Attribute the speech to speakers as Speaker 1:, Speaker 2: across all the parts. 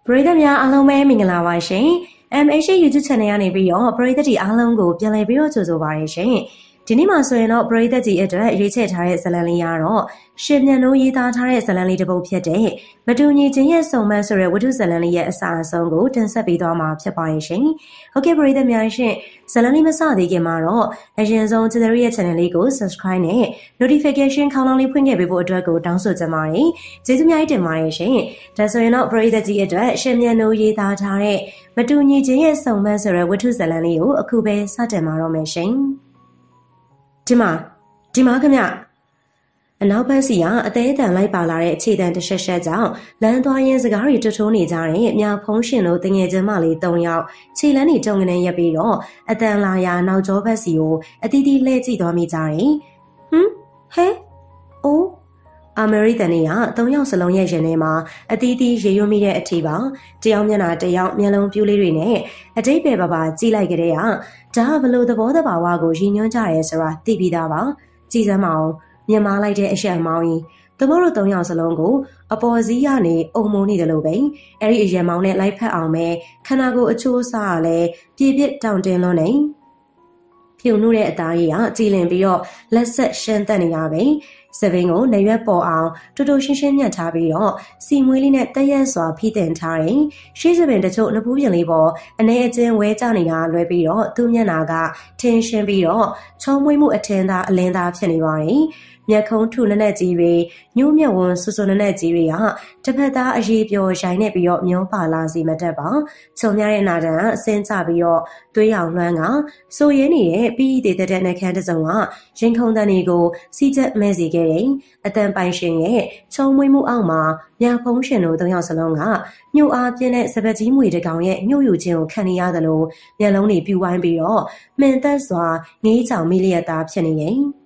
Speaker 1: ပရိသတ်များအားလုံးပဲမင်္ဂလာပါရှင် MH YouTube Channel ကနေပြီးတော့ပရိသတ်တွေအားလုံးကိုပြန်လည်ပြီးတော့ကြိုဆိုပါရရှင်ဒီနေ့မှာဆိုရင်တော့ပရိသတ်ကြီးအတွက်ရွေးချယ်ထားတဲ့ဇာတ်လမ်းလေးကတော့ရှင်မြန်တို့ရေးသားထားတဲ့ဇာတ်လမ်းလေးတစ်ပုဒ်ဖြစ်တဲ့မတူညီခြင်းရဲ့စုံမက်ဆိုတဲ့ဝတ္ထုဇာတ်လမ်းလေးရဲ့အစအဆုံးကိုတင်ဆက်ပေးသွားမှာဖြစ်ပါရရှင်ဟုတ်ကဲ့ပရိသတ်များရှင်ဇာတ်လမ်းလေးမစသေးခင်မှာတော့အရင်ဆုံးကျွန်တော်ရဲ့ channel လေးကို subscribe နဲ့ notification ခေါင်းလောင်းလေးဖွင့်ခဲ့ပေးဖို့အတွက်ကိုတောင်းဆိုချင်ပါတယ်ကျေးဇူးများတင်ပါတယ်ရှင်ဒါဆိုရင်တော့ပရိသတ်ကြီးအတွက်ရှင်မြန်တို့ရေးသားထားတဲ့မတူညီခြင်းရဲ့စုံမက်ဆိုတဲ့ဝတ္ထုဇာတ်လမ်းလေးကိုအခုပဲစတင်ပါတော့မယ်ရှင်ဒီမှာခင်ဗျအနောက်ဘက်စီကအသေးအတန်လိုက်ပါလာတဲ့အခြေတန်တစ်ဆက်ဆက်ကြောင့်လမ်းသွားရင်းစကားတွေတွထိုးနေကြတဲ့မြဖုံးရှင်တို့တငယ်ချင်းမလေး၃ယောက်ခြေလန်းနေတုံကနေရက်ပြီးတော့အတန်လာရာနောက်ကျောဘက်စီကိုအတီးတီးလှည့်ကြည့်သွားမိကြတယ်ဟဲအိုးအမေရိကန်တွေက၃ယောက်စလုံးရဲ့ရင်ထဲမှာအတီးတီးရေရွံ့မိတဲ့အထီပါတယောက်မျက်နှာတယောက်မျက်လုံးပြူးလေးတွေနဲ့အတိတ်ပဲပါကြည့်လိုက်ကြတဲ့ဒါကဘလို့သဘောတဘာဝကိုရည်ညွှန်းကြရဲဆိုတာသိပြီးသားပါကြည်စမ်းမအောင်မြင်မာလိုက်တဲ့အရှက်မောင်းကြီးသူတို့၃ယောက်စလုံးကိုအပေါ်စီးကနေအုံမိုးနေတယ်လို့ပဲအဲ့ဒီအရင်မောင်းနဲ့လိုက်ဖက်အောင်ပဲခန္ဓာကိုယ်အချိုးအစားကလည်းပြည့်ပြည့်တောင်တင်လွန်းနေဖြူနှုတဲ့အသားကြီးကကြည်လင်ပြီးတော့လက်ဆက်ရှမ်းတက်နေတာပဲစပင်းကိုနေရွက်ပေါ်အောင်တူတူရှင်းရှင်းညှက်ထားပြီးတော့စီမွေးလေးနဲ့တက်ရက်စွာဖိတင်ထားတယ်။ရှေးစပင်တချို့နဖူးပြင်လေးပေါ်အနေအချင်းဝဲကျနေတာလွဲပြီးတော့သူ့မျက်နှာကထင်းရှင်းပြီးတော့ချုံမွေးမှုအထင်သာအလင်းသာဖြစ်နေပါတယ်။မျက်ခုံးထုနက်နက်ကြီးတွေညှိုးမြက်ဝန်းဆူဆူနက်နက်ကြီးတွေကတစ်ဖက်သားအရေးပျော်ရိုင်းနေပြီးတော့မျောပါလာစီမတတ်ပါ။ချုံများတဲ့နာတန်ကအစင်းချပြီးတော့သွေးရောင်လွှမ်းကစိုးရင်းနေတဲ့ပြီးတည်တဲ့နှက်ခမ်းတစ်စုံကရင်ခုန်တန်တွေကိုစီးချက်မဲစီခဲ့တယ်။အတန်ပိုင်ရှင်ရဲ့ချုံမွေးမှုအောက်မှာမြဖုံးရှင်တို့၃ယောက်စလုံးကညှို့အားပြင်းတဲ့စပက်ကြီးမွေတကောင်ရဲ့ညှို့ယူခြင်းကိုခံနေရတယ်လို့မျက်လုံးတွေပြူဝိုင်းပြီးတော့မှန်သက်စွာငေးချောင်မိလျက်သားဖြစ်နေတယ်။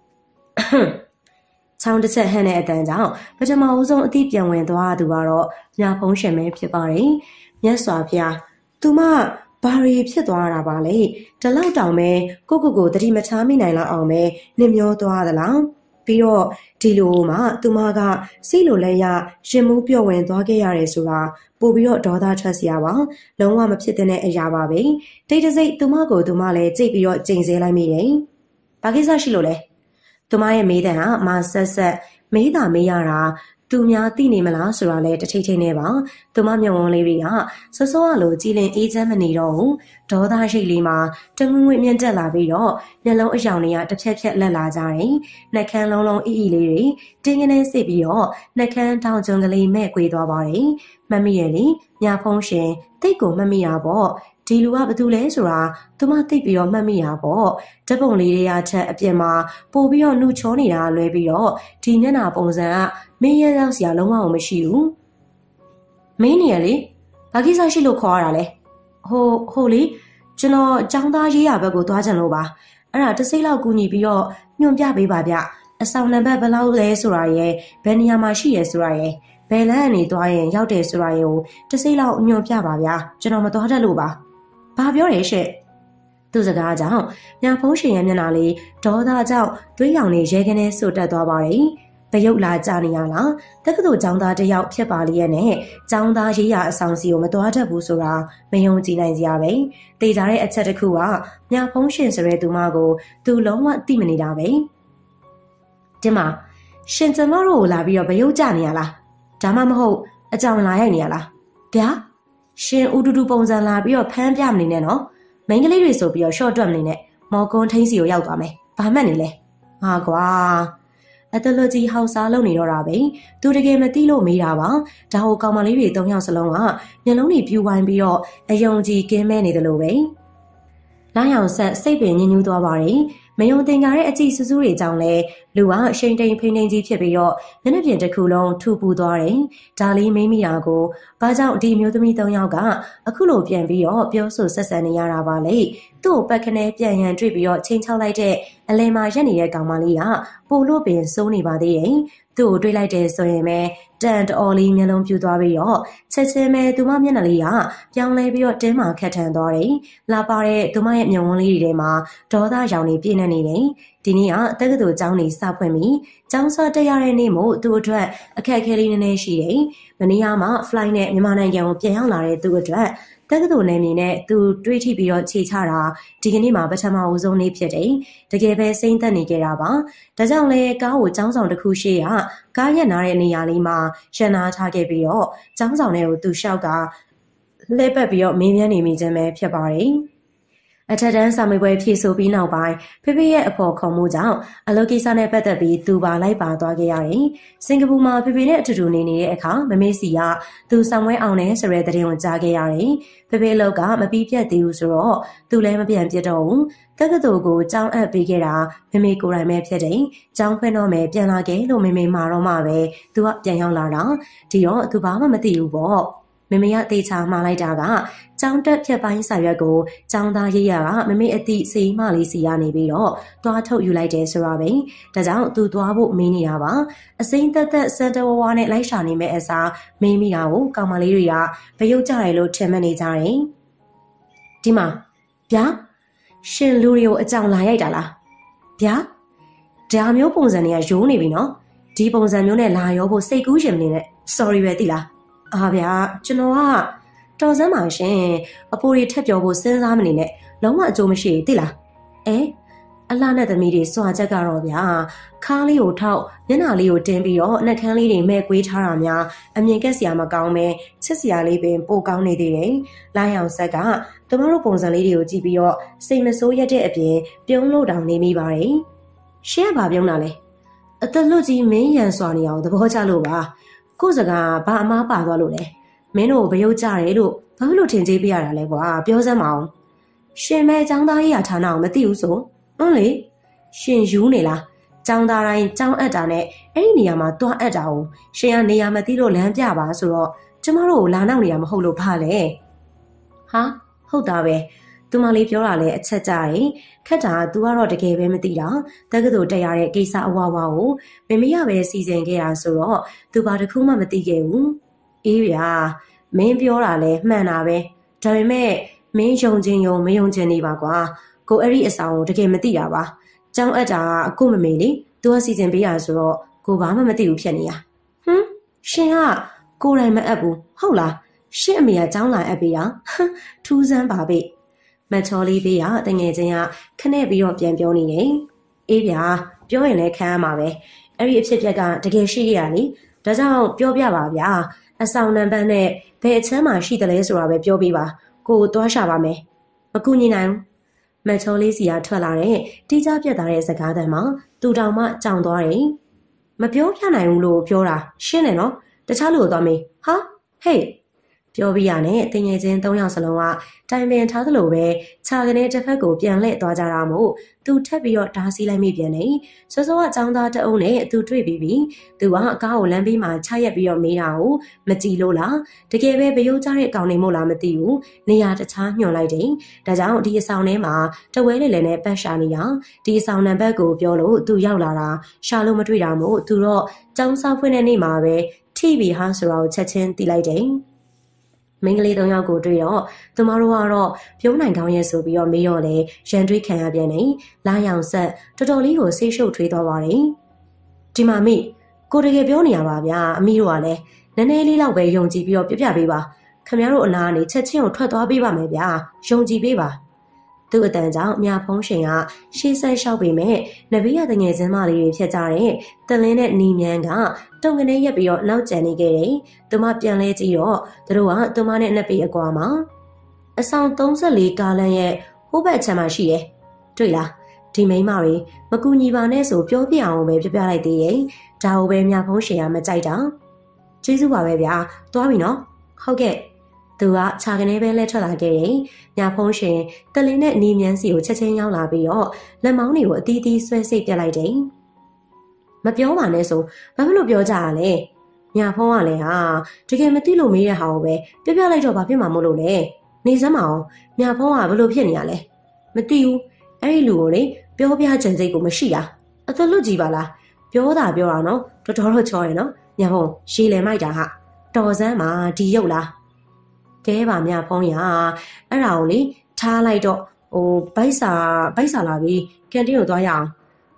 Speaker 1: ချောင်းတစ်ချက်ဟန်တဲ့အတန်ကြောင့်ပထမဦးဆုံးအသိပြန်ဝင်သွားသူကတော့မြဖုံးရှင်ပဲဖြစ်ပါတယ်။မြတ်စွာဘုရားသူမဘာရီဖြစ်သွားတာပါလေတလောက်တောင်ပဲကိုတတိမချားမိနိုင်လောက်အောင်ပဲနင်မျောသွားသလားပြီးတော့ဒီလိုမှသူမကစိတ်လိုလဲရရင်မှုပြော့ဝင်သွားခဲ့ရတယ်ဆိုတာပို့ပြီးတော့ဒေါသထွက်စရာပါလုံးဝမဖြစ်တဲ့အရာပါပဲတိတ်တဆိတ်သူမကိုသူမလည်းကြိတ်ပြီးတော့ကျိန်ဆဲလိုက်မိတယ်ဘာကိစ္စရှိလို့လဲသူမရဲ့မေးတဲ့ကမဆက်မေးတာမေးရတာသူများသိနေမလားဆိုတာလဲတထိတ်ထိတ်နေပါသူမမျက်ဝန်းလေးတွေကစောစောအလိုကြည်လင်အေးချမ်းမနေတော့ဘူးဒေါသရှိတ်လေးမှာတငွေ့ငွေ့မြင့်တက်လာပြီးတော့မျက်လုံးအယောင်တွေကတစ်ဖြက်ဖြက်လက်လာကြတယ်နှက်ခမ်းလုံးအီလေးတွေတင်းကနေစစ်ပြီးတော့နှက်ခမ်းတောင်ကျွန်းကလေးမဲ့ကွေးသွားပါတယ်မှတ်မိရဲ့လေမြဖုံးရှင်တိတ်ကိုမှတ်မိတာပေါ့ဒီလူကဘာတူလဲဆိုတာသူမသိပြီးတော့မှတ်မိတာပေါ့ဓပုံလေးတွေကချက်အပြင်မှာပို့ပြီးတော့နှုတ်ချောနေတာလွဲပြီးတော့ဒီမျက်နှာပုံစံကမင်းရဲရောက်စရာလုံးဝမရှိဘူးမင်းနေရလေဘာကိစ္စရှိလို့ခေါ်ရတာလဲဟိုလေကျွန်တော်ចောင်းသားရေးရဘက်ကိုသွားကြလို့ပါအဲ့ဒါတစ်စိမ့်လောက်ကူညီပြီးတော့ညွှန်ပြပေးပါဗျအဆောင်နံပါတ်ဘယ်လောက်လဲဆိုတာရယ်ဘယ်နေရာမှာရှိရယ်ဆိုတာရယ်ဘယ်လမ်းကနေသွားရင်ရောက်တယ်ဆိုတာရယ်ကိုတစ်စိမ့်လောက်ညွှန်ပြပါဗျကျွန်တော်မသွားတတ်လို့ပါဘာပြောရဲရှင့်သူစကားကြောင့်မြဖုံးရှင်ရဲ့မျက်နှာလေးဒေါသကြောင့်သွေးရောင်လေးရဲကနေဆူတက်သွားပါတယ်ဘယုတ်လာကြနေရလားတက္ကသိုလ်ကျောင်းသားတစ်ယောက်ဖြစ်ပါလိမ့်ရဲ့နဲ့ကျောင်းသားရေးရအဆောင်စီကိုမသွားတတ်ဘူးဆိုတာမယုံကြည်နိုင်စရာပဲတေချာတဲ့အချက်တစ်ခုကမြဖုံးရှင်ဆိုတဲ့သူမကိုသူလုံးဝသိမနေတာပဲဒီမှာရှင်ကျမတို့ကိုလာပြီးတော့ဘယုတ်ကြနေရလားဒါမှမဟုတ်အကြောင်လာရိုက်နေရလားဗျာရှင်ဦးတူပုံစံလာပြီးတော့ဖမ်းပြမနေနဲ့နော်မိန်းကလေးတွေဆိုပြီးတော့ရှော့တွက်မနေနဲ့မော်ကွန်းထင်းစီကိုရောက်သွားမယ်ဘာမှတ်နေလဲဟာကွာအတလကြီးဟောက်စားလုပ်နေတော့တာပဲသူတကယ်မသိလို့မေးတာပါဒါဟိုကောင်မလေးတွေ၃ယောက်စလုံးကမျက်လုံးတွေပြူဝိုင်းပြီးတော့အယုံကြည်ကင်းမဲနေတယ်လို့ပဲလာရောင်ဆက်စိတ်ပင်ညှဉ်းညူးသွားပါတယ်မယုံတင်ကြတဲ့အကြည့်စူးစူးတွေကြောင့်လဲလူကအရှိန်တိမ်ဖိနှိမ်ကြီးဖြစ်ပြီးတော့မျက်နှာပြင်တစ်ခုလုံးထူပူသွားတယ်။ဒါလေးမိမိတာကိုဘာကြောင့်ဒီမျိုးသမီး၃ယောက်ကအခုလိုပြန်ပြီးတော့ပြောဆိုဆက်ဆံနေရတာပါလေ။သူ့ကိုပတ်ခနဲပြန်ရန်တွေ့ပြီးတော့ချိန်ချောက်လိုက်တဲ့အလဲမှာရက်နေတဲ့ကောင်မလေးကပိုလို့ပင်စိုးနေပါသေးတယ်။သူ့ကိုတွေးလိုက်တယ်ဆိုရင်ပဲတန်တော်လေးမျက်လုံးပြူသွားပြီးတော့ချက်ချင်းပဲသူမမျက်နှာလေးကပြောင်းလဲပြီးတော့တင်းမာခက်ထန်သွားတယ်။လာပါတဲ့သူမရဲ့မျက်ဝန်းလေးတွေထဲမှာဒေါသရောင်တွေပြည့်နေတယ်။ဒီနေ့ကတက္ကသိုလ်ကျောင်းနေစဖွင့်ပြီးကျောင်းစာတက်ရတဲ့နေ့မို့သူ့အတွက်အခက်အခဲလေးနည်းနည်းရှိတယ်။မနေ့ကမှ flight နဲ့မြန်မာနိုင်ငံကိုပြန်ရောက်လာတဲ့သူ့အတွက်တက္ကသိုလ်နယ်မြေနဲ့သူတွေးထိပြီးတော့ခြေချတာဒီကနေ့မှပထမဦးဆုံးနေ့ဖြစ်တယ်။တကယ်ပဲစိမ့်သက်နေကြတာပါ။ဒါကြောင့်လဲကားကိုကျောင်းဆောင်တစ်ခုရှိရကားရက်နာတဲ့နေရာလေးမှာရန်နာထားခဲ့ပြီးတော့ကျောင်းဆောင်တွေကိုသူလျှောက်ကလှည့်ပတ်ပြီးတော့မေးမြန်းနေမိခြင်းပဲဖြစ်ပါတယ်။အထက်တန်းစာမေးပွဲဖြေဆိုပြီးနောက်ပိုင်းဖေဖေရဲ့အဖော်ခေါ်မှုကြောင့်အလုပ်ကိစ္စနဲ့ပတ်သက်ပြီးသူပါလိုက်ပါသွားခဲ့ရတယ်။စင်ကာပူမှာဖေဖေနဲ့အတူတူနေနေတဲ့အခါမမေစီကသူဆောင်ဝဲအောင်နဲ့ဆိုတဲ့သတင်းကိုကြားခဲ့ရတယ်။ဖေဖေအလုပ်ကမပြီးပြတ်သေးဘူးဆိုတော့သူလည်းမပြန်ပြတ်တော့ဘူး။တက္ကသိုလ်ကိုကျောင်းအပ်ပေးခဲ့တာမမေကိုယ်တိုင်ပဲဖြစ်တယ်။ကျောင်းဖွင့်တော့မယ်ပြန်လာခဲ့လို့မမေမှာတော့မှပဲသူကပြန်ရောက်လာတာ။ဒီတော့သူဘာမှမသိဘူးပေါ့။မမေကတေချာမှားလိုက်တာကကျောင်းတက်ဖြတ်ပိုင်းစာရွက်ကိုကျောင်းသားရေးရကမမေအသည့်စေးမလေးစီကနေပြီးတော့သွားထုတ်ယူလိုက်တယ်ဆိုတာပဲဒါကြောင့်သူသွားဖို့မေးနေတာပါအစိမ့်သက်သက်စန်တဝဝနဲ့လိုက်ရှာနေမဲ့အစားမေးမိတာကိုကောင်မလေးတွေကဗရုပ်ကြတယ်လို့ထင်မှတ်နေကြတယ်ဒီမှာဗျာရှင်လူတွေကိုအကြောင်းလာရိုက်တာလားဗျာဒါမျိုးပုံစံတွေကရိုးနေပြီနော်ဒီပုံစံမျိုးနဲ့လာရောဖို့စိတ်ကူးရှင်မနေနဲ့ sorry ပဲတိလားအားဗျာကျွန်တော်ကတော်စမ်းပါရှင်အဖိုးတွေထက်ပြောဖို့စဉ်းစားမနေနဲ့လုံးဝအကျိုးမရှိဘူးသိလားအလှနဲ့သမီးတွေစွာချက်ကတော့ဗျာခါးလေးကိုထောက်မျက်နှာလေးကိုတင်းပြီးတော့နှက်ခမ်းလေးတွေမဲ့ကွေးထားတာများအမြင်ကက်စရာမကောင်းပဲချစ်စရာလေးပင်ပိုကောင်းနေသေးတယ်လိုင်းအောင်ဆက်ကသူတို့ပုံစံလေးတွေကိုကြည့်ပြီးတော့စိတ်မဆိုးရက်တဲ့အပြင်ပြုံးလို့တောင်နေမိပါတယ်ရှင်းကဘာပြုံးတာလဲအသက်လွတ်ကြီးမင်းရန်စွာနေအောင်သဘောကျလို့ပါကို့စကားဘာအမားပါသွားလို့လဲမင်းတို့ဗရုပ်ကြတယ်လို့ဘာလို့ထင်ကြေးပြရတာလဲကွာပြောစမ်းမအောင်ရှင်မဲចောင်းသားကြီးရာဌာနကိုမသိဘူးဆိုလေရှင်ယူနေလားចောင်းသားတိုင်းចောင်းအပ်တာနဲ့အဲ့ဒီနေရာမှာတွားအပ်တာကိုရှင်ကနေရာမသိလို့လမ်းပြပါဆိုတော့ကျမတို့ကိုလာနောက်နေရမဟုတ်လို့ဖားလေဟာဟုတ်တာပဲသူမလေးပြောတာလဲအချက်ကြတယ်ခက်တာ तू ကတော့တကယ်ပဲမသိတာတက္ကသိုလ်တက်ရတဲ့ကိစ္စအဝဝကိုမမေရပဲစီစဉ်ခဲ့တာဆိုတော့ तू ဘာတစ်ခုမှမသိခဲ့ဘူးအေးဗျာမင်းပြောတာလဲမှန်တာပဲဒါပေမဲ့မင်းယုံခြင်းယုံမယုံခြင်းနေပါကွာကိုအဲ့ဒီအဆောင်ကိုတကယ်မသိတာပါကျောင်းအပ်တာအခုမမေလေ तू ကစီစဉ်ပေးရဆိုတော့ကိုဘာမှမသိဘူးဖြစ်နေရရှင်ကကိုယ်တိုင်မအပ်ဘူးဟုတ်လားရှင့်အမေကကျောင်းလာအပ်ပေးတာထူးဆန်းပါပဲမချော်လေးပေးရတငယ်ချင်းကခနဲ့ပြီးတော့ပြန်ပြောနေတယ်အေးဗျာပြောရင်လည်းခံရမှာပဲအဲ့ဒီအဖြစ်အပျက်ကတကယ်ရှိရလေဒါကြောင့်ပြောပြပါဗျာအဆောင်နံပါတ်နဲ့ဘယ်အချမ်းမှာရှိတယ်လဲဆိုတာပဲပြောပြပါကိုသွားရှာပါမယ်မကူညီနိုင်ဘူးမချော်လေးစီကထွက်လာတဲ့တိကျပြတ်သားတဲ့စကားသံမှာသူတောင်မှကြောင်သွားတယ်မပြောပြနိုင်ဘူးလို့ပြောတာရှင်းတယ်နော်တခြားလူကိုသွားမေးဟာဟေးပြောပြရနဲ့တင်ငယ်ချင်း၃ယောက်စလုံးကတိုင်ပင်ထားသလိုပဲခြာကနေတစ်ဖက်ကိုပြန်လှည့်သွားကြတာမို့သူထပ်ပြီးတော့ဓာစီလိုက်မိပြန်နေစောစောကចောင်းသားတအုံးနဲ့သူတွေ့ပြီးပြီသူကအကားကိုလမ်းဘေးမှာချရက်ပြီးတော့မေးတာကိုမကြည့်လို့လားတကယ်ပဲဗယိုးကြတဲ့ကောင်နေမို့လားမသိဘူးနေရာတခြားညွှန်လိုက်တယ်ဒါကြောင့်ဒီအဆောင်ထဲမှာတဝဲလေလေနဲ့ပတ်ရှာနေတာဒီအဆောင်နံပါတ်ကိုပြောလို့သူရောက်လာတာရှာလို့မတွေ့တာမို့သူတော့ចောင်းစားဖွင့်တဲ့နေ့မှာပဲထိပြီဟာဆိုတာကိုချက်ချင်းသိလိုက်တယ်မင်းကလေး၃ယောက်ကိုတွေ့တော့သူမတို့ကတော့ပြုံးနိုင်ကောင်းရဲ့ဆိုပြီးတော့မေးရော်လေရန်တွေးခံရပြန်နေလာရောင်ဆက်တော်တော်လေးကိုဆေးရှုပ်ထွေးသွားပါတယ်ဒီမှာမိကိုတကယ်ပြောနေရပါဗျာအမိတို့ကလည်းနည်းနည်းလေးလောက်ပဲယုံကြည်ပြီးတော့ပြပြပေးပါခင်ဗျားတို့အနာကနေချက်ချင်းကိုထွက်သွားပေးပါမယ်ဗျာယုံကြည်ပေးပါသူ့အတန်ကြောင့်မြဖုံးရှင်ကရှေးဆက်လျှောက်ပေမဲ့နဘေးရတငယ်ချင်းမလေးတွေဖြစ်ကြတဲ့တလင်းနဲ့နီမြန်ကတုံကနေရက်ပြီးတော့နောက်ကျန်နေခဲ့တယ်။သူမပြန်လဲကြည့်တော့သူတို့ကသူမနဲ့နှစ်ပေအကွာမှာအဆောင်34ကားလမ်းရဲ့ဟိုးဘက်ခြမ်းမှာရှိတယ်။တွေ့လားဒီမိန်းမတွေမကူညီပါနဲ့ဆိုပြောပြအောင်ပဲပြပြလိုက်သေးတယ်။ဒါကိုပဲမြဖုံးရှင်ကမကြိုက်တာ။ကျေးဇူးပါပဲဗျာ။သွားပြီနော်။ဟုတ်ကဲ့သူကခြာကနေပဲလက်ထွက်လာခဲ့တယ်။ညာဖုံးရှင်တလင်းနဲ့နီးမြန်းစီကိုချက်ချင်းရောက်လာပြီးတော့လက်မောင်းတွေကိုအတီးတီးဆွဲစိတ်ပြလိုက်တယ်။မပြောပါနဲ့ဆိုဘာဖြစ်လို့ပြောကြရလဲ။ညာဖုံးကလည်းဟာတကယ်မသိလို့မေးတဲ့ဟာကိုပဲပြပြလိုက်တော့ဘာဖြစ်မှာမို့လို့လဲ။နေစမ်းမအောင်ညာဖုံးကဘယ်လိုဖြစ်နေရလဲ။မသိဘူး။အဲ့ဒီလူကိုလေပြောပြချင်စိတ်ကိုမရှိတာ။အသက်လွတ်ကြည့်ပါလား။ပြောတာနော်တော်တော်ချောတယ်နော်။ညာဖုံးရေလည်မိုက်တာဟာတော်စမ်းမှာဒီရုပ်လား။ကဲပါမြဖုံးရအဲ့ဒါကိုလေထားလိုက်တော့ဗိုက်စာလာပြီးကန်တင်းကိုသွားရအောင်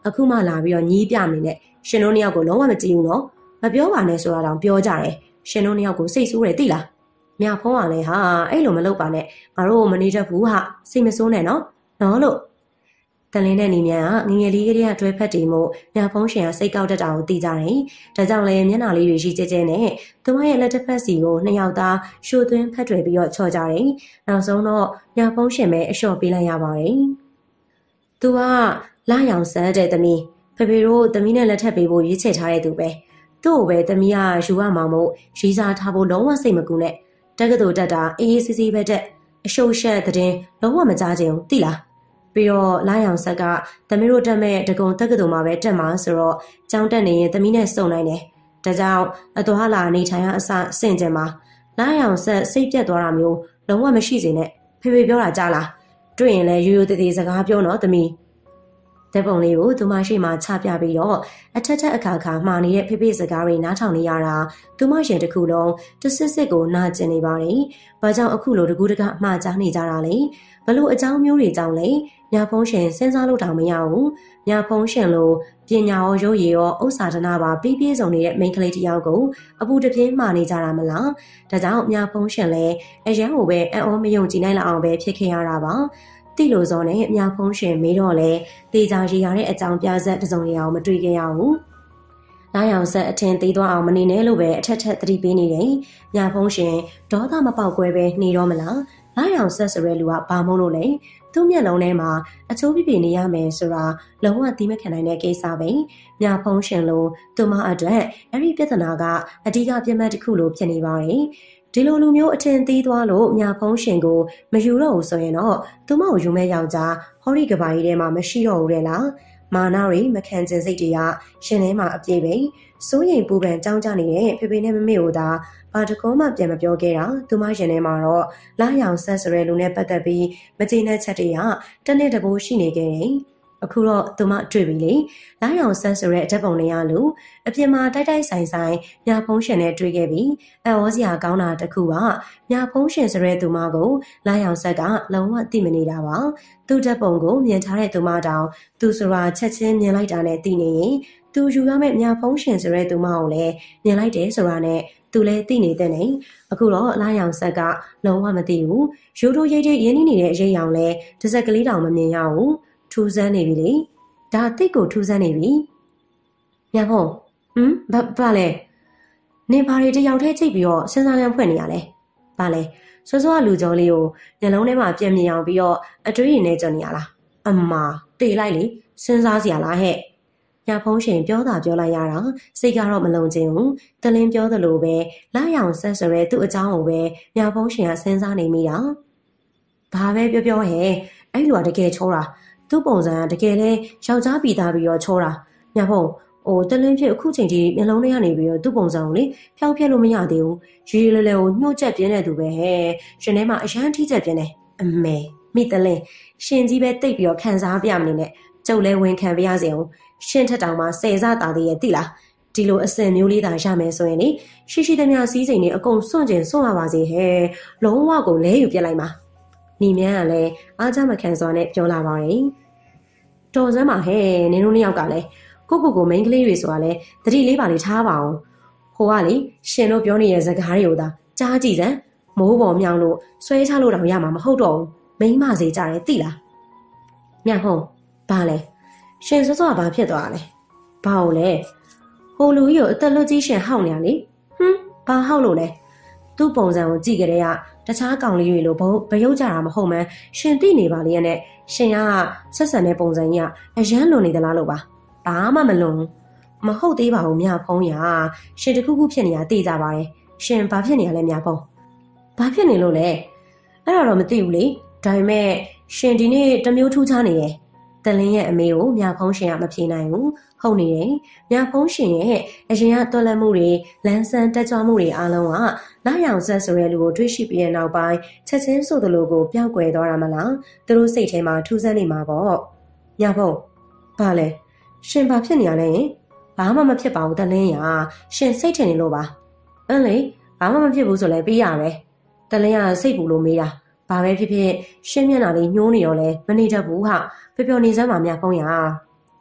Speaker 1: အခုမှလာပြီးတော့ညီးပြမနေနဲ့ရှင်တို့နှစ်ယောက်ကိုလုံးဝမကြည့်ဘူးနော်မပြောပါနဲ့ဆိုတာတောင်ပြောကြတယ်ရှင်တို့နှစ်ယောက်ကိုစိတ်ဆိုးတယ်သိလားမြဖုံးကလည်းဟာအဲ့လိုမလုပ်ပါနဲ့ငါတို့မနေတတ်ဘူးဟာစိတ်မဆိုးနဲ့နော်လို့တလင်းတဲ့နေမြန်ကငငယ်လေးကလေးကတွဲဖက်တည်မှုမြဖုံးရှင်ကစိတ်ကောက်တတ်တာကိုသိကြတယ်ဒါကြောင့်လည်းမျက်နှာလေးတွေရှိကျဲကျဲနဲ့သူမရဲ့လက်တစ်ဖက်စီကိုနှစ်ယောက်သားရှို့သွင်းဖက်ထွယ်ပြီးတော့ချော်ကြတယ်နောက်ဆုံးတော့မြဖုံးရှင်ပဲအလျှော့ပေးလိုက်ရပါတယ်သူကလာရောင်ဆန်းတဲ့သမီးဖေဖေတို့သမီးနဲ့လက်ထပ်ပေးဖို့ရွေးချယ်ထားတဲ့သူပဲသူ့ကိုပဲသမီးကယူရမှာမို့ရီးစားထားဖို့လုံးဝစိတ်မကူနဲ့တက္ကသိုလ်တက်တာအေးအေးဆေးဆေးပဲတဲ့အရှုပ်ရှက်တဲ့လုံးဝမကြားချင်ဘူးသိလားပြီးတော့လာရောင်ဆက်ကသမီးတို့တက်မဲ့ဒဂုံတက္ကသိုလ်မှာပဲတက်မှာဆိုတော့ကျောင်းတက်နေရင်သမီးနဲ့စုံနိုင်တယ်ဒါကြောင့်အသွားလာနေထိုင်ရအဆင့်ကျင်မှာလာရောင်ဆက်စိတ်ပြတ်သွားတာမျိုးလုံးဝမရှိစေနဲ့ဖေဖေပြောတာကြားလားတွေ့ရင်လည်းရိုးရိုးသေးသေးစကားပြောနော်သမီးတဲ့ပုံလေးကိုသူမရှိမှချပြပြီးတော့အထက်ထက်အခါခါမှာနေတဲ့ဖေဖေစကားတွေနားထောင်နေရတာသူမရှင်တစ်ခုလုံးတစစ်စစ်ကိုနာကျင်နေပါတယ်။ဘာကြောင့်အခုလိုတကူးတကမှားကြားနေကြတာလဲ။ဘလို့အကြောင်းမျိုးတွေကြောင့်လဲ။ညာဖုံးရှင်စဉ်းစားလို့တောင်မရဘူး။ညာဖုံးရှင်လိုပညာရောရုပ်ရည်ရောဥစ္စာဒနာပါပြည့်စုံနေတဲ့မိန်းကလေးတစ်ယောက်ကိုအပူတပြင်းမှားနေကြတာမလား။ဒါကြောင့်ညာဖုံးရှင်လည်းအရန်ကိုပဲအံ့ဩမယုံကြည်နိုင်လောက်အောင်ပဲဖြစ်ခဲ့ရတာပါ။တိလိုစောနဲ့အများဖုံးရှင်မေးတော့လဲတေချာရီရတဲ့အကြောင်းပြဆက်တစုံတရာအောင်မတွေ့ခဲ့ရဘူး။လာရောင်ဆက်အထင်သေးသွားအောင်မနေနဲ့လို့ပဲအထက်ထက်သတိပေးနေတယ်။ညာဖုံးရှင်ဒေါသမပေါက်ကွဲပဲနေတော့မလား။လာရောင်ဆက်ဆိုတဲ့လူကဘာမို့လို့လဲ။သူ့မျက်လုံးထဲမှာအချိုးပြပြနေရမယ်ဆိုတာလုံးဝသီးမခံနိုင်တဲ့ကိစ္စပဲ။ညာဖုံးရှင်လို့သူမအတွက်အဲ့ဒီပြဿနာကအဓိကပြဿနာတစ်ခုလို့ဖြစ်နေပါတယ်။ဒီလိုလူမျိုးအထင်သေးသွားလို့ညာဖုံးရှင်ကိုမယူတော့ဘူးဆိုရင်တော့သူမကိုယူမဲ့ယောက်ျားဟောဒီကဘာကြီးထဲမှာမရှိတော့ဘူးလေလားမာနာရီမခံကျင်စိတ်တွေကရှင်ထဲမှာအပြည့်ပဲစိုးရိမ်ပူပန်ကြောင်းကြနေတဲ့ဖေဖေနဲ့မမေကိုသာဘာတကောမှပြန်မပြောခဲ့တာသူမရှင်ထဲမှာတော့လာရောင်ဆက်ဆိုတဲ့လူနဲ့ပတ်သက်ပြီးမကျေနပ်ချက်တွေကတနေ့တပိုးရှိနေခဲ့တယ်အခုတော့သူမတွေ့ပြီလေလာရောင်ဆန်းဆိုတဲ့အဓိပ္ပာယ်လေးရလို့အပြင်မှာတိုက်တိုက်ဆိုင်ဆိုင်ညာဖုံးရှင်နဲ့တွေ့ခဲ့ပြီးအံ့ဩစရာကောင်းတာတစ်ခုကညာဖုံးရှင်ဆိုတဲ့သူမကိုလာရောင်ဆက်ကလုံးဝသိမနေတာပါသူ့ဓာတ်ပုံကိုမြင်ထားတဲ့သူမတောင်သူဆိုတာချက်ချင်းမြင်လိုက်တာနဲ့သိနေရင်သူယူရမယ့်ညာဖုံးရှင်ဆိုတဲ့သူမကိုလည်းမြင်လိုက်တယ်ဆိုတာနဲ့သူလည်းသိနေတဲ့နေအခုတော့လာရောင်ဆက်ကလုံးဝမသိဘူးရိုးရိုးရိပ်ရိပ်ရင်းနှီးနေတဲ့အရေးရောင်လဲတစ်စက်ကလေးတောင်မမြင်ရဘူးထူးဆန်းနေပြီလေဒါတိတ်ကိုထူးဆန်းနေပြီညာဖုံးဘာလဲနေဘာတွေတယောက်တည်းချိတ်ပြီးတော့စဉ်းစားလမ်းဖွင့်နေရလဲဘာလဲစောစောကလူကြောလေးကိုညလုံးထဲမှာပြက်မြင်အောင်ပြီးတော့အတွေးရည်နဲ့ကြုံနေရလားအမတေလိုက်လေစဉ်းစားစရာလားဟဲ့ညာဖုံးရှင်ပြောတာပြောလိုက်ရတာစိတ်ကတော့မလုံခြုံဘူးတလင်းပြောသလိုပဲလာရောင်ဆက်ဆိုရဲသူ့အကြောင်းကိုပဲညာဖုံးရှင်ကစဉ်းစားနေမိတာဘာပဲပြောဟဲ့အဲ့လူကတကယ်ချောတာသူ့ပုံစံကတကယ်လဲယောက်ျားပြီးသားပြီးတော့ချောတာညာဖုံးတလင်းဖြစ်အခုချိန်ကြီးမျက်လုံးထဲကနေပြီးတော့သူ့ပုံစံကိုလေဖျောက်ဖျက်လို့မရသေးဘူးရေလဲလဲကိုညှို့ချက်ပြင်းတဲ့သူပဲဟဲ့ရှင်ထဲမှာအရန်ထိချက်ပြင်းတယ်အမေမိတလင်းရှင်ကြီးပဲတိတ်ပြီးတော့ခံစားပြမနေနဲ့ကျုပ်လဲဝင်ခံပြရစေအောင်ရှင်ထက်တောင်မှဆယ်စားတာသေးရဲ့တိလားဒီလိုအစင်မျိုးလေးသာရမယ်ဆိုရင်လေရှိရှိသမျှစီးစိမ်တွေအကုန်စွန့်ကျင်စွန့်ရပါစေဟဲ့လုံးဝကိုလဲယူပြလိုက်ပါညီမန်းကလည်းအားကြမခံစွာနဲ့ပြောလာပါတယ်တော်စမ်းပါဟဲ့နင်တို့နှစ်ယောက်ကလည်းကိုမိန်းကလေးတွေဆိုတာလဲသတိလေးပါလေးထားပါအောင်ဟိုကလေရှင်တို့ပြောနေတဲ့စကားတွေကိုသာကြားကြည့်စမ်းမိုးပေါ်မြောင်လို့ဆွဲချလို့တောင်ရမှာမဟုတ်တော့ဘူးမိန်းမစေကြတယ်သိလားညဟုံးဘာလဲရှင်စောစောကဘာဖြစ်သွားလဲဘာလို့လဲဟိုလူကြီးကိုအသက်လွတ်ကြီးရှင်ဟောက်နေရလေဘာဟောက်လို့လဲသူ့ပုံစံကိုကြည့်ကြတဲ့ကတခြားကောင်လေးတွေလိုဘယုတ်ကြတာမဟုတ်မှန်းရှင်သိနေပါလေရဲ့နဲ့ရှင်ကဆက်ဆံတဲ့ပုံစံကြီးကအရန်လွန်နေသလားလို့ပါဘာမှမလွန်မဟုတ်သေးပါဘူးမြဖုံးရရှင်တခုခုဖြစ်နေတာသိကြပါတယ်ရှင်ဘာဖြစ်နေရလဲမြဖုံးဘာဖြစ်နေလို့လဲအဲ့တော့မသိဘူးလေဒါပေမဲ့ရှင်ဒီနေ့တမျိုးထူးခြားနေရဲ့တလင်းရဲ့အမေကိုမြဖုံးရှင်ကမဖြေနိုင်ဘူးဟုတ်နေတယ်မြဖုံးရှင်ရဲ့အရင်ကတွက်လက်မှုတွေလန်းဆန်းတက်ကြွမှုတွေအားလုံးကလာရောင်ဆက်ဆိုတဲ့လူကိုတွေ့ရှိပြီးတဲ့နောက်ပိုင်းချက်ချင်းဆိုသလိုကိုပျောက်ကွယ်သွားတာမလားသူတို့စိတ်ထဲမှာထူးဆန်းနေမှာပေါ့မြဖုံးဘာလဲရှင်ဘာဖြစ်နေရလဲဘာမှမဖြစ်ပါဘူးတလင်းရရှင်စိတ်ထင်နေလို့ပါလေဘာမှမဖြစ်ဘူးဆိုလဲပြီးရပဲတလင်းရစိတ်ပူလို့မေးတာဘာပဲဖြစ်ဖြစ်ရှင်းမျက်နှာလေးညှိုးနေရောလဲမနေတတ်ဘူးဟာပျော်ပျော်နေစမ်းပါမြဖုံးရ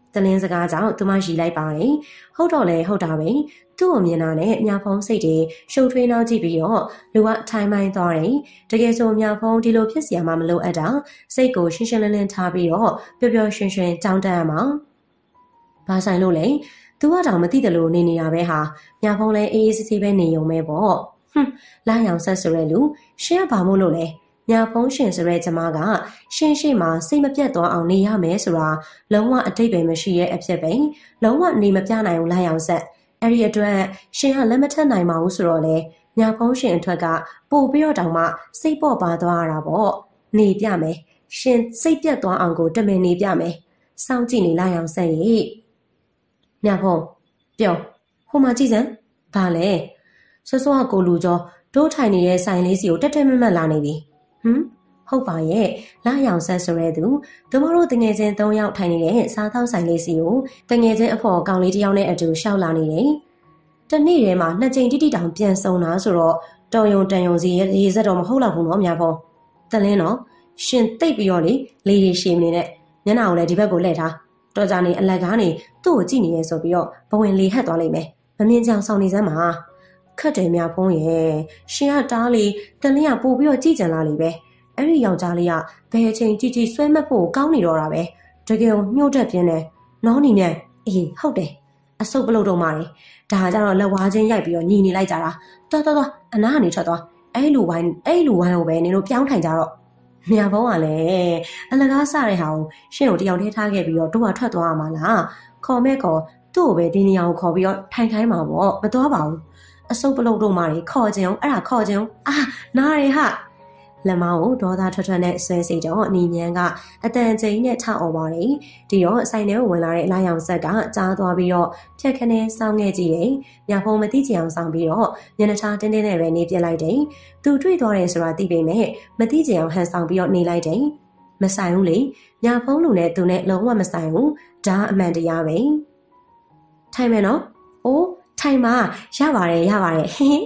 Speaker 1: တလင်းစကားကြောင့်သူမရီလိုက်ပါတယ်ဟုတ်တော့လေဟုတ်တာပဲသူ့ကိုမြင်တာနဲ့မြဖုံးစိတ်တွေရှုပ်ထွေးနှောက်ကြည့်ပြီးတော့လူကထိုင်မိုင်းသွားတယ်တကယ်ဆိုမြဖုံးဒီလိုဖြစ်เสียမှမလိုအပ်တာစိတ်ကိုရှင်းရှင်းလင်းလင်းထားပြီးတော့ပျော်ပျော်ရွှင်ရွှင်ကြောင်းတက်ရမှာဘာဆိုင်လို့လဲသူကတောင်မသိတယ်လို့နေနေရပဲဟာမြဖုံးလဲအေးအေးဆေးဆေးပဲနေုံပဲပေါ့လာရောင်ဆက်ဆိုရဲလူရှင်းဘာမို့လို့လဲညာဖုံးရှင်ဆိုရဲကျမကရှင်းရှိမှစိတ်မပြတ်သွားအောင်နေရမယ်ဆိုတာလုံးဝအတိတ်ပဲမရှိရဲ့အဖြစ်ပဲလုံးဝနေမပြနိုင်ဘူးလာရောင်ဆက်အဲ့ဒီအတွက်ရှင်ကလက်မထက်နိုင်ပါဘူးဆိုတော့လေညာဖုံးရှင်အထွက်ကပို့ပြီးတော့တောင်မှစိတ်ပေါ့ပါသွားရတာပေါ့နေပြမယ်ရှင်စိတ်ပြတ်သွားအောင်ကိုတမင်နေပြမယ်စောင့်ကြည့်နေလာရောင်ဆက်ရဲ့ညာဖုံးပြောဟိုမှာကြည့်စမ်းဘာလဲဆွဆွကကိုလူကျော်တို့ထိုင်နေတဲ့ဆိုင်လေးစီကိုတက်တက်မတ်မတ်လာနေပြီဟုတ်ပါရဲ့လာရောင်ဆက်ဆိုရဲသူတို့မတို့တငယ်ချင်း3ယောက်ထိုင်နေတဲ့စားသောက်ဆိုင်လေးစီကိုတငယ်ချင်းအဖော်ကောင်လေးတစ်ယောက်နဲ့အတူရှောက်လာနေတယ်တနေ့ထဲမှာ2ကြိမ်တိတိတောင်ပြန်ဆုံတာဆိုတော့တော်ယုံတန်ယုံစီရေစက်တော့မဟုတ်တော့ဘူးနော်များပေါ့တလင်းတော့ရှင်တိတ်ပြီးတော့လေလေးရှည်မနေနဲ့မျက်နှာကိုလည်းဒီဘက်ကိုလှည့်ထားတော်ကြနေအလက်ကားနေသူ့ကိုကြည့်နေရဲဆိုပြီးတော့ဘဝင်လေးဟက်သွားလိမ့်မယ်မမြင်ကြအောင်ဆောင်နေစမ်းပါခက်တယ်များဖုံးရဲ့ရှင်ကတားလေတလင်းကပို့ပြီးတော့ကြည့်ကြံလာလေပဲအဲ့ဒီယောက်ျားလေးကဘယ်အချိန်ကြည့်ကြည့်ဆွဲမှတ်ဖို့ကောင်းနေတော့တာပဲတကယ်ကိုညှို့တက်ပြင်းတယ်နောင်းနေနဲ့အေးဟုတ်တယ်အဆုပ်ပလုတ်တော့မှလေဒါကြတော့လက်ဝါးချင်းရိုက်ပြီးတော့ညီနေလိုက်ကြတာတော်အနားကနေထွက်သွားအဲ့လူဝိုင်းကိုပဲနင်တို့ပြောင်းထိုင်ကြတော့မြာဖုံးကလည်းအလကားစတဲ့ဟာကိုရှင့်ကိုတယောက်တည်းထားခဲ့ပြီးတော့တို့ကထွက်သွားရမှာလားခေါ်မဲ့ကောသူ့ကိုပဲဒီနေရာကိုခေါ်ပြီးတော့ထိုင်ခိုင်းမှာပေါ့မသွားပါဘူးအဆုပ်ပလုတ်တော့မှလေခေါ်ကြအောင်အဲ့ဒါခေါ်ကြအောင်နားရဟလက်မောင်းကိုဒေါသထွက်နဲ့ဆွဲစီတော့အနီမြန်းကအတန်ကျိန်းနဲ့ထအော်ပါတယ်ဒီတော့ဆိုင်ထဲကိုဝင်လာတဲ့လာရောင်ဆက်ကကြားသွားပြီးတော့ဖြက်ခနဲစောင်းခဲ့ကြည့်တယ်ညာဖုံးမသိချင်အောင်စောင်းပြီးတော့ညနေထားတင်းတင်းနဲ့ပဲနေပြစ်လိုက်တယ်သူတွေ့သွားတယ်ဆိုတာသိပေမဲ့မသိချင်အောင်ဟန်ဆောင်ပြီးတော့နေလိုက်တယ်မဆိုင်ဘူးလေညာဖုံးလူနဲ့သူနဲ့လုံးဝမဆိုင်ဘူးဒါအမှန်တရားပဲထိုင်မယ်နော်အိုးထိုင်ပါရပါတယ်ဟဲ့ဘာ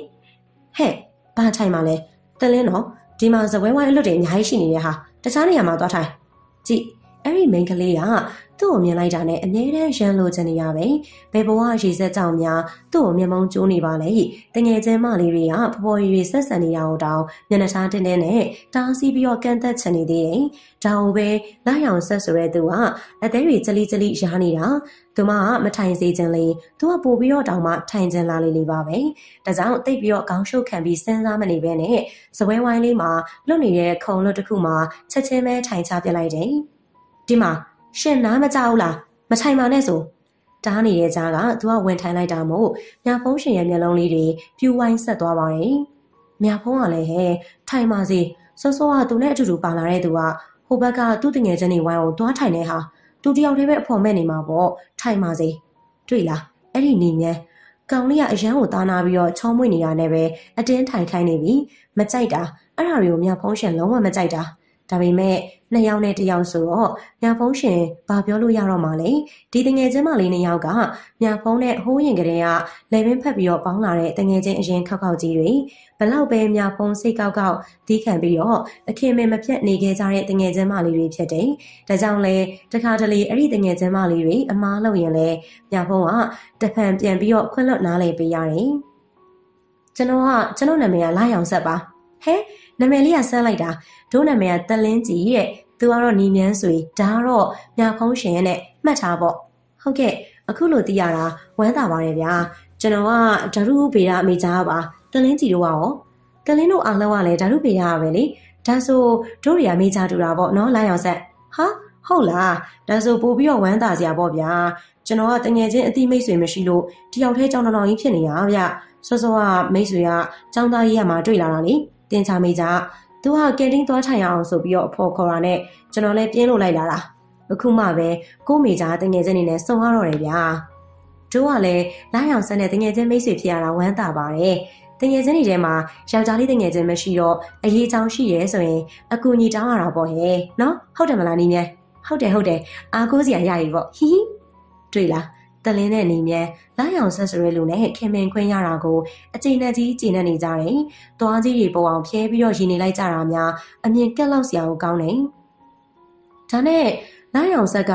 Speaker 1: ထိုင်ပါလဲတလင်းနော်ဒီမှာဇပွဲဝိုင်းအလွတ်တွေအများကြီးရှိနေရဟာတခြားနေရာမှာသွားထိုင်ကြည့်အဲ့ဒီမိန်းကလေးကသူ့ကိုမြင်လိုက်တာနဲ့အမြဲတမ်းရန်လိုချင်နေရပဲဘယ်ဘဝရေစက်ကြောင်များသူ့ကိုမျက်မှောင်ကျိုးနေပါလေတငယ်ချင်းမလေးတွေကဖော်ရွေဆက်ဆံနေရအောင်တောင်မျက်နှာထားတင်းတင်းနဲ့တားဆီးပြီးတော့ကန့်သက်ချင်နေသေးတယ်ဒါကိုပဲလာရောင်ဆက်ဆိုရဲသူကအသေးတွေကြလိရားနေတာသူမမထိုင်စေချင်လေသူကပို့ပြီးတော့တောင်မှထိုင်ချင်လာလေပါပဲဒါကြောင့်တိတ်ပြီးတော့ခေါင်းရှုပ်ခံပြီးစဉ်းစားမနေပဲနဲ့စပွဲဝိုင်းလေးမှာလွတ်နေတဲ့ခုံလွတ်တစ်ခုမှာချက်ချင်းပဲထိုင်ချပြလိုက်တယ်ဒီမှာရှင်နားမကြောက်လားမထိုင်ပါနဲ့ဆိုတားနေတဲ့ကြားကသူကဝင်ထိုင်လိုက်တာမို့မြဖုံးရှင်ရဲ့မျက်လုံးလေးတွေပြူဝိုင်းဆက်သွားပါတယ်မြဖုံးကလည်းဟဲထိုင်ပါစေစောစောကသူနဲ့အတူတူပါလာတဲ့သူကဟိုဘက်ကသူ့တငယ်ချင်းတွေဝိုင်းကိုသွားထိုင်နေဟာသူတယောက်တည်းပဲအဖော်မဲ့နေမှာပေါ့ထိုင်ပါစေတွေ့လားအဲ့ဒီနေမြန်ကောင်လေးကအရန်ကိုသားနာပြီးတော့ချောင်းမွေ့နေရတဲ့ပဲအတင်းထိုင်ခိုင်းနေပြီမကြိုက်တာအဲ့ဒါတွေကိုမြဖုံးရှင်လုံးဝမကြိုက်တာဒါပေမဲ့နှစ်ယောက်နဲ့တစ်ယောက်ဆိုတော့မြဖုံးရှင်ဘာပြောလို့ရတော့မှလဲဒီတငယ်ချင်းမလေးနှစ်ယောက်ကမြဖုံးနဲ့ဟိုးရင်ကလေးကလေပင်ဖက်ပြီးတော့ပေါင်းလာတဲ့တငယ်ချင်းအရင်ခောက်ကြီးတွေဘလောက်ပဲမြဖုံးစိတ်ကောက်တီးခံပြီးတော့အခင်မင်မပြတ်နေခဲ့ကြတဲ့တငယ်ချင်းမလေးတွေဖြစ်တယ်ဒါကြောင့်လဲတခါတလေအဲ့ဒီတငယ်ချင်းမလေးတွေအမားလို့ရင်လဲမြဖုံးကတဖန်ပြန်ပြီးတော့ခွင့်လွတ်နားလေပေးရတယ်ကျွန်တော်နာမည်ကလာရောင်ဆက်ပါဟဲနာမည်လေးကဆန်းလိုက်တာတို့နာမည်ကတလင်းကြီးတဲ့သူကတော့နီမြန်းဆွေဒါကတော့မြဖုံးရှင်နဲ့မှတ်ထားပေါ့ဟုတ်ကဲ့အခုလိုသိရတာဝမ်းသာပါတယ်ဗျာကျွန်တော်ကဓာတုဗေဒအမေကြားပါတလင်းကြီးတို့ကရောတလင်းတို့အားလုံးကလည်းဓာတုဗေဒရပဲလေဒါဆိုတို့တွေကမေကြားတူတာပေါ့နော်လာရောင်ဆက်ဟာဟုတ်လားဒါဆိုပို့ပြီးတော့ဝမ်းသာစရာပေါ့ဗျာကျွန်တော်ကတငယ်ချင်းအတိမိတ်ဆွေမရှိလို့တယောက်တည်းကြောင်တောင်ကြီးဖြစ်နေတာဗျစောစောကမိတ်ဆွေကကျောင်းသားကြီးကမှတွေ့လာတာလေတင်ချမေးကြသူကကင်တင်းသွားထိုင်အောင်ဆိုပြီးတော့အဖော်ခေါ်တာနဲ့ကျွန်တော်လည်းပြင်းလို့လိုက်လာတာအခုမှပဲကိုမိသားတငယ်ချင်းနေနဲ့စုံရတော့တယ်ဗျာတို့ကလည်းလာရောင်ဆန်းတဲ့တငယ်ချင်းမိတ်ဆွေဖြစ်ရတာဝမ်းသာပါတယ်တငယ်ချင်းတွေထဲမှာယောက်ျားလေးတငယ်ချင်းမရှိတော့အရေးချောင်းရှိရဲဆိုရင်အကူညီတောင်းရတာပေါ့ဟဲ့နော်ဟုတ်တယ်မလားနီမြန်းဟုတ်တယ်အားကိုးစရာရပြီပေါ့ဟီဟီတွေ့လားတလင်းတဲ့နေမြန်းလာရောင်ဆက်စရဲလူနဲ့ခင်မင်ခွင်းရတာကိုအကျဉ်းနဲ့ကြီးကျဉ်နဲ့နေကြတယ်။သွားကြီးတွေပုံအောင်ဖြဲပြီးတော့ရင်နေလိုက်ကြတာများအမြင်ကက်လောက်စရာကိုကောင်းတယ်။ဒါနဲ့လာရောင်ဆက်က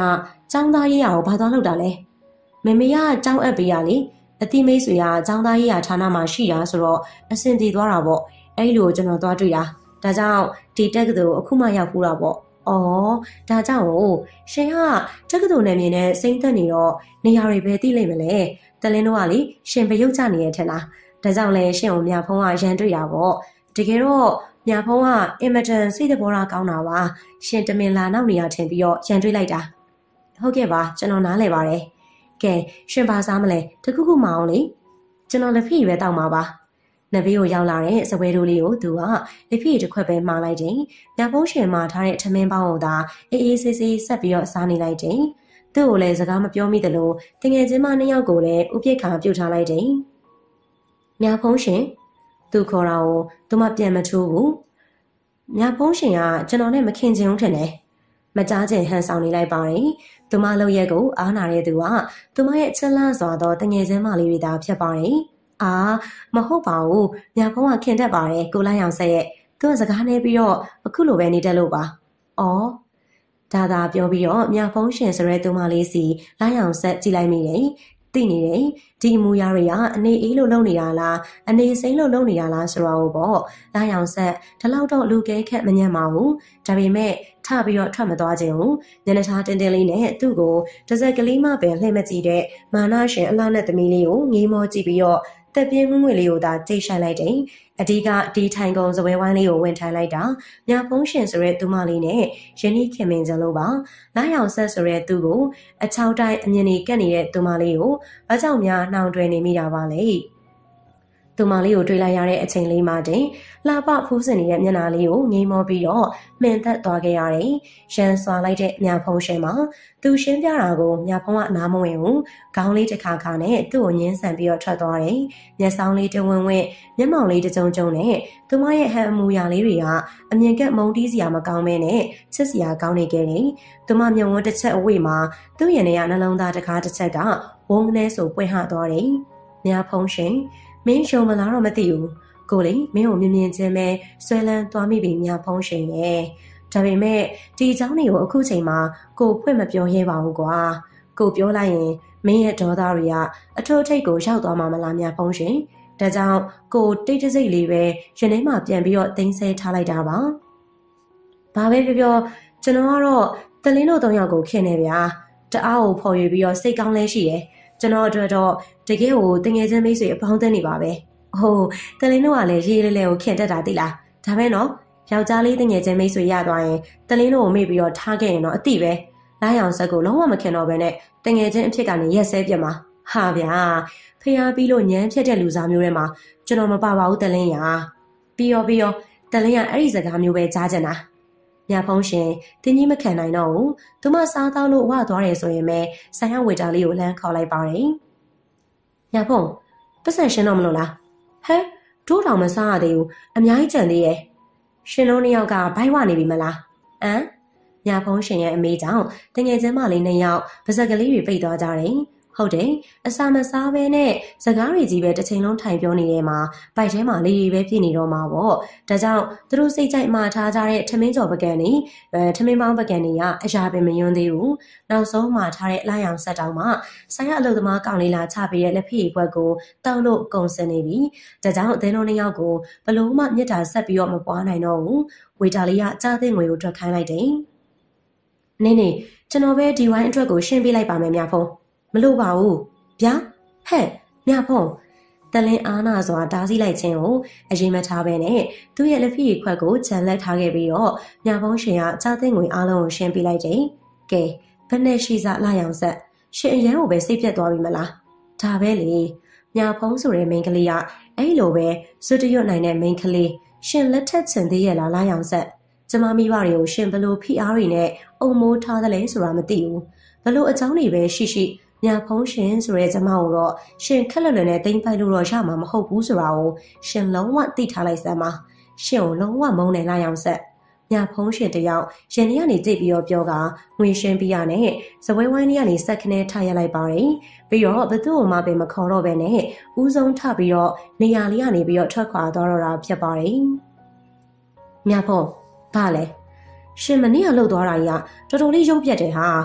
Speaker 1: ကျောင်းသားရေးရာကိုဘာသွားလုပ်တာလဲမေမေကကျောင်းအပ်ပေးရလေအတိမိတ်ဆွေကကျောင်းသားရေးရာဌာနမှာရှိတာဆိုတော့အဆင်ပြေသွားတာပေါ့အဲ့လိုကျွန်တော်သွားတွေ့တာဒါကြောင့်ဒီတက္ကသိုလ်အခုမှရောက်ဖူးတာပေါ့အော်ဒါကြောင့်ရှင်ကတက္ကသိုလ်နယ်မြေနဲ့စိမ့်သက်နေတော့နေရာတွေပဲသိလိမ့်မလဲတလင်းတို့ကလေရှင်ပယုတ်ကြနေရထင်လားဒါကြောင့်လဲရှင်ကိုမြဖုံးကရန်တွေ့တာပေါ့တကယ်တော့မြဖုံးကအင်မတန်စိတ်သဘောထားကောင်းတာပါရှင်တမင်လာနောက်နေရထင်ပြီးတော့ရန်တွေ့လိုက်တာဟုတ်ကဲ့ပါကျွန်တော်နားလည်ပါတယ်ကဲရှင်ဘာစားမလဲတခုခုမအောင်လေကျွန်တော်လက်ဖီပဲတောက်မှာပါနဘေးကိုရောက်လာတဲ့စပွဲတိုးလေးကိုသူကလက်ဖီတစ်ခွက်ပဲမှားလိုက်တယ်မြဖုံးရှင်မှာထားတဲ့ထမင်းပေါင်းကိုသာအေးအေးဆေးဆေးဆက်ပြီးတော့စားနေလိုက်တယ်သူ့ကိုလည်းစကားမပြောမိသလိုတငယ်ချင်းမနှစ်ယောက်ကိုလည်းဥပိ္ပခါပြုတ်ထားလိုက်တယ်မြဖုံးရှင်သူခေါ်တာကိုသူမပြန်မထိုးဘူးမြဖုံးရှင်ကကျွန်တော်နဲ့မခင်ချင်ဘူးထင်တယ်မကြားချင်ဟန်ဆောင်နေလိုက်ပါတယ်သူမလှုပ်ရက်ကိုအားနာတဲ့သူကသူမရဲ့ချက်လန့်စွာသောတငယ်ချင်းမလေးတွေသာဖြစ်ပါတယ်အာမဟုတ်ပါဘူးမြဖုံးကခင်တတ်ပါတယ်ကိုလိုက်အောင်ဆက်ရဲ့သူကစကားနေပြီးတော့အခုလိုပဲနေတတ်လို့ပါအော်ဒါသာပြောပြီးတော့မြဖုံးရှင်ဆိုရဲသူမလေးစီလိုက်အောင်ဆက်ကြည့်လိုက်မိတယ်သိနေတယ်ဒီအမူအရာတွေကအနေအေးလို့လုပ်နေတာလားအနေစိမ့်လို့လုပ်နေတာလားဆိုတော့ပေါ့လိုက်အောင်ဆက်ဒီလောက်တော့လူကဲခက်မညံ့ပါဘူးဒါပေမဲ့ထပြီးတော့ထွက်မသွားခြင်းဘူးညနေသားတင်းတင်းလေးနဲ့သူ့ကိုတစ်စက်ကလေးမှပဲလှည့်မကြည့်တဲ့မာနရှင်အလားနဲ့သမီးလေးကိုငေးမောကြည့်ပြီးတော့တက်ပြင်းငွေ့ငွေ့လေးကိုသာကြိတ်ဆိုင်လိုက်တယ်အဓိကဒီထိုင်ကုန်စပွဲဝိုင်းလေးကိုဝင်ထိုင်လိုက်တာမြဖုံးရှင်ဆိုရဲသူမလေးနဲ့ရင်းနှီးခင်မင်ကြလို့ပါလိုက်အောင်ဆက်ဆိုရဲသူ့ကိုအချောက်တိုင်းအမြင်ကြီးကက်နေတဲ့သူမလေးကိုဘာကြောင့်များနှောင်တွယ်နေမိတာပါလဲသူမလေးကိုတွေ့လိုက်ရတဲ့အချိန်လေးမှတင်လှပဖူးစင်နေတဲ့မျက်နှာလေးကိုငိမ့်မောပြီးတော့မှန်သက်သွားခဲ့ရတယ်။ရန်စွာလိုက်တဲ့မြဖုံးရှင်မှာသူရှင်းပြတာကိုမြဖုံးကနားမဝင်ဘူး။ခေါင်းလေးတစ်ခါခါနဲ့သူ့ကိုညှင်းဆန်ပြီးတော့ထွက်သွားတယ်။မျက်စောင်းလေးတဝင်းဝင်းမျက်မှောင်လေးတကြုံကြုံနဲ့သူမရဲ့ဟန်အမူအရာလေးတွေကအမြင်ကက်မုံတီးစရာမကောင်းမဲနဲ့ချစ်စရာကောင်းနေခဲ့တယ်။သူမမျက်ဝန်းတစ်ချက်အဝေးမှာသူ့ရင်ထဲကနှလုံးသားတစ်ခါတစ်ချက်ကဝုန်းကနေဆိုပွင့်ဟသွားတယ်။မြဖုံးရှင်မင်းရှုံမလားတော့မသိဘူးကိုလေမင်းကိုမြင်မြင်ချင်းပဲဆွဲလန်းသွားမိပြီမြဖုံးရှင်ရဲ့ဒါပေမဲ့ဒီအကြောင်းတွေကိုအခုချိန်မှာကိုဖွင့်မပြောရဲပါဘူးကွာကိုပြောလိုက်ရင်မင်းရဲ့ဒေါသတွေကအထိုးထိပ်ကိုရောက်သွားမှာမလားမြဖုံးရှင်ဒါကြောင့်ကိုတိတ်တစိတ်လေးပဲရင်ထဲမှာပြန်ပြီးတော့တင်းဆဲထားလိုက်တာပါဘာပဲပြောပြောကျွန်တော်ကတော့တလင်းတို့၃ယောက်ကိုခင်နေဗျာတအားကိုဖော်ရွေပြီးတော့စိတ်ကောင်းလဲရှိတယ်ကျွန်တော်အတွက်တော့တကယ်ကိုတငယ်ချင်းမိတ်ဆွေအပေါင်းအသင်းနေပါပဲ။ဟုတ်တလင်းတို့ကလည်းရေးလဲလဲကိုခင်တက်တာသိလား။ဒါပဲနော်ယောက်ျားလေးတငယ်ချင်းမိတ်ဆွေရသွားရင်တလင်းတို့ကိုမေ့ပြီးတော့ထားခဲ့ရင်တော့အတိပဲ။လိုက်အောင်ဆက်ကိုလုံးဝမခင်တော့ဘဲနဲ့တငယ်ချင်းအဖြစ်ကနေရက်စဲပြတ်မှာ။ဟာဗျာဖျားပြီးလို့ညမ်းဖြတ်တဲ့လူစားမျိုးတွေမှာကျွန်တော်မပါပါဘူးတလင်းရ။ပြီးရောတလင်းရအဲ့ဒီစကားမျိုးပဲကြားချင်တာ။မြဖုံးရှင်တင်းကြီးမခံနိုင်တော့ဘူး။သူမစားတော့လို့ဝသွားတယ်ဆိုရင်ပဲဆိုင်ရောက်ဝေတာလေးကိုလမ်းခေါ်လိုက်ပါတယ်။မြဖုံးပတ်စံရှင်းတော့မလို့လားဟဲဒိုးတောင်မစားရသေးဘူးအများကြီးကြံသေးရဲ့ရှင်တို့နှစ်ယောက်ကဘိုက်ဝနေပြီမလားမြဖုံးရှင်ရဲ့အမေကြောင့်တငယ်ချင်းမလေးနှစ်ယောက်ပါဇက်ကလေးတွေပိတ်သွားကြတယ်ဟုတ်တယ်အစာမစားဘဲနဲ့စကားတွေကြီးပဲတစ်ချိန်လုံးထိုင်ပြောနေတဲ့မှာပိုက်ထဲမှာလေးတွေပဲပြည့်နေတော့မှာပေါ့ဒါကြောင့်သူတို့စိတ်ကြိုက်မှာထားကြတဲ့ထမင်းကြော်ပကံတွေထမင်းပေါင်းပကံတွေကအရာပင်မယွန်းသေးဘူးနောက်ဆုံးမှာထားတဲ့လိုက်အောင်ဆက်တောင်းမှဆိုင်ရအလုပ်သမားကောင်လေးလာချပေးတဲ့လက်ဖီဘွက်ကိုတောက်လို့ကုန်စင်နေပြီဒါကြောင့်အသင်းတော်နှစ်ယောက်ကိုဘလို့မှမြစ်တာဆက်ပြီးတော့မပွားနိုင်တော့ဘူးဝေတာလေးကကြားသိငွေကိုထွက်ခိုင်းလိုက်တယ်နေကျွန်တော်ပဲဒီဝိုင်းအတွက်ကိုရှင်းပြလိုက်ပါမယ်မြဖုံးမလို့ပါဘူးဗျာဟဲ့မြဖုံးတလင်းအားနာစွာတားဆီးလိုက်ခြင်းကိုအရင်မထားဘဲနဲ့သူ့ရဲ့လက်ဖီးခွက်ကိုဂျန်လက်ထားခဲ့ပြီးတော့မြဖုံးရှင်ကကြားသိငွေအားလုံးကိုရှင်းပြလိုက်တယ်ကဲဘယ်နဲ့ရှိစားလာရောင်ဆက်ရှင်အရန်ကိုပဲစိတ်ပြတ်သွားပြီမလားဒါပဲလေမြဖုံးဆိုတဲ့မိန်းကလေးကအဲ့လိုပဲစွတ်တရွတ်နိုင်တဲ့မိန်းကလေးရှင်လက်ထက်ချင်သေးရဲ့လားလာရောင်ဆက်ကျမမိဘတွေကိုရှင်ဘလို့ဖိအားတွေနဲ့အုံမိုးထားသလဲဆိုတာမသိဘူးဘလို့အကြောင်းတွေပဲရှိမြဖုံးရှင်ဆိုတဲ့ကျမကိုတော့ရှင်ခက်လွယ်လွယ်နဲ့တိမ့်ပိုက်လို့တော့ရမှာမဟုတ်ဘူးဆိုတာကိုရှင်လုံးဝသိထားလိုက်စမ်းပါရှင်ကိုလုံးဝမုန်းနေလိုက်အောင်ဆက်မြဖုံးရှင်တယောက်ရင်ထဲကနေကြိတ်ပြီးတော့ပြောကငွေရှင်းပြရနဲ့စပွဲဝိုင်းလေးကနေစက်ခနဲထားရလိုက်ပါတယ်ပြီးတော့ဘသူ့ကိုမှပဲမခေါ်တော့ပဲနဲ့ဦးဆုံးထပြီးတော့နေရာလေးကနေပြီးတော့ထွက်ခွာသွားတော့တာဖြစ်ပါတယ်မြဖုံးဘာလဲရှင်မနေ့ကလှုပ်သွားတာကြီးကတော်တော်လေးရုပ်ပြက်တယ်ဟာတ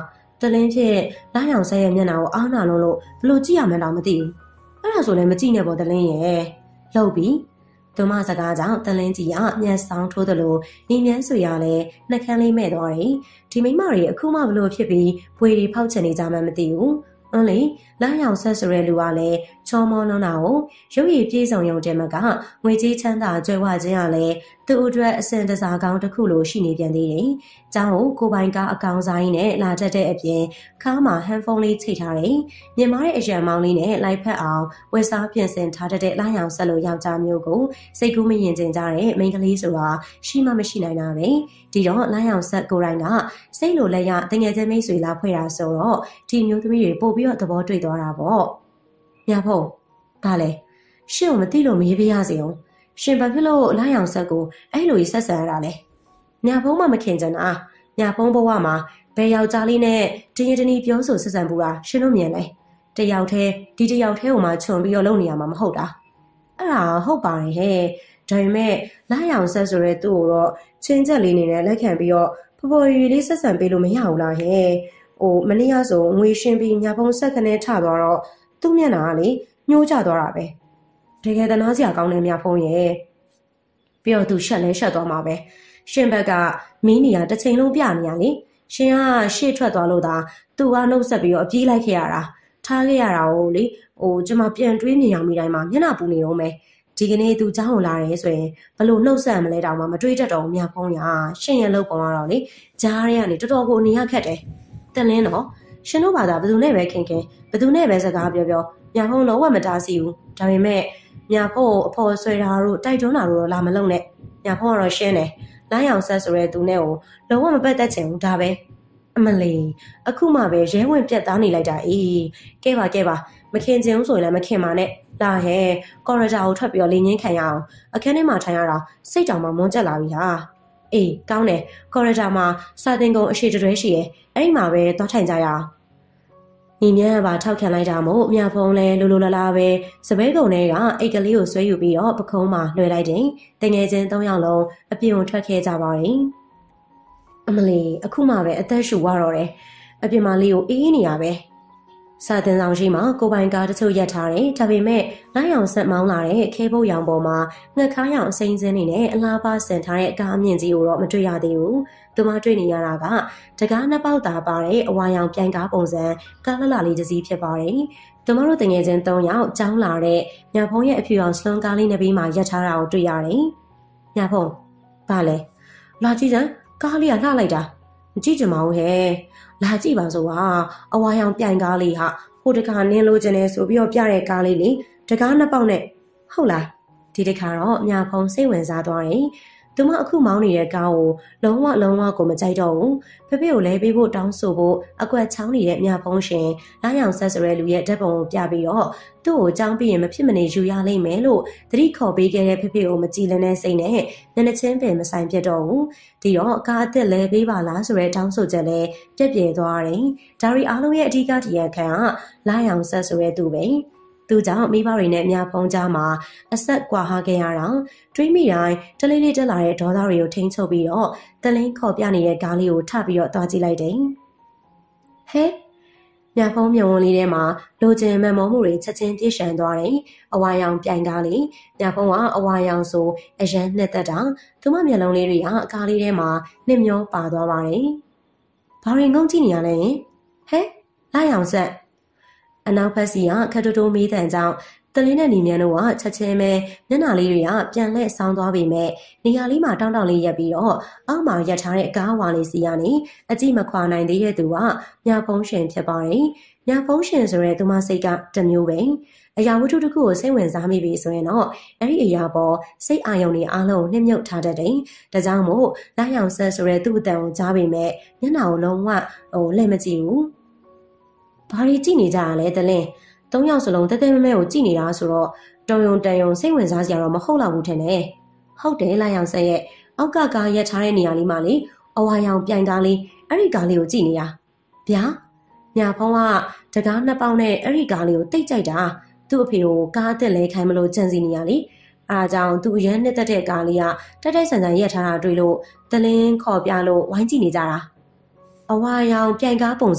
Speaker 1: တလင်းဖြစ်လာရောင်ဆက်ရဲ့မျက်နှာကိုအားနာလုံးလို့ဘလို့ကြည့်ရမှန်းတော့မသိဘူးအဲ့ဒါဆိုလည်းမကြည့်နဲ့ပေါ့တလင်းရဲ့လှုပ်ပြီးသူမစကားကြောင့်တလင်းကြီးကမျက်စောင်းထိုးသလိုညီမြန်းဆွေရလည်းနှက်ခမ်းလေးမဲ့သွားတယ်ဒီမိမတွေအခုမှဘလို့ဖြစ်ပြီးပွေတွေဖောက်ချင်နေကြမှမသိဘူးအင်းလေလာရောင်ဆက်ဆိုတဲ့လူကလည်းချောမောလုံးတာကိုရုပ်ရည်ပြေးဆောင်ရုံတည်းမကငွေကြီးချမ်းသာကြွယ်ဝခြင်းကလည်းသူ့အတွက်အစင်တစားကောင်းတစ်ခုလိုရှိနေပြန်သေးတယ်။ကျောင်းကိုပိုင်ကားအကောင်ဆိုင်နဲ့လာတတ်တဲ့အပြင်ခါမှာဟန်ဖုန်းလေးချိတ်ထားတယ်။မြင်မာတဲ့အရန်မောင်းလေးနဲ့လိုက်ဖက်အောင်ဝက်စားပြင်ဆင်ထားတဲ့လာရောင်ဆက်လိုယောက်ျားမျိုးကိုစိတ်ကူးမရင်ကျင်ကြတဲ့မိန်းကလေးဆိုတာရှိမှမရှိနိုင်တာပဲ။ဒီတော့လာရောင်ဆက်ကိုယ်တိုင်ကစိတ်လိုလက်ရတငယ်ချင်းမိတ်ဆွေလာဖွဲ့တာဆိုတော့ဒီမျိုးသမီးတွေပို့ပြီးတော့သဘောတွေ့သွားတာပေါ့။ညာဖို့ဘာလဲရှင့်ကိုမသိလို့မေးပြရစီအောင်ရှင်ဘာဖြစ်လို့လာရောင်ဆက်ကိုအဲ့လိုကြီးဆက်ဆံရတာလဲညာဖုံးမှမခင်ကြတာညာဖုံးဘဝမှာဘယ်ယောက်ျားလေးနဲ့တင်းရတင်းပြောဆိုဆက်ဆံဘူးလားရှင်တို့မြင်လဲတယောက်တည်းဒီတယောက်တည်းကိုမှခြုံပြီးတော့လုပ်နေရမှာမဟုတ်တာအဲ့ဒါဟုတ်ပါတယ်ဟဲ့ဒါပေမဲ့လာရောင်ဆက်ဆိုရဲသူ့ကိုတော့ချင်းချက်လေးနေနဲ့လက်ခံပြီးတော့ဖော်ဖော်ရွယ်လေးဆက်ဆံပေးလို့မရဘူးလားဟဲ့မနေ့ကဆိုငွေရှင်းပြီးညာဖုံးဆက်ခနဲ့ထသွားတော့သူ့မျက်နှာကလေညှိုးကျသွားတာပဲတကယ်တနာစရာကောင်းတယ်မြဖုံးရဲ့ပြီးတော့သူရှက်လဲရှက်သွားမှာပဲရှင်ဘက်ကမင်းနေရတစ်ချိန်လုံးပြနေရလေရှင်ကရှေ့ထွက်သွားလို့သာသူကနှုတ်ဆက်ပြီးတော့အပြေးလိုက်ခဲ့ရတာထားခဲ့ရတာကိုလေကျွန်မပြန်တွေးမြင်ရမိတိုင်းမှာမျက်နှာပူနေတော့မယ်ဒီကနေ့သူเจ้าကိုလာတယ်ဆိုရင်ဘလို့နှုတ်ဆက်မလဲတောင်မှမတွေးတတ်တော့မြဖုံးရရှင်ရဲ့လုပ်ပုံကတော့လေကြားရဲကနေတော်တော်ကိုနေရခက်တယ်တန်လင်းတော့ရှင်တို့ဘာသာဘယ်သူနဲ့ပဲခင်ခင်ဘယ်သူနဲ့ပဲစကားပြောမြဖုံးလုံးဝမတားစီဘူးဒါပေမဲ့ညာဖို့အဖော်ဆွဲတာတို့တိုက်တွန်းတာတို့လာမလုံးနဲ့ညာဖို့ကတော့ရှင်းတယ်လိုင်းအောင်ဆက်ဆိုရဲသူနဲ့ကိုလုံးဝမပတ်သက်ချင်ဘူးဒါပဲအမလီအခုမှပဲရဲဝင်ပြတ်သားနေလိုက်တာအေးကဲပါမခင်ချင်ဘူးဆိုရင်လည်းမခင်ပါနဲ့လာဟဲကော်ရတာကိုထွက်ပြီးတော့လင်းငင်းခံရအောင်အခန်းထဲမှာထိုင်ရတာစိတ်တောင်မှမွန်းကျက်လာပြီဟာအေးကောင်းတယ်ကော်ရတာမှာစာသင်ကုန်အရှိတွဲရှိရဲအဲ့ဒီမှာပဲသွားထိုင်ကြရအောင်ညီမြန်းကပါထောက်ခံလိုက်တာမို့မြဖုံးလဲလိုလာလာပဲစပဲကုံထဲကအိတ်ကလေးကိုဆွဲယူပြီးတော့ပခုံးမှာလွှဲလိုက်တယ်တငယ်ချင်း၃ယောက်လုံးအပြင်ကိုထွက်ခဲ့ကြပါတယ်အမလီအခုမှပဲအသက်ရှူသွားတော့တယ်အပြင်မှာလေးကိုအေးနေရပဲစာတင်ဆောင်ရှိမှာကိုပိုင်ကားတချို့ရက်ထားတယ်ဒါပေမဲ့လိုက်အောင်ဆက်မောင်းလာတဲ့ခဲဘုတ်ရောင်ပေါ်မှာငှက်ခါးရောင်အစိမ်းစင်းနေနဲ့အလားပါဆင်ထားတဲ့အကားအမြင့်ကြီးကိုတော့မတွေ့ရသေးဘူးသူမတွေ့နေရတာကတကားနှစ်ပေါက်သားပါတဲ့အဝါရောင်ပြိုင်ကားပုံစံကားလှလှလေးတစ်စီးဖြစ်ပါတယ်သူမတို့တငယ်ချင်း၃ယောက်ကြောင်းလာတဲ့ညာဖုံးရဲ့အဖြူအောင်စလုံးကားလေးနှစ်ပြီးမှရက်ထားတာကိုတွေ့ရတယ်ညာဖုံးဘာလဲလာကြည့်စမ်းကားလေးကလှလိုက်တာမကြည့်ကြမအောင်ဟဲ့လာကြည့်ပါဆိုဟာအဝါရောင်ပြိုင်ကားလေးဟာဟိုတခါနင်းလို့ကျင်နေဆိုပြီးတော့ပြတဲ့ကားလေးလေတကားနှစ်ပေါက်နဲ့ဟုတ်လားဒီတခါတော့မြဖုံးစိတ်ဝင်စားသွားတယ်သူမအခုမောင်းနေတဲ့ကားကိုလုံးဝကိုမကြိုက်တော့ဘူးဖေဖေကိုလဲပေးဖို့တောင်းဆိုဖို့အကွက်ချောင်းနေတဲ့မြဖုံးရှင်လာရောင်ဆက်ဆိုတဲ့လူရဲ့ဓာတ်ပုံကိုပြပြီးတော့သူ့ကိုကြောင်းပြီးရင်မဖြစ်မနေယူရလိမ့်မယ်လို့သတိခေါ်ပေးခဲ့တဲ့ဖေဖေကိုမကြည်လင်းတဲ့စိတ်နဲ့ညနေချင်းပင်မဆိုင်ဖြစ်တော့ဘူးဒီတော့ကားအသက်လဲပေးပါလားဆိုတဲ့တောင်းဆိုချက်လဲပြက်ပြဲသွားတယ်ဒါရီအားလုံးရဲ့အဓိကတရားခံကလာရောင်ဆက်ဆိုတဲ့သူပဲသူကြောင့်မိဘတွေနဲ့မြဖုံးကြားမှာအဆက်ကွာဟခဲ့ရတာတွေးမိတိုင်းတလေးလေးတက်လာတဲ့ဒေါသတွေကိုထိန်းချုပ်ပြီးတော့တလင်းခေါ်ပြနေတဲ့ကားလေးကိုထပြီးတော့သွားကြည့်လိုက်တယ်ဟဲမြဖုံးမြုံဝင်လေးထဲမှာလိုချင်မဲ့မောမှုတွေချက်ချင်းပြည့်ရှံသွားတယ်အဝါရောင်ပြိုင်ကားလေးမြဖုံးကအဝါရောင်ဆိုအရန်နှစ်သက်တာသူမမျက်လုံးလေးတွေကကားလေးထဲမှာနှစ်မျောပါသွားပါတယ်ဘာရင်ငုံကြည့်နေရလဲဟဲလာရောင်ဆက်အနောက်ဘက်စီကခက်တိုးမေးတဲ့ကြောင့်တလင်းနဲ့ညီမြန်းတို့ကချက်ချင်းပဲမျက်နှာလေးတွေကပြန်လှည့်ဆောင်းသွားပေမဲ့နေရာလေးမှာတောင်းလေးရက်ပြီးတော့အောက်မှာရက်ထားတဲ့ကားဝါလေးစီကနေအကြည့်မခွာနိုင်သေးတဲ့သူကမြဖုံးရှင်ဖြစ်ပါတယ်။မြဖုံးရှင်ဆိုတဲ့သူမစိတ်ကတမျိုးပဲ။အရာဝတ္ထုတစ်ခုကိုစိတ်ဝင်စားမိပြီဆိုရင်တော့အဲ့ဒီအရာပေါ်စိတ်အာရုံတွေအားလုံးနှိမ့်မြုပ်ထားတတ်တယ်။ဒါကြောင့်မို့လာရောင်ဆက်ဆိုတဲ့သူ့အတန်ကိုကြားပေမဲ့မျက်နှာကိုလုံးဝလှည့်မကြည့်ဘူး။ဘာတွေကြည့်နေကြရလဲတလင်း၃ယောက်စလုံးတဲတဲမဲမဲကိုကြည့်နေတာဆိုတော့တုံယုံတန်ယုံစိတ်ဝင်စားစရာတော့မဟုတ်တော့ဘူးထင်တယ်ဟုတ်တယ်လာရောင်ဆက်ရဲ့အောက်ကကားရက်ထားတဲ့နေရာလေးမှာလေအဝါရောင်ပြိုင်ကားလေးအဲ့ဒီကားလေးကိုကြည့်နေတာဗျာညာဖုံးကတကားနှစ်ပေါက်နဲ့အဲ့ဒီကားလေးကိုတိတ်ကြိုက်တာသူ့အဖေကိုကားအသက်လဲခိုင်းမလို့ကြံစီနေရလေအားကြောင့်သူ့ရမ်းနှစ်သက်တဲ့ကားလေးကတိုက်တိုက်ဆန်ဆန်ရက်ထားတာတွေ့လို့တလင်းခေါ်ပြလို့ဝိုင်းကြည့်နေကြတာအဝါရောင်ပြိုင်ကားပုံစံ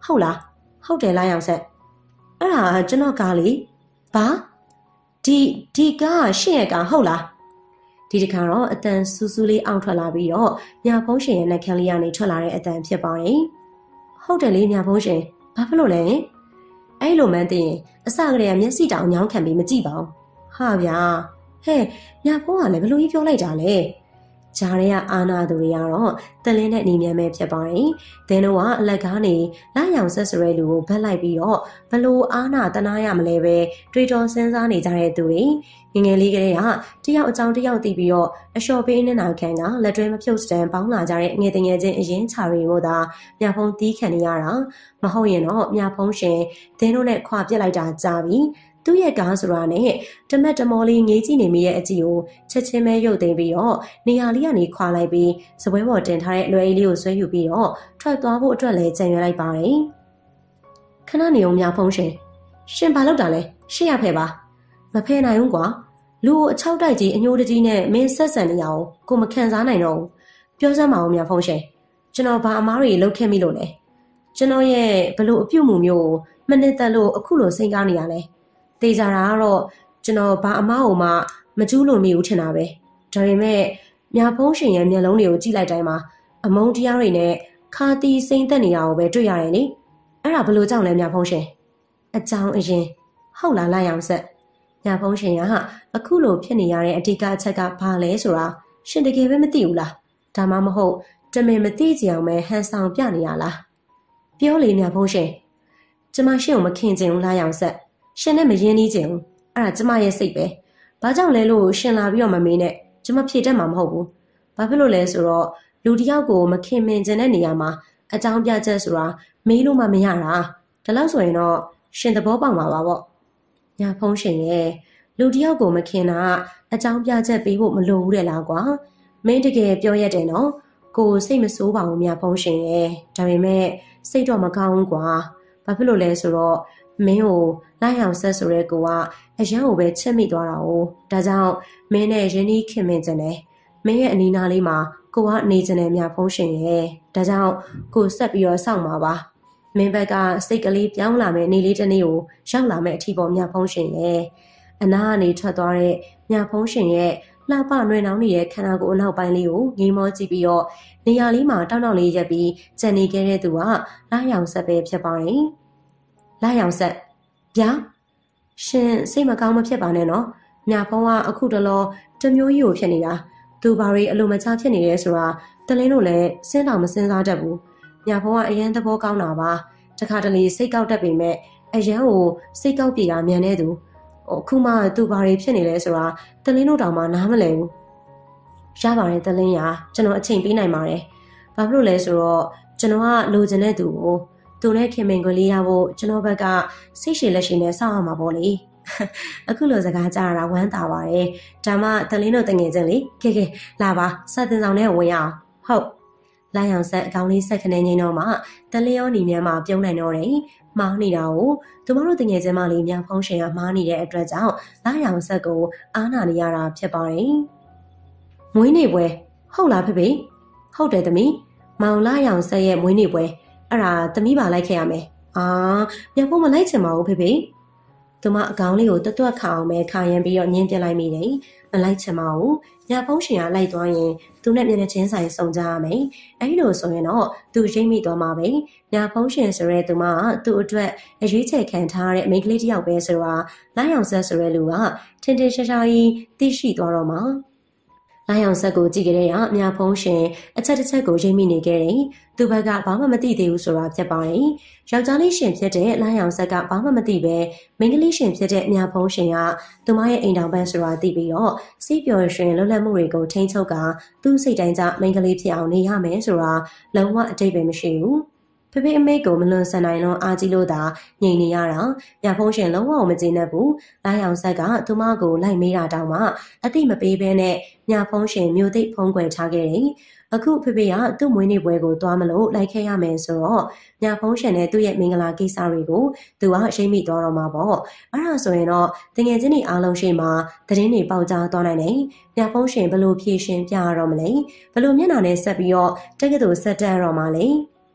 Speaker 1: ဟုတ်လားဟုတ်တယ်လားရောင်ဆက်အဲ့ဒါကျွန်တော်ကားလေဘာဒီကားရှင့်ရဲ့ကားဟုတ်လားဒီတခါတော့အတန်စူးစူးလေးအောင့်ထွက်လာပြီးတော့ညာဖုံးရှင်ရဲ့နှက်ခမ်းလေးကနေထွက်လာတဲ့အတန်ဖြစ်ပါတယ်ဟုတ်တယ်လေညာဖုံးရှင်ဘာဖြစ်လို့လဲအဲ့လိုမှန်းသိရင်အစကတည်းကမျက်စိတောင်ညောင်းခံပြီးမကြည့်ပါဘူးဟာဗျာဟဲ့ညာဖုံးကလည်းဘလို့ကြီးပြောလိုက်တာလဲဂျားရဲကအာနာသူတွေကတော့တလင်းနဲ့နေမြန်ပဲဖြစ်ပါတယ်။ဒင်းတို့ကအလက်ကားနေလာရောင်ဆက်ဆိုတဲ့လူကိုဗတ်လိုက်ပြီးတော့ဘလို့အာနာတနာရမလဲပဲတွေးတောစဉ်းစားနေကြတဲ့သူတွေငငယ်လေးကလေးကတယောက်အကြောင်းတယောက်တည်ပြီးတော့အလျှော်ပေးနေတာခံကလက်တွဲမဖြုတ်စတန်ပေါင်းလာကြတဲ့ငယ်တငယ်ချင်းအရင်ချာတွေကိုသာမြဖုံးတီးခံနေရတာမဟုတ်ရင်တော့မြဖုံးရှင်ဒင်းတို့နဲ့ခွာပြစ်လိုက်တာကြာပြီသူ့ရဲ့ကားဆိုတာနဲ့တမက်တမောလေးငေးကြည့်နေမိရဲ့အကြည့်ကိုချက်ချင်းပဲရုပ်သိမ်းပြီးတော့နေရာလေးကနေခွာလိုက်ပြီးစပွဲပေါ်တင်ထားတဲ့လွယ်အိတ်လေးကိုဆွဲယူပြီးတော့ထွက်သွားဖို့အတွက်လည်းကြံရွယ်လိုက်ပါတယ်ခဏနေအောင်မြဖုံးရှင်ဘာလုပ်တာလဲရှေ့ရဖဲပါမဖဲနိုင်ဘူးကွာလူကိုအချောက်တိုက်ကြီးအညိုးတကြီးနဲ့မင်းဆက်ဆံနေရအောင်ကိုမခံစားနိုင်တော့ဘူးပြောစမ်းပါဦးမြဖုံးရှင်ကျွန်တော်ဘာအမားတွေလုပ်ခဲ့မိလို့လဲကျွန်တော်ရဲ့ဘလို့အပြုတ်မှုမျိုးကိုမနစ်သက်လို့အခုလိုစိတ်ကားနေရလဲတေးကြတာကတော့ကျွန်တော်ဘာအမားကိုမှမကျူးလွန်မိဘူးထင်တာပဲဒါပေမဲ့မြဖုံးရှင်ရဲ့မျက်လုံးတွေကိုကြည့်လိုက်တိုင်းမှာအမုန်းတရားတွေနဲ့ခါတီးစိမ့်သက်နေတာကိုပဲတွေ့ရတယ်လေအဲ့ဒါဘလို့ကြောင့်လဲမြဖုံးရှင်အကြောင်းအရင်ဟုတ်လားလာရောင်ဆက်မြဖုံးရှင်ကအခုလိုဖြစ်နေရတဲ့အဓိကအချက်ကဘာလဲဆိုတာရှင်တကယ်ပဲမသိဘူးလားဒါမှမဟုတ်တမင်မသိကြအောင်ပဲဟန်ဆောင်ပြနေရလားပြောလေမြဖုံးရှင်ကျမရှင်ကိုမခင်ချင်ဘူးလာရောင်ဆက်ရှင်နဲ့မရင်းနှီးချင်ဘူးအဲ့ဒါကျမရဲ့စိတ်ပဲဘာကြောင့်လဲလို့ရှင်လာပြီးတော့မမေးနဲ့ကျမဖြေတတ်မှာမဟုတ်ဘူးဘာဖြစ်လို့လဲဆိုတော့လူတစ်ယောက်ကိုမခင်မင်ချင်တဲ့နေရာမှာအကြောင်းပြချက်ဆိုတာမေးလို့မှမရတာဒါလို့ဆိုရင်တော့ရှင်သဘောပေါက်မှာပါပေါ့ညာဖုံးရှင်ရဲ့လူတစ်ယောက်ကိုမခင်တာအကြောင်းပြချက်ပေးဖို့မလိုဘူးတဲ့လားကွာမင်းတကယ်ပြောရတယ်နော်ကိုစိတ်မဆိုးပါဘူးညာဖုံးရှင်ရဲ့ဒါပေမဲ့စိတ်တော့မကောင်းဘူးကွာဘာဖြစ်လို့လဲဆိုတော့မင်းကိုလိုက်အောင်ဆက်ဆိုတဲ့ကိုကအရန်ကိုပဲချစ်မိသွားတာ哦ဒါကြောင့်မင်းနဲ့ရင်းနှီးခင်မင်ကြတယ်မင်းရဲ့အနီးနားလေးမှာကိုကနေကြတယ်မြဖုံးရှင်ရဲ့ဒါကြောင့်ကိုဆက်ပြီးတော့စောင့်ပါပါမင်းဘက်ကစိတ်ကလေးပြောင်းလာမယ်နေလေးတစ်နေ့ကိုရောက်လာမယ်အထီပေါ်မြဖုံးရှင်ရဲ့အနာကနေထွက်သွားတဲ့မြဖုံးရှင်ရဲ့လှပနှွေနှောင်းနေတဲ့ခန္ဓာကိုယ်အနောက်ပိုင်းလေးကိုငေးမောကြည့်ပြီးတော့နေရာလေးမှာတောက်တောက်လေးရက်ပြီးကြံနေခဲ့တဲ့သူကလာရောင်ဆက်ပဲဖြစ်ပါတယ်လာရောင်ဆက်ဗျာရှင်စိတ်မကောင်းမဖြစ်ပါနဲ့နော်မြဖုံးကအခုတလောတမျိုးကြီးကိုဖြစ်နေတာသူဘာတွေအလိုမချဖြစ်နေလဲဆိုတာတလင်းတို့လည်းစဉ်းတော်မစဉ်းစားတတ်ဘူးမြဖုံးကအရန်သဘောကောင်းတာပါတခါတလေစိတ်ကောက်တတ်ပေမဲ့အရန်ကိုစိတ်ကောက်ပြေတာမြန်နေသူအခုမှသူဘာတွေဖြစ်နေလဲဆိုတာတလင်းတို့တောင်မှနားမလည်ဘူးရပါတယ်တလင်းရကျွန်တော်အချိန်ပေးနိုင်ပါတယ်ဘာဖြစ်လို့လဲဆိုတော့ကျွန်တော်ကလိုချင်တဲ့သူကိုသူနဲ့ခင်မင်ခွင့်လေးရဖို့ကျွန်တော်ဘက်ကစိတ်ရှည်လက်ရှည်နဲ့စောင့်ရမှာပေါ့လေအခုလိုစကားကြားရတာဝမ်းသာပါတယ်ဒါမှတလင်းတို့တငယ်ချင်းလေကဲလာပါစတင်ဆောင်နဲ့ဝင်ရအောင်ဟုတ်လာရောင်ဆက်အကောင်လေးဆက်ခနေငိမ့်တော့မှတလင်းရောညီမြန်းမှာပြုံးနိုင်တော့တယ်မောင်းနေတာကိုသူမတို့တငယ်ချင်းမလေးများဖုံးရှင်ကမားနေတဲ့အတွက်ကြောင့်လာရောင်ဆက်ကိုအားနာနေရတာဖြစ်ပါတယ်မွေးနေ့ပွဲဟုတ်လားဖေဖေဟုတ်တယ်သမီးမောင်လာရောင်ဆက်ရဲ့မွေးနေ့ပွဲအဲ့ဒါသမီးပါလိုက်ခဲ့ရမယ်မြတ်ဖုံးမလိုက်ချင်ပါဘူးဖေဖေသူမအကောင်လေးကိုတွတ်ခါအောင်ပဲခါရန်ပြီးတော့ညင်းပြလိုက်မိတယ်မလိုက်ချင်ပါဘူးမြတ်ဖုံးရှင်ကလိုက်သွားရင်သူနဲ့မျက်နှာချင်းဆိုင်စုံကြရမယ်အဲ့လိုဆိုရင်တော့သူရိမ့်မိသွားမှာပဲမြတ်ဖုံးရှင်ဆိုရဲသူမကသူ့အတွက်အရွေးချယ်ခံထားတဲ့မိန်းကလေးတစ်ယောက်ပဲဆိုတာလာရောင်ဆက်ဆိုရဲလူကထင်ထင်ရှားရှားကြီးသိရှိသွားတော့မှာလာရောင်ဆက်ကိုကြည့်ကြတဲ့မြဖုံးရှင်အချက်တစ်ချက်ကိုရိပ်မိနေခဲ့တယ်။သူဘက်ကဘာမှမသိသေးဘူးဆိုတာဖြစ်ပါတယ်။ယောက်ျားလေးရှင်ဖြစ်တဲ့လာရောင်ဆက်ကဘာမှမသိပဲမိန်းကလေးရှင်ဖြစ်တဲ့မြဖုံးရှင်ကသူမရဲ့အိမ်တော်ပန်းဆိုတာသိပြီးတော့စိတ်ပျော်ရွှင်လွတ်လပ်မှုတွေကိုထိန်းချုပ်ကာသူ့စိတ်တိုင်းကျမိန်းကလေးဖြစ်အောင်နေရမယ်ဆိုတာလုံးဝအတိတ်ပဲမရှိဘူး။ဖေဖေအမေကိုမလွန်ဆန်နိုင်လွန်အားကြီးလို့သာငြိမ်နေရတာမြဖုံးရှင်လုံးဝမကျေနပ်ဘူးလာရောင်ဆက်ကသူမကိုလိုက်မေးတာတောင်မှအတိမပေးဘဲနဲ့မြဖုံးရှင်မျိုးသိပ်ဖုံးကွယ်ထားခဲ့တယ်အခုဖေဖေကသူ့မွေးနေ့ပွဲကိုသွားမလို့လိုက်ခဲ့ရမယ်ဆိုတော့မြဖုံးရှင်နဲ့သူ့ရဲ့မင်္ဂလာကိစ္စတွေကိုသူကရိပ်မိသွားတော့မှာပေါ့အဲ့ဒါဆိုရင်တော့တငယ်ချင်းတွေအားလုံးရှိမှသတင်းတွေပေါက်ကြားသွားနိုင်တယ်မြဖုံးရှင်ဘလို့ဖြည့်ရှင်ပြရတော့မလဲဘလို့မျက်နှာနဲ့ဆက်ပြီးတော့တက္ကသိုလ်ဆက်တက်ရတော့မှာလဲ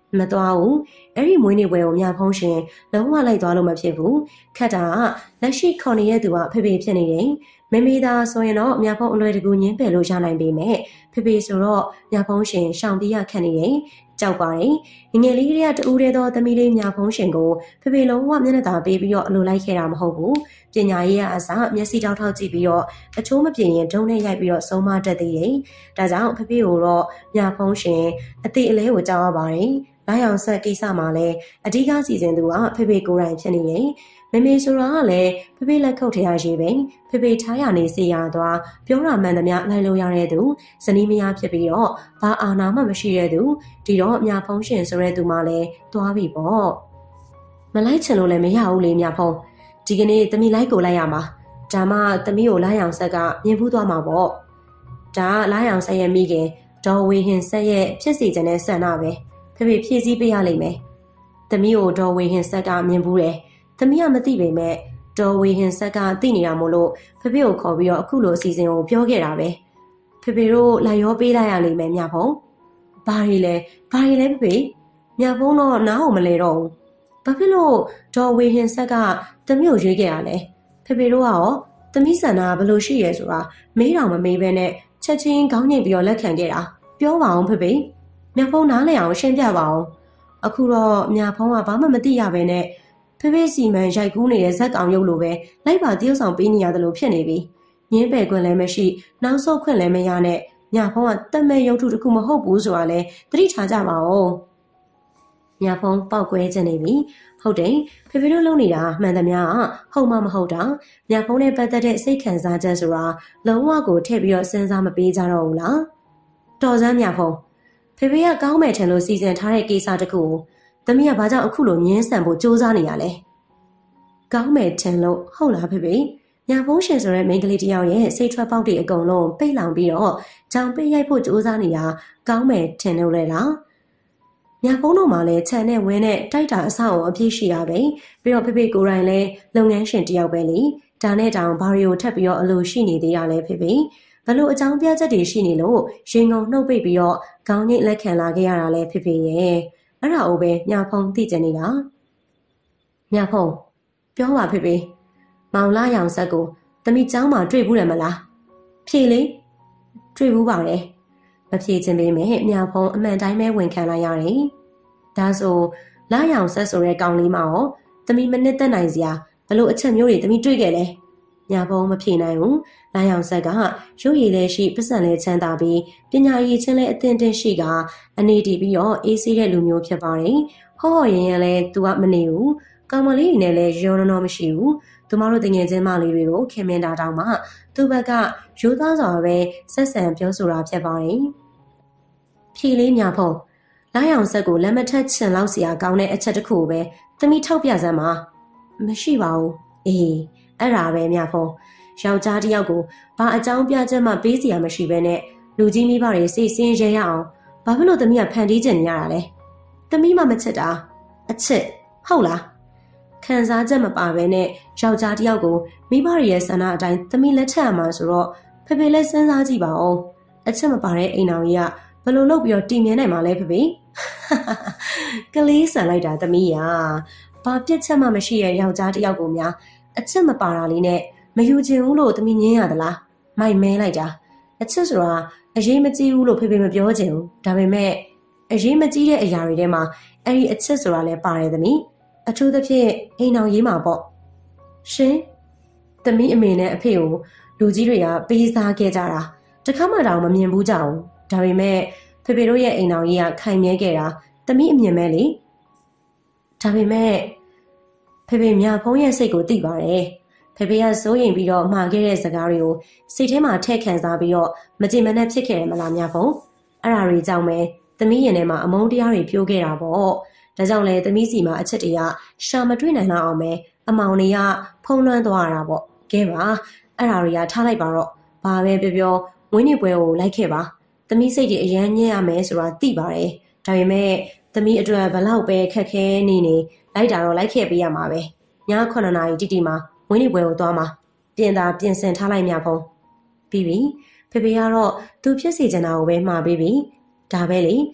Speaker 1: မတော်ဘူးအဲ့ဒီမွေးနေ့ပွဲကိုမြဖုံးရှင်လုံးဝလိုက်သွားလို့မဖြစ်ဘူးခက်တာကလက်ရှိခေါ်နေတဲ့သူကဖေဖေဖြစ်နေတယ်မမေသာဆိုရင်တော့မြဖုံးအလွယ်တကူညင်းပယ်လို့ရနိုင်ပေမဲ့ဖေဖေဆိုတော့မြဖုံးရှင်ရှောင်ပြေးရခက်နေတယ်ကြောက်ပါတယ်ငယ်လေးကလေးကတူးတဲ့သောသမီးလေးမြဖုံးရှင်ကိုဖေဖေလုံးဝမျက်နှာသာပေးပြီးတော့အလိုလိုက်ခဲ့တာမဟုတ်ဘူးပညာရေးကအစမျက်စိတောက်ထောက်ကြည့်ပြီးတော့အချိုးမပြင်းရင်ဒုံနဲ့ရိုက်ပြီးတော့ဆုံးမတတ်သေးတယ်ဒါကြောင့်ဖေဖေကိုတော့မြဖုံးရှင်အသေးအလဲကိုကြောက်ရပါတယ်လာရောက်ဆက်ကိစ္စမှာလည်းအဓိကစီစဉ်သူကဖေဖေကိုယ်တိုင်ဖြစ်နေတယ်မမေဆိုတာကလည်းဖေဖေလက်ခုပ်ထရရေးပဲဖေဖေထားရနေစီရသွားပြောတာမှန်သမျှလိုက်လို့ရတဲ့သူဇနီးမယားဖြစ်ပြီးတော့ဘာအာနာမှမရှိတဲ့သူဒီတော့မြဖုံးရှင်ဆိုတဲ့သူမှလည်းသွားပြီပေါ့မလိုက်ချင်လို့လည်းမရဘူးလေမြဖုံးဒီကနေ့သမီးလိုက်ကိုလိုက်ရမှာဒါမှသမီးကိုလာရောင်ဆက်ကမြင်ဖူးသွားမှာပေါ့ဒါကလာရောင်ဆက်ရဲ့မိခင်ဒေါ်ဝေဟင်ဆက်ရဲ့ဖြစ်စီခြင်းနဲ့ဆန္ဒပဲဖေဖေဖြည့်ဆည်းပေးရလိမ့်မယ်သမီးကိုဒေါ်ဝေဟင်ဆက်ကမြင်ဘူးတယ်သမီးကမသိပေမဲ့ဒေါ်ဝေဟင်ဆက်ကသိနေတာမို့လို့ဖေဖေကိုခေါ်ပြီးတော့အခုလိုအစီအစဉ်ကိုပြောခဲ့တာပဲဖေဖေတို့လိုက်ရောပေးလိုက်ရလိမ့်မယ်မြဖုံးဘာတွေလဲဖေဖေမြဖုံးတော့နားကိုမလဲတော့ဘူးဘာဖြစ်လို့ဒေါ်ဝေဟင်ဆက်ကသမီးကိုရွေးခဲ့ရလဲဖေဖေတို့ကရောသမီးဆန္ဒဘယ်လိုရှိရဲဆိုတာမေးတော့မမေးဘဲနဲ့ချက်ချင်းခေါင်းညိတ်ပြီးတော့လက်ခံခဲ့တာပြောပါအောင်ဖေဖေမြဖုံးနားလည်အောင်ရှင်းပြပါအောင်အခုတော့မြဖုံးကဘာမှမသိရဘဲနဲ့ဖေဖေစီမံရိုက်ကူးနေတဲ့ဇက်ကောင်ရုပ်လိုပဲလိုက်ပါတရုပ်ဆောင်ပေးနေရတယ်လို့ဖြစ်နေပြီညင်းပယ်ခွင့်လည်းမရှိနောက်ဆုတ်ခွင့်လည်းမရနဲ့မြဖုံးကတက်မဲ့ရုပ်ထုတစ်ခုမဟုတ်ဘူးဆိုတာလဲသတိထားကြပါဦးမြဖုံးပောက်ကွဲခြင်းနေပြီဟုတ်တယ်ဖေဖေတို့လုပ်နေတာမှန်သမျှဟုတ်မှမဟုတ်တာမြဖုံးနဲ့ပတ်သက်တဲ့စိတ်ခံစားချက်ဆိုတာလုံးဝကိုထည့်ပြီးတော့စဉ်းစားမပေးကြတော့ဘူးလားတော်စမ်းမြဖုံးဖေဖေကကောင်းမယ်ထင်လို့စီစဉ်ထားတဲ့ကိစ္စတခုကိုသမီးကဘာကြောင့်အခုလိုငင်းဆန်ဖို့စူးစမ်းနေရလဲကောင်းမယ်ထင်လို့ဟုတ်လားဖေဖေညာဖုံးရှင်ဆိုတဲ့မိန်းကလေးတယောက်ရဲ့စိတ်ထွက်ပေါက်တွေအကုန်လုံးပိတ်လောင်ပြီးတော့ကြောင်ပိတ်ရိုက်ဖို့စူးစမ်းနေတာကောင်းမယ်ထင်လို့လေလားညာဖုံးတို့မှလည်းခြံနဲ့ဝင်းနဲ့တိုက်တာအဆောက်အအုံအပြည့်ရှိတာပဲပြီးတော့ဖေဖေကိုယ်တိုင်လည်းလုပ်ငန်းရှင်တယောက်ပဲလေဒါနဲ့တောင်ဘာရီကိုထပ်ပြီးတော့အလိုရှိနေသေးတာလဲဖေဖေဘလို့အကြောင်းပြချက်တွေရှိနေလို့ရင်ကုန်နှုတ်ပိတ်ပြီးတော့ခေါင်းညိတ်လက်ခံလာခဲ့ရတာလဲဖေဖေရဲ့အဲ့ဒါအိုပဲမြဖုံးသိကြနေတာမြဖုံးပြောပါဖေဖေမောင်လာရောင်ဆက်ကိုသမီးเจ้าမှာတွေ့ဘူးတယ်မလားဖြေလေတွေ့ဘူးပါတယ်မဖြေချင်ပေမဲ့မြဖုံးအမှန်တိုင်းပဲဝန်ခံလိုက်ရတယ်ဒါဆိုလာရောင်ဆက်ဆိုတဲ့ကောင်လေးမရောသမီးမနစ်သက်နိုင်စရာဘလို့အချက်မျိုးတွေသမီးတွေ့ခဲ့လဲမြဖုံးမဖြေနိုင်ဘူးလာရောင်ဆက်ကရုပ်ရည်လည်းရှိပတ်စံလည်းချမ်းသာပြီးပညာရည်ချင်းလည်းအသင်တင်ရှိကအနေတည်ပြီးတော့အေးဆေးတဲ့လူမျိုးဖြစ်ပါတယ်ဟောရင်ရင်လည်းသူကမနေဘူးကောင်မလေးတွေနဲ့လည်းရောနော်မရှိဘူးသူမတို့တငယ်ချင်းမလေးတွေကိုခင်မင်တာတောင်မှသူ့ဘက်ကရိုးသားစွာပဲဆက်ဆံပြောဆိုတာဖြစ်ပါတယ်ဖြေလေးမြဖုံးလာရောင်ဆက်ကိုလက်မထက်ချင်လောက်စရာကောင်းတဲ့အချက်တစ်ခုပဲသမီးထောက်ပြစမ်းပါမရှိပါဘူးအေးအဲ့ဒါပဲမြဖုံးယောက်ျားတစ်ယောက်ကိုဘာအကြောင်းပြချက်မှပေးစရာမရှိဘဲနဲ့လူကြီးမိဘတွေစိတ်ဆင်းရဲရအောင်ဘာဖြစ်လို့သမီးကဖန်တီးကျင်နေရတာလဲသမီးမှမချစ်တာအချစ်ဟုတ်လားခံစားချက်မပါဘဲနဲ့ယောက်ျားတစ်ယောက်ကိုမိဘရဲ့ဆန္ဒအတိုင်းသမီးလက်ထပ်ရမှာဆိုတော့ဖေဖေလည်းစဉ်းစားကြည့်ပါဦးအချစ်မပါတဲ့အိမ်တော်ကြီးကဘယ်လိုလုပ်ပြီးတော့တည်မြဲနိုင်မှာလဲဖေဖေကလေးဆန်လိုက်တာသမီးရာဘာပြစ်ချက်မှမရှိတဲ့ယောက်ျားတစ်ယောက်ကိုများအချစ်မပါတာလေးနဲ့မယူချင်ဘူးလို့သမီးငင်းရသလားမိုက်မဲလိုက်တာအချစ်ဆိုတာအရေးမကြီးဘူးလို့ဖေဖေမပြောချင်ဘူးဒါပေမဲ့အရေးမကြီးတဲ့အရာတွေထဲမှာအဲ့ဒီအချစ်ဆိုတာလည်းပါတယ်သမီးအထူးသဖြင့်အိမ်အောင်ရေးမှာပေါ့ရှင်သမီးအမေနဲ့အဖေကိုလူကြီးတွေကပေးစားခဲ့ကြတာတခါမှတောင်မမြင်ဘူးကြအောင်ဒါပေမဲ့ဖေဖေတို့ရဲ့အိမ်အောင်ရေးကခိုင်မြဲခဲ့တာသမီးအမြင်ပဲလေဒါပေမဲ့ဖေဖေမြဖုံးရဲ့စိတ်ကိုသိပါတယ်ဖေဖေကစိုးရင်ပြီးတော့မှားခဲ့တဲ့စကားတွေကိုစိတ်ထဲမှာထည့်ခံစားပြီးတော့မကြင်မနဲ့ဖြစ်ခဲ့တယ်မလားမြဖုံးအဲ့ဒါတွေကြောင့်ပဲသမီးရင်ထဲမှာအမုန်းတရားတွေပြိုးခဲ့တာပေါ့ဒါကြောင့်လဲသမီးစီမှာအချက်တွေကရှာမတွေ့နိုင်တော့အောင်ပဲအမောင်တွေကဖုံးလွှမ်းသွားရတာပေါ့ကဲပါအဲ့ဒါတွေကထားလိုက်ပါတော့ဘာပဲပြောပြောမွေးနေ့ပွဲကိုလိုက်ခဲ့ပါသမီးစိတ်တွေအရန်ညံ့ရမယ်ဆိုတာသိပါတယ်ဒါပေမဲ့သမီးအတွက်ဘလောက်ပဲခက်ခဲနေလိုက်တာတော့လိုက်ခဲ့ပေးရမှာပဲည9 နာရီတိတိမှာမွေးနေ့ပွဲကိုသွားမှာပြင်တာပြင်ဆင်ထားလိုက်မြဖုံးပြီးပြီဖေဖေကတော့သူဖြစ်စီချင်တာကိုပဲမှာပေးပြီဒါပဲလေ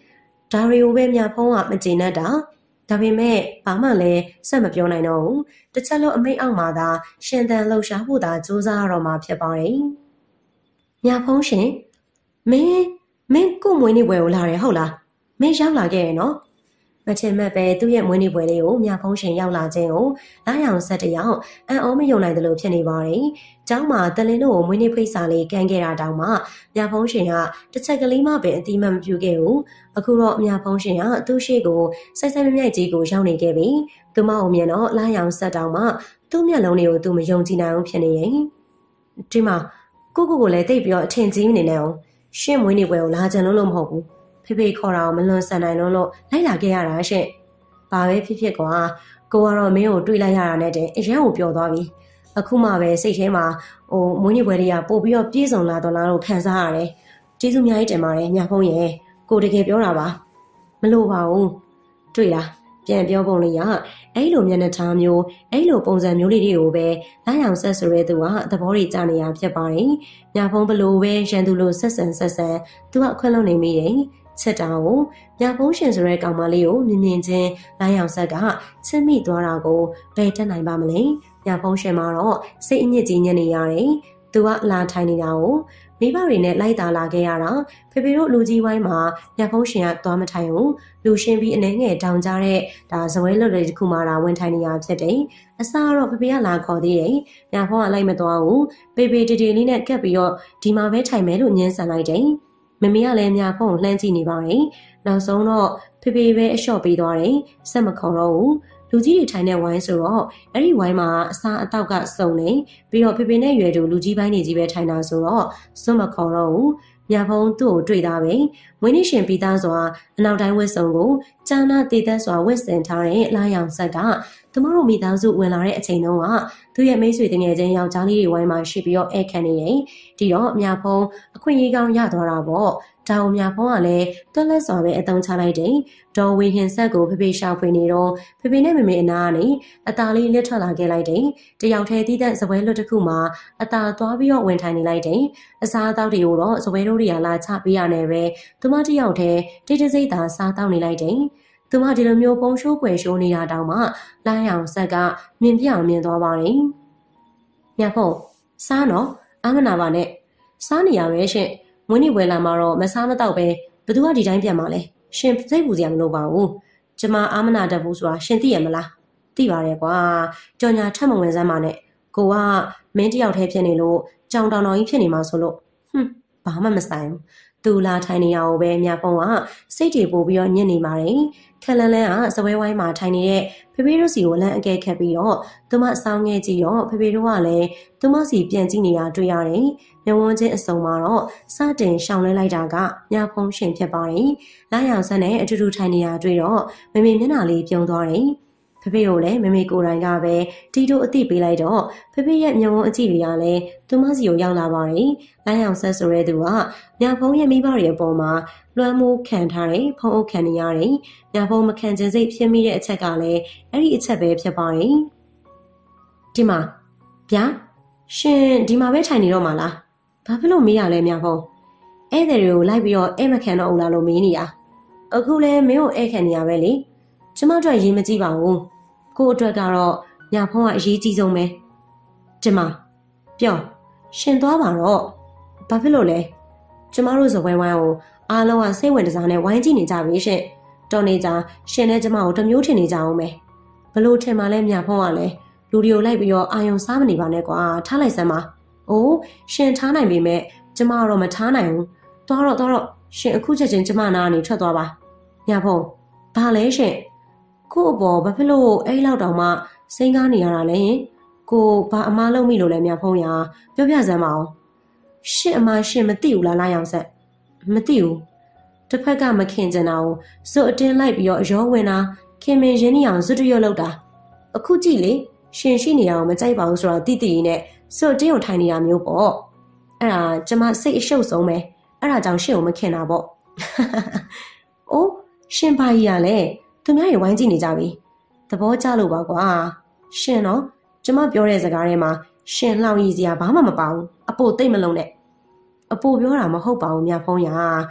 Speaker 1: ဒါရီကိုပဲမြဖုံးကမကျေနပ်တာဒါပေမဲ့ဘာမှလည်းဆက်မပြောနိုင်တော့ဘူးတစ်ချက်လုံးအမိတ်အောက်မှာသာရှင်သန်လှုပ်ရှားဖို့သာစူးစမ်းရတော့မှာဖြစ်ပါတယ်မြဖုံးရှင်မင်းကို့မွေးနေ့ပွဲကိုလာတယ်ဟုတ်လားမင်းရောက်လာခဲ့ရနော်မချင်မဲ့ပဲသူ့ရဲ့မွေးနေ့ပွဲလေးကိုမြဖုံးရှင်ရောက်လာခြင်းကိုလာရောင်ဆက်တယောက်အံ့ဩမယုံနိုင်သလိုဖြစ်နေပါတယ်။ကျောင်းမှာတလင်းတို့ကိုမွေးနေ့ဖိတ်စာလေးကမ်းခဲ့တာတောင်မှမြဖုံးရှင်ကတစ်ချက်ကလေးမှပဲအတိမမပြုခဲ့ဘူး။အခုတော့မြဖုံးရှင်ကသူ့ရှိကိုစိုက်စိုက်မမြိုက်ကြီးကိုရောက်နေခဲ့ပြီ။သူမအုံမြင်တော့လာရောင်ဆက်တောင်မှသူ့မျက်လုံးတွေကိုသူမယုံကြည်နိုင်အောင်ဖြစ်နေရင်ဒီမှာကိုလည်းတိတ်ပြီးတော့အထင်ကြီးနေနေအောင်ရှင့်မွေးနေ့ပွဲကိုလာကြလို့မဟုတ်ဘူး။ဖေခေါ်တာကိုမလွန်ဆန်နိုင်လို့လိုက်လာခဲ့ရတာရှင့်။ဘာပဲဖြစ်ကွာကိုကတော့မင်းကိုတွေ့လိုက်ရတာနဲ့တဲ့အရန်ကိုပျော်သွားပြီ။အခုမှပဲစိတ်ထဲမှာမွေးနေ့ပွဲလေးကပို့ပြီးတော့ပြေဆုံးလာတော့လားလို့ခံစားရတယ်။ကျေးဇူးအများကြီးတင်ပါတယ်မြဖုံးရဲ့ကိုတကယ်ပြောတာပါ။မလို့ပါဘူး။တွေ့လားပြန်ပြောပုံလေးကအဲ့လိုမျက်နှာထားမျိုးအဲ့လိုပုံစံမျိုးလေးတွေကိုပဲလာရောင်ဆက်ဆိုရဲသူကသဘောတွေကြနေရဖြစ်ပါတယ်။မြဖုံးဘလို့ပဲရန်သူလိုဆက်ဆန်သူကခွင့်လုံးနေမိတယ်။ချက်တာကိုမြဖုံးရှင်ဆိုတဲ့ကောင်မလေးကိုမြင်ချင်းလာရောင်ဆက်ကချစ်မိသွားတာကိုဘယ်တက်နိုင်ပါမလဲမြဖုံးရှင်မှာတော့စိတ်အညစ်ကြီးညက်နေရတယ်သူကလာထိုင်နေတာကိုမိဘတွေနဲ့လိုက်တာလာခဲ့ရတာဖေတို့လူကြီးဝိုင်းမှာမြဖုံးရှင်ကသွားမထိုင်ဘူးလူရှင်ပြီးအနေငယ်တောင်ကြတဲ့ဒါဇပွဲလွတ်တွေတခုမှလာဝင်ထိုင်နေရဖြစ်တယ်အစားတော့ဖေကလာခေါ်သေးတယ်မြဖုံးကလိုက်မသွားဘူးဖေတီတီလေးနဲ့ကပ်ပြီးတော့ဒီမှာပဲထိုင်မယ်လို့ညှင်းဆန်လိုက်တယ်မမေကလည်းမြဖုံးကိုလှမ်းကြည့်နေပါတယ်နောက်ဆုံးတော့ဖေပဲအလျှော့ပေးသွားတယ်ဆက်မခေါ်တော့ဘူးလူကြီးတွေထိုင်တဲ့ဝိုင်းဆိုတော့အဲ့ဒီဝိုင်းမှာအစားအသောက်ကစုံနေပြီးတော့ဖေနဲ့ရွယ်တူလူကြီးပိုင်းတွေကြီးပဲထိုင်တာဆိုတော့စွန့်မခေါ်တော့ဘူးမြဖုံးသူ့ကိုတွေ့တာပဲမွေးနေ့ရှင်ပြီးသားစွာအနောက်တိုင်းဝစ်စုံကိုကြာနာတည်သက်စွာဝစ်စင်ထားတဲ့လာရောင်ဆက်ကသူမတို့မိသားစုဝင်လာတဲ့အချိန်တုန်းကသူ့ရဲ့မိတ်ဆွေတငယ်ချင်းယောက်ျားလေးတွေဝိုင်းမှာရှိပြီးတော့ဧည့်ခံနေတယ်ဒီတော့မြဖုံးအခွင့်အရေးကောင်းရသွားတာပေါ့ဒါအောင်မြဖုံးကလည်းတွက်လက်စွာပဲအသုံးချလိုက်တယ်ဒေါ်ဝေဟင်ဆက်ကိုဖေရှာဖွေနေတော့ဖေနဲ့မေအနာကနေအตาလေးလက်ထွက်လာခဲ့လိုက်တယ်တယောက်တည်းတီးတဲ့စပွဲလွတ်တစ်ခုမှာအตาသွားပြီးတော့ဝင်ထိုင်နေလိုက်တယ်အစားအသောက်တွေကိုတော့စပွဲတို့တွေကလာချပေးရတယ်ပဲသူမတယောက်တည်းတိတ်တဆိတ်သာစားတောက်နေလိုက်တယ်သူမဒီလိုမျိုးပုံရှိုးကွယ်ရှိုးနေတာတောင်မှလိုင်းအောင်ဆက်ကမြင်ပြအောင်မြင်သွားပါတယ်မြဖုံးစားနော်အမနာပါနဲ့စားနေရပဲရှင်မွေးနေ့ပွဲလာမှာတော့မစားမတော့ပဲဘသူကဒီတိုင်းပြန်มาလဲရှင်စိတ်ပူစရာမလိုပါဘူးကျမအာမနာတတ်ဘူးဆိုတာရှင်သိရမလားသိပါတယ်ကွာကြော်ညာထက်မဝင်စမ်းပါနဲ့ကိုကမင်းတယောက်တည်းဖြစ်နေလို့ကြောင်တောင်တော်ကြီးဖြစ်နေမှာဆိုလို့ဘာမှမဆိုင်ဘူးသူလာထိုင်နေရအောင်ပဲမြဖုံးကစိတ်တွေပို့ပြီးတော့ညစ်နေပါတယ်ခက်လန်းလန်းကစပွဲဝိုင်းမှာထိုင်နေတဲ့ဖေတို့စီကိုလမ်းအကဲခတ်ပြီးတော့သူမစောင်းငယ်ကြည့်ရောဖေတို့ကလည်းသူမစီပြန်ကြည့်နေတာတွေ့ရတယ်မျက်ဝန်းချင်းအစုံမှာတော့စတင်ရှောင်လဲလိုက်တာကမြဖုံးရှင်ဖြစ်ပါတယ်လာရောင်ဆန်းနဲ့အတူတူထိုင်နေတာတွေ့တော့မမေမျက်နှာလေးပြုံးသွားတယ်ဖေကိုလည်းမမေကိုယ်တိုင်ကပဲတီတို့အသိပေးလိုက်တော့ဖေရဲ့မျက်ဝန်းအကြည့်တွေကလည်းသူမစီကိုရောက်လာပါတယ်။လိုင်းအောင်ဆက်ဆိုရဲသူကမြဖုံးရဲ့မိဘတွေအပေါ်မှာလွှမ်းမိုးခံထားတဲ့ဖုံးအုပ်ခံနေရတယ်။မြဖုံးမခံချင်စိတ်ဖြစ်မိတဲ့အချက်ကလည်းအဲ့ဒီအချက်ပဲဖြစ်ပါတယ်။ဒီမှာဗျာရှင်ဒီမှာပဲထိုင်နေတော့မှာလား။ဘာဖြစ်လို့မေးရလဲမြဖုံး။ဧည့်သည်တွေကိုလိုက်ပြီးတော့ဧည့်မခံတော့ဘူးလားလို့မေးနေတာ။အခုလည်းမင်းကိုဧည့်ခံနေရပဲလေ။ကျမတို့ရေးမကြည့်ပါဘူး။ကို့အတွက်ကတော့မြဖုံးကအရေးကြီးဆုံးပဲဒီမှာပြောရှင်သွားပါတော့ဘာဖြစ်လို့လဲကျမတို့ဇပွဲဝိုင်းကိုအားလုံးကစိတ်ဝင်စားနဲ့ဝိုင်းကြည့်နေကြပြီရှင်တော်နေကြရှင်နဲ့ကျမကိုတမျိုးထင်နေကြအောင်ပဲဘလို့ထင်မှလဲမြဖုံးကလည်းလူတွေကိုလိုက်ပြီးတော့အာယုံစားမနေပါနဲ့ကွာထားလိုက်စမ်းပါအိုးရှင်ထားနိုင်ပေမဲ့ကျမကတော့မထားနိုင်ဘူးသွားတော့ရှင်အခုချက်ချင်းကျမနာကနေထွက်သွားပါမြဖုံးဘာလဲရှင်ကို့အပေါ်ဘာဖြစ်လို့အဲ့လောက်တောင်မှစိတ်ကားနေရတာလဲကိုဘာအမားလုံးမိလို့လဲမြဖုံးရပြောပြစမ်းပါအောင်ရှင့်အမားရှင့်မသိဘူးလားလာရောင်ဆက်မသိဘူးတစ်ဖက်ကမခင်ကျင်တာကိုစွတ်အတင်းလိုက်ပြီးတော့ရောဝင်တာခင်မင်ရင်းနေအောင်စွတ်တရွတ်လောက်တာအခုကြည့်လေရှင်ရှိနေအောင်မကြိုက်ပါဘူးဆိုတော့တိတိနဲ့စွတ်တင်းကိုထိုင်နေတာမျိုးပေါ့အဲ့ဒါကျမစိတ်အရှုပ်ဆုံးပဲအဲ့ဒါကြောင့်ရှင့်ကိုမခင်တာပေါ့အိုးရှင်ဘာကြီးရလဲသူများတွေဝိုင်းကြည့်နေကြပြီသဘောကျလို့ပါကွာရှင်နော်ကျမပြောတဲ့စကားထဲမှာရှင်လှောင်ရည်စရာဘာမှမပါဘူးအပိုသိမ့်မလုံးနဲ့အပိုပြောတာမဟုတ်ပါဘူးမြဖုံးရမြ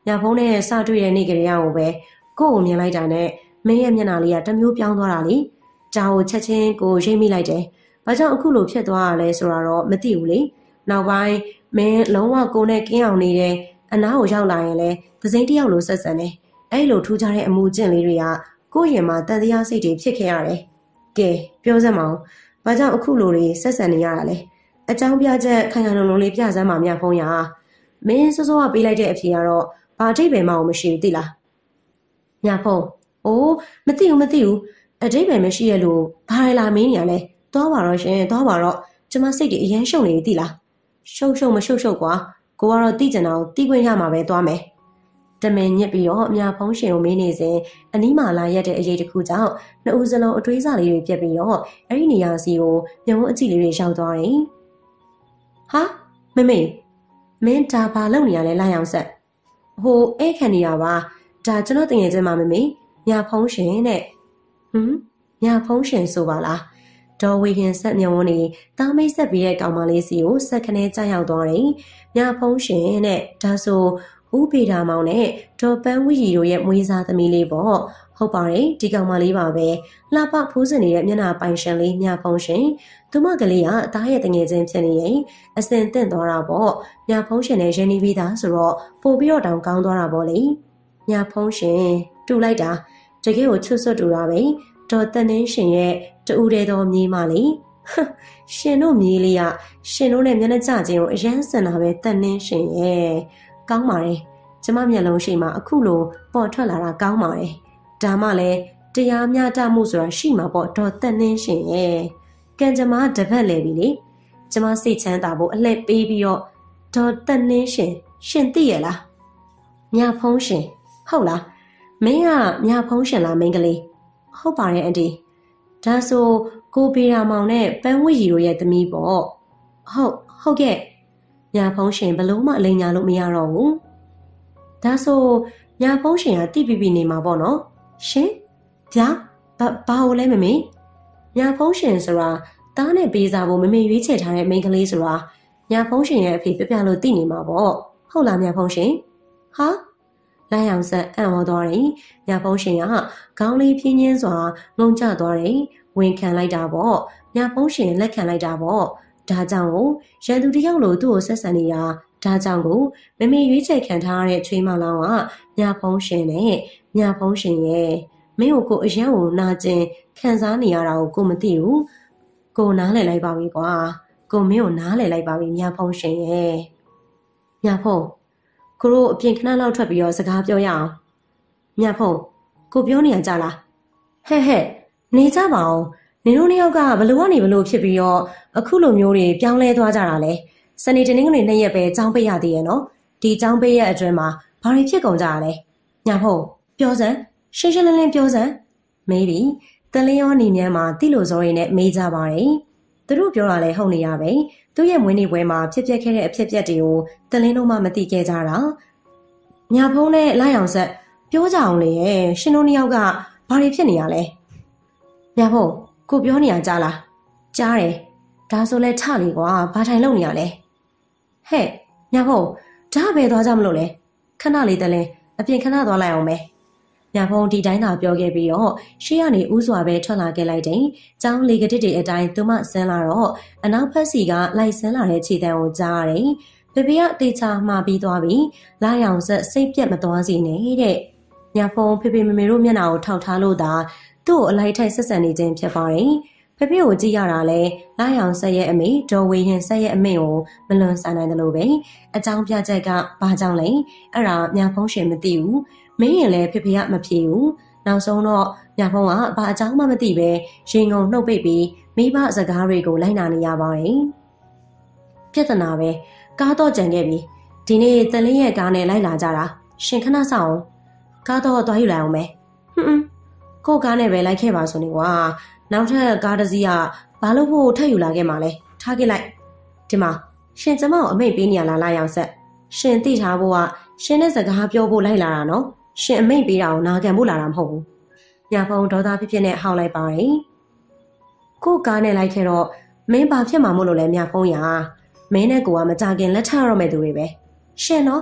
Speaker 1: ညာဖုံးနဲ့စတွေ့တဲ့နေ့ကလေးကိုပဲကို့ကိုမြင်လိုက်တာနဲ့မင်းရဲ့မျက်နှာလေးကတမျိုးပြောင်းသွားတာလေဒါကိုချက်ချင်းကိုရိပ်မိလိုက်တယ်ဘာကြောင့်အခုလိုဖြစ်သွားရလဲဆိုတာတော့မသိဘူးလေနောက်ပိုင်းမင်းလုံးဝကိုနဲ့ကင်းအောင်နေတယ်အနားကိုရောက်လာရင်လဲသစိမ့်တယောက်လိုဆက်ဆံတယ်အဲ့လိုထူးခြားတဲ့အမူအကျင့်လေးတွေကကိုယ့်ရင်မှာတန်တရားစိတ်တွေဖြစ်ခဲ့ရတယ်ကဲပြောစမ်းမအောင်ဘာကြောင့်အခုလိုတွေဆက်ဆံနေရတာလဲအကြောင်းပြချက်ခိုင်ခိုင်လုံလုံလေးပြစမ်းပါမြဖုံးရမင်းစောစောကပေးလိုက်တဲ့အဖြေကတော့ဘာအဓိပ္ပာယ်မှမရှိဘူးသိလားမြဖုံးအိုးမသိဘူးအဓိပ္ပာယ်မရှိရလို့ဘာလဲလာမင်းနေရလဲသွားပါတော့ရှင်သွားပါတော့ကျမစိတ်တွေအရင်ရှုပ်နေပြီသိလားရှုပ်မရှုပ်ကွာကိုကတော့တိကျင်အောင်တိခွင့်ရမှာပဲသွားမယ်တမင်ညစ်ပြီးတော့မြဖုံးရှင်ကိုမေးနေစဉ်အနီးမှာလာရက်တဲ့အရေးတစ်ခုကြောင့်နှစ်ဦးစလုံးအတွေးစားလေးတွေပြက်ပြီးတော့အဲ့ဒီနေရာစီကိုမျက်ဝန်းအကြည့်လေးတွေရောက်သွားတယ်ဟာမမေမင်းဒါဘာလုပ်နေရလဲလာအောင်ဆက်ဟိုအဲ့ခံနေရပါဒါကျွန်တော်တငယ်ချင်းမမမေမြဖုံးရှင်တဲ့မြဖုံးရှင်ဆိုပါလားဒေါ်ဝေခင်ဆက်မျက်ဝန်းနေတားမိတ်ဆက်ပြီးတဲ့ကောင်မလေးစီကိုဆက်ခနဲကြောက်ရောက်သွားတယ်မြဖုံးရှင်တဲ့ဒါဆိုဦးပေတာမောင်နဲ့ဒေါ်ပန်းဝီရီတို့ရဲ့မွေးစားသမီးလေးပေါ့ဟုတ်ပါတယ်ဒီကောင်မလေးပါပဲလှပဖိုးစင်နေတဲ့မျက်နှာပိုင်ရှင်လေးမြဖုံးရှင်သူမကလေးကအသားရဲ့တငယ်ချင်းဖြစ်နေရင်အစင်တင့်သွားတာပေါ့မြဖုံးရှင်နဲ့ရင်းနှီးပြီးသားဆိုတော့ပို့ပြီးတော့တောင်ကောင်းသွားတာပေါ့လေမြဖုံးရှင်တူလိုက်တာတကယ်ကိုချွတ်ဆွတ်တူတာပဲဒေါ်တန်နှင်းရှင်ရဲ့တူတဲ့တော်မြေးမလေးရှင်တို့မြေးလေးကရှင်တို့နဲ့မျက်နှာကျခြင်းကိုအရန်စင်တာပဲတန်နှင်းရှင်ရဲ့ကောင်းပါတယ်ကျမမျက်လုံးရှိမှအခုလိုပေါ်ထွက်လာတာကောင်းပါတယ်ဒါမှလည်းတရားမျှတမှုဆိုတာရှိမှာပေါ့ဒေါ်တန်နှင်းရှင်ရဲ့ကံကြမ္မာတပတ်လဲပြီလေကျမစိတ်ချမ်းသာဖို့အလှည့်ပေးပြီးတော့ဒေါ်တန်နှင်းရှင်သိရလားမြဖုံးရှင်ဟုတ်လားမင်းကမြဖုံးရှင်လားမင်းကလေးဟုတ်ပါတယ်အန်တီဒါဆိုကိုပေရာမောင်နဲ့ပန်းဝီရီတို့ရဲ့သမီးပေါ့ဟုတ်ကဲ့မြဖုံးရှင်ဘလို့မှအလိမ်ညာလို့မရတော့ဘူးဒါဆိုမြဖုံးရှင်ကတိပိပိနေမှာပေါ့နော်ရှင်ဗျာဘာလို့လဲမမေမြဖုံးရှင်ဆိုတာတားနဲ့ပေးစားဖို့မမေရွေးချယ်ထားတဲ့မိန်းကလေးဆိုတာမြဖုံးရှင်ရဲ့အဖေပြပြလို့သိနေမှာပေါ့ဟုတ်လားမြဖုံးရှင်ဟာလိုင်းအောင်ဆက်အံ့ဩသွားတယ်မြဖုံးရှင်ကခေါင်းလေးပြင်းပြင်းစွာငုံကျသွားတယ်ဝင်ခံလိုက်တာပေါ့မြဖုံးရှင်လက်ခံလိုက်တာပေါ့ဒါကြောင့်ကိုရန်သူတယောက်လိုသူ့ကိုဆက်ဆံနေတာဒါကြောင့်ကိုမမေရွေးချယ်ခံထားရတဲ့ချွေးမလောင်းကမြဖုံးရှင်နဲ့မြဖုံးရှင်ရဲ့မင်းကိုအရန်ကိုနာကျင်ခံစားနေရတာကိုမသိဘူးကိုနားလည်လိုက်ပါပြီကွာကိုမင်းကိုနားလည်လိုက်ပါပြီမြဖုံးရှင်ရဲ့မြဖုံးကိုတို့အပြင်ခဏလောက်ထွက်ပြီးတော့စကားပြောရအောင်မြဖုံးကိုပြောနေရကြလားဟဲ့နေကြပါအောင်နေတို့နှစ်ယောက်ကဘလို့ကနေဘလို့ဖြစ်ပြီးတော့အခုလိုမျိုးတွေပြောင်းလဲသွားကြတာလဲစနေတနင်္ဂနွေ2ရက်ပဲចောင်းပိတ်ရသေးရဲ့နော်ဒီចောင်းပိတ်ရက်အတွင်းမှာဘာတွေဖြစ်ကုန်ကြရလဲညာဖို့ပြောစမ်းရှင်းလင်းပြောစမ်းမေးပြီတလင်းရောနေမြန်းမှာတိလို့စောရင်းနဲ့မေးကြပါတယ်သူတို့ပြောတာလဲဟုတ်နေရပဲသူ့ရဲ့မွေးနေ့ပွဲမှာဖြစ်ပျက်ခဲ့တဲ့အဖြစ်အပျက်တွေကိုတလင်းတို့မှမသိခဲ့ကြတာညာဖုံးနဲ့လိုက်အောင်ဆက်ပြောကြအောင်လေရှင်တို့နှစ်ယောက်ကဘာတွေဖြစ်နေရလဲညာဖုံးကိုပြောနေရကြလားကြားတယ်ဒါဆိုလဲထလေကွာဘာထိုင်လုပ်နေရလဲဟဲ့ညာဖုံးဒါပဲသွားကြမလို့လဲခဏလေးတလဲအပြင်ခဏသွားလိုက်အောင်ပဲညာဖုံးဒီတိုင်းသာပြောခဲ့ပြီးတော့ရှေ့ကနေဥစွာပဲထွက်လာခဲ့လိုက်တယ်။ကျောင်းလေကတစ်တွေအတိုင်းသူမဆင်းလာတော့အနောက်ဖက်စီကလိုက်ဆင်းလာတဲ့ခြေတံကိုကြားရတယ်။ဖေဖေကတေချာမှားပြီးသွားပြီးလာရောင်ဆက်စိတ်ပြက်မသွားစီနဲ့တဲ့။ညာဖုံးဖေဖေမေမေတို့မျက်နှာကိုထောက်ထားလို့သာသူ့ကိုအလိုက်ထိုက်ဆက်ဆံနေခြင်းဖြစ်ပါတယ်။ဖေဖေကိုကြည့်ရတာလဲလာရောင်ဆက်ရဲ့အမေဒေါ်ဝေရင်ဆက်ရဲ့အမေကိုမလွန်ဆန်နိုင်တယ်လို့ပဲအကြောင်းပြချက်ကဘာကြောင့်လဲအဲ့ဒါညာဖုံးရှင်မသိဘူးမင်းရင်လည်းဖေဖေကမဖြေဘူးနောက်ဆုံးတော့ညာဖုံးကဘာအကြောင်းမှမသိပဲရင်ငုံနှုတ်ပိတ်ပြီးမိဘစကားတွေကိုလိုက်နာနေရပါတယ်ပြဿနာပဲကားတော့ကြံခဲ့ပြီဒီနေ့တလင်းရဲ့ကားနဲ့လိုက်လာကြတာရှင်ခဏစောင့်ကားတော့သွားယူလိုက်အောင်မယ်ကိုကားနဲ့ပဲလိုက်ခဲ့ပါဆိုနေကွာနောက်ထပ်ကားတစ်စီးကဘာလို့ဖို့ထပ်ယူလာခဲ့မှာလဲထားခဲ့လိုက်ဒီမှာရှင်ကျမကိုအမိတ်ပေးနေရလားလာရောက်ဆက်ရှင်သိထားဖို့ကရှင်နဲ့စကားပြောဖို့လိုက်လာတာနော်ရှင်အမိတ်ပေးတာကိုနာခံဖို့လာတာမဟုတ်ဘူးညာဖုံဒေါသဖြစ်ဖြစ်နဲ့ဟောက်လိုက်ပါတယ်ကိုကားနဲ့လိုက်ခဲ့တော့မင်းဘာဖြစ်မှာမို့လို့လဲညာဖုံရမင်းနဲ့ကိုကမကြခင်လက်ထရတော့မဲ့သူတွေပဲရှင်နော်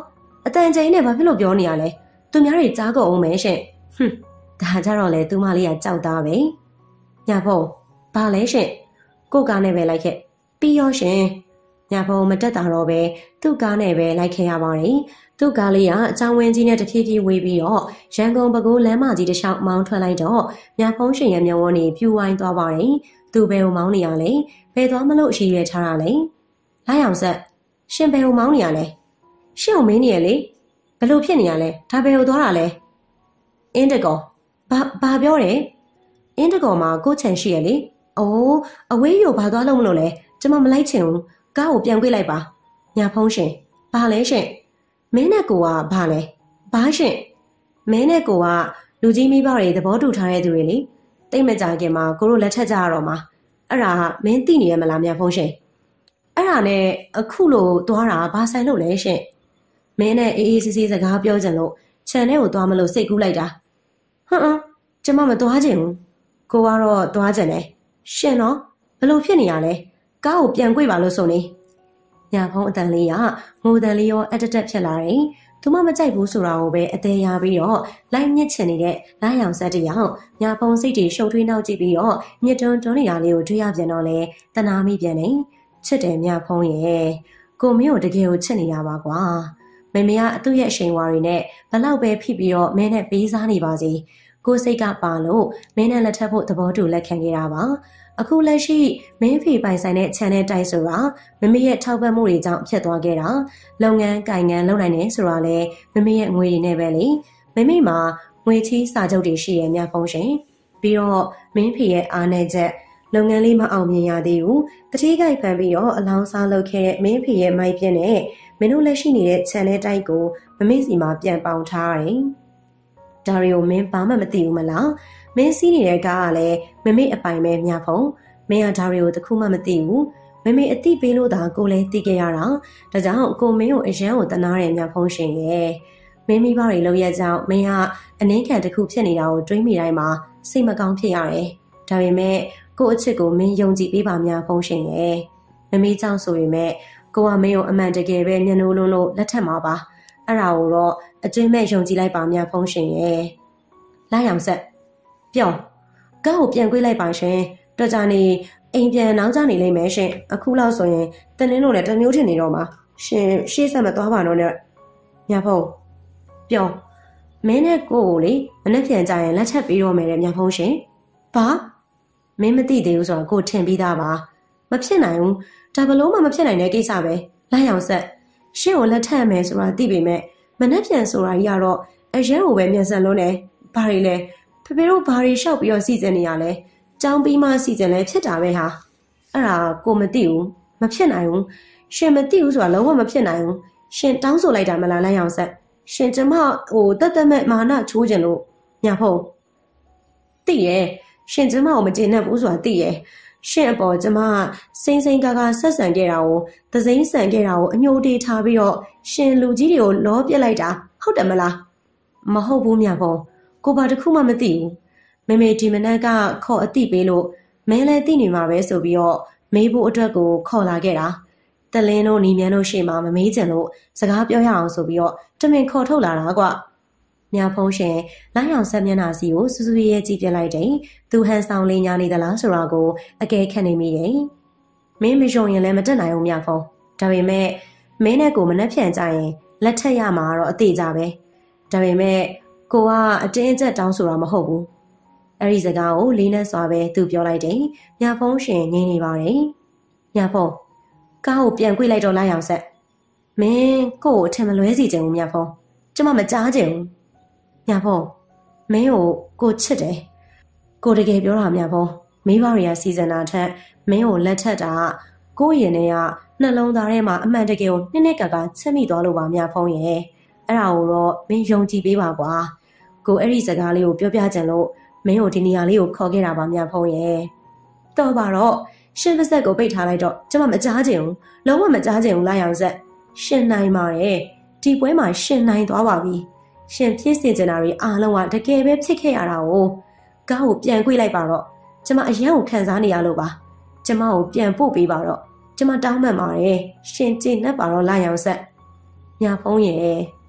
Speaker 1: အတန်ကျိန်နဲ့ဘာဖြစ်လို့ပြောနေရလဲသူများတွေကြားကုန်အောင်မဲရှင်ဟွန်းဒါကြတော့လေသူမလေးကကြောက်သားပဲညာဖုံဘာလဲရှင်ကိုကားနဲ့ပဲလိုက်ခဲ့ပြီးရောရှင်ညာဖုံမတက်တာတော့ပဲသူ့ကားနဲ့ပဲလိုက်ခဲ့ရပါတယ်သူ့ကားလေးကအချောင်းဝင်းကြီးနဲ့တဖြည်းဖြည်းဝေးပြီးတော့ရန်ကုန်ပဲခူးလမ်းမကြီးတစ်လျှောက်မောင်းထွက်လိုက်တော့ညာဖုံရှင်ရဲ့မျက်ဝန်းတွေပြူဝိုင်းသွားပါတယ်သူဘယ်ကိုမောင်းနေရလဲဘယ်သွားမလို့အရှိရွယ်ထားတာလဲလိုက်အောင်ဆက်ရှင်ဘယ်ကိုမောင်းနေရလဲရှင့်ကိုမင်းနေရလေဘယ်လိုဖြစ်နေရလဲဒါဘယ်ကိုသွားတာလဲအင်းတကောဘာပြောတယ်အင်းတကောမှာကိုချန်ရှိရလေအိုးအဝေးရိုဘာသွားလို့မလို့လဲကျမမလိုက်ချင်ဘူးကားကိုပြန်ပြေးလိုက်ပါညာဖုံးရှင်ဘာလဲရှင်မင်းနဲ့ကိုကဘာလဲဘာရှင်မင်းနဲ့ကိုကလူကြီးမိဘတွေသဘောတူထားတဲ့သူတွေလေတိတ်မကြခင်မှာကိုတို့လက်ထက်ကြရတော့မှာအဲ့ဒါမင်းသိနေရမလားညာဖုံးရှင်အဲ့ဒါနဲ့အခုလိုသွားတာဘာဆိုင်လို့လဲရှင်မင်းနဲ့အေးအေးဆေးဆေးစကားပြောကြလို့ခြံထဲကိုသွားမလို့စိတ်ကူးလိုက်တာဟမ်ကျမမသွားချင်ဘူးကိုကတော့သွားချင်တယ်ရှင်နော်ဘလို့ဖြစ်နေရလဲကားကိုပြန်ကြွေပါလို့ဆိုနေညာဖုံးအတန်လေးကငိုတန်လေးရောအတက်တက်ဖြစ်လာတယ်သူမမကြိုက်ဘူးဆိုတာကိုပဲအသေးရပြီးတော့လိုက်မြစ်ချင်နေတဲ့လာရောင်ဆက်တရောင်ညာဖုံးစိတ်တွေရှုပ်ထွေးနှောက်ကြည့်ပြီးတော့မြစ်တွန်းနေတာလေးကိုတွေ့ရပြန်တော့လေတနာမိပြန်နေချစ်တယ်ညာဖုံးရဲ့ကိုမင်းကိုတကယ်ကိုချစ်နေတာပါကွာမမေကသူ့ရဲ့အရှိန်ဝါတွေနဲ့ဘလောက်ပဲဖိပြီးတော့မင်းနဲ့ပေးစားနေပါစေကိုစိတ်ကပါလို့မင်းနဲ့လက်ထပ်ဖို့သဘောတူလက်ခံခဲ့တာပါအခုလက်ရှိမင်းဖေပိုင်ဆိုင်တဲ့ခြံထဲတိုက်ဆိုတာမမေရဲ့ထောက်ပံ့မှုတွေကြောင့်ဖြစ်သွားခဲ့တာလုပ်ငန်းကိုင်ငန်းလုပ်နိုင်နေဆိုတာလေမမေရဲ့ငွေတွေနဲ့ပဲလေမမေမှာငွေချီးစာချုပ်တွေရှိရဲ့များဖုံးရှင်ပြီးတော့မင်းဖေရဲ့အားနဲ့ချက်လုပ်ငန်းလေးမအောင်မြင်ရသေးဘူးတတိကြိုက်ဖန်ပြီးတော့အလောင်းစားလုပ်ခဲ့တဲ့မင်းဖေရဲ့မိုက်ပြင်းနဲ့မင်းတို့လက်ရှိနေတဲ့ခြံထဲတိုက်ကိုမမေစီမှာပြန်ပေါင်ထားရတယ်ဒါရီကိုမင်းဘာမှမသိဘူးမလားမင်းစီးနေတဲ့ကားကလည်းမမေအပိုင်ပဲမြဖုံမင်းကဒါရီကိုတခုမှမသိဘူးမမေအတိပေးလို့သာကိုလည်းသိခဲ့ရတာဒါကြောင့်ကိုမင်းကိုအရန်ကိုတနာတယ်မြဖုံရှင်ရဲ့မင်းမိဘတွေလောက်ရကြောင်းမင်းကအနှင်းခံတစ်ခုဖြစ်နေတာကိုတွေးမိတိုင်းမှာစိတ်မကောင်းဖြစ်ရတယ်ဒါပေမဲ့ကိုအချစ်ကိုမင်းယုံကြည်ပေးပါမြဖုံရှင်ရဲ့မမေကြောင့်ဆိုပေမဲ့ကိုကမင်းကိုအမှန်တကယ်ပဲမျက်နှာလုံးလို့လက်ထက်မှာပါအဲ့ဒါကိုတော့အကျွင်းမဲ့ယုံကြည်လိုက်ပါမြဖုံရှင်ရဲ့လာရောင်ဆက်ပြောကားကိုပြန်ကွေးလိုက်ပါရှင်တော်ကြနေအိမ်ပြန်နောက်ကျနေလိမ့်မယ်ရှင်အခုလောက်ဆိုရင်တနင်းတို့လည်းတမျိုးထင်နေတော့မှာရှင်ရှေ့ဆက်မသွားပါတော့နဲ့မြဖုံပြောမင်းနဲ့ကိုကိုလေမနေ့ပြန်ကြရင်လက်ချက်ပေးတော့မယ်တဲ့မြဖုံရှင်ဘာမင်းမသိသေးဘူးဆိုတော့ကိုထင်ပြီးသားပါမဖြစ်နိုင်ဘူးဒါဘလို့မှမဖြစ်နိုင်တဲ့ကိစ္စပဲလာရောင်ဆက်ရှင့်ကိုလက်ထပ်မယ်ဆိုတာသိပေမဲ့မနေ့ပြန်ဆိုတာကြီးကတော့အရင်ကပဲမြန်ဆန်လို့နဲ့ဘာတွေလဲဖေဖေတို့ဘာတွေလျှောက်ပြီးတော့စီစဉ်နေရလဲကြောင်းပြီးမှစီစဉ်လဲဖြစ်တာပဲဟာအဲ့ဒါကိုမသိဘူးမဖြစ်နိုင်ဘူးရှင်မသိဘူးဆိုတာလုံးဝမဖြစ်နိုင်ဘူးရှင်တောင်းဆိုလိုက်တာမလားလိုက်အောင်ဆက်ရှင်ကျမတက်တက်မဲ့မာနချိုးကျင်လို့ညာဖို့သိရဲ့ရှင်ကျမကိုမကျေနပ်ဘူးဆိုတာသိရဲ့ရှင်အပေါ်ကျမစိမ့်စိမ့်ကားကားဆက်ဆံခဲ့တာကိုသစိမ့်ဆန်ခဲ့တာကိုအညှိုတေးထားပြီးတော့ရှင်လူကြီးတွေကိုလောပြစ်လိုက်တာဟုတ်တယ်မလားမဟုတ်ဘူးမြဖို့ကိုဘာတစ်ခုမှမသိဘူးမေမေဒီမနက်ကခေါ်အတိပေးလို့မင်းလည်းသိနေမှာပဲဆိုပြီးတော့မေးဖို့အတွက်ကိုခေါ်လာခဲ့တာတလင်းတို့ညီမြန်းတို့ရှေ့မှာမမေးချင်လို့စကားပြောရအောင်ဆိုပြီးတော့တမင်ခေါ်ထုတ်လာတာကွမြဖုံးရှင်လိုင်းအောင်ဆက်မျက်နှာစီကိုစူးစူးရဲကြည့်ပြလိုက်တယ်သူဟန်ဆောင်လေးညာနေသလားဆိုတာကိုအကဲခတ်နေမိတယ်မင်းမယုံရင်လည်းမတက်နိုင်ဘူးမြဖုံးဒါပေမဲ့မင်းနဲ့ကိုမနှက်ဖြန်ကြရင်လက်ထက်ရမှာတော့အသေးကြပဲဒါပေမဲ့ကိုကအတင်းအကျပ်တောင်းဆိုတာမဟုတ်ဘူးအဲ့ဒီစကားကိုလေးနဲ့စွာပဲသူပြောလိုက်တယ်မြဖုံးရှင်ငင်းနေပါတယ်မြဖုံးကားကိုပြန်ကြွေလိုက်တော့လိုက်အောင်ဆက်မင်းကို့အထင်မလွဲစီချင်ဘူးမြဖုံးကျမမကြားချင်ဘူးမြဖုံးမင်းကိုချစ်တယ်ကိုတကယ်ပြောတာမြဖုံးမိဘတွေကစီစဉ်တာထက်မင်းကိုလက်ထက်တာကိုရင်ထဲကနှလုံးသားထဲမှာအမှန်တကယ်ကိုနှစ်ကာချစ်မိသွားလို့ပါမြဖုံးရဲ့အဲ့ဒါကိုတော့မင်းယုံကြည်ပေးပါကွာကိုအဲ့ဒီစကားလေးကိုပြောပြချင်လို့မင်းကိုဒီနေရာလေးကိုခေါ်ခဲ့တာပါမြဖုံးရဲ့တော့ပါတော့ရှင်ပါဆက်ကိုပိတ်ထားလိုက်တော့ကျမမကြားချင်ဘူးလုံးဝမကြားချင်ဘူးလာရောင်ဆက်ရှင်နိုင်ပါတယ်ဒီပွဲမှာရှင်နိုင်သွားပါပြီရှင်ဖြစ်စေချင်တာတွေအားလုံးကတကယ်ပဲဖြစ်ခဲ့ရတာကိုကားကိုပြန်ကြွေးလိုက်ပါတော့ကျမအရန်ကိုခံစားနေရလို့ပါကျမကိုပြန်ပို့ပေးပါတော့ကျမတောင်းပန်ပါတယ်ရှင်ကျေနပ်ပါတော့လာရောင်ဆက်ညာဖုံးရဲ့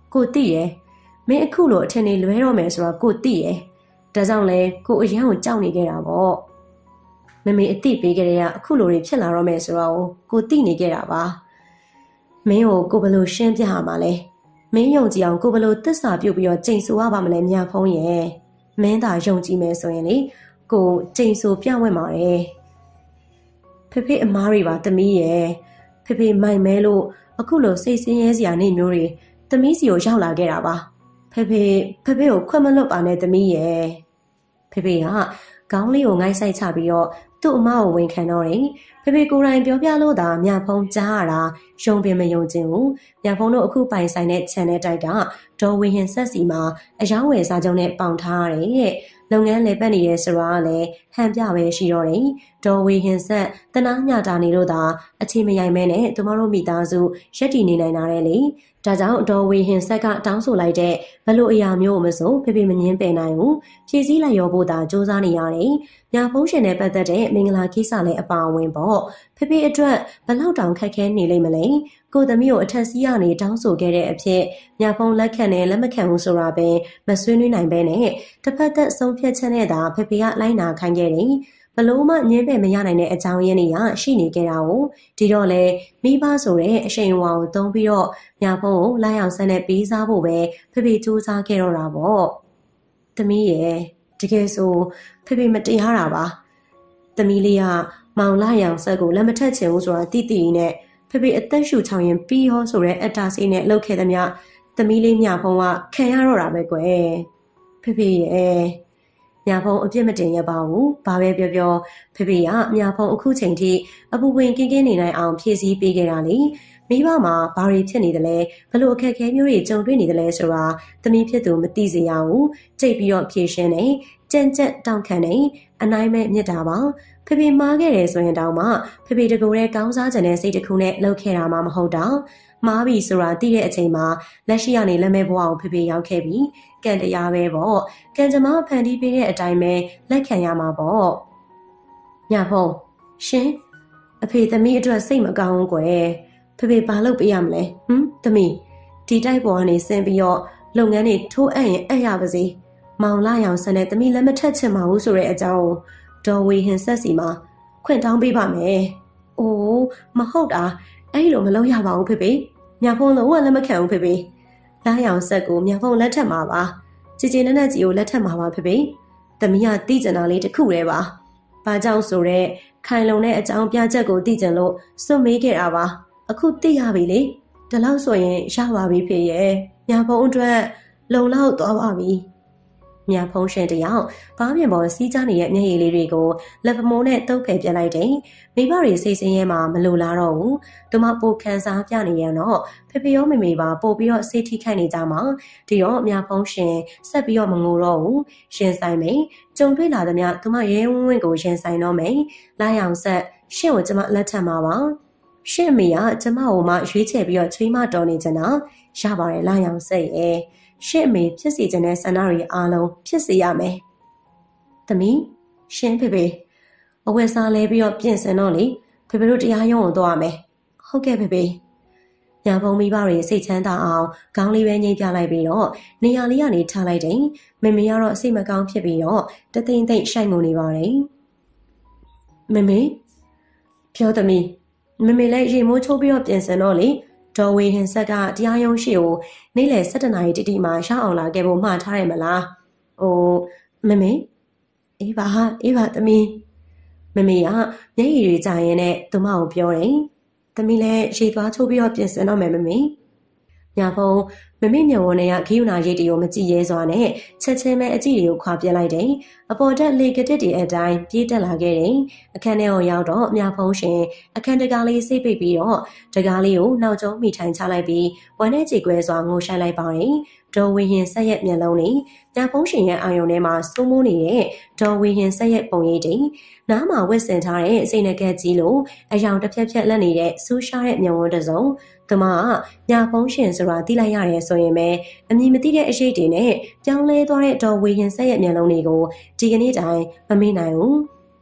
Speaker 1: ကိုတိရဲ့မင်းအခုလိုအထင်နေလွဲတော့မယ်ဆိုတော့ကိုတိရဲ့ဒါကြောင့်လဲကိုအရန်ကိုကြောက်နေခဲ့တာပေါ့မမေအတိပေးကြတဲ့ကအခုလိုတွေဖြစ်လာတော့မယ်ဆိုတော့ကိုတိနေခဲ့တာပါမင်းကိုဘယ်လိုရှင်းပြရမှာလဲမင်းယုံကြည်အောင်ကိုဘယ်လိုသစ္စာပြုတ်ပြီးတော့ကြိမ်ဆိုရပါမလဲမြဖုံးရဲ့မင်းသာယုံကြည်မယ်ဆိုရင်လေကိုကြိမ်ဆိုပြဝင့်ပါတယ်ဖေအမားတွေပါသမီးရဲ့ဖေမိုင်မဲလို့အခုလိုစိတ်ဆင်းရဲစရာနေမျိုးတွေသမီးစီကိုရောက်လာခဲ့တာပါဖေကိုခွတ်မလွတ်ပါနဲ့သမီးရဲ့ဖေကခေါင်းလေးကိုငိုက်ဆိုင်ချပြီးတော့သူ့အမကိုဝန်ခံတော့တယ်ဖေကိုယ်တိုင်ပြောပြလို့သာမြဖုံးကြားရတာယုံပင်မယုံကျင်ဘူးမြဖုံးတို့အခုပိုင်ဆိုင်တဲ့ channel တိုက်ကဒေါ်ဝေဟင်ဆက်စီမှာအယောင်းဝယ်စာချုပ်နဲ့ပေါင်ထားရတယ်တဲ့လုပ်ငန်းလည်ပတ်နေရဲဆိုတာကလည်းဟန်ပြပဲရှိတော့တယ်ဒေါ်ဝေဟင်ဆက်တနာညတာနေလို့သာအချိန်မရိုင်မဲနဲ့သူမတို့မိသားစုရက်တည်နေနိုင်တာတဲ့လေဒါကြောင့်ဒေါ်ဝေဟင်ဆက်ကတောင်းဆိုလိုက်တဲ့ဘလို့အရာမျိုးမဆိုဖေမငင်းပယ်နိုင်ဘူးဖြည့်ဆည်းလိုက်ရောဖို့သာစူးစမ်းနေရတယ်ညာဖုံးရှင်နဲ့ပတ်သက်တဲ့မင်္ဂလာကိစ္စလည်းအပါအဝင်ပေါ့ဖေအတွက်ဘလောက်တောင်ခက်ခဲနေလိမ့်မလဲကိုသမီးကိုအထက်စီးရနေတောင်းဆိုခဲ့တဲ့အဖြစ်ညာဖုံးလက်ခံနဲ့လက်မခံဘူးဆိုတာပဲမဆွေးနွေးနိုင်ပဲနဲ့တစ်ဖက်သက်ဆုံးဖြတ်ချက်နဲ့သာဖေကလိုက်နာခိုင်းခဲ့တယ်ဘလို့မှညင်းပယ်မရနိုင်တဲ့အကြောင်းရင်းတွေကရှိနေကြတာကိုဒီတော့လေမိဘဆိုတဲ့အရှိန်အဝါကိုသုံးပြီးတော့ညာဖုံးကိုလိုက်အောင်ဆန်းနဲ့ပေးစားဖို့ပဲဖေစူးစမ်းခဲ့တော့တာပေါ့သမီးရဲ့တကယ်ဆိုဖေမတရားတာပါသမီးလေးကမောင်လာရောင်ဆက်ကိုလက်မထက်ချင်ဘူးဆိုတာတိနဲ့ဖေအသက်ရှူချောင်ရင်ပြီးဟောဆိုတဲ့အတားစိနဲ့လှုပ်ခဲ့သမျှသမီးလေးမြဖုံးကခံရတော့တာပဲကွယ်ဖေရဲ့ညာဖုံးအပြစ်မတင်ရပါဘူးဘာပဲပြောပြောဖေကညာဖုံးအခုချိန်ထိအပူဝင်ကင်းနေနိုင်အောင်ဖြည့်ဆည်းပေးခဲ့တာလေမိဘမှာဘာတွေဖြစ်နေတယ်လဲဘလို့အခက်အခဲမျိုးတွေကြုံတွေ့နေတယ်လဲဆိုတာသမီးဖြစ်သူမသိစေရဘူးကြိတ်ပြီးတော့ဖြည့်ရှင်းနေကြက်တောင့်ခံနေအနိုင်မဲ့မြစ်တာပါဖေမားခဲ့တယ်ဆိုရင်တောင်မှဖေတကူတဲ့ကောင်းစားကြတဲ့စိတ်တစ်ခုနဲ့လှုပ်ခဲ့တာမှမဟုတ်တော့မားပြီဆိုတာသိတဲ့အချိန်မှာလက်ရှိကနေလက်မဲဘဝကိုဖေရောက်ခဲ့ပြီကံတရားပဲပေါ့ကံကြမ္မာဖန်တီးပေးတဲ့အတိုင်းပဲလက်ခံရမှာပေါ့ညဖုံးရှင်အဖေသမီးအတွက်စိတ်မကောင်းဘူးကွယ်ဖေဘာလုပ်ပေးရမလဲသမီးဒီတိုက်ပေါ်ကနေဆင်းပြီးတော့လုပ်ငန်းတွေထိုးအပ်ရင်အပ်ရပါစေမောင်လာရောင်ဆန်တဲ့သမီးလက်မထက်ချင်ပါဘူးဆိုတဲ့အကြောင်းဒေါ်ဝေဟင်ဆက်စီမှာခွင့်တောင်းပေးပါမယ်။အိုးမဟုတ်တာအဲ့လိုမလုပ်ရပါဘူးဖေ။မြဖုံးလုံးဝလက်မခံဘူးဖေ။လာရောင်ဆက်ကိုမြဖုံးလက်ထက်မှာပါ။ជីနက်နက်ကြီးကိုလက်ထက်မှာပါဖေ။သမီးကသိကျင်တာလေးတစ်ခုတည်းပါ။ဘာကြောင့်ဆိုတော့ခိုင်လုံတဲ့အကြောင်းပြချက်ကိုသိကျင်လို့စွန့်မေးခဲ့တာပါ။အခုသိရပြီလေ။ဒီလောက်ဆိုရင်ရပါပြီဖေရဲ့။မြဖုံးအတွက်လုံလောက်သွားပါပြီ။မြဖုံးရှင်တယောက်ဘားမြင်ပေါ်စီးကြနေတဲ့မျက်ရည်လေးတွေကိုလက်ပမိုးနဲ့တုပ်ဖယ်ပြလိုက်တယ်။မိဘတွေစိတ်ဆင်းရဲမှမလိုလားတော့ဘူး။သူမပိုခန်းစားပြနေရတော့ဖေရောမေပါပို့ပြီးတော့စိတ်ထိခိုက်နေကြမှာဒီတော့မြဖုံးရှင်ဆက်ပြီးတော့မငိုတော့ဘူး။ရှင်ဆိုင်မယ်။ကြုံတွေ့လာသမျှသူမရဲဝင်းကိုရှင်ဆိုင်တော့မယ်။လာရောင်ဆက်ရှင့်ကိုကျမလက်ထပ်မှာပါ။ရှင့်မေကကျမကိုမှရွေးချယ်ပြီးတော့ချွေးမတော်နေကြတာရပါတယ်လာရောင်ဆက်ရဲ့ရှင့်အမေဖြစ်စီခြင်းတဲ့ဆန္ဒတွေအားလုံးဖြစ်စေရမယ်။သမီးရှင်းဖေအဝယ်စားလဲပြီးတော့ပြင်ဆင်တော့လေဖေတို့တရားရုံးကိုသွားရမယ်။ဟုတ်ကဲ့ဖေ။ညာဖုံမိဘတွေစိတ်ချမ်းသာအောင်ခေါင်းလေးပဲငိမ့်ပြလိုက်ပြီးတော့နေရာလေးကနေထားလိုက်တယ်။မေကတော့စိတ်မကောင်းဖြစ်ပြီးတော့တသိမ့်သိမ့်ရှိုက်ငုံနေပါတယ်။မေပြောသမီးမေလည်းရေမိုးချိုးပြီးတော့ပြင်ဆင်တော့လေဒေါ်ဝေဟင်ဆက်ကတရားရုံးရှိကိုနေ့လယ်7 နာရီတိတိမှရောက်အောင်လာခဲ့ဖို့မှားထားတယ်မလား။မေအေးပါသမီးမေကမျက်ရည်တွေကျရင်နဲ့သူမကိုပြောတယ်။သမီးလည်းရေသွားချိုးပြီးတော့ပြင်ဆင်တော့မယ်မေ။ညာဖုံမေမျက်ဝန်းနဲ့ဂိယူနာရိတ်တွေကိုမကြည့်ရဲစွာနဲ့ချက်ချင်းပဲအကြည့်တွေကိုခွာပြလိုက်တယ်။အပေါ်တက်လေကတစ်တွေအတိုင်းပြေးတက်လာခဲ့တယ်။အခန်းထဲကိုရောက်တော့မြဖုံးရှင်အခန်းတကားလေးစိတ်ပိတ်ပြီးတော့တကားလေးကိုနောက်ကျောမိထိုင်ချလိုက်ပြီးဝမ်းနဲ့ကြေကွဲစွာငိုဆိုင်လိုက်ပါတယ်။ဒေါ်ဝေဟင်ဆက်ရဲ့မျက်လုံးလေးမြဖုံးရှင်ရဲ့အာယုံထဲမှာစိုးမိုးနေတဲ့ဒေါ်ဝေဟင်ဆက်ရဲ့ပုံရိပ်တွေနားမှာဝတ်ဆင်ထားတဲ့စိတ်နှကက်ကြီးလိုအယောင်တစ်ဖြက်ဖြက်လက်နေတဲ့ဆူးရှားတဲ့မျက်ဝန်းတစ်စုံသူမကညာဖုံးရှင်ဆိုတာသိလိုက်ရတယ်ဆိုရင်ပဲအမည်မသိတဲ့အရှိတ်တွေနဲ့ပြောင်းလဲသွားတဲ့ဒေါ်ဝေဟင်ဆက်ရဲ့မျက်လုံးတွေကိုဒီကနေ့တိုင်မမေ့နိုင်ဘူး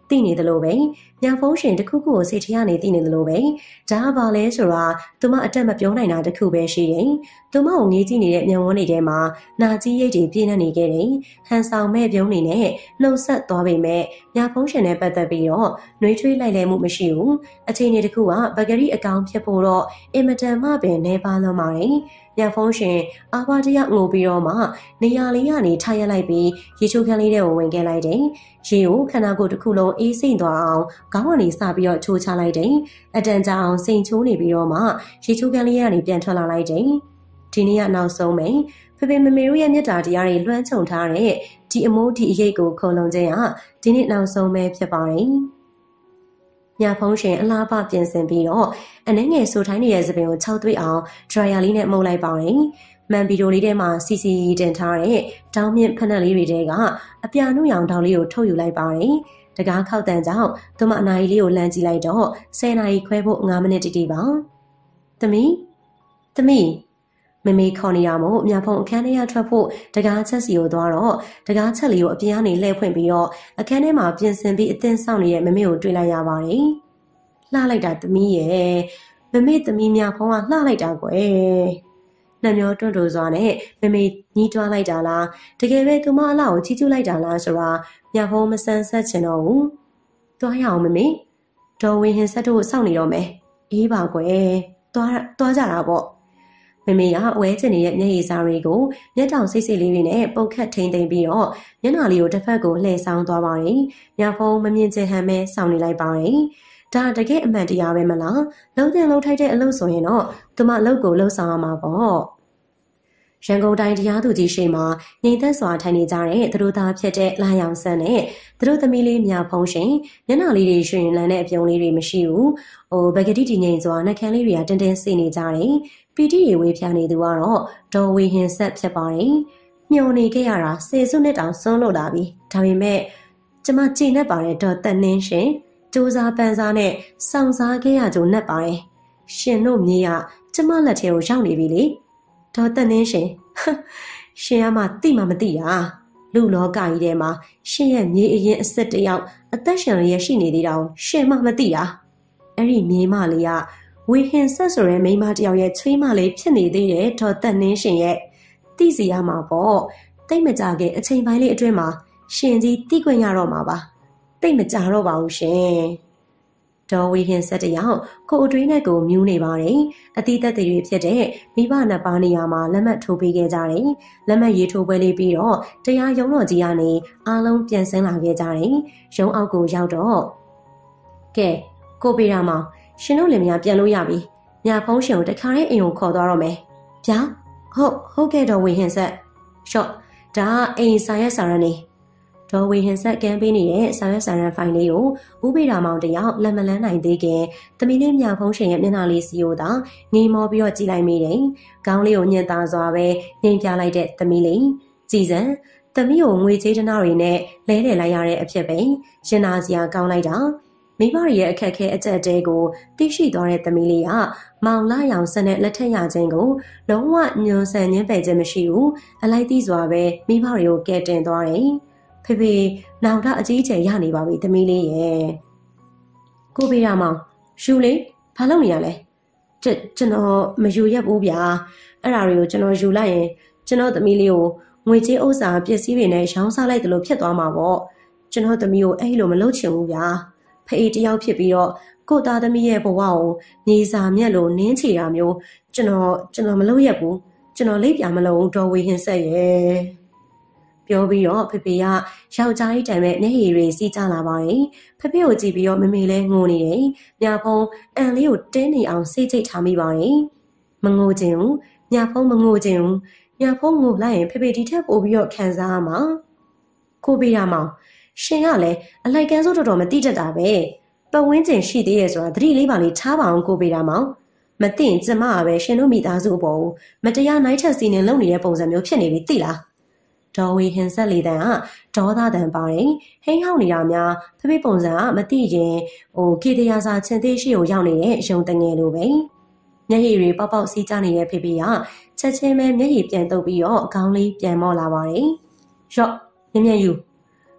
Speaker 1: သိနေတယ်လို့ပဲညာဖုံးရှင်တစ်ခုခုကိုစိတ်ထဲကနေသိနေတယ်လို့ပဲဒါကဘာလဲဆိုတာသူမအတက်မပြောနိုင်တာတစ်ခုပဲရှိတယ်သူမကိုငေးကြည့်နေတဲ့မျက်ဝန်းတွေထဲမှာနာကြီးရိတ်တွေပြင်းနေခဲ့တယ်ဟန်ဆောင်မဲ့ပြုံးနေနဲ့နှုတ်ဆက်သွားပေမဲ့ညာဖုံးရှင်နဲ့ပတ်သက်ပြီးတော့နှွေးထွေးလိုက်လဲမှုမရှိဘူးအချိန်ကြီးတစ်ခုကဘဂရီအကောင်ဖြစ်ဖို့တော့အင်မတန်မှပင်နေပါလုံးပါတယ်ညာဖုံးရှင်အာဘတရငိုပြီးတော့မှနေရာလေးကနေထားရလိုက်ပြီးရေချိုးခန်းလေးထဲကိုဝင်ခဲ့လိုက်တယ်ရေကိုခန္ဓာကိုယ်တစ်ခုလုံးအေးစိမ့်သွားအောင်ခေါင်းကနေစပြီးတော့ချိုးချလိုက်တယ်အတန်ကြာအောင်စိန်ချိုးနေပြီးတော့မှရေချိုးခန်းလေးကနေပြန်ထွက်လာလိုက်တယ်ဒီနေ့ကနောက်ဆုံးပဲဖေဖေမမေတို့ရဲ့မြတ်တာတရားတွေလွှမ်းခြုံထားတဲ့ဒီအမိုးဒီအရေးကိုခုံလုံးခြင်းဟာဒီနေ့နောက်ဆုံးပဲဖြစ်ပါတယ်ညာဖုံးရှင်အလားပါပြင်ဆင်ပြီးတော့အနှဲငယ်ဆိုထိုင်းနေတဲ့သပင်ကို6သွေးအောင်ဒရိုင်ယာလေးနဲ့မှုတ်လိုက်ပါတယ်။မန်ဗီဒိုလေးထဲမှာစီစီတင်ထားတဲ့တောင်းမြင့်ဖက်နှက်လေးတွေထဲကအပြာနုရောင်တောင်လေးကိုထုတ်ယူလိုက်ပါတယ်။တကားခောက်တန်ကြောင့်သူမအနာရီလေးကိုလှမ်းကြည့်လိုက်တော့10နာရီခွဲဖို့9မိနစ်တိတိပါ။သမီးမမေခေါ်နေရမို့မြဖုံအခန်းထဲကထွက်ဖို့တကားချက်စီကိုသွားတော့တကားချက်လေးကိုအပြင်ကနေလှည့်ဖွင့်ပြီးတော့အခန်းထဲမှာပြင်ဆင်ပြီးအသင်းဆောင်နေတဲ့မမေကိုတွေ့လိုက်ရပါတယ်။လှလိုက်တာသမီးရဲ့မမေသမီးမြဖုံကလှလိုက်တာကွယ်။နှမျောတွန့်တိုစွာနဲ့မမေညီးတွားလိုက်တာလားတကယ်ပဲသူမအလှကိုချီးကျူးလိုက်တာလားဆိုတာမြဖုံမဆန်းဆက်ချင်တော့ဘူး။သွားရအောင်မမေဒေါ်ဝင်းဟင်ဆက်တို့စောင့်နေတော့မယ်။အေးပါကွယ်။သွားကြတာပေါ့။မမေကဝဲချင်နေတဲ့မျက်ရည်စာတွေကိုမျက်တောင်စိတ်စိတ်လေးတွေနဲ့ပုတ်ခတ်ထိန်သိမ်းပြီးတော့မျက်နှာလေးကိုတစ်ဖက်ကိုလှည့်ဆောင်သွားပါတယ်။ညာဖုံမမြင်ချင်ဟန်ပဲစောင့်နေလိုက်ပါတယ်။ဒါတကယ်အမှန်တရားပဲမလား။လုံးတင်လုံးထိုက်တဲ့အလုပ်ဆိုရင်တော့သူမအလုပ်ကိုလှုပ်ဆောင်ရမှာပေါ့။ရန်ကုန်တိုင်းတရားသူကြီးရှိမှငြိမ်သက်စွာထိုင်နေကြတဲ့သူတို့သားဖြစ်တဲ့လာရောင်ဆန်းနဲ့သူတို့သမီးလေးမြဖုံးရှင်မျက်နှာလေးတွေရွှင်လန်းတဲ့အပြုံးလေးတွေမရှိဘူး။ဘဂတိတည်ငြိမ်စွာနှက်ခမ်းလေးတွေကတင်းတင်းစေးနေကြတယ်။ပီတိရေဝေးဖြာနေသူကတော့ဒေါ်ဝေဟင်ဆက်ဖြစ်ပါတယ်။မျောနေခဲ့ရတာ10စုနှစ်တောင်ဆုံးလို့လာပြီ။ဒါပေမဲ့ကျမကြည်နဲ့ပါတယ်ဒေါ်တက်နှင်းရှင်စူးစားပန်းစားနဲ့စောင့်စားခဲ့ရကြုံနဲ့ပါတယ်။ရှင်တို့မြေကကျမလက်ထဲကိုရောက်နေပြီလေ။ဒေါ်တက်နှင်းရှင်ရှင်ကမှသိမှမသိတာလူလောကကြီးထဲမှာရှင်ရဲ့မြေအရင်အစ်စ်တယောက်အသက်ရှင်ရရှိနေသေးတာကိုရှင်မှမသိတာအဲ့ဒီမြေမလေးကဝေဟင်ဆက်ဆိုတဲ့မိန်းမတယောက်ရဲ့ချွေးမလေးဖြစ်နေသေးတယ်ဒေါ်သက်နှင်းရှင်ရဲ့သိစီရမှာပေါ့တိတ်မကြခင်အချိန်ပိုင်းလေးအတွင်းမှာရှင်ကြီးသိခွင့်ရတော့မှာပါတိတ်မကြတော့ပါဘူးရှင်ဒေါ်ဝေဟင်ဆက်တယောက်ကိုအတွင်းနဲ့ကိုမြူးနေပါတယ်အသီးသက်တွေဖြစ်တဲ့မိဘနှစ်ပါးနေရာမှာလက်မှတ်ထိုးပေးခဲ့ကြတယ်လက်မှတ်ရေးထိုးပွဲလေးပြီးတော့တရားရုံးတော်ကြီးကနေအားလုံးပြန်ဆင်းလာခဲ့ကြတယ်ရုံးအောက်ကိုရောက်တော့ကဲကိုပေရာမောင်ရှင်တို့လင်မယားပြန်လို့ရပြီ။ညာဖုံးရှင်ကိုတခါတည်းအိမ်ကိုခေါ်သွားတော့မယ်။ဗျာဟုတ်ကဲ့တော့ဝေဟင်ဆက်။ရှော့ဒါအိမ်စာရွက်စာရန်နေ။ဒေါ်ဝေဟင်ဆက်ကမ်းပေးနေတဲ့စာရွက်စာရန်ဖိုင်လေးကိုဦးပေရာမောင်တယောက်လက်မလန်းနိုင်သေးခင်သမီးလေးညာဖုံးရှင်ရဲ့မျက်နှာလေးစီကိုသာငိမ်မောပြီးတော့ကြည့်လိုက်မိတယ်။ခေါင်းလေးကိုညှင်သာစွာပဲငိမ်ပြလိုက်တဲ့သမီးလေးကြည်စံသမီးကိုငွေကြေးတနာတွေနဲ့လဲလှယ်လိုက်ရတဲ့အဖြစ်ပဲရင်နာစရာကောင်းလိုက်တာ။မိဘရဲ့အခက်ခဲအကျက်တဲကိုသိရှိသွားတဲ့သမီးလေးကမောင်လာရောင်စနဲ့လက်ထက်ရခြင်းကိုလုံးဝညွန်ဆန်ညင်းပယ်ခြင်းမရှိဘူးအလိုက်သီးစွာပဲမိဘတွေကိုကဲတင်သွားတယ်ဖေဖေနောင်တအကြီးအကျယ်ရနေပါပြီသမီးလေးရဲ့ကိုပေးရမောင်ယူလေးဘာလုပ်နေရလဲကျွန်တော်မယူရက်ဘူးဗျာအဲ့ဒါတွေကိုကျွန်တော်ယူလိုက်ရင်ကျွန်တော်သမီးလေးကိုငွေကြေးဥစ္စာပစ္စည်းတွေနဲ့ရောင်းစားလိုက်တယ်လို့ဖြစ်သွားမှာပေါ့ကျွန်တော်သမီးကိုအဲ့လိုမလုပ်ချင်ဘူးဗျာဖေးတယောက်ဖြစ်ပြီးတော့ကိုသားသမီးရဲ့ဘဝကိုနေစာမြက်လို့နင်းချီတာမျိုးကျွန်တော်မလုပ်ရဘူးကျွန်တော်လိပ်ပြမလို့ဒေါ်ဝေဟင်ဆက်ရဲ့ပြောပြီးတော့ဖေဖေကယောက်ျားကြီးတန်မဲ့မျက်ရည်တွေစီးကြလာပါတယ်ဖေဖေကိုကြည့်ပြီးတော့မမေလဲငိုနေတယ်ညာဖုံးအန်လေးကိုတင်းနေအောင်စိတ်ချိတ်ထားမိပါတယ်မငိုချင်ဘူးညာဖုံးမငိုချင်ဘူးညာဖုံးငိုလိုက်ရင်ဖေဖေဒီထက်ပိုပြီးတော့ခံစားရမှာကိုပေးရမောင်ရှင်ကလည်းအလိုက်ကန်းစိုးတော်တော်မတိတတ်တာပဲပတ်ဝန်းကျင်ရှိသေးရဲ့ဆိုတာသတိလေးပါလေးထားပါအောင်ကိုပေးတာမောင်မသိရင်ကျမကပဲရှင်တို့မိသားစုအပေါ်မတရားနိုင်ထက်စီနေလုံနေတဲ့ပုံစံမျိုးဖြစ်နေပြီသိလားဒေါ်ဝေဟင်ဆက်လေတန်ကဒေါသတန်ပါတယ်ဟိန်းဟောက်နေတာများဖေဖေပုံစံကမသိရင်ကေတရာစာချင်းသေးရှိကိုရောက်နေတဲ့ရုံတငယ်လိုပဲမျက်ရည်တွေပေါက်ပေါက်စီးကျနေတဲ့ဖေဖေကချက်ချင်းပဲမျက်ရည်ပြန်တုပ်ပြီးတော့အကောင်းလေးပြန်မော့လာပါတယ်ရော့မြင်မြင်ယူ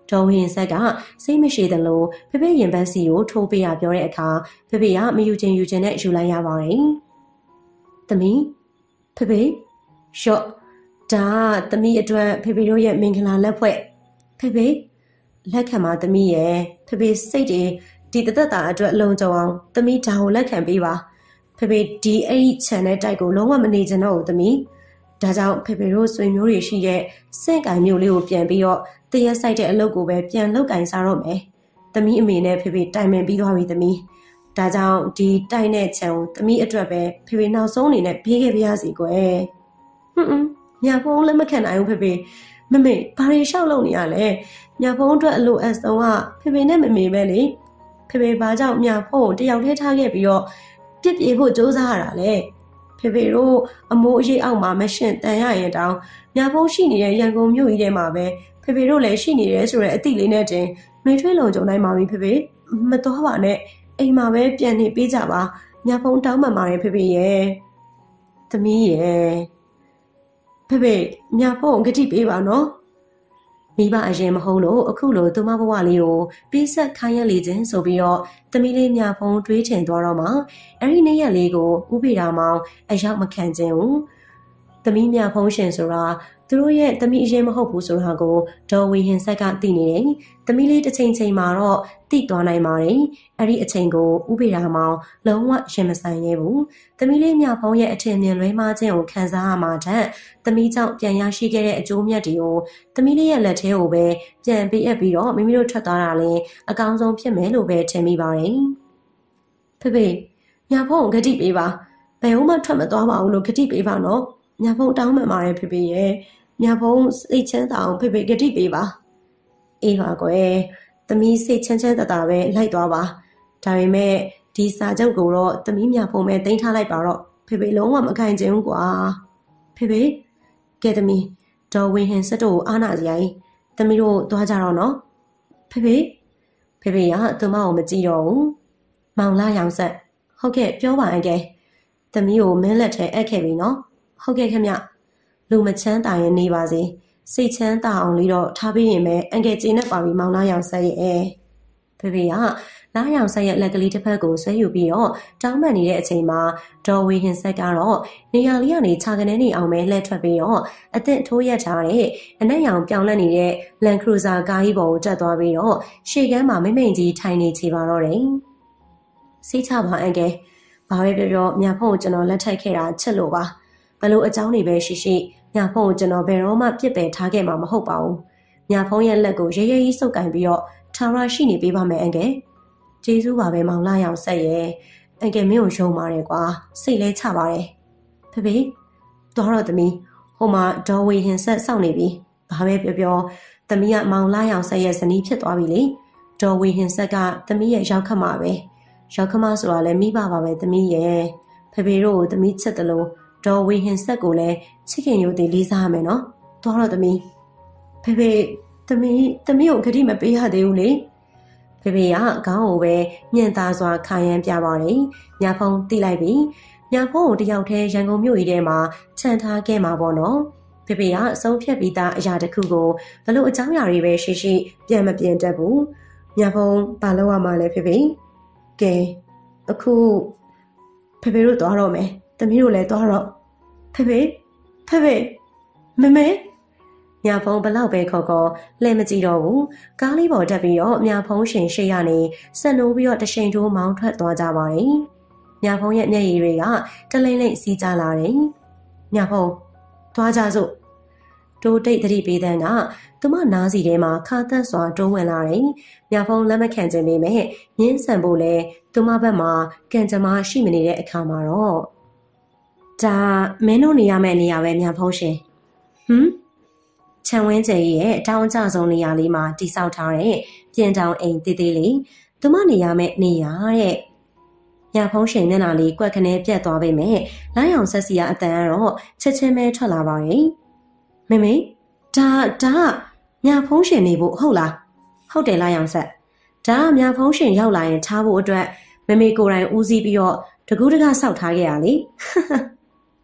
Speaker 1: ဒေါ်ဝင်းဆက်ကစိတ်မရှိတယ်လို့ဖေဖေရင်ပန်းစီကိုထိုးပေးရပြောတဲ့အခါဖေဖေကမယူချင်နဲ့ယူလိုက်ရပါတယ်။သမီးဖေဖေရှော့ဒါသမီးအတွက်ဖေဖေတို့ရဲ့မင်္ဂလာလက်ဖွဲ့ဖေဖေလက်ခံပါသမီးရဲ့ဖေဖေစိတ်တွေဒီတသက်တာအတွက်လုံခြုံအောင်သမီးဒါကိုလက်ခံပေးပါဖေဖေဒီအဲ့ဒီခြံတဲ့တိုက်ကိုလုံးဝမနေချင်တော့ဘူးသမီးဒါကြောင့်ဖေဖေတို့ဆွေမျိုးတွေရှိတဲ့စင့်ကင်မျိုးလေးကိုပြန်ပြီးတော့တရက်ဆိုင်တဲ့အလုပ်ကိုပဲပြန်လုပ်ကင်စားတော့မယ်သမီးအမေနဲ့ဖေဖေတိုင်ပင်ပြီးသွားပြီသမီးဒါကြောင့်ဒီတိုက်တဲ့ခြံကိုသမီးအတွက်ပဲဖေဖေနောက်ဆုံးအနေနဲ့ပြေးခဲ့ပြရစီကွယ်ညာဖုံးလည်းမခံနိုင်ဘူးဖေဖေမမေဘာတွေရှောက်လုပ်နေရလဲညာဖုံးအတွက်အလိုအဆုံးကဖေဖေနဲ့မမေပဲလေဖေဖေဘာကြောင့်ညာဖုံးကိုတယောက်တည်းထားခဲ့ပြီးတော့ပြစ်ပြေဖို့စူးစမ်းရတာလဲဖေဖေတို့အမိုးအရေးအောက်မှာမရှင်တန်ရရင်တောင်ညာဖုံးရှိနေတဲ့ရန်ကုန်မြို့ကြီးထဲမှာပဲဖေဖေတို့လည်းရှိနေတယ်ဆိုတဲ့အသည့်လေးနဲ့တင်နှွေထွေးလုံကြုံနိုင်ပါပြီဖေဖေမတော်ပါနဲ့အိမ်မှာပဲပြန်နေပေးကြပါညာဖုံးတောင်းပန်ပါတယ်ဖေဖေရဲ့သမီးရဲ့ဖေဖေညာဖုံးဂတိပေးပါနော်မိဘအရင်မဟုတ်လို့အခုလိုသူမဘဝလေးကိုပေးဆက်ခိုင်းရလေခြင်းဆိုပြီးတော့သမီးလေးညာဖုံးတွေးထင်သွားတော့မှအဲ့ဒီနေ့ရက်လေးကိုဥပိတာမောင်အရောက်မခံခြင်းဘူးသမီးညာဖုံးရှင်ဆိုတာသူတို့ရဲ့သမီးအရင်မဟုတ်ဘူးဆိုတာကိုဒေါ်ဝီဟင်ဆက်ကသိနေတယ်သမီးလေးတစ်ချိန်မှာတော့သိသွားနိုင်ပါတယ်အဲ့ဒီအချိန်ကိုဥပိတာမောင်လုံးဝရင်မဆိုင်ရဲဘူးသမီးလေးညာဖုံးရဲ့အထင်မြင်လွဲမှားခြင်းကိုခံစားရမှာတဲ့သမီးကြောင့်ပြန်ရရှိခဲ့တဲ့အကျိုးမြတ်တွေကိုသမီးလေးရဲ့လက်ထဲကိုပဲပြန်ပေးအပ်ပြီးတော့မိမိတို့ထွက်သွားတာလည်းအကောင်းဆုံးဖြစ်မယ်လို့ပဲထင်မိပါတယ်ဖေဖေညာဖုံးဂတိပေးပါဘယ်ဟုတ်မှထွက်မသွားပါဘူးလို့ဂတိပေးပါနော်ညာဖုံးတောင်းပန်ပါတယ်ဖေဖေရဲ့ညာဖုံးစိတ်ချမ်းသာအောင်ဖေဖေဂတိပေးပါအေးပါကွယ်သမီးစိတ်ချမ်းသာပဲလိုက်သွားပါဒါပေမဲ့ဒီစာချုပ်ကိုတော့သမီးညာဖုံးပဲတင်ထားလိုက်ပါတော့ဖေဖေလုံးဝမခိုင်ချင်ဘူးကွာဖေဖေကဲသမီးဒေါ်ဝင်းဟင်စက်တို့အားနာစရာကြီးသမီးတို့သွားကြတော့နော်ဖေဖေကသူမကိုမကြည့်တော့ဘူးမောင်လာရောင်ဆက်ဟုတ်ကဲ့ပြောပါအကဲသမီးကိုမင်းလက်ထဲအပ်ခဲ့ပြီနော်ဟုတ်ကဲ့ခင်ဗျလူမချမ်းသာရင်နေပါစေစိတ်ချမ်းသာအောင်လေးတော့ထားပြီးရင်ပဲအန်ကယ်ကျင်းနဲ့ပါပြီးမောင်လာရောင်ဆက်ရဲ့ဖေဖေကလာရောင်ဆက်ရဲ့လက်ကလေးတစ်ဖက်ကိုဆွဲယူပြီးတော့တောင်းပန်နေတဲ့အချိန်မှာဒေါ်ဝီဟင်ဆက်ကတော့နေရာလေးကနေခြာကနေနေအောင်ပဲလှည့်ထွက်ပြီးတော့အသင့်ထိုးရက်ထားတဲ့အနက်ရောင်ပြောင်းလဲနေတဲ့လန်ခရူဇာကားကြီးပေါ်ကိုတက်သွားပြီးတော့ရှေ့ကမ်းမှာမိမိန်ကြီးထိုင်နေချေပါတော့တယ်စိတ်ချပါအန်ကယ်ဘာပဲပြောမြဖုံးကိုကျွန်တော်လက်ထပ်ခဲ့တာချစ်လို့ပါဘလို့အကြောင်းတွေပဲရှိညာဖုံးကိုကျွန်တော်ဘယ်တော့မှပြစ်ပယ်ထားခဲ့မှာမဟုတ်ပါဘူးညာဖုံးရဲ့လက်ကိုရဲရဲကြီးစုပ်ကင်ပြီးတော့ထာဝရရှိနေပေးပါမယ်အန်ကယ်ကျေးဇူးပါပဲမောင်လာရောင်ဆက်ရဲ့အန်ကယ်မင်းကိုယုံပါတယ်ကွာစိတ်လဲချပါတယ်ဖေဖေသွားတော့သမီးဟိုမှာဒေါ်ဝီဟင်ဆက်စောင့်နေပြီဘာပဲပြောသမီးကမောင်လာရောင်ဆက်ရဲ့ဇနီးဖြစ်သွားပြီလေဒေါ်ဝီဟင်ဆက်ကသမီးရဲ့ရောက်ခတ်မှာပဲရောက်ခမဆိုတာလည်းမိဘပါပဲသမီးရဲ့ဖေဖေတို့ကိုသမီးချစ်တယ်လို့ဒေါ်ဝီဟင်ဆက်ကိုလည်းချစ်ခင်ရိုးသေးလေးစားရမယ်နော်သွားတော့သမီးဖေဖေသမီးကိုဂတိမပေးရသေးဘူးလေဖေဖေကခေါင်းကိုပဲညံ့သားစွာခါရမ်းပြပါတယ်ညာဖုံးတိလိုက်ပြီညာဖုံးကိုတယောက်တည်းရန်ကုန်မြို့ကြီးထဲမှာခြံထားခဲ့မှာပေါ့နော်ဖေဖေကအဆုံးဖြတ်ပြီးသားအရာတစ်ခုကိုဘလို့အကြောင်းအရာတွေပဲရှိပြန်မပြင်တတ်ဘူးညာဖုံးဘာလို့ရမှာလဲဖေဖေကဲအခုဖေဖေတို့သွားတော့မယ်သမီးတို့လည်းသွားတော့ဖေဖေမမေညာဖုံးဘလောက်ပဲခေါ်လဲမကြည့်တော့ဘူးကားလေးပေါ်တက်ပြီးတော့ညာဖုံးရှင်ရှိရနေဆက်နိုးပြီးတော့တရှိန်ထိုးမောင်းထွက်သွားကြပါတယ်ညာဖုံးရဲ့မျက်ရည်တွေကတလိမ့်လိမ့်စီးကြလာတယ်ညာဖုံးသွားကြစို့တိုးတိတ်သတိပေးတဲ့ကသူမနားစီထဲမှာခါသက်စွာတွန်းဝင်လာတယ်ညာဖုံးလက်မခံခြင်းပေမဲ့ညင်းဆန်ဖို့လဲသူမဘက်မှာကံကြမ္မာရှိမနေတဲ့အခါမှာတော့ဒါမင်းတို့နေရမယ့်နေရာပဲညာဖုံးရှင်ခြံဝင်းကျဲရဲ့အတောင်ကျဆုံးနေရာလေးမှာတိဆောက်ထားတဲ့ပြင်တောင်အိမ်သေးသေးလေးသူမနေရမယ့်နေရာတဲ့ညာဖုံးရှင်မျက်နှာလေးကွက်ခနဲပြတ်သွားပေမဲ့လိုင်းအောင်ဆက်စီကအတန်ကတော့ချက်ချင်းပဲထွက်လာပါရဲ့မေဒါညာဖုံးရှင်နေဖို့ဟုတ်လားဟုတ်တယ်လားရောင်ဆက်ဒါကညာဖုံးရှင်ရောက်လာရင်ထားဖို့အတွက်မေကိုယ်တိုင်ဦးစီးပြီးတော့တကူးတကားစောက်ထားခဲ့ရလေ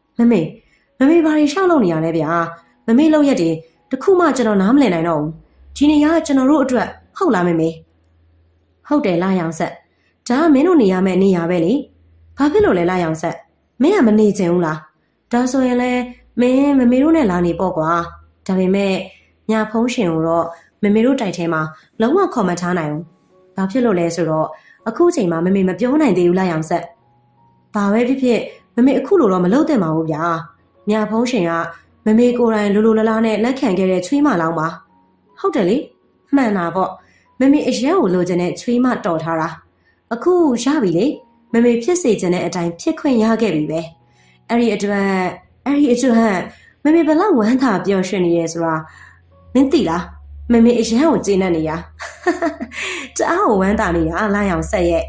Speaker 1: မေဘာတွေရှောက်လုပ်နေရလဲဗျာမေလောက်ရက်တွေတခုမှကျွန်တော်နားမလည်နိုင်တော့ဘူးဒီနေရာကကျွန်တော်တို့အတွက်ဟုတ်လားမေဟုတ်တယ်လာရောင်ဆက်ဒါကမင်းတို့နေရမယ့်နေရာပဲလေဘာဖြစ်လို့လဲလာရောင်ဆက်မင်းကမနေချင်ဘူးလားဒါဆိုရင်လဲမင်းမမေတို့နဲ့လာနေပေါ့ကွာဒါပေမဲ့ညာဖုံးရှင်ကိုတော့မမေတို့တိုက်ထဲမှာလုံးဝခေါ်မထားနိုင်ဘူးဘာဖြစ်လို့လဲဆိုတော့အခုချိန်မှာမမေမပြောနိုင်သေးဘူးလာရောင်ဆက်ဘာပဲဖြစ်ဖြစ်မမေအခုလိုတော့မလုပ်သင့်ပါဘူးဗျာညာဖုံးရှင်ကမမေကိုယ်တိုင်လိုလိုလားလားနဲ့လက်ခံခဲ့တဲ့ချွေးမလောင်းပါဟုတ်တယ်လေမှန်တာပေါ့မမေအရက်ကိုလိုချင်တဲ့ချွေးမတော်ထားတာအခုရပြီလေမမေဖြစ်စေချင်တဲ့အတိုင်းဖြစ်ခွင့်ရခဲ့ပြီပဲအဲ့ဒီအတွက်မမေဘလောက်ဝမ်းသာပျော်ရွှင်နေရဲဆိုတာမင်းသိလားမမေအရက်ကိုကျေနပ်နေရတအားကိုဝမ်းသာနေတာလာရောင်ဆက်ရဲ့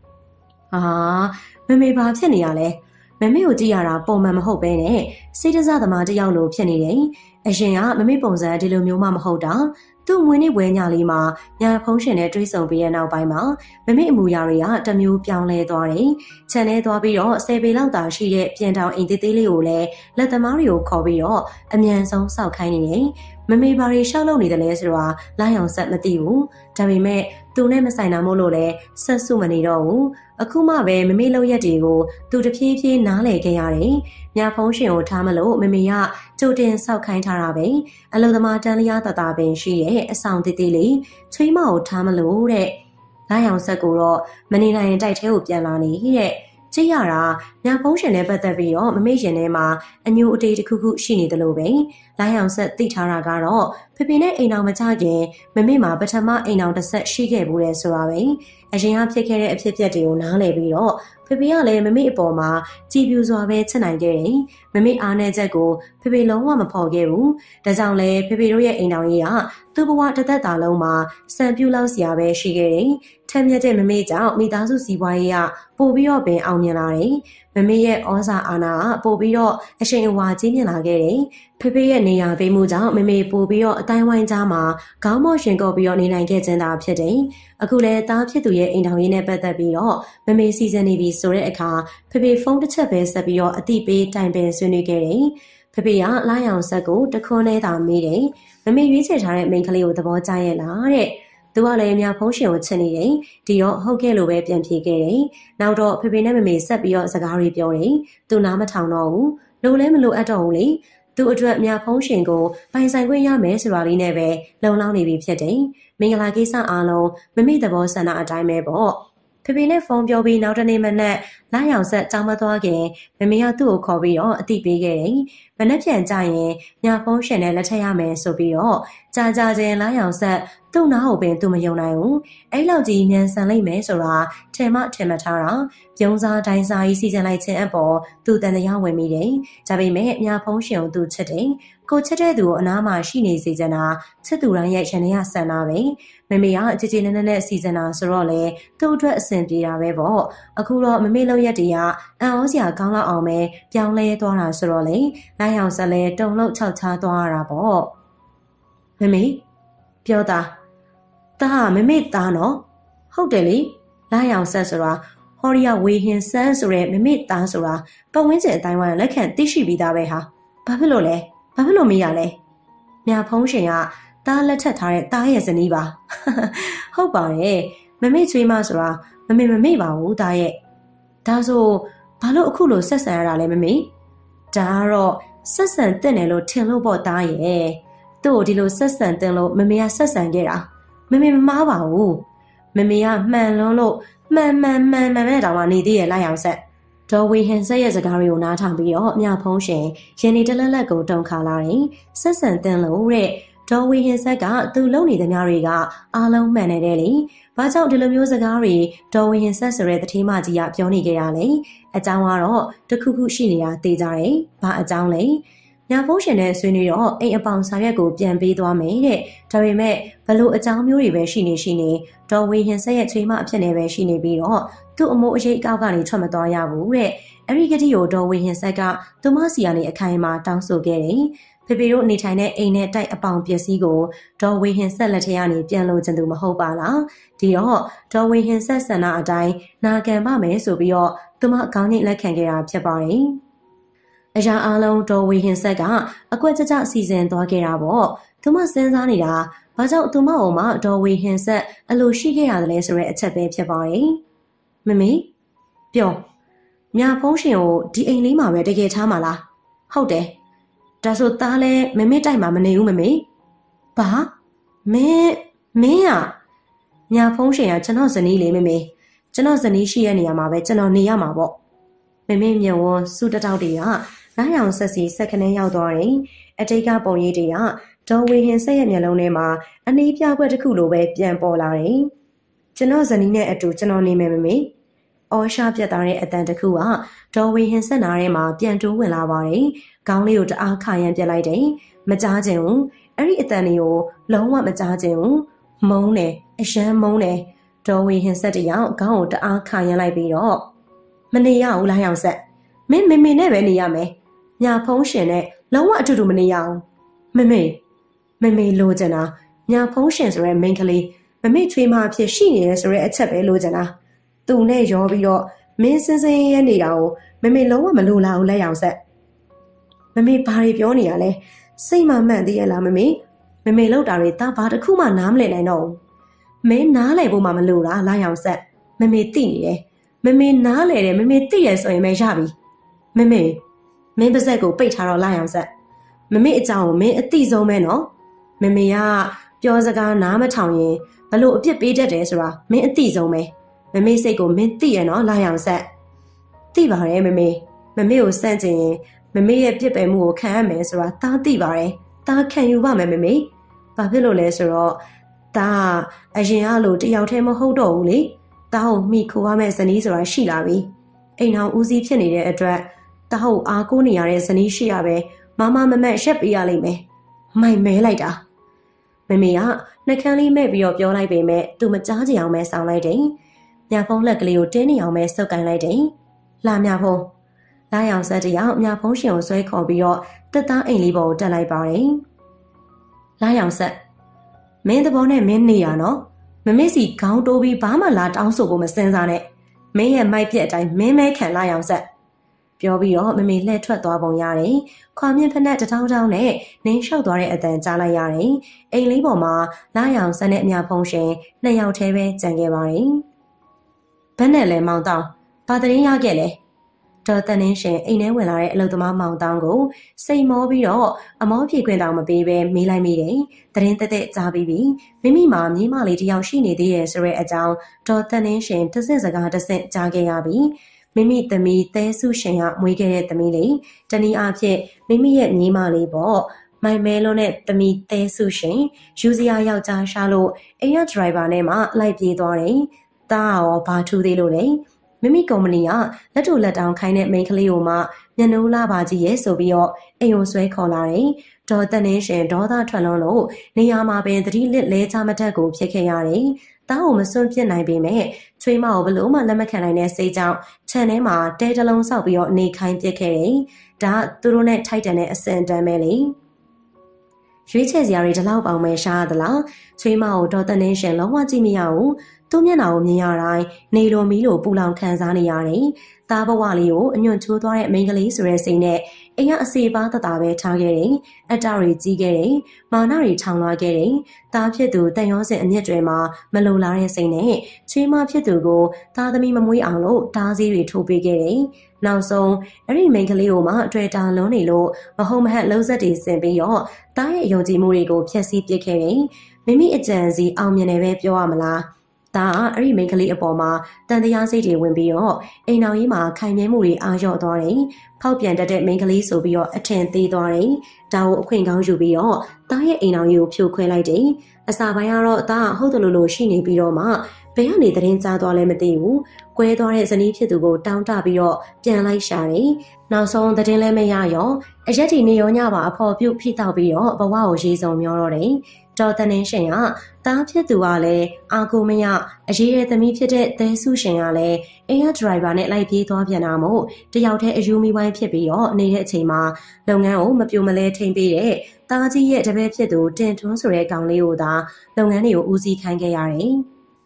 Speaker 1: မမေဘာဖြစ်နေရလဲမမေကိုကြည့်ရတာပုံမှန်မဟုတ်ပဲနဲ့စိတ်တစားသမားတစ်ယောက်လိုဖြစ်နေတယ်အရင်ကမမေပုံစံဒီလိုမျိုးမှမဟုတ်တာသူ့မွေးနေ့ပွဲညလေးမှာညာဖုံးရှင်နဲ့တွေ့ဆုံပြီးတဲ့နောက်ပိုင်းမှာမမေအမူအရာတွေကတမျိုးပြောင်းလဲသွားတယ်။ခြံထဲသွားပြီးတော့10ပေလောက်သာရှိတဲ့ပြင်တောင်အိမ်သေးသေးလေးကိုလည်းလက်သမားတွေကိုခေါ်ပြီးတော့အမြန်ဆုံးစောက်ခိုင်းနေတယ်။မမေဘာတွေရှောက်လုပ်နေတယ်လဲဆိုတာလာရောင်ဆက်မသိဘူး။ဒါပေမဲ့သူနဲ့မဆိုင်တာမို့လို့လည်းဆက်စုမနေတော့ဘူး။အခုမှပဲမမေလောက်ရက်တွေကိုသူတဖြည်းဖြည်းနားလည်ခဲ့ရတယ်။ညာဖုံးရှင်ကိုထားမလို့မမေကကြိုတင်စောက်ခိုင်းထားတာပဲ။အလုံသမားတန်းလျားတတာပင်ရှိတဲ့အဆောင်သေးသေးလေးချွေးမကိုထားမလို့တဲ့လာရောင်ဆက်ကိုတော့မနေနိုင်ရင်တိုက်ထဲကိုပြန်လာနေတဲ့ကြည့်ရတာညာဖုံးရှင်နဲ့ပတ်သက်ပြီးတော့မမေ့ရင်ထဲမှာအညိုအတေးတစ်ခုခုရှိနေတယ်လို့ပဲလာရောင်ဆက်သိထားတာကတော့ဖေဖေနဲ့အိမ်တော်မကြခင်မမေ့မှာပထမအိမ်တော်တစ်ဆက်ရှိခဲ့ဘူးလေဆိုတာပဲအရင်ကဖြစ်ခဲ့တဲ့အဖြစ်အပျက်တွေကိုနားလည်ပြီးတော့ဖေဖေကလည်းမမေ့အပေါ်မှာကြည်ပြူစွာပဲချစ်နိုင်ခဲ့တယ်မမေ့အားနည်းချက်ကိုဖေဖေလုံးဝမဖော်ခဲ့ဘူးဒါကြောင့်လဲဖေဖေတို့ရဲ့အိမ်တော်ကြီးကသူ့ဘဝတစ်သက်တာလုံးမှာစံပြူလောက်စရာပဲရှိခဲ့တယ်ထက်မြက်တဲ့မမေ့ကြောင့်မိသားစုစီးပွားရေးကပို့ပြီးတော့ပင်အောင်မြင်လာတယ်မမေ့ရဲ့ဩဇာအာဏာကပို့ပြီးတော့အရှိန်အဝါကြီးမြင့်လာခဲ့တယ်ဖေဖေရဲ့နေရာပေးမှုကြောင့်မမေပို့ပြီးတော့အတိုင်းဝိုင်းကြားမှာခေါင်းမော့ရှင်ကော့ပြီးတော့နေနိုင်ခဲ့ခြင်းသာဖြစ်တယ်။အခုလဲသားဖြစ်သူရဲ့အိမ်ထောင်ရေးနဲ့ပတ်သက်ပြီးတော့မမေစီစဉ်နေပြီဆိုတဲ့အခါဖေဖေဖုန်းတစ်ချက်ပဲဆက်ပြီးတော့အတိပေးတိုင်ပင်ဆွေးနွေးခဲ့တယ်။ဖေဖေကလာရောင်ဆက်ကိုတခွန်းနဲ့သာမေးတယ်။မမေရွေးချယ်ထားတဲ့မိန်းကလေးကိုသဘောကျရဲ့လားတဲ့။သူကလည်းအများဖုန်းရှင်ကိုချစ်နေတယ်။ဒီတော့ဟုတ်ကဲ့လို့ပဲပြန်ဖြေခဲ့တယ်။နောက်တော့ဖေဖေနဲ့မမေဆက်ပြီးတော့စကားတွေပြောတယ်။သူနားမထောင်တော့ဘူး။လိုလဲမလိုအပ်တော့ဘူးလေ။သူ့အတွက်မြဖုံးရှင်ကိုပိုင်ဆိုင်ခွင့်ရမယ်ဆိုတာလေးနဲ့ပဲလုံလောက်နေပြီဖြစ်တယ်။မင်္ဂလာကိစ္စအားလုံးမမိသဘောဆန္ဒအတိုင်းပဲပေါ့။ဖေဖေနဲ့ဖုန်းပြောပြီးနောက်တနေ့မနက်လာရောင်ဆက်ကြောင်းမသွားခင်မမေကသူ့ကိုခေါ်ပြီးတော့အတိပေးခဲ့တယ်။မနေ့ပြန်ကြရင်မြဖုံးရှင်နဲ့လက်ထပ်ရမယ်ဆိုပြီးတော့ကြာချင်းလာရောင်ဆက်သူ့နားကိုပင်သူမယုံနိုင်ဘူး။အဲ့လောက်ကြီးမြန်ဆန်လိုက်မယ်ဆိုတာထင်မှထားတာပြုံးစားတိုင်းစားကြီးစီစဉ်လိုက်ခြင်းအပေါ်သူတန်တရားဝင်မိတယ်။ဒါပေမဲ့မြဖုံးရှင်ကိုသူချစ်တယ်။ကိုချစ်တဲ့သူကိုအနားမှာရှိနေစေချင်တာချစ်သူတိုင်းရဲ့ရန်ရဆန္ဒပဲ။မမေကကြည်ကြည်နက်နက်နဲ့စီစဉ်တာဆိုတော့လေသူ့အတွက်အဆင်ပြေတာပဲပေါ့။အခုတော့မမေလောက်ရက်တည်းကအံ့ဩစရာကောင်းလောက်အောင်ပဲပြောင်းလဲသွားတာဆိုတော့လေလိုက်အောင်ဆက်လဲတုံလို့ခြောက်ချားသွားရတာပေါ့။မမေပြောတာမမေသားနော်ဟုတ်တယ်လေလာရောင်ဆက်ဆိုတာဟော်ရီယာဝေဟင်ဆန်းဆိုတဲ့မမေသားဆိုတာပတ်ဝန်းကျင်အတိုင်းဝိုင်းလက်ခံသိရှိပြီးသားပဲဟာဘာဖြစ်လို့လဲဘာဖြစ်လို့မေးရလဲမြဖုံးရှင်ကသားလက်ထပ်ထားတဲ့သားရဲ့ဇနီးပါဟုတ်ပါတယ်မမေချွေးမဆိုတာမမေပါဘူးသားရဲ့ဒါဆိုဘာလို့အခုလိုဆက်ဆံရတာလဲမမေဒါကတော့ဆက်ဆံတဲ့တယ်လို့ထင်လို့ပေါ့သားရဲ့သူ့ကိုဒီလိုဆက်ဆံတဲ့လို့မမေကဆက်ဆံခဲ့တာမမေမမားပါဘူးမမေကမှန်လွန်းလို့မှန်နဲ့တောင်မှနေသေးရဲ့လိုက်အောင်ဆက်ဒေါ်ဝေဟင်ဆက်ရဲ့စကားတွေကိုနားထောင်ပြီးတော့မြဖုံးရှင်ရင်နေတလက်လက်ကိုတုံခါလာတယ်ဆက်ဆံတင်လို့တဲ့ဒေါ်ဝေဟင်ဆက်ကသူ့လုံနေသမျှတွေကအားလုံးမှန်နေတယ်လေဘာကြောင့်ဒီလိုမျိုးစကားတွေဒေါ်ဝေဟင်ဆက်ဆိုတဲ့တထေးမကြီးကပြောနေကြရလဲအကြောင်းကတော့တခုခုရှိနေတာသိကြတယ်ဘာအကြောင်းလဲညာဖုံးရှင်နဲ့ဆွေးနွေးတော့အိမ်အပေါင်ဆောင်ရွက်ကိုပြန်ပေးသွားမယ်တဲ့ဒါပေမဲ့ဘလို့အကြောင်းမျိုးတွေပဲရှိနေဒေါ်ဝေဟင်ဆက်ရဲ့ချွေးမအဖြစ်နဲ့ပဲရှိနေပြီးတော့သူ့အမိုးအရေးအောက်ကနေထွက်မသွားရဘူးတဲ့အဲ့ဒီကတိကိုဒေါ်ဝေဟင်ဆက်ကသူမစီကနေအခိုင်အမာတောင်းဆိုခဲ့တယ်ဖေဖေတို့နေထိုင်တဲ့အိမ်နဲ့တိုက်အပေါင်ပစ္စည်းကိုဒေါ်ဝေဟင်ဆက်လက်ထက်ကနေပြန်လို့ကျင်သူမဟုတ်ပါလားဒီတော့ဒေါ်ဝေဟင်ဆက်ဆန္ဒအတိုင်းနာခံပါမယ်ဆိုပြီးတော့သူမခေါင်းညိတ်လက်ခံခဲ့တာဖြစ်ပါတယ်အရာအားလုံးဒေါ်ဝေဟင်ဆက်ကအကွက်ကြကြစီစဉ်သွားခဲ့တာပေါ့သူမစဉ်းစားနေတာဘာကြောင့်သူမကိုမှဒေါ်ဝေဟင်ဆက်အလိုရှိခဲ့ရတယ်လဲဆိုတဲ့အချက်ပဲဖြစ်ပါတယ်။မမေပြောမြဖုံးရှင်ကိုဒီအိမ်လေးမှာပဲတကယ်ထားမှာလား။ဟုတ်တယ်။ဒါဆိုသားလဲမမေတိုက်မှာမနေဘူးမမေ။ဘာမင်းอ่ะမြဖုံးရှင်ကကျွန်တော်ဇနီးလေးမမေကျွန်တော်ဇနီးရှိရဲ့နေရာမှာပဲကျွန်တော်နေရမှာပေါ့။မမေမြုံဝန်းစူတတောက်တွေကနားရောင်ဆက်စီဆက်ခနဲရောက်သွားတယ်။အတိတ်ကပုံရိပ်တွေကဒေါ်ဝေဟင်ဆက်ရဲ့မျက်လုံးထဲမှာအနီးပြပွဲတစ်ခုလိုပဲပြန်ပေါ်လာတယ်။ကျွန်တော်ဇနီးနဲ့အတူကျွန်တော်နေမယ်မမေ။အော်ရှာပြတ်သွားတဲ့အတန်တစ်ခုကဒေါ်ဝေဟင်ဆက်နားထဲမှာပြန်တိုးဝင်လာပါတယ်။ခေါင်းလေးကိုတအားခါရမ်းပြစ်လိုက်တယ်။မကြားချင်ဘူး။အဲ့ဒီအတန်တွေကိုလုံးဝမကြားချင်ဘူး။မုန်းတယ်အယမ်းမုန်းတယ်။ဒေါ်ဝေဟင်ဆက်တယောက်ခေါင်းကိုတအားခါရမ်းလိုက်ပြီးတော့မနေရဘူးလားရောင်ဆက်။မင်းမေနဲ့ပဲနေရမယ်။ညာဖုံးရှင်နဲ့လုံးဝအတူတူမနေရအောင်။မမေလိုချင်တာညာဖုံးရှင်ဆိုရဲမိန်းကလေးမမေချွေးမအဖြစ်ရှိနေတယ်ဆိုရဲအချက်ပဲလိုချင်တာသူနဲ့ရောပြီးတော့မင်းစင်းစင်းရဲနေတာကိုမမေလုံးဝမလိုလားဘူးလက်ရောင်ဆက်မမေဘာတွေပြောနေရလဲစိတ်မမှန်သေးရဲ့လားမမေလောက်တာတွေဒါဘာတစ်ခုမှနားမလည်နိုင်တော့ဘူးမင်းနားလည်ဖို့မှမလိုတာလက်ရောင်ဆက်မမေသိနေတယ်မမေနားလည်တယ်မမေသိရဆိုရင်ပဲရပြီမင်းပါဇက်ကိုပိတ်ထားတော့လက်ရောင်ဆက်မမေအကြောင်းကိုမင်းအသိဆုံးပဲနော်မမေကပြောစကားနားမထောင်ရင်ဘလို့အပြစ်ပေးတတ်တယ်ဆိုတာမင်းအသိဆုံးပဲမမေစိတ်ကိုမင်းသိရနော်လာရောင်ဆက်သိပါတယ်မမေကိုစန့်ကျင်ရင်မမေရဲ့ပြစ်ပယ်မှုကိုခံရမယ်ဆိုတာတားသိပါတယ်တားခံယူပါမယ်မမေဘာဖြစ်လို့လဲဆိုတော့တားအရင်ကလို့တယောက်တည်းမဟုတ်တော့ဘူးလေတားကိုမိခိုးရမယ့်ဇနီးဆိုတာရှိလာပြီအိမ်အောင်ဦးစီးဖြစ်နေတဲ့အတွက်တားကိုအားကိုးနေရတဲ့ဇနီးရှိရပဲမမမမက်ရှက်ပေးရလိမ့်မယ်မိုင်မဲလိုက်တာမမေကနှကန်းလေးမဲ့ပြီးတော့ပြောလိုက်ပေမဲ့သူမကြားကြအောင်ပဲဆောင်းလိုက်တယ်မြဖုံးလက်ကလေးကိုတင်းနေအောင်ပဲစုပ်ကိုင်းလိုက်တယ်လာမြဖုံးလာရောင်ဆက်တယောက်မြဖုံးရှင်ကိုဆွဲခေါ်ပြီးတော့တက်သားအိမ်လေးပေါ်ကိုတက်လိုက်ပါတယ်လာရောင်ဆက်မင်းသဘောနဲ့မင်းနေရနော်မမေစီခေါင်းတိုးပြီးဘာမှလာတောင်းဆိုဖို့မစင်စားနဲ့မင်းရဲ့မိုက်ပြက်အတိုင်းမင်းမဲခံလာရောင်ဆက်ပြောပြီးတော့မမေလှည့်ထွက်သွားပုံရတယ်။ခွာမြင့်ဖက်နဲ့တထောင်းထောင်းနဲ့နင်းလျှောက်သွားတဲ့အတန်ကြားလိုက်ရတယ်။အိမ်လေးပေါ်မှာလာရောင်စက်နဲ့အမြဖုံးရှင်နှစ်ယောက်တည်းပဲကြံခဲ့ပါတယ်။ဘယ်နဲ့လဲမောင်တောင်းဘာတရင်ရခဲ့လဲ။ဒေါ်တန်နှင်းရှင်အိမ်ထဲဝင်လာတဲ့အလုပ်သမားမောင်တောင်းကိုစိတ်မောပြီးတော့အမောပြေခွင့်တောင်မပေးဘဲမေးလိုက်မိတယ်။တရင်တက်တက်ကြားပြီးပြီ။မိမိမှာမြေးမလေးတယောက်ရှိနေသေးရဲ့ဆိုတဲ့အကြောင်းဒေါ်တန်နှင်းရှင်တစ်စက်စကားတစ်စက်ကြားခဲ့ရပြီ။မိမိသမီးသဲစုရှင်ကမွေးခဲ့တဲ့သမီးလေးတနည်းအားဖြင့်မိမိရဲ့မြေးမလေးပေါ့မိုင်မဲလုံးနဲ့သမီးသဲစုရှင်ယူစရာယောက်ျားရှာလို့အိမ်ရဒရိုင်ဘာနဲ့မှလိုက်ပြေးသွားတယ်။ဒါရောဘာထူးသေးလို့လဲမိမိကုမ္ပဏီကလက်တူလက်တောင်ခိုင်းတဲ့မိန်းကလေးကိုမှညနှိုးလာပါကြီးရဲ့ဆိုပြီးတော့အိမ်ကိုဆွဲခေါ်လာတယ်။ဒေါ်တန်နှင်းရှင်ဒေါသထွက်လွန်းလို့နေရာမှာပင်သတိလစ်လဲချမတတ်ကိုဖြစ်ခဲ့ရတယ်။တားကိုမစွန့်ပစ်နိုင်ပေမဲ့ချွေးမကိုဘလို့မှလက်မခံနိုင်တဲ့စိတ်ကြောင့်ခြံထဲမှာတဲတလုံးဆောက်ပြီးတော့နေခိုင်းပစ်ခဲ့တယ်။ဒါသူတို့နဲ့ထိုက်တန်တဲ့အစင်တန်းပဲလေ။ရွေးချယ်စရာတွေဒီလောက်ပေါင်ပဲရှားသလား။ချွေးမကိုဒေါ်တန်နှင်းရှင်လုံးဝကြည့်မရဘူး။သူ့မျက်နှာကိုမြင်ရတိုင်းနေလိုမီလိုပူလောင်ခံစားနေရတယ်။သားဘဝလေးကိုအညွန့်ချိုးသွားတဲ့မိန်းကလေးဆိုတဲ့စိတ်နဲ့အိမ်ကအစီပါတတာပဲထားခဲ့တယ်။အတ္တတွေကြီးခဲ့တယ်။မာနတွေထောင်လွှားခဲ့တယ်။သားဖြစ်သူတန်ရောစင်အမျက်တွေမှာမလုံလားတဲ့စိတ်နဲ့ချွေးမဖြစ်သူကိုသားသမီးမမွေးအောင်လို့တားစည်းတွေထိုးပေးခဲ့တယ်။နောက်ဆုံးအဲ့ဒီမိန်းကလေးကိုမှအတွေ့အတာလုံးနေလို့မဟုတ်မဟန်လုံးဆက်တွေဆင်ပြီးတော့သားရဲ့ယုံကြည်မှုတွေကိုဖျက်ဆီးပစ်ခဲ့တယ်။မိမိအကြံစီအောင်မြင်တယ်ပဲပြောရမလား။ဒါအဲ့ဒီမိန်းကလေးအပေါ်မှာတန်တရားစိတ်တွေဝင်ပြီးတော့အိမ်တော်ကြီးမှာခိုင်မြဲမှုတွေအားလျော့သွားတယ်။ဖောက်ပြန်တတ်တဲ့မိန်းကလေးဆိုပြီးတော့အထင်သေးသွားတယ်။ဒါကိုအခွင့်ကောင်းယူပြီးတော့တားရဲ့အိမ်တော်ကြီးကိုဖြိုခွဲလိုက်တယ်။အစာပိုင်းကတော့ဒါဟုတ်တယ်လို့ရှိနေပြီးတော့မှဘယ်ကနေသတင်းကြားသွားလဲမသိဘူး။ကွဲသွားတဲ့ဇနီးဖြစ်သူကိုတောင်းတပြီးတော့ပြန်လိုက်ရှာတယ်။နောက်ဆုံးသတင်းလည်းမရရောအရက်တီနေရောညပါအဖော်ပြုတ်ဖိတောက်ပြီးတော့ဘဝကိုရေးစုံမျောတော့တယ်။ဒေါ်တန်နှင်းရှင်ကတားဖြစ်သူကလည်းအာကိုမရအရေးရဲ့သမီးဖြစ်တဲ့သဲစုရှင်ကလည်းအိမ်ရဒရိုင်ဘာနဲ့လိုက်ပြေးသွားပြန်တာမို့တယောက်တည်းအယူမီဝိုင်းဖြစ်ပြီးတော့နေတဲ့အချိန်မှာလုပ်ငန်းကိုမပြိုမလဲထိန်းပေးတဲ့တားကြီးရဲ့တပည့်ဖြစ်သူတင်ထွန်းဆိုတဲ့ကောင်လေးကိုသာလုပ်ငန်းတွေကိုဦးစီးခိုင်းခဲ့ရတယ်။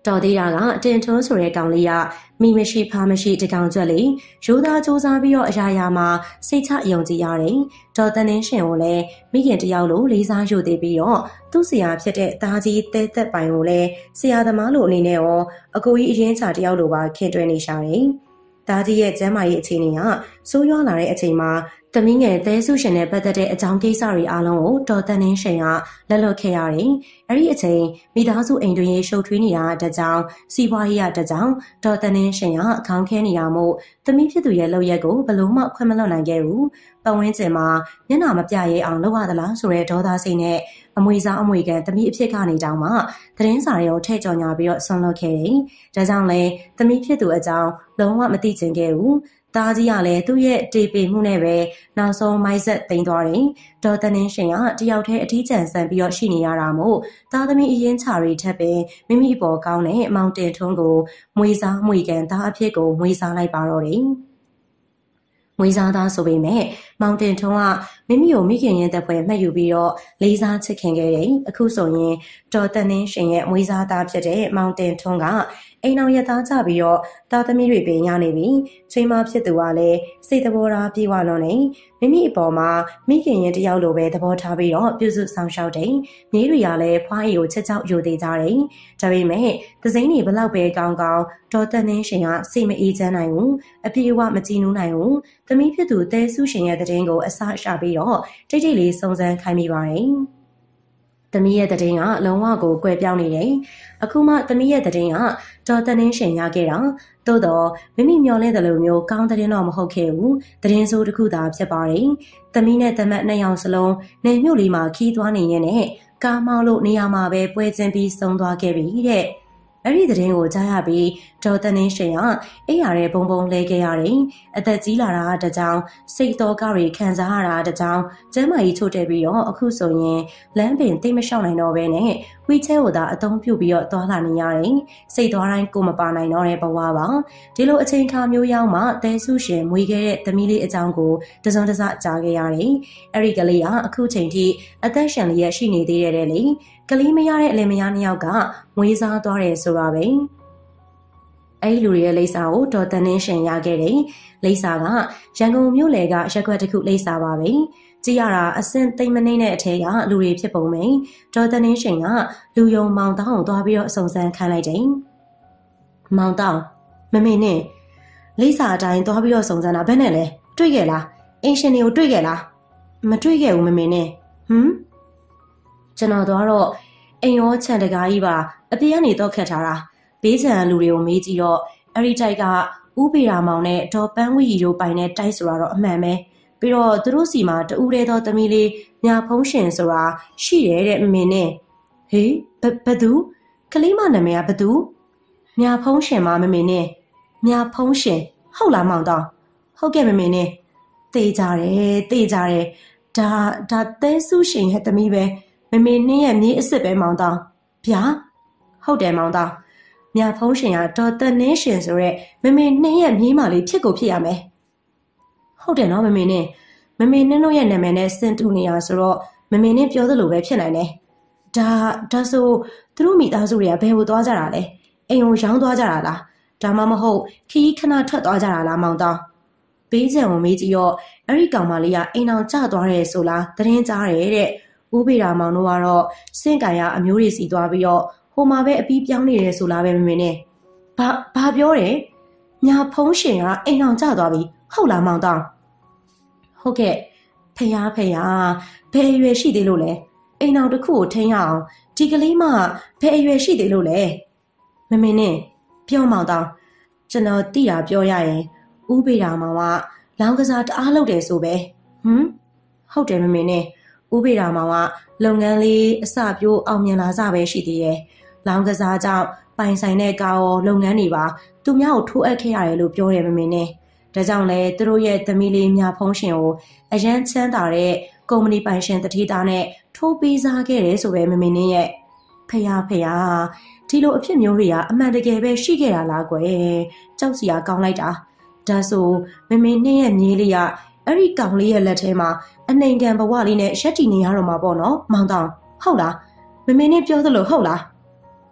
Speaker 1: တော်သေးတာကတင်ထွန်းဆိုတဲ့ကောင်လေးကမိမရှိဖားမရှိတကောင်ကျွက်လေရိုးသားစူးစမ်းပြီးတော့အရာရာမှာစိတ်ချယုံကြည်ရတယ်ဒေါ်တန်င်းရှင်ကိုလည်းမိခင်တယောက်လိုလေးစားယူသေးပြီးတော့သူ့ဆရာဖြစ်တဲ့သားကြီးတဲသက်ပိုင်ကိုလည်းဆရာသမားလိုအနေနဲ့ရောအကိုကြီးအရင်ချတယောက်လိုပါခင်တွဲနေရှာတယ်သားကြီးရဲ့ကျမ်းမာရေးအခြေအနေကဆိုးရွားလာတဲ့အချိန်မှာသမီးငယ်သဲဆုရှင်နဲ့ပတ်သက်တဲ့အကြောင်းကိစ္စတွေအားလုံးကိုဒေါ်တန်င်းရှင်ကလက်လွတ်ခဲ့ရတယ်။အဲ့ဒီအချိန်မိသားစုအိမ်တွင်ရှုပ်ထွေးနေတာတကြောင်စီးပွားရေးရတကြောင်ဒေါ်တန်င်းရှင်ကခေါင်းခဲနေရမို့သမီးဖြစ်သူရဲ့လုပ်ရက်ကိုဘလို့မှခွင့်မလွတ်နိုင်ခဲ့ဘူး။ပတ်ဝန်းကျင်မှာမျက်နှာမပြရဲအောင်လုပ်ရသလားဆိုတဲ့ဒေါသစိတ်နဲ့အမွေစားအမွေကန်သမီးအဖြစ်ကနေတောင်မှသတင်းစာတွေကိုထည့်ကြော်ညာပြီးတော့ဆွန့်လွတ်ခဲ့တယ်။ဒါကြောင့်လဲသမီးဖြစ်သူအကြောင်းလုံးဝမသိချင်ခဲ့ဘူး။သားကြီးကလည်းသူ့ရဲ့တေပေမှုနဲ့ပဲနောက်ဆုံးမိုက်ဆက်သိမ်းသွားတယ်။ဒေါ်တန်င်းရှင်ကတယောက်တည်းအထီးကျန်ဆန်ပြီးတော့ရှိနေရတာမို့သားသမီးအရင်ချတွေထက်ပဲမိမိအပေါ်ကောင်းတဲ့မောင်တင်ထွန်းကိုမွေစားမွေကန်သားအဖြစ်ကိုမွေစားလိုက်ပါတော့တယ်။မွေးစားသားဆိုပေမဲ့မောင်တင်ထွန်းကမိမိကိုမိခင်ရဲ့တပ်ဖွဲ့မှတ်ယူပြီးတော့လေးစားချစ်ခင်ခဲ့တယ်။အခုဆိုရင်ဒေါ်တန်င်းရှင်ရဲ့မွေးစားသားဖြစ်တဲ့မောင်တင်ထွန်းကအိမ်အောင်ရသားကြပြီးတော့သားသမီးတွေပင်ရနေပြီ။ချိန်မဖြစ်သူကလည်းစိတ်သဘောထားပြေဝလွန်နေမိမိအပေါ်မှာမိခင်ရဲ့တယောက်လိုပဲသဘောထားပြီးတော့ပြုစုဆောင်ရှောက်တယ်။မြေးတွေကလည်းဖွားရီကိုချက်ချောက်ယူသေးကြတယ်။ဒါပေမဲ့သစိမ်းတွေဘလောက်ပဲကောင်းကောင်းဒေါ်တန်င်းရှင်ကစိတ်မအေးချမ်းနိုင်ဘူး။အပြေအဝမကြည်နူးနိုင်ဘူး။သမီးဖြစ်သူတဲဆုရှင်ရဲ့တဲ့င်းကိုအစရှာပြီးတော့တိတ်တိတ်လေးစုံစမ်းခိုင်းမိပါတယ်။သမီးရဲ့တဲ့င်းကလုံးဝကိုကွဲပြောင်းနေတယ်။အခုမှသမီးရဲ့တဲ့င်းကဒေါ်တန်င်းရှင်ရခဲ့တာသို့တော့မိမိမျောလင့်တယ်လို့မျိုးကောင်းတဲ့တော့မဟုတ်ခဲ့ဘူး။တဲ့င်းဆိုတစ်ခုသာဖြစ်ပါတယ်။သမီးနဲ့သမက်နှစ်ယောက်စလုံးနေမြို့လေးမှာခီးသွားနေရတဲ့ကားမောင်းလို့နေရာမှာပဲပွဲချင်းပြီးဆုံးသွားခဲ့ပြီတဲ့။အဲ့ဒီသတင်းကိုကြားရပြီးဒေါ်တန်င်းရှင်ကအိမ်ရတဲ့ဘုံဘုံလဲခဲ့ရတယ်။အသက်ကြီးလာတာတကြောင်စိတ်တော်ကတွေခံစားရတာတကြောင်ကျမ်းမာရေးချို့တဲ့ပြီးတော့အခုဆိုရင်လမ်းပင်တိတ်မလျှောက်နိုင်တော့ဘဲနဲ့ဝီချဲကိုသာအသုံးပြုပြီးတော့သွားလာနေရတယ်။စိတ်သွားတိုင်းကိုမပါနိုင်တော့တဲ့ဘဝပါ။ဒီလိုအချိန်ခါမျိုးရောက်မှတဲဆုရှင်မွေးခဲ့တဲ့သမီးလေးအကြောင်းကိုတစုံတစကြားခဲ့ရတယ်။အဲ့ဒီကလေးကအခုချိန်ထိအသက်ရှင်လျက်ရှိနေသေးတယ်လေ။ကလေးမရတဲ့အလင်မယားနှစ်ယောက်ကမွေးစားသွားတယ်ဆိုတာပဲအဲ့ဒီလူတွေရဲ့လိပ်စာကိုဒေါ်တန်င်းရှင်ရခဲ့တယ်လိပ်စာကရန်ကုန်မြို့လယ်ကရက်ွက်တစ်ခုလိပ်စာပါပဲကြည့်ရတာအစင်သိမ့်မနှိမ့်တဲ့အထက်ကလူတွေဖြစ်ပုံပဲဒေါ်တန်င်းရှင်ကလူယုံမောင်တောင်းကိုသွားပြီးတော့စုံစမ်းခိုင်းလိုက်တယ်မောင်တောင်းမမေနဲ့လိပ်စာအတိုင်းသွားပြီးတော့စုံစမ်းတာဘယ်နဲ့လဲတွေ့ခဲ့လားအင်ရှင်တွေကိုတွေ့ခဲ့လားမတွေ့ခဲ့ဘူးမမေနဲ့ကျွန်တော်တော့အိမ်ရောခြံတကားကြီးပါအပြေကနေတော့ခတ်ထားတာဘေးခြံလူတွေကိုမေးကြည့်တော့အဲ့ဒီတိုက်ကဥပေရာမောင်နဲ့ဒေါ်ပန်းဝီရီတို့ပိုင်တဲ့တိုက်ဆိုတာတော့အမှန်ပဲပြီးတော့သူတို့စီမှာတူးတဲ့သောသမီးလေးညာဖုံးရှင်ဆိုတာရှိတယ်တဲ့မင်းနဲ့ဟေးဘသူကလေးမနာမည်ကဘသူညာဖုံးရှင်မမမင်းနဲ့ညာဖုံးရှင်ဟုတ်လားမောင်တော့ဟုတ်ကဲ့မမင်းနဲ့တေးကြတယ်ဒါသဲဆုရှင်ရဲ့သမီးပဲမမေနှင်းရဲ့မြေးအစ်စ်ပဲမောင်တောင်းဗျာဟုတ်တယ်မောင်တောင်းမြဖုံးရှင်ကဒေါ်တန်င်းရှင်ဆိုရက်မမေနှင်းရဲ့မြေးမလေးဖြစ်ကိုဖြစ်ရမယ်ဟုတ်တယ်နော်မမေနှင်းတို့ရဲ့နာမည်နဲ့စင်တူနေရဆိုတော့မမေနှင်းပြောသလိုပဲဖြစ်နိုင်တယ်ဒါဆိုသူတို့မိသားစုတွေကဘယ်ကိုသွားကြတာလဲအိမ်ကိုရောင်းသွားကြတာလားဒါမှမဟုတ်ခီးခဏထွက်သွားကြတာလားမောင်တောင်းဘေးခြံကိုမေးကြည့်တော့အဲ့ဒီကောင်မလေးကအိမ်အောင်ကျသွားတယ်ဆိုလားသတင်းကြားတယ်တဲ့ဥပေရာမောင်တို့ကတော့စင့်ကန်ရအမျိုးတွေစီသွားပြီးတော့ဟိုမှာပဲအပီးပြောင်းနေတယ်ဆိုလားပဲမမေနဲ့ဘာပြောတယ်ညာဖုံးရှင်ကအိမ်အောင်ကျသွားပြီဟုတ်လားမောင်တောင်းဟုတ်ကဲ့ဖယားဘယ်အရွယ်ရှိသေးလို့လဲအိမ်အောင်တစ်ခုကိုထိန်းရအောင်ဒီကလေးမဘယ်အရွယ်ရှိသေးလို့လဲမမေနဲ့ပြောမောင်တောင်းကျွန်တော်တိတာပြောရရင်ဥပေရာမောင်ကလောင်းကစားတအားလုပ်တယ်ဆိုပဲဟုတ်တယ်မမေနဲ့ဥပေရာမောင်ကလုပ်ငန်းလေးအစပြိုးအောင်မြင်လာစပဲရှိသေးတယ်။လောင်းကစားကြောင့်ပိုင်ဆိုင်တဲ့ကားရောလုပ်ငန်းတွေပါသူများကိုထိုးအပ်ခဲ့ရတယ်လို့ပြောတယ်မမေနဲ့။ဒါကြောင့်လဲသူတို့ရဲ့သမီးလေးမြဖုံးရှင်ကိုအရန်ချမ်းသာတဲ့ကုမ္ပဏီပိုင်ရှင်တတိသားနဲ့ထိုးပေးစားခဲ့တယ်ဆိုပဲမမေနဲ့ရဲ့ဖယားဒီလိုအဖြစ်မျိုးတွေကအမှန်တကယ်ပဲရှိခဲ့တာလားကွယ်။ကြောက်စရာကောင်းလိုက်တာ။ဒါဆိုမမေနဲ့ရဲ့မြေးလေးကအဲ့ဒီကောင်လေးရဲ့လက်ထဲမှာအနှိမ်ခံဘဝလေးနဲ့ရက်တည်နေရတော့မှာပေါ့နော်မောင်တောင်ဟုတ်လားမမေနဲ့ပြောသလိုဟုတ်လား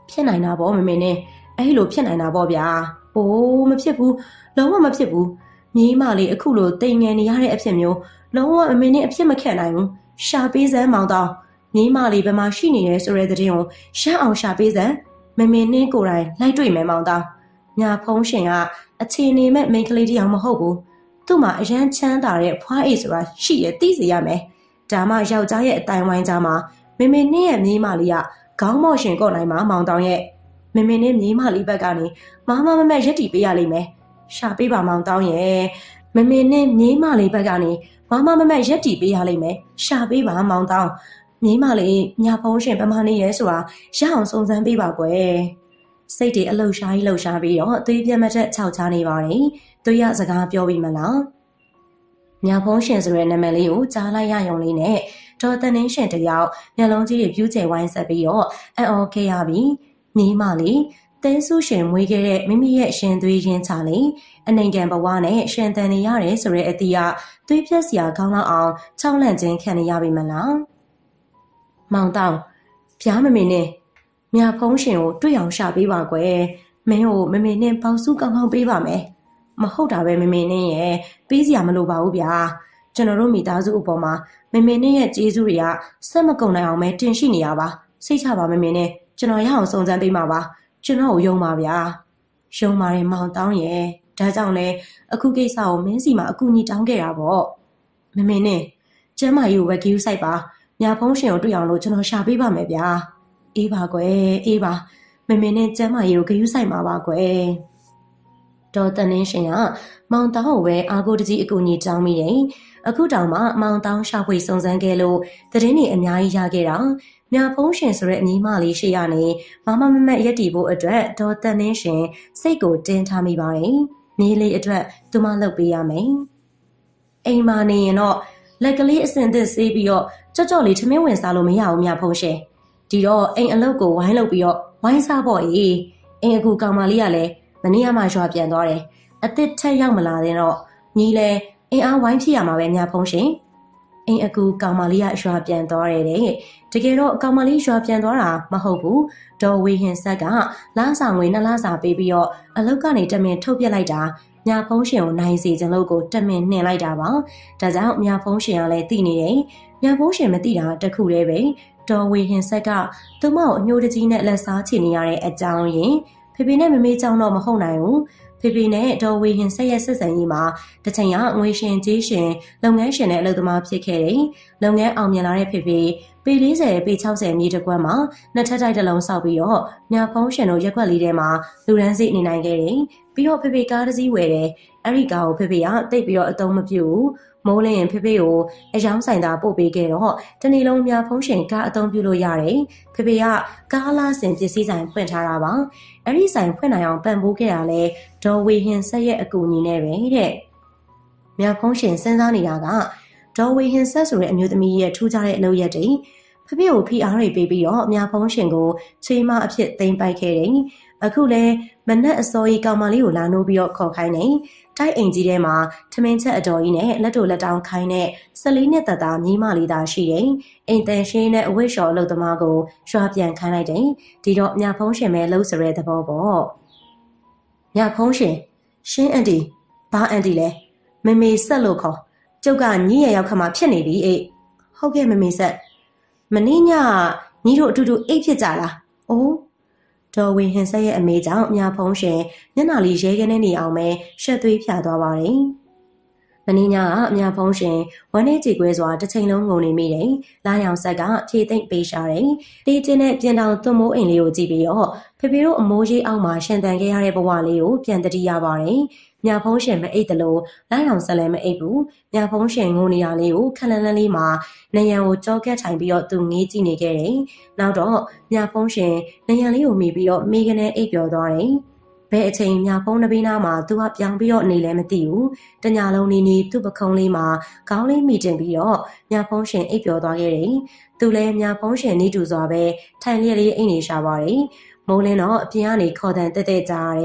Speaker 1: ဖြစ်နိုင်တာပေါ့မမေနဲ့အဲ့လိုဖြစ်နိုင်တာပေါ့ဗျာအိုးမဖြစ်ဘူးလုံးဝမဖြစ်ဘူးမြေးမလေးအခုလိုတိမ်ငယ်နေရတဲ့အဖြစ်မျိုးလုံးဝမမေနဲ့အဖြစ်မခက်နိုင်ဘူးရှာပေးစမ်းမောင်တောင်းမြေးမလေးဘယ်မှာရှိနေရဲဆိုတဲ့သတင်းကိုရအောင်ရှာပေးစမ်းမမေနဲ့ကိုယ်တိုင်လိုက်တွေ့မယ်မောင်တောင်းညာဖုံးရှင်ကအခြေအနေမဲ့မိန်းကလေးတယောက်မဟုတ်ဘူးသူ့မှာအရန်ချမ်းသာတဲ့ဖွားအိတ်ဆိုတာရှိရသိစေရမယ်ဒါမှယောက်ျားရဲ့အတိုင်ဝိုင်းကြားမှာမမေနဲ့ရဲ့မြေးမလေးကခေါင်းမော့ရှင်ကော့နိုင်မှာမောင်တောင်ရဲ့မမေနဲ့မြေးမလေးဘက်ကနေမမရက်တီပေးရလိမ့်မယ်ရှာပေးပါမောင်တောင်ရဲ့မမေနဲ့မြေးမလေးဘက်ကနေမရက်တီပေးရလိမ့်မယ်ရှာပေးပါမောင်တောင်မြေးမလေးညာဖုံးရှင်ပမာနေရဲဆိုတာရအောင်စုံစမ်းပေးပါကွယ်စိတ်တွေအလှရှားကြီးလှရှားပြီးတော့သွေးပြတ်မတက်ခြောက်ချနေပါတယ်သွေးရစကားပြောပြီးမလားညာဖုံးရှင်ဆိုတဲ့နာမည်လေးကိုကြားလိုက်ရယုံလေးနဲ့ဒေါ်တန်းင်းရှင်တယောက်မျက်လုံးကြီးတွေပြူးကျယ်ဝိုင်းဆက်ပြီးတော့အံ့ဩခဲ့ရပြီးမြေးမလေးတဲဆူရှင်မွေးခဲ့တဲ့မိမိရဲ့ရှင်သွေးရင်းချလေးအနိုင်ကံဘဝနဲ့ရှင်တန်နေရတယ်ဆိုတဲ့အသည့်အသွေးပြက်စရာကောင်းလောက်အောင်ချောင်းလန့်ခြင်းခံနေရပြီမလားမောင်တောင်ပြားမမေနဲ့မြဖုံးရှင်ကိုတွေ့အောင်ရှာပေးပါကွယ်မင်းကိုမမေနဲ့ပေါစုကောင်းကောင်းပေးပါမယ်မဟုတ်တာပဲမမေနဲ့ရဲ့ပေးစရာမလိုပါဘူးဗျာကျွန်တော်တို့မိသားစုအပေါ်မှာမမေနဲ့ရဲ့ကျေးဇူးတွေကဆက်မကုန်နိုင်အောင်ပဲတင်ရှိနေရပါစိတ်ချပါမမေနဲ့ကျွန်တော်ရအောင်စုံစမ်းပေးမှာပါကျွန်တော်ကိုယုံပါဗျာယုံပါတယ်မောင်တောင်းရဲ့ဒါကြောင့်လဲအခုကိစ္စကိုမင်းစီမှာအကူအညီတောင်းခဲ့တာပေါ့မမေနဲ့ကျမ်းမာရေးကိုပဲဂရုစိုက်ပါညာဖုံးရှင်ကိုတွေ့အောင်လို့ကျွန်တော်ရှာပေးပါမယ်ဗျာအေးပါကွယ်အေးပါမမေနဲ့ကျမ်းမာရေးကိုဂရုစိုက်မှာပါကွယ်ဒေါ်တန်င်းရှင်ကမောင်တောင်းကိုပဲအာကိုတကြီးအကူအညီတောင်းမိတယ်အခုတောင်မှမောင်တောင်းရှာဖွေစုံစမ်းခဲ့လို့သတင်းတွေအများကြီးရခဲ့တာမြဖုံးရှင်ဆိုတဲ့အမည်မလေးရှိရနေမရက်တီဖို့အတွက်ဒေါ်တန်င်းရှင်စိတ်ကိုတင်းထားမိပါတယ်နေလေးအတွက်သူမလုပ်ပေးရမယ်အိမ်မာနေရင်တော့လက်ကလေးအစင်သစ်ဆေးပြီးတော့ကြော့လေးထမင်းဝင်စားလို့မရဘူးမြဖုံးရှင်ဒီတော့အိမ်အလုပ်ကိုဝိုင်းလုပ်ပြီးတော့ဝိုင်းစားပေါ့အေးအိမ်အခုကောင်မလေးကလည်းမနေ့ကမှရွာပြန်သွားတယ်အသစ်ထက်ရောက်မလာတဲ့တော့ညီလဲအိမ်အားဝိုင်းဖြစ်ရမှာပဲမြဖုံးရှင်အိမ်အခုကောင်မလေးကရွာပြန်သွားတယ်တဲ့တကယ်တော့ကောင်မလေးရွာပြန်သွားတာမဟုတ်ဘူးဒေါ်ဝေဟင်ဆက်ကလစာငွေ2လစာပေးပြီးတော့အလုပ်ကနေတမင်ထုတ်ပြလိုက်တာညာဖုံးရှင်ကိုနိုင်စီခြင်းလို့ကိုတမင်နှင်လိုက်တာပါဒါကြောင့်ညာဖုံးရှင်ကလည်းသိနေတယ်ညာဖုံးရှင်မသိတာတခုတည်းပဲဒေါ်ဝေဟင်ဆက်ကသူမကိုအညိုတကြီးနဲ့လက်စားချနေရတဲ့အကြောင်းရင်းဖေဖေနဲ့မမေကြောင့်တော့မဟုတ်နိုင်ဘူးဖေဖေနဲ့ဒေါ်ဝေဟင်ဆက်ရဲ့ဆက်ဆံရေးမှာတစ်ချိန်ကငွေရှင်ကြီးရှင်လုပ်ငန်းရှင်နဲ့အလုပ်သမားဖြစ်ခဲ့တယ်လုပ်ငန်းအောင်မြင်လာတဲ့ဖေဖေပေ40ပေ60မြေတကွက်မှာနှစ်ထပ်တိုက်တစ်လုံးဆောက်ပြီးတော့ညာဖုံးရှင်တို့ရက်ွက်လေးထဲမှာလူရန်စိနေနိုင်ခဲ့တယ်ပြီးတော့ဖေဖေကားတစ်စီးဝယ်တယ်အဲ့ဒီကားကိုဖေဖေကတိတ်ပြီးတော့အသုံးမပြုဘူးမိုးလင်းရင်ဖေဖေကိုအယောင်းဆိုင်သာပို့ပေးခဲ့တော့တနေ့လုံးမြဖုံးရှင်ကားအသုံးပြုလို့ရတယ်ဖေဖေကကားလားစင်ပစ္စည်းဆိုင်ဖွင့်ထားတာပါအဲ့ဒီဆိုင်ဖွင့်နိုင်အောင်ပံ့ပိုးခဲ့တာလဲဒေါ်ဝေဟင်ဆက်ရဲ့အကူအညီနဲ့ပဲတဲ့မြဖုံးရှင်စဉ်းစားနေတာကဒေါ်ဝေဟင်ဆက်ဆိုတဲ့အမျိုးသမီးရဲ့ထူးခြားတဲ့အလုပ်ရက်တွေဖေဖေကိုဖိအားတွေပေးပြီးတော့မြဖုံးရှင်ကိုချေးမအဖြစ်သိမ်းပိုက်ခဲ့တယ်အခုလဲမနက်အစောကြီးကောင်မလေးကိုလာနိုးပြီးတော့ခေါ်ခိုင်းတယ်တိုက်အိမ်ကြီးထဲမှာထမင်းချက်အတော်ကြီးနဲ့လက်တို့လက်တောင်းခိုင်းတဲ့14နှစ်သက်သားမြေးမလေးသားရှိတယ်အိမ်တန်ရှင်းနဲ့အဝတ်လျှော်အလုပ်သမားကိုရွာပြန်ခိုင်းလိုက်တယ်ဒီတော့မြဖုံးရှင်ပဲလှုပ်ဆိုတဲ့သဘောပေါ့မြဖုံးရှင်ရှင်းအန်တီဘာအန်တီလဲမမေဆက်လို့ခေါ်ကျုပ်ကညီရရောက်ခါမှဖြစ်နေပြီအေးဟုတ်ကဲ့မမေဆက်မနေ့ညညီတို့အတူတူအိတ်ဖြစ်ကြလားအိုးဒေါ်ဝေဟင်ဆက်ရဲ့အမေကြောင့်မြဖုံးရှင်မျက်နှာလေးရဲရဲနဲ့နေအောင်ပဲရှက်သွေးဖြာသွားပါတယ်မင်းညကမြဖုံးရှင်ဝမ်းနေကြည်ကွဲစွာတစ်ချိန်လုံးငုံနေမိတယ်။လာရောင်ဆက်ကဖြည့်သိမ့်ပေးရှာတယ်။တေးချင်းနဲ့ပြင်တောင်သွမိုးအိမ်လေးကိုကြည့်ပြီးတော့ဖေဖေတို့အမိုးကြီးအောက်မှာရှင်သန်ခဲ့ရတဲ့ဘဝလေးကိုပြန်တတိရပါတယ်။မြဖုံးရှင်မအိတ်တလို့လာရောင်ဆက်လည်းမအိတ်ဘူး။မြဖုံးရှင်ငုံနေရလေးကိုခက်လန်းလန်းလေးမှာနယံကိုကြောကက်ထိုင်ပြီးတော့သူငေးကြည့်နေခဲ့တယ်။နောက်တော့မြဖုံးရှင်နယံလေးကိုမိပြီးတော့မိကနေအိပ်ပျော်သွားတယ်။ဘယ်အချိန်မြဖုံးနှပင်းသားမှာသူကပြောင်းပြီးတော့နေလည်းမသိဘူးတညာလုံးနေသူ့ပခုံးလေးမှာခေါင်းလေးမိတင်ပြီးတော့မြဖုံးရှင်အိပ်ပျော်သွားခဲ့တယ်သူလည်းမြဖုံးရှင်နေတူစွာပဲထိုင်လျက်လေးအိမ်နေရှာပါတယ်မိုးလင်းတော့အပြင်ကနေခေါ်တန်တက်တက်ကြားရတယ်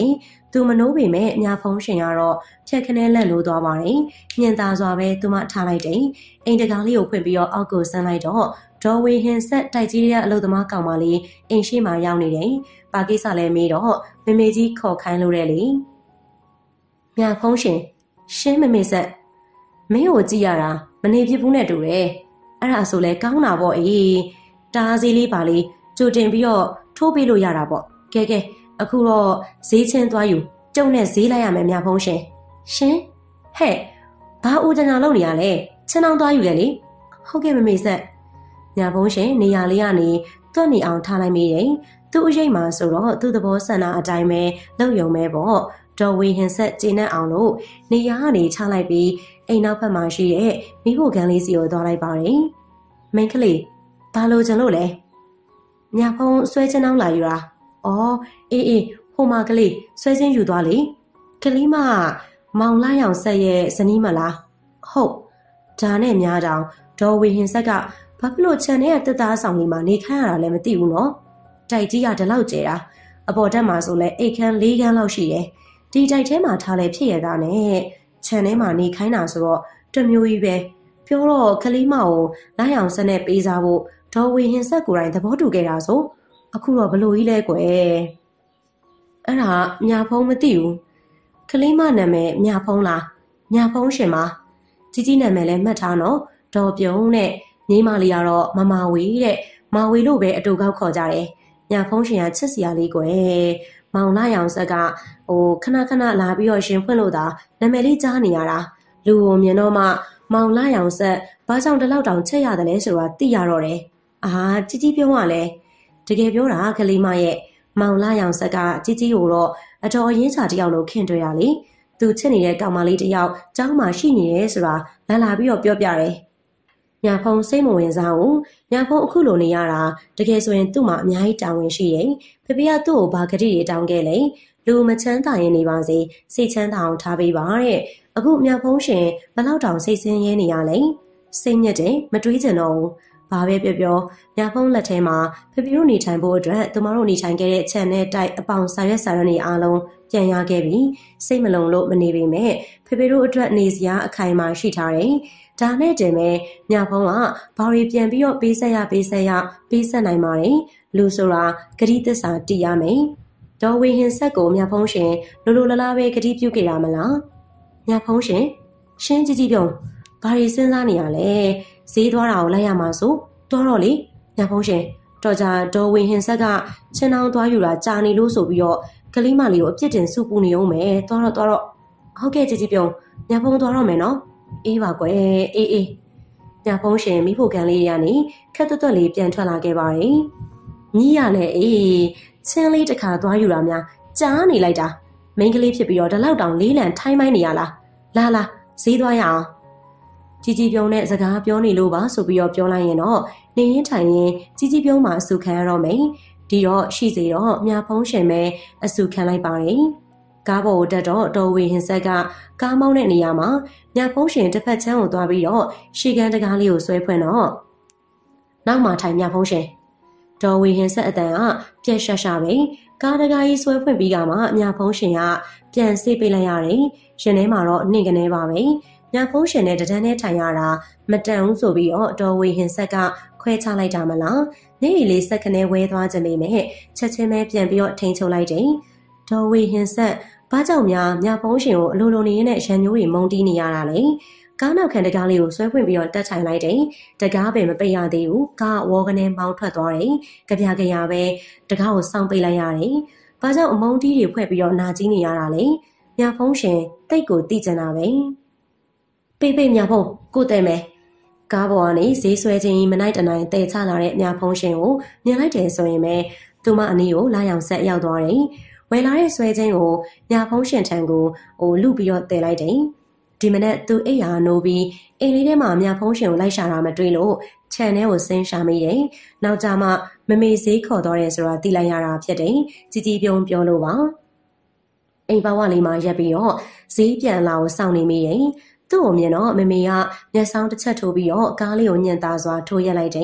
Speaker 1: သူမနိုးပေမဲ့ညာဖုံးရှင်ကတော့ဖြက်ခနဲလက်လို့သွားပါတယ်ညင်သာစွာပဲသူမထားလိုက်တယ်အိမ်တကားလေးကိုဖွင့်ပြီးတော့အောက်ကိုဆန်းလိုက်တော့ဒေါ်ဝေဟင်ဆက်တိုက်ကြီးတဲ့အလုပ်သမားကောင်မလေးအိမ်ရှိမှရောက်နေတယ်ပါကိစ္စလည်းမေးတော့မမေကြီးခေါ်ခိုင်းလို့တဲ့လေညာဖုံးရှင်ရှင်းမမေဆက်မင်းကိုကြည့်ရတာမနေဖြစ်ဘူးနဲ့တူတယ်အဲ့ဒါဆိုလဲကောင်းတာပေါ့အေးတားစီလေးပါလေးကြိုတင်ပြီးတော့ထိုးပေးလို့ရတာပေါ့ကဲအခုတော့ဈေးချင်းသွားယူကျုံနဲ့ဈေးလိုက်ရမယ်မြဖုံးရှင်ရှင်ဟဲ့ဘာဦးကျနာလုပ်နေရလဲချင်းအောင်သွားယူလေဟုတ်ကဲ့မမေဆက်မြဖုံးရှင်နေရာလေးကနေတွတ်နေအောင်ထားလိုက်မိတယ်သူ့အရေးမှာဆိုတော့သူ့သဘောဆန္ဒအတိုင်းပဲလုပ်ယုံပဲပေါ့ဒေါ်ဝေဟင်ဆက်ကျင်းနဲ့အောင်လို့နေရာကနေချလိုက်ပြီးအိမ်နောက်ဘက်မှာရှိတဲ့မိဖို့ကန်လေးစီကိုသွားလိုက်ပါတယ်မိန်းကလေးဘာလို့ကျင်လို့လဲမြဖုံးဆွဲချင်းအောင်လာယူတာအော်အေးဟိုမှာကလေးဆွဲချင်းယူသွားလေကလေးမမောင်လာရောင်ဆက်ရဲ့ဇနီးမလားဟုတ်ဒါနဲ့များတောင်ဒေါ်ဝေဟင်ဆက်ကဘာဖြစ်လို့ခြံထဲကတက်သားဆောင်လေးမှာနေခိုင်းရတာလဲမသိဘူးနော်တိုက်ကြီးကဒီလောက်ကျဲတာအပေါ်တက်မှာဆိုလဲအိတ်ခမ်း၄ခမ်းလောက်ရှိတယ်ဒီတိုက်ထဲမှာထားလဲဖြစ်ရတာနဲ့ခြံထဲမှာနေခိုင်းတာဆိုတော့တမျိုးကြီးပဲပြောတော့ကလေးမကိုလာရောင်ဆက်နဲ့ပေးစားဖို့ဒေါ်ဝေဟင်ဆက်ကိုယ်တိုင်သဘောတူခဲ့တာဆိုအခုတော့ဘလို့ကြီးလဲကွယ်အဲ့ဒါမြဖုံးမသိဘူးကလေးမနာမည်မြဖုံးလားမြဖုံးရှင်ပါကြီးနာမည်လည်းမှတ်ထားနော်ဒေါ်ပြုံးနဲ့ညီမလေးကတော့မမဝေတဲ့မဝေလို့ပဲအတူကောက်ခေါ်ကြတယ်မြဖုံးရှင်ကချစ်စရာလေးကွယ်မောင်လာရောင်ဆက်ကခဏလာပြီးတော့ရှင်ဖွင့်လို့သာနာမည်လေးကြားနေရတာလူကိုမြင်တော့မှမောင်လာရောင်ဆက်ဘာကြောင့်တလောက်တောင်ချက်ရတယ်လဲဆိုတာသိရတော့တယ်အာကြီးပြုံးကလည်းတကယ်ပြောတာကလေးမရဲ့မောင်လာရောင်ဆက်ကကြီးကိုတော့အတော်အရင်စာတယောက်လို့ခင်တွေ့ရလေသူချစ်နေတဲ့ကောင်မလေးတယောက်ကျောင်းမှာရှိနေရဲဆိုတာလာပြီးတော့ပြောပြတယ်ညာဖုံစိတ်မဝင်စားဘူးညာဖုံအခုလိုနေရတာတကယ်ဆိုရင်သူ့မှာအများကြီးတာဝန်ရှိတယ်ဖေဖေကသူ့ကိုဘာကတိတွေတောင်းခဲ့လဲလူမချမ်းသာရင်နေပါစေစိတ်ချမ်းသာအောင်ထားပေးပါတဲ့အခုညာဖုံရှင်ဘယ်လောက်တောင်စိတ်ဆင်းရဲနေရလဲစိတ်ညစ်တယ်မတွေးကြတော့ဘူးဘာပဲပြောညာဖုံးလက်ထဲမှာဖေဖေတို့နေထိုင်ဖို့အတွက်သူမတို့နေထိုင်ခဲ့တဲ့ခြံနဲ့တိုက်အပေါင်စာရွက်စာတမ်းတွေအားလုံးပြန်ရခဲ့ပြီးစိတ်မလုံလို့မနေပေမဲ့ဖေဖေတို့အတွက်နေစရာအခိုင်အမာရှိထားတယ်ဒါနဲ့တည်းမဲ့ညာဖုံးကဘာတွေပြန်ပြီးတော့ပေးဆက်နိုင်ပါတယ်လူဆိုတာဂတိသစ္စာတည်ရမယ်ဒေါ်ဝေဟင်ဆက်ကိုညာဖုံးရှင်လိုလလားပဲဂတိပြုခဲ့တာမလားညာဖုံးရှင်ရှင်းကြီးပြုံးဘာတွေစဉ်းစားနေရလဲဈေးသွားတာကိုလိုက်ရမှာဆိုသွားတော့လေညာဖုံးရှင်တော်ကြဒေါ်ဝေဟင်ဆက်ကချင်းအောင်သွားယူတာကြာနေလို့ဆိုပြီးတော့ကလေးမလေးကိုအပြစ်တင်စုပူနေအောင်မယ်သွားတော့ဟုတ်ကဲ့ကြီးပြုံးညာဖုံးသွားတော့မယ်နော်အေးပါကွယ်အေးညာဖုံးရှင်မိဖို့ကန်လေးရနေခက်တွတ်လေးပြန်ထွက်လာခဲ့ပါတယ်ညီးရလဲအေးချင်းလေးတစ်ခါသွားယူတာများကြားနေလိုက်တာမိန်းကလေးဖြစ်ပြီးတော့ဒီလောက်တောင်လေးလံထိုင်းမိုင်းနေရလားလာဈေးသွားရအောင်ကြီးပြုံးနဲ့စကားပြောနေလို့ပါဆိုပြီးတော့ပြောလိုက်ရင်တော့နေရင်ထိုင်ရင်ကြီးပြုံးမှာအဆူခံရတော့မယ်ဒီတော့ရှိစေတော့မြဖုံးရှင်ပဲအဆူခံလိုက်ပါတယ်ကားပေါ်ကိုတက်တော့တော်ဝေဟင်ဆက်ကကားမောင်းတဲ့နေရာမှာမြဖုံးရှင်တစ်ဖက်ချမ်းကိုသွားပြီးတော့ရှေ့ကန်းတကားလေးကိုဆွဲဖွင့်တော့နောက်မှထိုင်မြဖုံးရှင်တော်ဝေဟင်ဆက်အတန်ကပြက်ရှာပဲကားတကားကြီးဆွဲဖွင့်ပြီးကမှမြဖုံးရှင်ကပြန်ဆေးပေးလိုက်ရတယ်ရှင်ထဲမှာတော့နှင့်ကနေပါပဲညာဖုံးရှင်နဲ့တဒန်းနဲ့ထိုင်ရတာမတန်ဘူးဆိုပြီးတော့ဒေါ်ဝေဟင်ဆက်ကခွဲချလိုက်တာမလားနေရီလေးဆက်ကနေဝဲသွားကြပေမဲ့ချက်ချင်းပဲပြန်ပြီးတော့ထိန်ချုပ်လိုက်တယ်ဒေါ်ဝေဟင်ဆက်ဘာကြောင့်များညာဖုံးရှင်ကိုအလိုလိုနေနဲ့ရန်ညိုးတွေမုန်းတီးနေရတာလဲကားနောက်ခံတကားလေးကိုဆွဲဖွင့်ပြီးတော့တက်ထိုင်လိုက်တယ်တကားပဲမပိတ်ရသေးဘူးကားဝေါကနေမောင်းထွက်သွားတယ်ကြပြပဲတကားကိုစောင့်ပိတ်လိုက်ရတယ်ဘာကြောင့်အမုန်းတီးတွေဖွဲ့ပြီးတော့နာကြီးနေရတာလဲညာဖုံးရှင်တိတ်ကိုတိကျင်တာပဲပိတ်မြဖုံးကိုတဲ့မယ်ကားပေါ်ကနေဈေးဆွဲခြင်းမနိုင်တနိုင်တဲချလာတဲ့မြဖုံးရှင်ကိုမြင်လိုက်တယ်ဆိုရင်ပဲသူမအနီးကိုလာရောက်ဆက်ရောက်သွားတယ်ဝယ်လာတဲ့ဆွဲခြင်းကိုမြဖုံးရှင်ထံကိုလူပြီးတော့တဲလိုက်တယ်ဒီမနေ့သူအိယာနိုးပြီးအိမ်လေးထဲမှာမြဖုံးရှင်ကိုလိုက်ရှာတာမတွေ့လို့ခြံထဲကိုဆင်းရှာမိတယ်နောက်ကြမှမမေဈေးခေါ်သွားတယ်ဆိုတာသိလိုက်ရတာဖြစ်တယ်ကြီးပြုံးပြောလို့ပါအိမ်ဘဝလေးမှာရက်ပြီးတော့ဈေးပြန်လာကိုစောင့်နေမိတယ်သူ့ကိုမြင်တော့မမေကမျက်စောင်းတစ်ချက်ထိုးပြီးတော့ကားလေးကိုညံ့သားစွာထိုးရက်လိုက်တယ်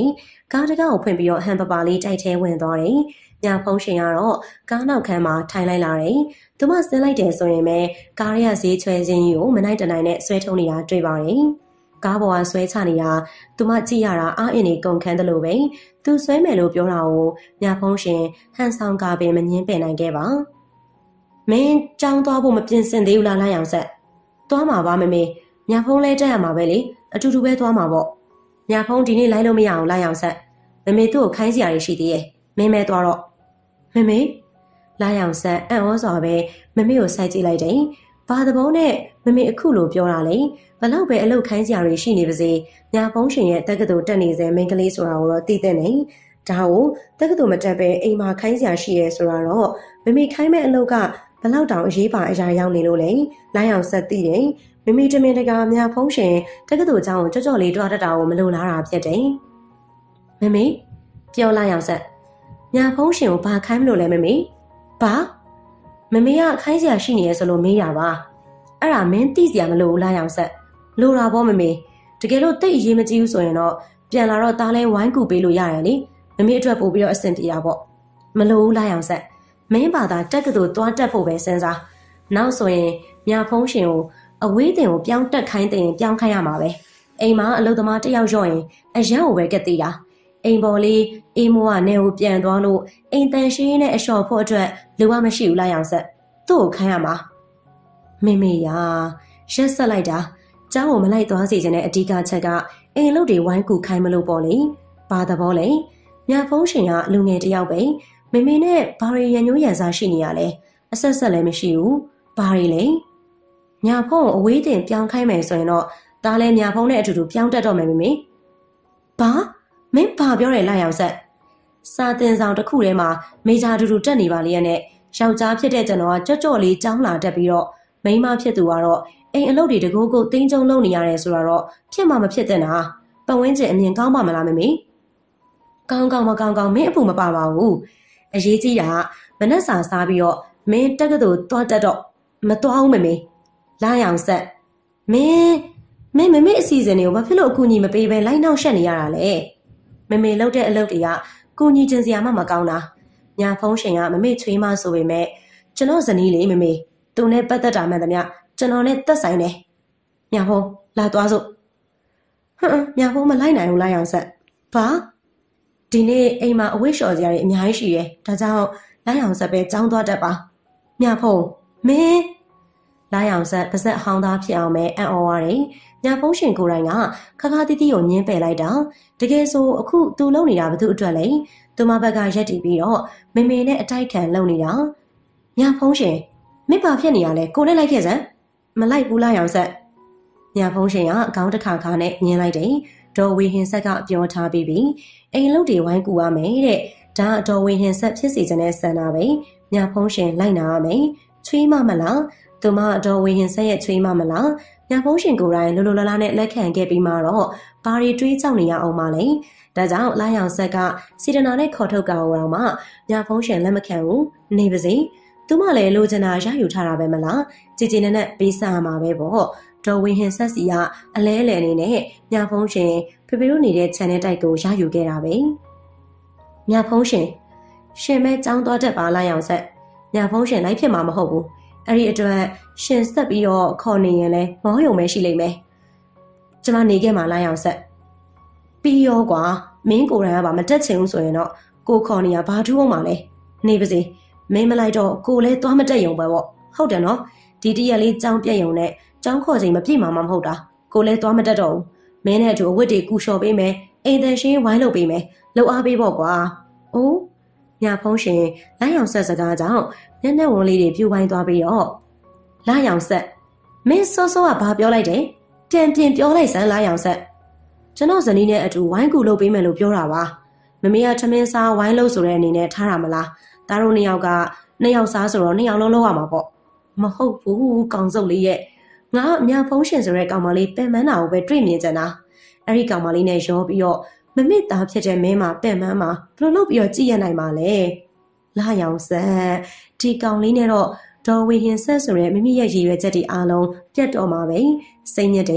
Speaker 1: ကားတကားကိုဖွင့်ပြီးတော့ဟန်ပပါလေးတိုက်ထဲဝင်သွားတယ်။ညာဖုံးရှင်ကတော့ကားနောက်ခန်းမှာထိုင်လိုက်လာတယ်။သူမဆင်းလိုက်တယ်ဆိုရင်ပဲကားရဲဈေးချွဲခြင်းကြီးကိုမနိုင်တနိုင်နဲ့ဆွဲထုံးနေတာတွေ့ပါတယ်။ကားပေါ်ကဆွဲချနေတာသူမကြည့်ရတာအားအင်းနေကုန်ခန်းတယ်လို့ပဲသူဆွဲမယ်လို့ပြောတာကိုညာဖုံးရှင်ဟန်ဆောင်ကားပင်မငင်းပယ်နိုင်ခဲ့ပါ။မင်းကြောင်းသွားဖို့မပြင်ဆင်သေးဘူးလားလိုက်အောင်ဆက်။သွားမှာပါမမေ။ညာဖုံးလဲတက်ရမှာပဲလေအတူတူပဲသွားမှာပေါ့။ညာဖုံးဒီနေ့လိုက်လို့မရအောင်လိုက်အောင်ဆက်။မမေသူ့ကိုခိုင်းစရာရှိသေးရဲ့။မင်းမဲသွားတော့မမေလာရောင်ဆက်အံ့ဩစွာပဲမမေကိုစိုက်ကြည့်လိုက်တယ်။ဘာသဘောနဲ့မမေအခုလိုပြောတာလဲ။ဘလောက်ပဲအလုပ်ခိုင်းစရာတွေရှိနေပါစေ။ညာဖုံးရှင်ရဲ့တက္ကသိုလ်တက်နေစေမိန်းကလေးဆိုတာကိုတော့သိတဲ့နေ။ဒါကိုတက္ကသိုလ်မတက်ပဲအိမ်မှာခိုင်းစရာရှိရဲဆိုတာတော့မမေခိုင်းမဲ့အလုပ်ကဘလောက်တောင်အရေးပါအရာရောက်နေလို့လဲ။လာရောင်ဆက်သိတယ်။မမေတမင်တကာညာဖုံးရှင်တက္ကသိုလ်ကျောင်းကိုကြော့ကြော့လေးတွားတတ်တာကိုမလိုလားတာဖြစ်တယ်။မမေပြောလာရောင်ဆက်ညာဖုံးရှင်ကိုဘာခိုင်းမလို့လဲမမေဘာမမေကခိုင်းစရာရှိနေရဆိုလို့မေးရပါအဲ့ဒါမင်းသိစရာမလိုဘူးလားရောင်ဆက်လိုတာပေါ့မမေတကယ်လို့တိတ်အရေးမကြီးဘူးဆိုရင်တော့ပြန်လာတော့သားလဲဝိုင်းကူပေးလို့ရတယ်လေမမေအတွက်ပို့ပြီးတော့အဆင်ပြေတာပေါ့မလိုဘူးလားရောင်ဆက်မင်းပါသာတက်ကတူသွားတက်ဖို့ပဲစဉ်းစားနောက်ဆိုရင်ညာဖုံးရှင်ကိုအဝေးတင်ကိုပြောင်းတက်ခိုင်းတဲ့ရင်ပြောင်းခိုင်းရမှာပဲအိမ်မှာအလုပ်သမားတစ်ယောက်ရော့ရင်အရန်ကိုပဲကက်သေးတာအိမ်ပေါ်လေးအေးမိုးကနေကိုပြန်သွားလို့အိမ်တန်ရှင်းနဲ့အလျှော်ဖို့အတွက်လူကမရှိဘူးလားရောင်ဆက်သူ့ကိုခိုင်းရမှာမေမေရာရက်ဆက်လိုက်တာကျောင်းကိုမလိုက်သွားစေချင်တဲ့အဓိကချက်ကအိမ်လုပ်တွေဝိုင်းကူခိုင်းမလို့ပေါ့လေဘာသဘောလဲညာဖုံးရှင်ကလူငယ်တယောက်ပဲမေမေနဲ့ဘာရီရန်ညိုးရန်စားရှိနေရလဲအဆက်ဆက်လည်းမရှိဘူးဘာရီလဲညာဖုံးအဝေးတင်ပြောင်းခိုင်းမယ်ဆိုရင်တော့ဒါလည်းညာဖုံးနဲ့အတူတူပြောင်းတက်တော့မယ်မေမေဘာမင်းဘာပြောတယ်လိုက်အောင်ဆက်စာတင်ဆောင်တစ်ခုထဲမှာမေဂျာတူတူတက်နေပါလေရဲ့နဲ့ယောက်ျားဖြစ်တဲ့ကျွန်တော်ကကြော့ကြော့လေးចောင်းလာတက်ပြီးတော့မိန်းမဖြစ်သူကတော့အိမ်အလုပ်တွေတကူးကိုတင်းကျုံလုပ်နေရတယ်ဆိုတော့ဖြစ်မှမဖြစ်တဲ့နာပတ်ဝန်းကျင်အမြင်ကောင်းပါမလားမမေကောင်းမကောင်းမင်းအပူမပါပါဘူးအရေးကြီးတာမနှက်စာစားပြီးတော့မင်းတက်ကတူသွားတက်တော့မသွားဘူးမမေလာရောင်ဆက်မင်းမမေအစီအစဉ်တွေကိုဘာဖြစ်လို့အကူအညီမပေးဘဲလိုက်နောက်ရှက်နေရတာလဲမမေလှုပ်တဲ့အလုပ်တွေကကူညီချင်စရာမှမကောင်းတာညာဖုံးရှင်ကမမေချွေးမဆိုပေမဲ့ကျွန်တော်ဇနီးလေးမမေသူနဲ့ပတ်သက်တာမှန်သမျှကျွန်တော်နဲ့သက်ဆိုင်တယ်ညာဖုံးလာသွားစို့ညာဖုံးမလိုက်နိုင်ဘူးလားရောင်ဆက်ဘာဒီနေ့အိမ်မှာအဝိရှော်စရာတွေအများကြီးရှိတယ်ဒါကြောင့်လာရောင်ဆက်ပဲကြောင်းသွားတတ်ပါညာဖုံးမင်းလာရောင်ဆက်ပါဇက်ဟောင်းသားဖြစ်အောင်ပဲအံ့ဩရတယ်ညာဖုံးရှင်ကိုယ်တိုင်ကခါခါတီးတီးကိုညင်းပယ်လိုက်တာတကယ်ဆိုအခုသူလုံနေတာဘသူအတွက်လဲသူမဘက်ကရက်တည်ပြီးတော့မေမေနဲ့အတိုက်ခံလုံနေတာညာဖုံးရှင်မင်းဘာဖြစ်နေရလဲကိုနဲ့လိုက်ခဲ့စမ်းမလိုက်ဘူးလားရောင်ဆက်ညာဖုံးရှင်ကအကောင်းတစ်ခါခါနဲ့ညင်းလိုက်တယ်ဒေါ်ဝေဟင်ဆက်ကပြောထားပြီးပြီအိမ်လုတ်တွေဝိုင်းကူရမယ်တဲ့ဒါဒေါ်ဝေဟင်ဆက်ဖြစ်စီခြင်းနဲ့ဆန္ဒပဲညာဖုံးရှင်လိုက်နာရမယ်ချွေးမမလားသူမဒေါ်ဝေဟင်ဆက်ရဲ့ချွေးမမလားညာဖုံးရှင်ကိုယ်တိုင်လိုလိုလားလားနဲ့လက်ခံခဲ့ပြီးမှတော့ဘာတွေတွေးကြောက်နေရအောင်မလဲဒါကြောင့်လာရောင်ဆက်ကစီဒနာနဲ့ခေါ်ထုတ်ကောင်အောင်မှညာဖုံးရှင်လက်မခံဘူးနေပါစေသူမလည်းလိုချင်တာရယူထားတာပဲမလားကြည်ကြည်နဲ့ပေးစားမှာပဲပေါ့ဒေါ်ဝင်းဟင်ဆက်စီကအလဲလဲနေနဲ့ညာဖုံးရှင်ဖေဖေတို့နေတဲ့ channel တိုက်ကိုရယူခဲ့တာပဲညာဖုံးရှင်မဲចောင်းသွားတတ်ပါလာရောင်ဆက်ညာဖုံးရှင်လိုက်ဖြစ်မှာမဟုတ်ဘူးအဲ့ဒီအတွက်ရှင်ဆက်ပြီးတော့ခေါ်နေရင်လဲမောယုံပဲရှိလိမ့်မယ်ကျမနေခဲ့မှာလာရောင်ဆက်ပြီးရောကွာမင်းကိုယ်တိုင်ကပါမတက်ချင်ဘူးဆိုရင်တော့ကိုခေါ်နေရဘာထူးအောင်ပါလဲနေပါစေမင်းမလိုက်တော့ကိုလည်းသွားမတက်ရုံပဲပေါ့ဟုတ်တယ်နော်ဒီတရက်လေးចောင်းပြက်ရုံနဲ့ចောင်းခေါ်ချိန်မပြည့်မှာမဟုတ်တာကိုလည်းသွားမတက်တော့ဘူးမင်းနဲ့အတူအဝတ်တွေကူလျှော်ပေးမယ်အိမ်တန်ရှင်းဝိုင်းလုပ်ပေးမယ်လှုပ်အားပေးပေါ့ကွာအိုးညာဖုံးရှင်လာရောင်ဆက်စကားကြောင့်နက်နက်ဝန်လေးတွေပြူပိုင်းသွားပြီးတော့လာရောင်ဆက်မင်းစောစောကဘာပြောလိုက်တယ်ပြန်ပြောလိုက်စမ်းလာရောင်ဆက်ကျွန်တော်ဇနီးနဲ့အတူဝိုင်းကူလုပ်ပေးမယ်လို့ပြောတာပါမမေကထမင်းစားဝိုင်းလုပ်ဆိုတဲ့အနေနဲ့ထားတာမလားဒါတို့နှစ်ယောက်ကနှစ်ယောက်စားဆိုတော့နှစ်ယောက်လုံးလုပ်ရမှာပေါ့မဟုတ်ဘူးကောင်စုပ်လေးရဲ့ငါအများဖုံးရှင်ဆိုတဲ့ကောင်မလေးပင်မန်းတာကိုပဲတွေ့မြင်ကြတာအဲ့ဒီကောင်မလေးနဲ့ရောပြီးတော့မမစ်သားဖြစ်တဲ့မင်းမှာပင်မန်းမှာဘယ်လိုလုပ်ပြီးတော့ကြည့်ရနိုင်မှာလဲလာရောင်ဆက်ဒီကောင်လေးနဲ့တော့ဒေါ်ဝေဟင်ဆက်ဆိုတဲ့မိမိရဲ့ရည်ရွယ်ချက်တွေအားလုံးပြတ်တော့မှာပဲစိတ်ညစ်တယ်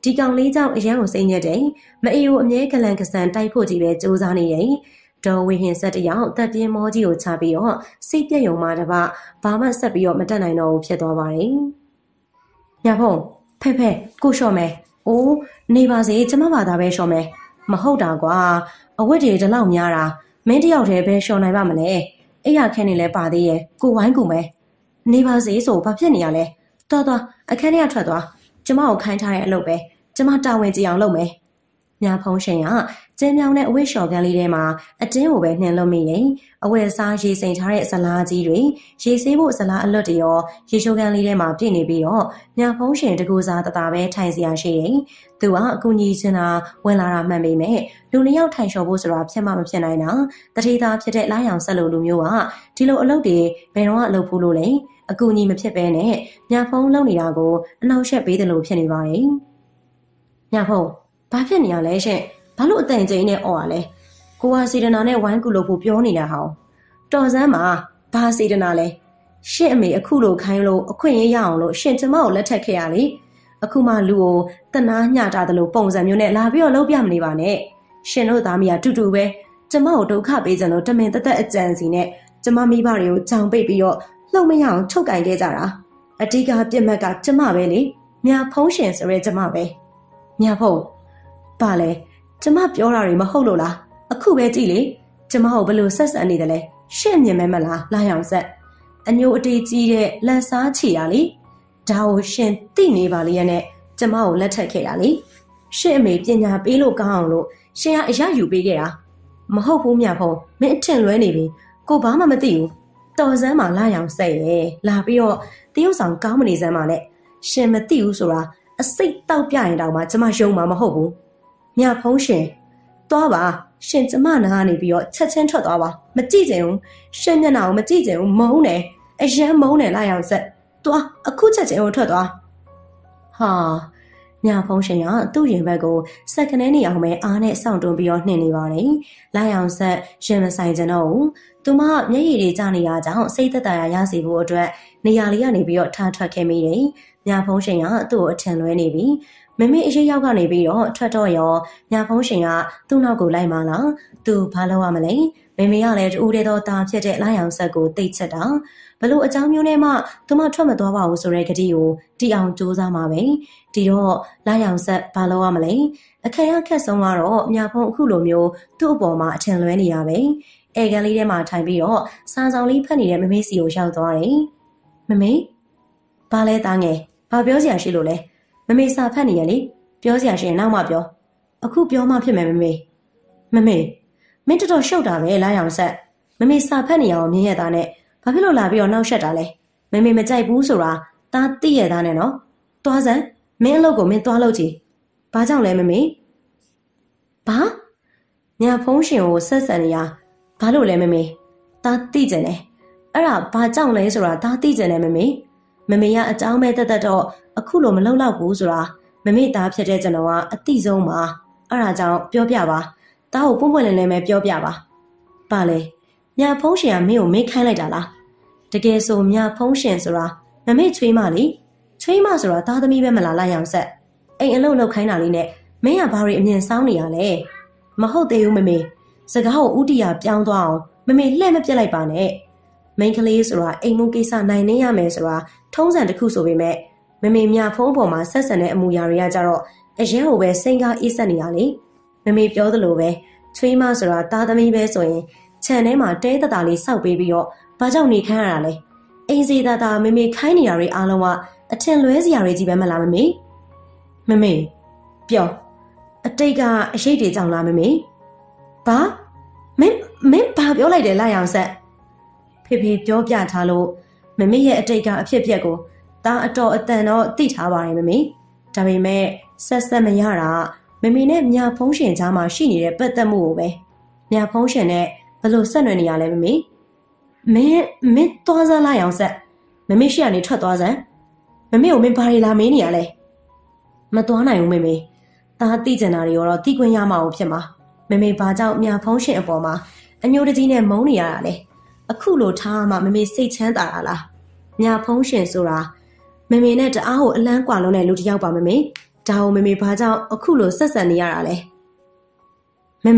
Speaker 1: ဒီကောင်လေးကြောင့်အရန်ကိုစိတ်ညစ်တယ်မအေးကိုအမြဲကလန်ကဆန်တိုက်ဖို့ကြီးပဲစူးစမ်းနေတယ်ဒေါ်ဝေဟင်ဆက်တယောက်တက်ပြင်းမောကြီးကိုချပြီးတော့စိတ်ပြည့်ယုံမှတပဘာမှဆက်ပြီးတော့မတက်နိုင်တော့ဘူးဖြစ်သွားပါတယ်ညဖုံဖဲ့ဖဲ့ကိုလျှော့မယ်အိုးနေပါစေကျမဘာသာပဲလျှော့မယ်မဟုတ်တာကွာအဝတ်တွေဒီလောက်များတာမင်းတယောက်တည်းပဲလျှော့နိုင်ပါမလဲအဲ့ရခဲနေလဲပါသေးရဲ့ကိုဝိုင်းကူမယ်နေပါစေဆိုဘာဖြစ်နေရလဲတော်အခန်းထဲကထွက်သွားကျမကိုခိုင်းထားတဲ့အလုပ်ပဲကျမတာဝန်ကြည့်အောင်လုပ်မယ်ညဖုံးရှင်ကကျင်းမြောင်းတဲ့အဝတ်လျှော်ကန်းလေးထဲမှာအတင်းကိုပဲနှင်လွတ်မိရင်အဝတ်စားရေစိမ်ထားတဲ့ဇလားကြီးတွေရေဆေးဖို့ဇလားအလွတ်တွေရောရေချိုးကန်းလေးထဲမှာပြည့်နေပြီးတော့ညဖုံးရှင်တကူစားတတာပဲထိုင်စရာရှိရင်သူကအကူကြီးချင်တာဝင်လာတာမှန်ပေမဲ့လူနှစ်ယောက်ထိုင်လျှော်ဖို့ဆိုတာဖြစ်မှမဖြစ်နိုင်တာတတိသားဖြစ်တဲ့လိုင်းအောင်ဆက်လို့လူမျိုးကဒီလိုအလုပ်တွေဘယ်တော့မှလုပ်ဖို့လို့လဲအကူကြီးမဖြစ်ပဲနဲ့ညဖုံးလုပ်နေတာကိုအနှောက်အယှက်ပေးတယ်လို့ဖြစ်နေပါတယ်ညဖုံးဘာဖြစ်နေရလဲရှင်ဘာလို့အတန်ကျိန်းနဲ့អော်ရလဲကိုကစေတနာနဲ့ဝိုင်းကူလို့ဖို့ပြောနေတာဟောတော်စမ်းမှာဘာစေတနာလဲရှင့်အမေအခုလိုခိုင်းလို့အခွင့်ရရအောင်လို့ရှင်ကျမကိုလက်ထပ်ခဲ့ရလေအခုမှလူကိုတနာညှတာတယ်လို့ပုံစံမျိုးနဲ့လာပြီးတော့လုပ်ပြမနေပါနဲ့ရှင်တို့သားမီးကတူတူပဲကျမကိုဒုက္ခပေးကြလို့တမင်တက်အကြံစီနဲ့ကျမမိဘတွေကိုကြောင်ပိတ်ပြီးတော့လှုပ်မရအောင်ချုပ်ကင်ခဲ့ကြတာအဓိကပြစ်မှတ်ကကျမပဲလေမြာဖုံးရှင်ဆိုရဲကျမပဲမြာဖုံးပါလေကျမပြောတာတွေမဟုတ်လို့လားအခုပဲကြည့်လေကျမကိုဘယ်လိုဆက်ဆံနေတယ်လဲရှင့်မြင်မဲမလားလာရောင်ဆက်အညိုအတေးကြီးတဲ့လက်စားချီရလေဒါကိုရှင်သိနေပါလေရဲ့နဲ့ကျမကိုလက်ထပ်ခဲ့တာလေရှင့်အမေပညာပေးလို့ကောင်းအောင်လို့ရှင်ကအရယူပေးခဲ့တာမဟုတ်ဘူးမြဖုံးမင်းအထင်လွဲနေပြီကိုဘာမှမသိဘူးတော်စမ်းမှာလာရောင်ဆက်ရဲ့လာပြီးတော့တရုတ်ဆောင်ကောင်းမနေစမ်းပါနဲ့ရှင်မသိဘူးဆိုတာအစိတ်တောက်ပြရင်တောင်မှကျမယုံမှာမဟုတ်ဘူးမြဖုံးရှင်သွားပါရှင်ကျမနာကနေပြီးတော့ချက်ချင်းထွက်သွားပါမကြည့်ကြဘူးရှင်မျက်နှာကိုမကြည့်ကြဘူးမုန်းတယ်အရန်မုန်းတယ်လာရောင်ဆက်သွားအခုချက်ချင်းကိုထွက်သွားဟာညဖုံးရှင်ကသူ့ရင်ဘက်ကိုစက်ကနေနေအောင်ပဲအားနဲ့စောင့်တွန်းပြီးတော့နှင်နေပါတယ်လာရောင်ဆက်ရှင်မဆိုင်ကြတော့ဘူးသူမမျက်ရည်တွေကျနေတာကြောင့်စိတ်သက်သာရစေဖို့အတွက်နေရာလေးကနေပြီးတော့ထားထွက်ခဲ့မိတယ်ညဖုံးရှင်ကသူ့ကိုအထင်လွဲနေပြီမမေအရေးရောက်ကနေပြီးတော့ထွက်တော့ရောညဖုံးရှင်ကသူ့နောက်ကိုလိုက်မှလားသူဘာလုပ်ရမလဲမမေကလည်းတူတဲ့တော့တာဖြစ်တဲ့လာရောင်ဆက်ကိုတိတ်ချက်တာဘလို့အကြောင်းမျိုးနဲ့မှသူမထွက်မသွားပါဘူးဆိုတဲ့ကတိကိုတီအောင်စူးစမ်းမှာပဲဒီတော့လာရောင်ဆက်ဘာလုပ်ရမလဲအခက်ခက်ဆုံးကတော့ညဖုံးအခုလိုမျိုးသူ့အပေါ်မှာအထင်လွဲနေရပဲအဲကန်လေးထဲမှာထိုင်ပြီးတော့စာဆောင်လေးဖတ်နေတဲ့မမေစီကိုရောက်သွားတယ်မမေဘာလဲသားငယ်ဘာပြောစရာရှိလို့လဲမမေစာဖတ်နေရလေပြောစရာရှိရင်နောက်မှပြောအခုပြောမှဖြစ်မယ်မမေမင်းတော်တော်ရှုပ်တာပဲလာရောင်ဆက်မမေစာဖတ်နေရအောင်မြင်ရတာနဲ့ဘာဖြစ်လို့လာပြီးတော့နှောက်ရှက်တာလဲမမေမကြိုက်ဘူးဆိုတာသားသိရတာနဲ့နော်သွားစမ်းမင်းအလုပ်ကိုမင်းသွားလုပ်ကြည့်ဘာကြောင့်လဲမမေဘာညာဖုံးရှင်ကိုဆက်ဆံနေရဘာလို့လဲမမေသားသိကြတယ်အဲ့ဒါဘာကြောင့်လဲဆိုတာသားသိကြတယ်မမေကအကြောင်းပဲတက်တော့အခုလိုမလုပ်တော့ဘူးဆိုတာမမေသားဖြစ်တဲ့ကျွန်တော်ကအတိဆုံးပါအဲ့ဒါကြောင့်ပြောပြပါသားကိုပွန့်ပွန့်လင်းလင်းပဲပြောပြပါလေညာဖုံးရှင်ကမင်းကိုမေးခိုင်းလိုက်တာလားတကယ်ဆိုညာဖုံးရှင်ဆိုတာမမေချွေးမလေချွေးမဆိုတာသားသမီးပဲမလားလာရောင်ဆက်အိမ်အလုပ်လုပ်ခိုင်းတာလေးနဲ့မင်းကဘာတွေအမြင်စောင်းနေရလဲမဟုတ်သေးဘူးမမေစကားကိုဥတီယာပြောင်းသွားအောင်မမေလှည့်မပြစ်လိုက်ပါနဲ့မိန်းကလေးဆိုတာအိမ်မှုကိစ္စနိုင်နေရမယ်ဆိုတာထုံးစံတစ်ခုဆိုပေမဲ့မမေမြဖုံးပေါ်မှာဆက်ဆံတဲ့အမူအရာတွေကကြတော့အရင်ကပဲစိန်ကားအေးဆက်နေရလေမမေပြောသလိုပဲချွေးမဆိုတာသားသမီးပဲဆိုရင်ခြံထဲမှာတဲတတာလေးစောက်ပေးပြီးတော့ဘာကြောင့်နေခိုင်းရတာလဲအိမ်စီတာမမေခိုင်းနေရတွေအားလုံးကအထင်လွဲစရာတွေကြီးပဲမလားမမေပြောအတိတ်ကအရေးတွေကြောင့်လားမမေဘာမင်းဘာပြောလိုက်တယ်လာရောင်ဆက်ဖေပြောပြထားလို့မမေရဲ့အတိတ်ကအဖြစ်အပျက်ကိုဒါအတော်အတန်တော့သိထားပါတယ်မမေဒါပေမဲ့ဆက်မရတာမမေနဲ့မြဖုံးရှင်ကြားမှာရှိနေတဲ့ပတ်သက်မှုကိုပဲမြဖုံးရှင်နဲ့ဘယ်လိုဆက်နွယ်နေရလဲမမေမင်းသွားစမ်းလာအောင်ဆက်မမေရှိကနေထွက်သွားစမ်းမမေကိုမင်းဘာတွေလာမေးနေရလဲမသွားနိုင်ဘူးမမေသားသိကျင်တာတွေရောသိခွင့်ရမှာဖြစ်မှာမမေဘာကြောင့်မြဖုံးရှင်အပေါ်မှာအညိုတကြီးနဲ့မုန်းနေရတာလဲအခုလိုထားမှမမေစိတ်ချမ်းသာတာလားမြဖုံးရှင်ဆိုတာမမေနဲ့တအားကိုအလန်းကွာလုံးတဲ့လူတစ်ယောက်ပါမမေဒါကိုမေဘာကြောင့်အခုလိုဆက်ဆံနေရတာလဲမေ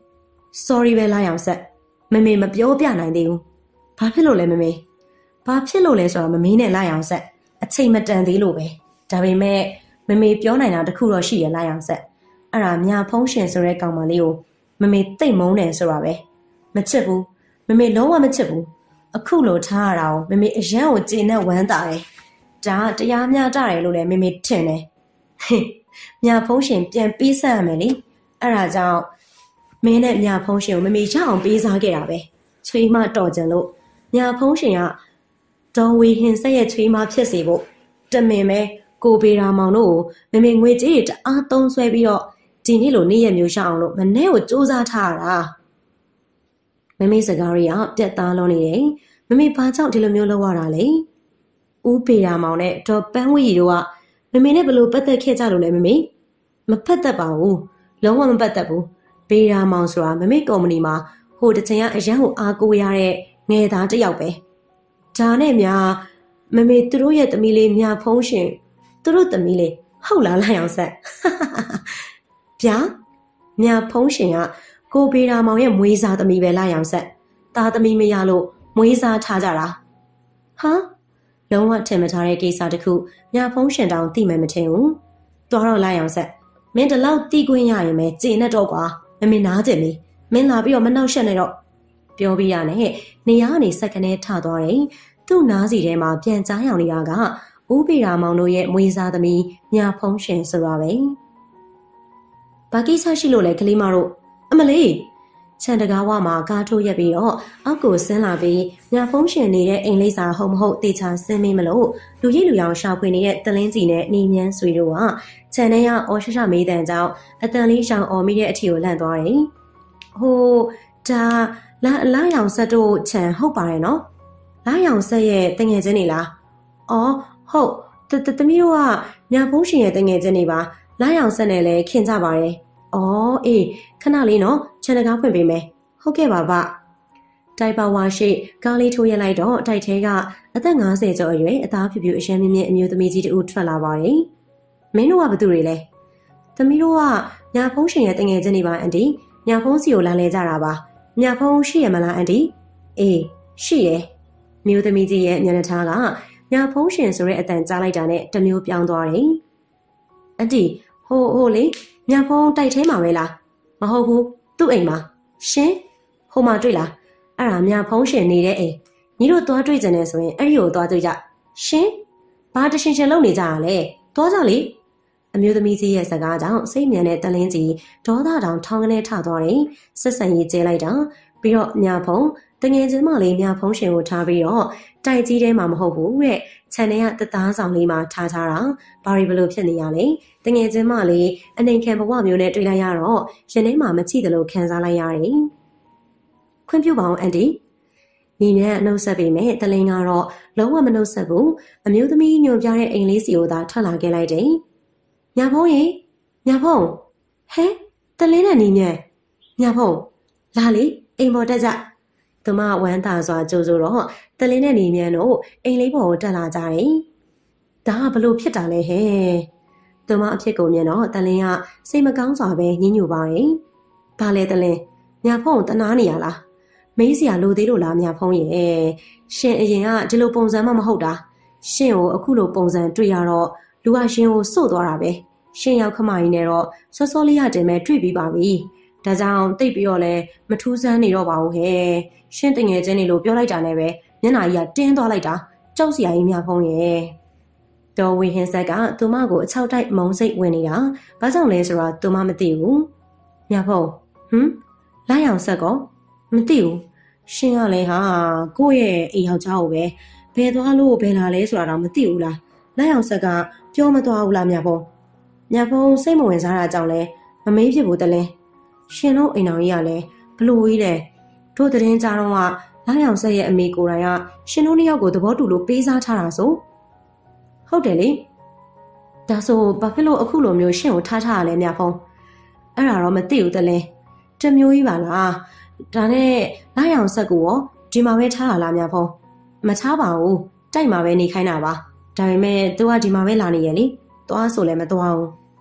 Speaker 1: sorry ပဲလာအောင်ဆက်မေမပြောပြနိုင်သေးဘူးဘာဖြစ်လို့လဲမေဘာဖြစ်လို့လဲဆိုတော့မေနဲ့လာအောင်ဆက်အချိန်မတန်သေးလို့ပဲဒါပေမဲ့မေပြောနိုင်တာတခုတော့ရှိရလာအောင်ဆက်အဲ့ဒါမြဖုံးရှင်ဆိုတဲ့ကောင်မလေးကိုမေတိတ်မုန်းတယ်ဆိုတာပဲမချစ်ဘူးမေလုံးဝမချစ်ဘူးအခုလိုထားရတာကိုမေအရန်ကိုကျေနပ်ဝမ်းသာတယ်ဒါကတရားမျှတတယ်လို့လည်းမေထင်တယ်မြဖုံးရှင်ပြန်ပေးဆက်ရမယ်လေအဲ့ဒါကြောင့်မင်းနဲ့မြဖုံးရှင်ကိုမေရအောင်ပေးစားခဲ့တာပဲချွေးမတော်ကြလို့မြဖုံးရှင်ကဒေါ်ဝေဟင်ဆက်ရဲ့ချွေးမဖြစ်စေဖို့တမင်ပဲကိုပေရာမောင်တို့ကိုမေငွေကြေးတအားသုံးဆွဲပြီးတော့ဒီနေ့လိုနေ့ရက်မျိုးရှောက်အောင်လို့မနေ့ကိုစူးစမ်းထားရတာမေစကားတွေကပြတ်သားလုံးနေတယ်မေဘာကြောင့်ဒီလိုမျိုးလုပ်ရတာလဲဦးပေရာမောင်နဲ့ဒေါ်ပန်းဝီတို့ကမေနဲ့ဘလို့ပတ်သက်ခဲ့ကြလို့လဲမပတ်သက်ပါဘူးလုံးဝမပတ်သက်ဘူးပေရာမောင်ဆိုတာမေကုမ္ပဏီမှာဟိုတချင်ကအရန်ကိုအားကိုးရတဲ့ငယ်သားတစ်ယောက်ပဲဒါနဲ့များမေသူတို့ရဲ့သမီးလေးမြဖုံးရှင်သူတို့သမီးလေးဟုတ်လားလိုက်အောင်ဆက်ဗျာမြဖုံးရှင်ကကိုပေရာမောင်ရဲ့မွေးစားသမီးပဲလိုက်အောင်ဆက်သားသမီးမရလို့မွေးစားထားကြတာဟာလုံးဝထင်မထားတဲ့ကိစ္စတစ်ခုမြဖုံးရှင်တောင်သိမယ်မထင်ဘူးသွားတော့လိုက်အောင်ဆက်မင်းတလောက်တီးခွင့်ရရင်ပဲကျေနပ်တော့ကွာမေနားကျင်ပြီမင်းလာပြီးတော့မနှောက်ရှက်နဲ့တော့ပြောပြရနဲ့နေရာကနေစက္ကနဲထသွားတယ်သူ့နားစီထဲမှာပြန်ကြားရောင်နေတာကဦးပေရာမောင်တို့ရဲ့မွေးစားသမီးမြဖုံးရှင်ဆိုတာပဲဘာကိစ္စရှိလို့လဲကလေးမတို့အမလေးခြံတကားဝမှာကားထိုးရက်ပြီးတော့အောက်ကိုဆင်းလာပြီးမြဖုံးရှင်နေတဲ့အိမ်လေးစာဟုတ်မဟုတ်တေချာဆင်းမေးမလို့လူကြီးလူရောင်ရှာဖွေနေတဲ့တလင်းကြီးနဲ့နေမြန်းဆွေတို့ကခြံထဲကအော်ရှရှမေးတန်ကြောင့်အတန်လေးရှောင်အော်မိတဲ့အထီကိုလန့်သွားတယ်ဟိုဒါလာရောင်ဆက်တို့ခြံဟုတ်ပါတယ်နော်လာရောင်ဆက်ရဲ့တငယ်ချင်းနေလားအော်ဟုတ်သမီးတို့ကမြဖုံးရှင်ရဲ့တငယ်ချင်းနေပါလာရောင်ဆက်နဲ့လည်းခင်ကြပါတယ်အော်အေးခဏလေးနော်ခြံတကားဖွင့်ပေးမယ်ဟုတ်ကဲ့ပါဗျတိုက်ပါဝါရှိကားလေးထိုးရလိုက်တော့တိုက်ထဲကအသက်50ကျော်အရွယ်အသားဖြူဖြူအရှမ်းမြင့်မြင့်အမျိုးသမီးကြီးတူထွက်လာပါတယ်မင်းတို့ကဘသူတွေလဲသမီးတို့ကမြဖုံးရှင်ရဲ့တငယ်ချင်းနေပါအန်တီမြဖုံးစီကိုလာလဲကြတာပါမြဖုံးရှိရမလားအန်တီအေးရှိရမျိုးသမီးကြီးရဲ့မျက်နှာထားကမြဖုံးရှင်ဆိုတဲ့အတန်ကြားလိုက်တာနဲ့တမျိုးပြောင်းသွားတယ်အန်တီဟိုလေမြဖုံးတိုက်ထဲမှာပဲလားမဟုတ်ဘူးသူ့အိမ်မှာရှင်ဟိုမှာတွေ့လားအဲ့ဒါမြဖုံးရှင်နေတဲ့အိမ်ညီတို့သွားတွေ့ကြတယ်ဆိုရင်အဲ့ဒီကိုသွားတွေ့ကြရှင်ဘာတရှင်ရှင်လုပ်နေကြရလဲသွားကြလေအမျိုးသမီးကြီးရဲ့စကားကြောင့်စိတ်မြန်တဲ့တလင်းကြီးဒေါသတောင်ထောင်းကနေထသွားတယ်ဆက်ဆံရေးကျဲလိုက်တာပြီးတော့မြဖုံးတငယ်ချင်းမလေးမြဖုံးရှင်ကိုထားပြီးတော့တိုက်ကြီးထဲမှာမဟုတ်ဘူးတဲ့ခြံထဲကတသားဆောင်လေးမှာထားတာဘာရီဘလို့ဖြစ်နေရလဲတငယ်ချင်းမလေးအနေခံဘဝမျိုးနဲ့တွေ့လိုက်ရတော့ရင်ထဲမှာမချိတယ်လို့ခံစားလိုက်ရတယ်ခွင့်ပြုပါအောင်အန်တီညီမြတ်နှုတ်ဆက်ပေမဲ့တလင်းကတော့လုံးဝမနှုတ်ဆက်ဘူးအမျိုးသမီးညွန်ပြတဲ့အိမ်လေးစီကိုသာထွက်လာခဲ့လိုက်တယ်မြဖုံးရေမြဖုံးဟဲတလင်းနဲ့ညီမြတ်မြဖုံးလာလေအိမ်ပေါ်တက်ကြသူမဝမ်းသာစွာကြိုးဆိုတော့တလင်းနဲ့ညီမြတ်တို့အိမ်လေးပေါ်ကိုတက်လာကြတယ်ဒါကဘလို့ဖြစ်တာလဲဟဲ့သူမအဖြစ်ကုန်မြင်တော့တလင်းကစိတ်မကောင်းစွာပဲညှဉ်းညူပါတယ်ဘာလဲတလင်းမြဖုံးတနာနေရလားမေးစရာလိုသေးလို့လားမြဖုံးရဲ့ရှင်အရင်ကဒီလိုပုံစံမှမဟုတ်တာရှင်ကိုအခုလိုပုံစံတွေ့ရတော့လူကရှင်ကိုစို့သွားတာပဲရှင်ရောက်ခမကြီးနဲ့တော့စောစောလေးရတင်မဲ့တွေ့ပြီးပါပြီဒါကြောင့်တိတ်ပြီးတော့လဲမထူးဆန်းနေတော့ပါဘူးဟဲ့ရှင်တငယ်ချင်းနေလို့ပြောလိုက်တာနဲ့ပဲမျက်နှာကြီးကတင်းသွားလိုက်တာကြောက်စရာကြီးမြဖုံးရဲ့တော်ဝေဟင်းဆက်ကသူမကိုအချောက်တိုက်မုံစိတ်ဝင်နေတာဘာကြောင့်လဲဆိုတော့သူမမသိဘူးမြဖုံးလာရောင်ဆက်ကောမသိဘူးရှင်ကလည်းဟာကိုယ့်ရဲ့အိမ်ယောက်ျားကိုပဲဘယ်သွားလို့ဘယ်လာလဲဆိုတာတော့မသိဘူးလားလက်အောင်ဆက်ကပြောမသွားဘူးလားမြဖုံးစိတ်မဝင်စားတာကြောင့်လဲမမေးဖြစ်ဘူးတလဲရှင်တို့အိမ်တော်ကြီးကလည်းဘလို့ကြီးလဲတို့တရင်ကြားတော့ကလက်အောင်ဆက်ရဲ့အမေကိုယ်တိုင်ကရှင်တို့နှစ်ယောက်ကိုသဘောတူလို့ပေးစားထားတာဆိုဟုတ်တယ်လေဒါဆိုဘာဖြစ်လို့အခုလိုမျိုးရှင်ကိုထားရလဲမြဖုံးအဲ့ဒါတော့မသိဘူးတလဲတမျိုးကြီးပါလားဒါနဲ့လက်ရောင်ဆက်ကိုရောဒီမှာပဲထားရလားမြဖုံးမထားပါဘူးတိုက်မှာပဲနေခိုင်းတာပါဒါပေမဲ့သူကဒီမှာပဲလာနေရလေသွားဆိုလည်းမသွားဘူး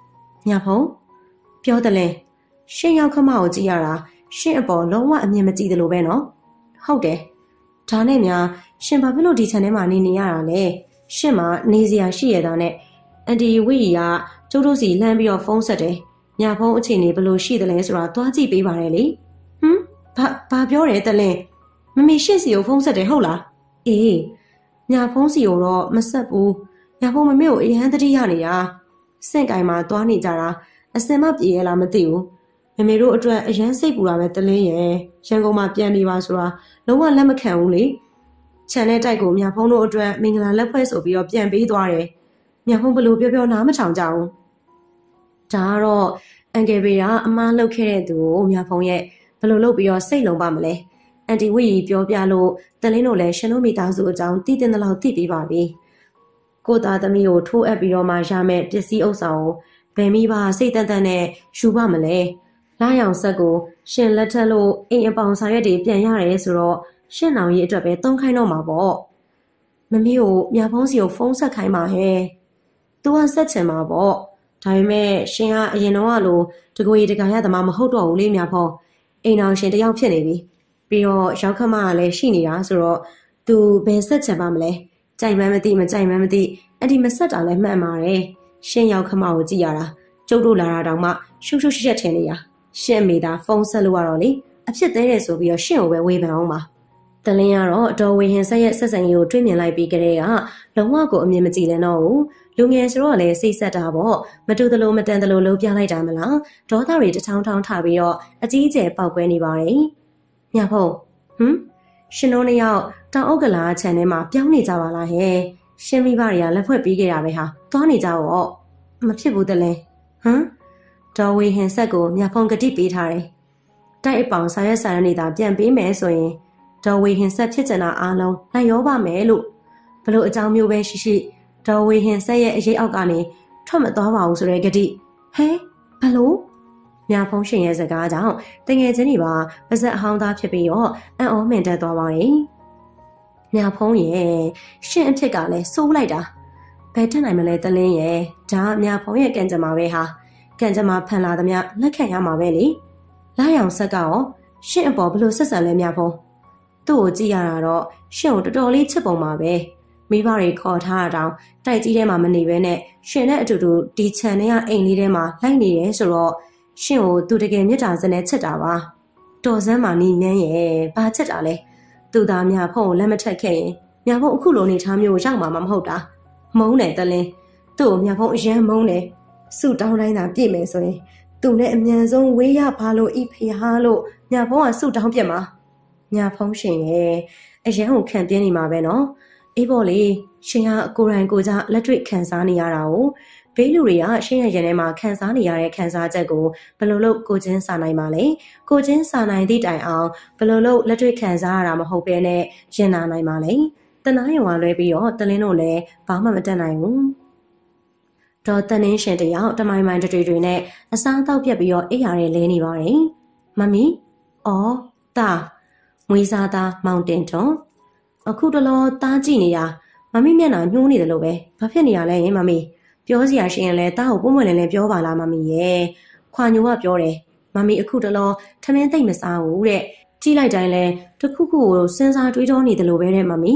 Speaker 1: ညာဖုံပြောတယ်လဲရှင်ရောက်ခမကိုကြည့်ရတာရှင်အပေါ်လုံးဝအမြင်မကြည့်တယ်လို့ပဲနော်ဟုတ်တယ်ဒါနဲ့များရှင်ဘာဖြစ်လို့ဒီခြံထဲမှာနေရတာလဲရှင်မှာနေစရာရှိရတာနဲ့အန်တီဝီကကျုပ်တို့စီလှမ်းပြီးတော့ဖုန်းဆက်တယ်ညာဖုံအခြေအနေဘယ်လိုရှိတယ်လဲဆိုတာသွားကြည့်ပေးပါရလေဘာပြောတယ်တလင်းမမေရှင့်စီကိုဖုန်းဆက်တယ်ဟုတ်လားအေးညာဖုန်းစီကိုတော့မဆက်ဘူးညာဖုန်းမမေကိုအရန်တတိရနေတာစင့်ကင်မှာသွားနေကြတာအစင်မပြေရလားမသိဘူးမမေတို့အတွက်အရန်စိတ်ပူတာပဲတလင်းရဲ့ရန်ကုန်မှာပြန်နေပါဆိုတာလုံးဝလက်မခံဘူးလေခြံတဲ့တိုက်ကိုညာဖုန်းတို့အတွက်မင်္ဂလာလက်ဖွဲ့ဆိုပြီးတော့ပြန်ပေးသွားတယ်ညာဖုန်းဘလို့ပြောနားမထောင်ကြဘူးဒါကတော့အန်ကယ်ဘေကအမားလုပ်ခဲ့တဲ့သူကိုညာဖုန်းရဲ့ဘလို့လုပ်ပြီးတော့စိတ်လုံးပါမလဲအန်တီဝီပြောပြလို့တလင်းတို့လည်းရှင်တို့မိသားစုအကြောင်းသိတဲ့လောက်သိပြီးပါပြီကိုသားသမီးကိုထိုးအပ်ပြီးတော့မှရမယ်ပစ္စည်းဥစ္စာကိုဘယ်မိဘစိတ်တန်နဲ့ယူပါမလဲလာရောင်ဆက်ကိုရှင်လက်ထက်လို့အိမ်အပေါင်စာရွက်တွေပြန်ရတယ်ဆိုတော့ရှင်နောင်ကြီးအတွက်ပဲသုံးခိုင်းတော့မှာပေါ့မမီးကိုမြဖုံးစီကိုဖုန်းဆက်ခိုင်းပါဟဲ့သူကဆက်ချင်မှာပေါ့ဒါပေမဲ့ရှင်ကအရင်တော့လိုတကွေတကာရသမားမဟုတ်တော့ဘူးလေမြဖုံးအိမ်အောင်ရှင်တယောက်ဖြစ်နေပြီပြီးတော့ရောက်ခမကလည်းရှိနေတာဆိုတော့သူဘယ်ဆက်ချင်ပါမလဲကြိုက်မှန်းမသိမကြိုက်မှန်းမသိအဲ့ဒီမဆက်တာလည်းမှန်ပါတယ်ရှင်ရောက်ခမကိုကြည့်ရတာကျုပ်တို့လာတာတောင်မှရှုပ်ရှက်ထင်နေတာရှင်မိသားဖုန်းဆက်လို့ရတော့လေအဖြစ်သေးတယ်ဆိုပြီးတော့ရှင်ကိုပဲဝေဖန်အောင်ပါတလင်းကတော့အတော်ဝေဟင်ဆက်ရဲ့ဆက်ဆံရေးကိုတွေးမြင်လိုက်ပြီးကြတဲ့ကလုံးဝကိုအမြင်မကြည့်လဲတော့ဘူးလူငယ်ဆိုတော့လည်းစိတ်ဆက်တာပေါ့မတူတလို့မတန်တလို့လုံးပြလိုက်တာမလားဒေါသတွေတထောင်းထောင်းထားပြီးတော့အကြီးအကျယ်ပေါက်ကွဲနေပါတယ်ညဖုံရှင်တို့နှစ်ယောက်တောင်အုပ်ကလာခြံထဲမှာပြောင်းနေကြပါလားဟဲ့ရှင်မိဘတွေကလက်ဖွဲ့ပြီးခဲ့တာပဲဟာသွားနေကြတော့မဖြစ်ဘူးတလင်းဒေါ်ဝေဟင်ဆက်ကိုမြဖုံကတိပေးထားတယ်တိုက်အပေါင်ဆာရက်ဆာရနေတာပြန်ပေးမယ်ဆိုရင်ဒေါ်ဝေဟင်ဆက်ဖြစ်ချင်တာအားလုံးလိုက်ရောပါမယ်လို့ဘလို့အကြောင်းမျိုးပဲရှိဒေါ်ဝေဟင်ဆက်ရဲ့အရေးအောက်ကနေထွက်မသွားပါဘူးဆိုတဲ့ကတိဟဲဘလို့မြဖုံးရှင်ရဲ့စကားကြောင့်တငယ်ချင်းတွေပါပါဇက်အဟောင်းသားဖြစ်ပြီးတော့အံ့ဩမှင်တက်သွားပါတယ်မြဖုံးရဲ့ရှင်အဖြစ်ကလည်းစိုးလိုက်တာဘယ်ထက်နိုင်မလဲတလင်းရဲ့ဒါမြဖုံးရဲ့ကံကြမ္မာပဲဟာကံကြမ္မာဖန်လာသမျှလက်ခံရမှာပဲလေလာရောင်ဆက်ကရောရှင်အပေါ်ဘလို့ဆက်ဆံလဲမြဖုံးသူ့ကိုကြည့်ရတာတော့ရှင်ကိုတော်တော်လေးချစ်ပုံပါပဲမိဘတွေခေါ်ထားတာတောင်တိုက်ကြီးထဲမှာမနေဘဲနဲ့ရှင်နဲ့အတူတူဒီခြံထဲကအိမ်လေးထဲမှာလိုက်နေတယ်ဆိုတော့ရှင်ကိုသူတကယ်မေတ္တာစနဲ့ချစ်တာပါတော်စမ်းမာနီးမြန်းရဲ့ဘာချစ်တာလဲသူသားများဖုံကိုလက်မထက်ခဲ့ရင်မြဖုံအခုလိုနေထားမျိုးရောက်မှာမဟုတ်တာမုန်းတယ်တလင်းသူ့ကိုမြဖုံအရန်မုန်းတယ်စုတောင်းတိုင်းသာပြည့်မယ်ဆိုရင်သူနဲ့အမြန်ဆုံးဝေးရပါလို့ဤဖျားလို့မြဖုံကစုတောင်းပြစ်မှာမြဖုံရှင်ရဲ့အရန်ကိုခံပြင်းနေမှာပဲနော်အေးပေါ့လေရှင်ကကိုယ်တိုင်ကိုယ်ကြလက်တွေ့ခံစားနေရတာကိုဘေးလူတွေကရှင်ရဲ့ရင်ထဲမှာခံစားနေရတဲ့ခံစားချက်ကိုဘယ်လိုလုပ်ကိုချင်းစာနိုင်ပါလဲကိုချင်းစာနိုင်သည့်တိုင်အောင်ဘယ်လိုလုပ်လက်တွေ့ခံစားရတာမဟုတ်ဘဲနဲ့ရင်နာနိုင်ပါလဲတနာယုံကလွဲပြီးတော့တလင်းတို့လည်းဘာမှမတတ်နိုင်ဘူးဒေါ်တနင်းရှင်တယောက်တမိုင်မိုင်တွေနဲ့အစားအသောက်ပြက်ပြီးတော့အိပ်ရတဲ့လဲနေပါတယ်မမီအော်တာမွေးစားသားမောင်တင်ထွန်းအခုတလောသားကြည့်နေတာမမီမျက်နှာညှိုးနေတယ်လို့ပဲဘာဖြစ်နေရလဲမမီပြောစရာရှိရင်လည်းတားကိုပုံမှန်လည်းပြောပါလားမမီရဲ့ခွာညိုကပြောတယ်မမီအခုတလောထမင်းသိမ့်မစားဘူးတဲ့ကြည့်လိုက်တိုင်းလဲတခုခုကိုစဉ်းစားတွေးတောနေတယ်လို့ပဲတဲ့မမီ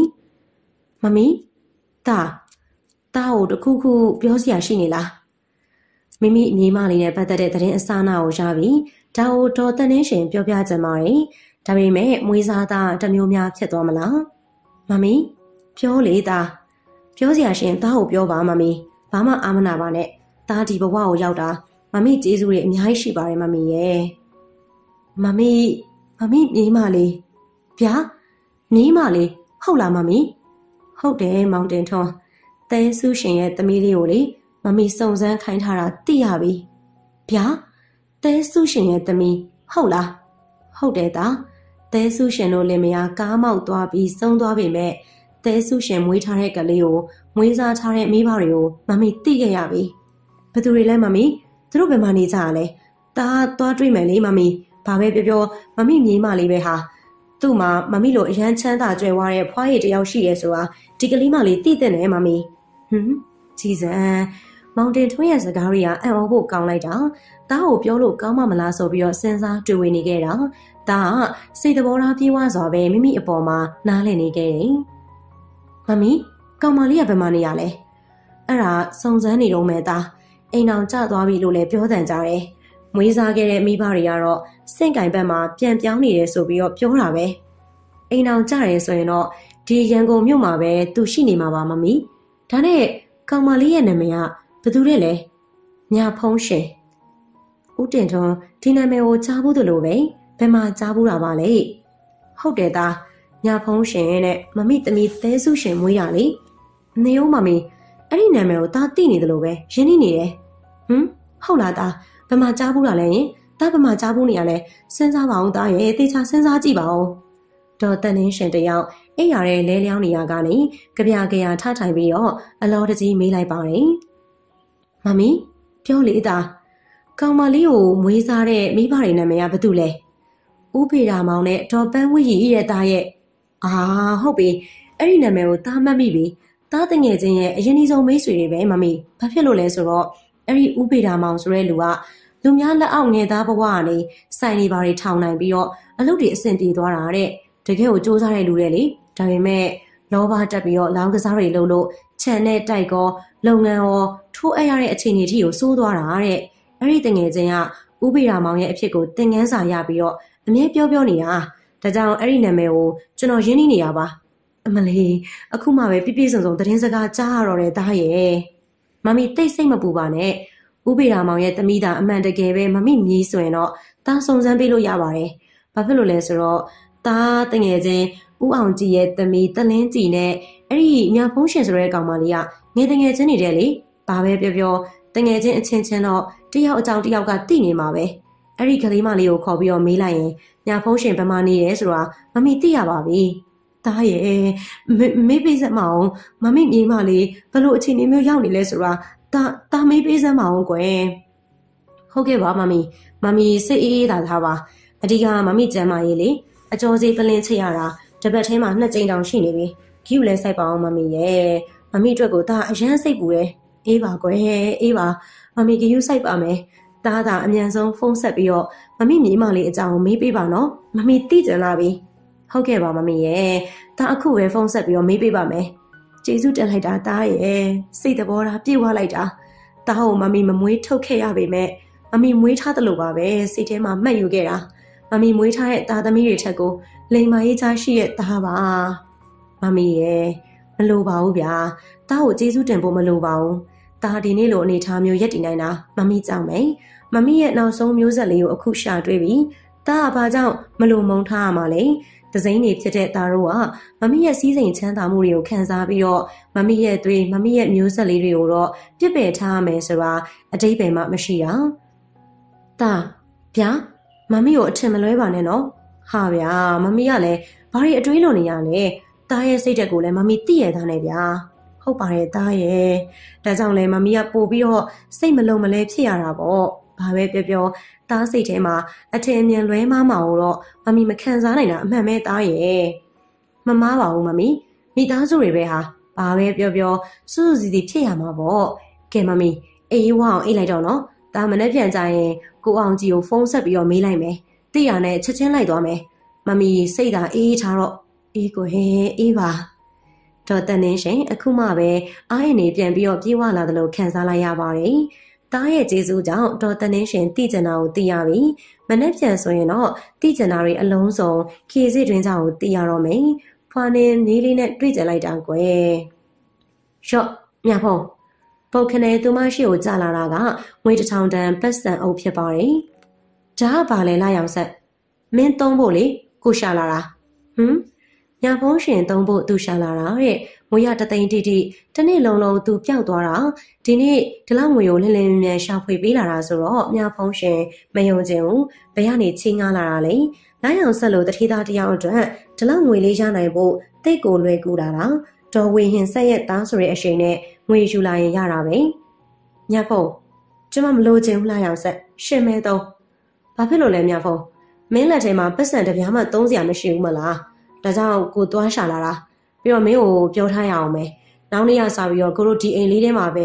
Speaker 1: တာကိုတခုခုပြောစရာရှိနေလားမိမိအမိမလေးနဲ့ပတ်သက်တဲ့သတင်းအစအနကိုရပြီးဒါကိုဒေါ်တန်းရှင်ပြောပြကြမှာတယ်ဒါပေမဲ့မွေးစားသားတစ်မျိုးများဖြစ်သွားမလားမမီပြောလေသားပြောစရာရှင်သားကိုပြောပါမမီဘာမှအာမနာပါနဲ့သားဒီဘဝကိုရောက်တာမမီကျေးဇူးတွေအများကြီးရှိပါတယ်မမီရဲ့မမီမြေးမလေးဗျာနီးမလေးဟုတ်လားမမီဟုတ်တယ်မောင်တင်ထွန်းတဲဆူရှင်ရဲ့သမီးလေးကိုလေမမီစုံစမ်းခိုင်းထားတာသိရပြီဗျာတဲဆူရှင်ရဲ့သမီးဟုတ်လားဟုတ်တယ်သားတဲဆူရှင်တို့လင်မယားကားမောက်သွားပြီးဆုံးသွားပြီမဲ့တဲဆူရှင်မွေးထားတဲ့ကလေးကိုမွေးစားထားတဲ့မိဘတွေကိုမမီသိခဲ့ရပြီဘယ်သူတွေလဲမမီသူတို့ဘယ်မှာနေကြရလဲတားသွားတွေ့မယ်လေမမီဘာပဲပြောမမီမြေးမလေးပဲဟာသူ့မှာမမီလိုအရန်ချမ်းသာကြွယ်ဝတဲ့ဖွားရည်တယောက်ရှိရဲဆိုတာဒီကလေးမလေးသိတဲ့နဲ့မမီကြည်စံမောင်တင်ထွန်းရဲ့စကားတွေကအံ့ဩဖို့ကောင်းလိုက်တာတားကိုပြောလို့ကောင်းမှမလားဆိုပြီးတော့စဉ်းစားတွေးဝေနေခဲ့တာတားကစိတ်သဘောထားပြေးဝစွာပဲမိမိအပေါ်မှာနားလည်နေခဲ့တယ်မမီကောင်မလေးကဘယ်မှာနေရလဲအဲ့ဒါစုံစမ်းနေတော့မယ်တားအိမ်အောင်ကျသွားပြီလို့လည်းပြောတန်ကြတယ်မွေးစားခဲ့တဲ့မိဘတွေကတော့စင့်ကင်ဘက်မှာပြန်ပြောင်းနေတယ်ဆိုပြီးတော့ပြောတာပဲအိမ်အောင်ကျတယ်ဆိုရင်တော့ဒီရန်ကုန်မြို့မှာပဲသူရှိနေမှာပါမမီဒါနဲ့ကောင်မလေးရဲ့နာမည်ကဘယ်သူလဲလဲညာဖုံးရှင်ဦးတင်ထွန်းဒီနာမည်ကိုကြားဘူးသလိုပဲဘယ်မှာကြားဘူးတာပါလဲဟုတ်တယ်သားညာဖုံးရှင်နဲ့မမိသမီးသဲစုရှင်မွေးရလေနေဦးမမီအဲ့ဒီနာမည်ကိုသားသိနေသလိုပဲရင်းနှီးနေတယ်ဟုတ်လားသားဘယ်မှာကြားဘူးတာလဲယင်သားဘယ်မှာကြားဘူးနေရလဲစဉ်းစားပါအောင်သားရဲ့သေချာစဉ်းစားကြည့်ပါဦးဒေါ်တန်နှင်းရှင်တယောက်အိပ်ရတဲ့လဲလျောင်းနေရကနေကြပြကြရထထိုင်ပြီးတော့အလောတကြီးမေးလိုက်ပါတယ်မမီပြောလေသားကောင်မလေးကိုမွေးစားတဲ့မိဘတွေနာမည်ကဘာတူလဲဦးဖေရာမောင်နဲ့ဒေါ်ပန်းဝီရီရဲ့သားရဲ့ဟုတ်ပြီအဲ့ဒီနာမည်ကိုသားမှတ်မိပြီသားတငယ်ချင်းရဲ့အရင်ဆုံးမိတ်ဆွေတွေပဲမမီဘာဖြစ်လို့လဲဆိုတော့အဲ့ဒီဦးဖေရာမောင်ဆိုတဲ့လူကလူများလက်အောက်ငယ်သားဘဝကနေစိုင်နေပါတွေထောင်နိုင်ပြီးတော့အလုပ်တွေအဆင်ပြေသွားတာတဲ့တကယ်ကိုစူးစမ်းတဲ့လူတွေလေဒါပေမဲ့လောဘတက်ပြီးတော့လောင်းကစားတွေလုပ်လို့ခြံနဲ့တိုက်ကောလုပ်ငန်းရောထိုးအပ်ရတဲ့အခြေအနေအထိကိုစိုးသွားတာတဲ့အဲ့ဒီတငယ်ချင်းကဦးဖေရာမောင်ရဲ့အဖြစ်ကိုသင်ခန်းစာရပြီးတော့အမြဲပြောနေတာဒါကြောင့်အဲ့ဒီနာမည်ကိုကျွန်တော်ရင်းနှီးနေရပါအမလေးအခုမှပဲပြပြစုံစုံသတင်းစကားကြားရတော့တယ်သားရဲ့မမီတိတ်စိတ်မပူပါနဲ့ဦးဖေရာမောင်ရဲ့သမီးသားအမှန်တကယ်ပဲမမီမြည်ဆိုရင်တော့သားစုံစမ်းပေးလို့ရပါတယ်ဘာဖြစ်လို့လဲဆိုတော့သားတငယ်ချင်းဦးအောင်ကြည်ရဲ့သမီးတလင်းကြည်နဲ့အဲ့ဒီမြဖုံးရှင်ဆိုတဲ့ကောင်မလေးကငယ်တငယ်ချင်းနေတဲ့လေဘာပဲပြောတငယ်ချင်းအချင်းချင်းတော့တယောက်အကြောင်းတယောက်ကတိနေမှာပဲအဲ့ဒီကလေးမလေးကိုခေါ်ပြီးတော့မေးလိုက်ရင်မြဖုံးရှင်ဘယ်မှာနေရဲဆိုတာမမီသိရပါပြီသားရဲ့မေးပေးစမ်းမအောင်မမီမြေးမလေးဘလို့အခြေအနေမျိုးရောက်နေလဲဆိုတာသားမေးပေးစမ်းမအောင်ကွယ်ဟုတ်ကဲ့ပါမမီစိတ်အေးသာထားပါအဓိကမမီကျမ်းမာရေးလေအကျော်စီပလင်းချိတ်ရတာတပတ်ထဲမှာ2ကြိမ်တောင်ရှိနေပြီဂီယူလဲစိုက်ပါအောင်မမီရဲ့မမီအတွက်ကိုသားအရန်စိတ်ပူတယ်အေးပါကွယ်အေးပါမမီဂီယူစိုက်ပါမယ်သားသာအမြန်ဆုံးဖုန်းဆက်ပြီးတော့မမီမြေးမလေးအကြောင်းမေးပေးပါနော်မမီသိကြလားပြီဟုတ်ကဲ့ပါမမီရဲ့သားအခုပဲဖုန်းဆက်ပြီးတော့မေးပေးပါမယ်ကျေးဇူးတင်လိုက်တာသားရဲ့စိတ်သဘောထားပြေဝလိုက်တာသားကိုမမီမမွေးထုတ်ခဲ့ရပေမဲ့မမီမွေးထားတယ်လို့ပါပဲစိတ်ထဲမှာမှတ်ယူခဲ့တာမမီမွေးထားတဲ့သားသမီးတွေထက်ကိုလိမ်မာရေးချရှိရဲ့သားပါမမီရဲ့မလိုပါဘူးဗျာသားကိုကျေးဇူးတင်ဖို့မလိုပါဘူးသားဒီနေ့လိုအနေထားမျိုးရက်တည်နိုင်တာမမီကြောင့်ပဲမမီရဲ့နောက်ဆုံးမျိုးဆက်လေးကိုအခုရှာတွေ့ပြီသားကဘာကြောင့်မလိုမုန်းထားရမှာလဲတစိမ့်နေဖြစ်တဲ့သားတို့ကမမီရဲ့စီးစိမ်ချမ်းသာမှုတွေကိုခံစားပြီးတော့မမီရဲ့သွေးမမီရဲ့မျိုးဆက်လေးတွေကိုတော့ပြစ်ပယ်ထားရမယ်ဆိုတာအတိတ်ပဲမှမရှိတာသားဗျာမမီကိုအထင်မလွဲပါနဲ့နော်ဟာဗျာမမီကလည်းဘာတွေအတွေးလွန်နေရလဲသားရဲ့စိတ်တက်ကိုလည်းမမီသိရသားနဲ့ဗျာဟုတ်ပါတယ်သားရဲ့ဒါကြောင့်လည်းမမီကပို့ပြီးတော့စိတ်မလုံမလဲဖြစ်ရတာပေါ့ဘာပဲပြောသားစိတ်ထဲမှာအထင်အမြင်လွဲမှားမှာတော့မမီမခံစားနိုင်တာအမှန်ပဲသားရဲ့မမားပါဘူးမမီမိသားစုတွေပဲဟာဘာပဲပြောစူးစူးစီစီဖြစ်ရမှာပေါ့ကဲမမီအေးဝအောင်အိတ်လိုက်တော့နော်သားမနဲ့ပြန်ကြရင်ကိုအောင်ကြီးကိုဖုန်းဆက်ပြီးတော့မေးလိုက်မယ်သိရနဲ့ချက်ချင်းလိုက်သွားမယ်မမီစိတ်သာအေးထားတော့အေးကိုဟဲအေးပါဒေါ်တန်နှင်းရှင်အခုမှပဲအားရနေပြန်ပြီးတော့ပြေးဝလာတယ်လို့ခံစားလိုက်ရပါတယ်သားရဲ့ကျေးဇူးကြောင့်ဒေါ်တန်နှင်းရှင်သိကျင်တာကိုသိရပြီမနဲ့ပြန်ဆိုရင်တော့သိကျင်တာတွေအလုံးစုံခေစစ်တွင်ကြောင့်သိရတော့မယ်ဖွာနေနေလေးနဲ့တွေ့ကြလိုက်တာကွယ်ရော့မြဖုံးပုတ်ခနဲသူမရှိကိုကြာလာတာကငွေ1000တန်ပတ်စံအုပ်ဖြစ်ပါတယ်ဒါကဘာလဲလာရောက်ဆက်မင်းသုံးဖို့လေကိုရှာလာတာညာဖုံးရှင်သုံးဖို့သူရှာလာတာတဲ့ငွေရတသိန်းတိတနေ့လုံးသူပျောက်သွားတာဒီနေ့ဒီလောက်ငွေကိုလင်းလင်းမြန်ရှာဖွေပေးလာတာဆိုတော့ညာဖုံးရှင်မယုံချင်ဘူးဘယ်ကနေချင်းငားလာတာလဲလိုင်းအောင်ဆက်လို့တတိသားတယောက်အတွက်ဒီလောက်ငွေလေးရနိုင်ဖို့တိတ်ကိုလွယ်ကူလာတာဒေါ်ဝေဟင်ဆက်ရဲ့သားဆိုတဲ့အချိန်နဲ့ငွေယူလာရင်ရတာပဲညာဖုံးကျမမလို့ချင်ဘူးလားရောင်ဆက်ရှင်မဲတော့ဘာဖြစ်လို့လဲညာဖုံးမင်းလက်ထဲမှာပတ်စံတစ်ပြားမှသုံးစရာမရှိဘူးမလားဒါကြောင့်ကိုသွားရှာလာတာပြီးတော့မင်းကိုပြောထားရအောင်မယ်နောက်နေ့ရစားပြီးတော့ကိုတို့ဒီအိမ်လေးထဲမှာပဲ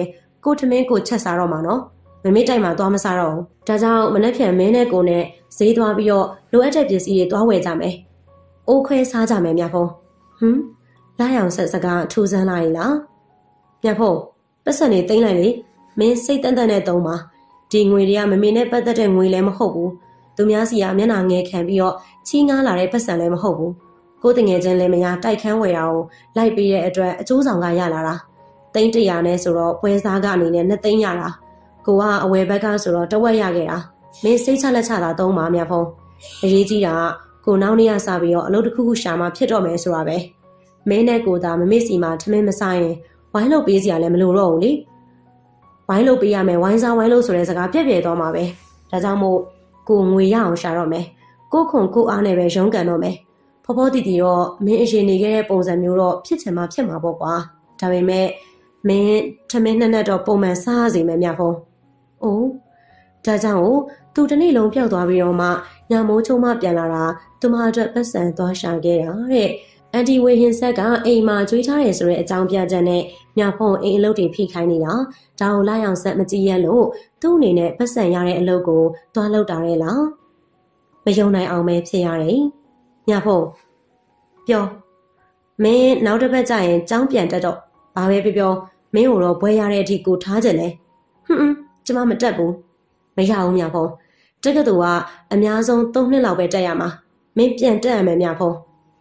Speaker 1: ကိုထမင်းကိုချက်စားတော့မှာနော်မမေတိုက်မှာသွားမစားတော့ဘူးဒါကြောင့်မနေ့ပြန်မင်းနဲ့ကိုနဲ့ဈေးသွားပြီးတော့လိုအပ်တဲ့ပစ္စည်းတွေသွားဝယ်ကြမယ်အိုးခွဲစားကြမယ်မြတ်ဖုံးလာရောင်ဆက်စကားထူဆန်းလာ ਈ လားမြတ်ဖုံးပတ်စံနေသိမ့်လိုက်လေမင်းစိတ်တန်တန်နဲ့သုံးပါဒီငွေတွေကမမေနဲ့ပတ်သက်တဲ့ငွေလည်းမဟုတ်ဘူးသူများစီကမျက်နှာငယ်ခံပြီးတော့ချီးငားလာတဲ့ပတ်စံလည်းမဟုတ်ဘူးကိုတငယ်ချင်းလည်းမရတိုက်ခန်းဝယ်တာကိုလိုက်ပေးတဲ့အတွက်အကျိုးဆောင်ကရလာတာ300နဲ့ဆိုတော့ပွဲစားကအနေနဲ့2သိန်းရတာကိုကအဝယ်ဘက်ကဆိုတော့တဝက်ရခဲ့တာမင်းစိတ်ချလက်ချတာသုံးပါမြတ်ဖုံးအရေးကြီးတာကိုနောက်နေ့ကစပြီးတော့အလုပ်တစ်ခုခုရှာမှဖြစ်တော့မယ်ဆိုတာပဲမင်းနဲ့ကိုသာမမေ့စီမှာထမင်းမဆိုင်ရင်ဝိုင်းလုပ်ပေးစရာလည်းမလိုတော့ဘူးလေဝိုင်းလုပ်ပေးရမယ်ဝိုင်းစားဝိုင်းလုပ်ဆိုတဲ့စကားပြက်ပြဲသွားမှာပဲဒါကြောင့်မို့ကိုငွေရအောင်ရှာတော့မယ်ကိုခွန်ကိုအားနဲ့ပဲရုန်းကန်တော့မယ်ဖောဖောတီတီတော့မင်းအရင်နေခဲ့တဲ့ပုံစံမျိုးတော့ဖြစ်ချင်မှဖြစ်မှာပေါ့ကွာဒါပေမဲ့မင်းထမင်းနဲ့တော့ပုံမှန်စားရစီမယ်မြတ်ဖုံးအိုးဒါကြောင့်သူတနေ့လုံးပျောက်သွားပြီးတော့မှညမိုးချုံမှပြန်လာတာသူမအတွက်ပတ်စံသွားရှာခဲ့တာတဲ့အန်တီဝေဟင်ဆက်ကအိမ်မှာကျွေးထားရဆိုတဲ့အကြောင်းပြချက်နဲ့မြဖုံအိမ်အလုပ်တွေဖိခိုင်းနေတာဒါကိုလာရောက်ဆက်မကြည့်ရလို့သူ့အနေနဲ့ပတ်စံရတဲ့အလုပ်ကိုသွားလုပ်တာလေလားမယုံနိုင်အောင်ပဲဖြစ်ရတယ်မြဖုံပြောမင်းနောက်တစ်ပတ်ကျရင်ကြောင်းပြန်တက်တော့ဘာပဲပြောမင်းကိုတော့ဘွဲရတဲ့အထိကိုထားကြတယ်ကျမမတက်ဘူးမရဘူးမြဖုံတက္ကသိုလ်ကအများဆုံး3နှစ်လောက်ပဲတက်ရမှာမင်းပြန်တက်ရမယ်မြဖုံ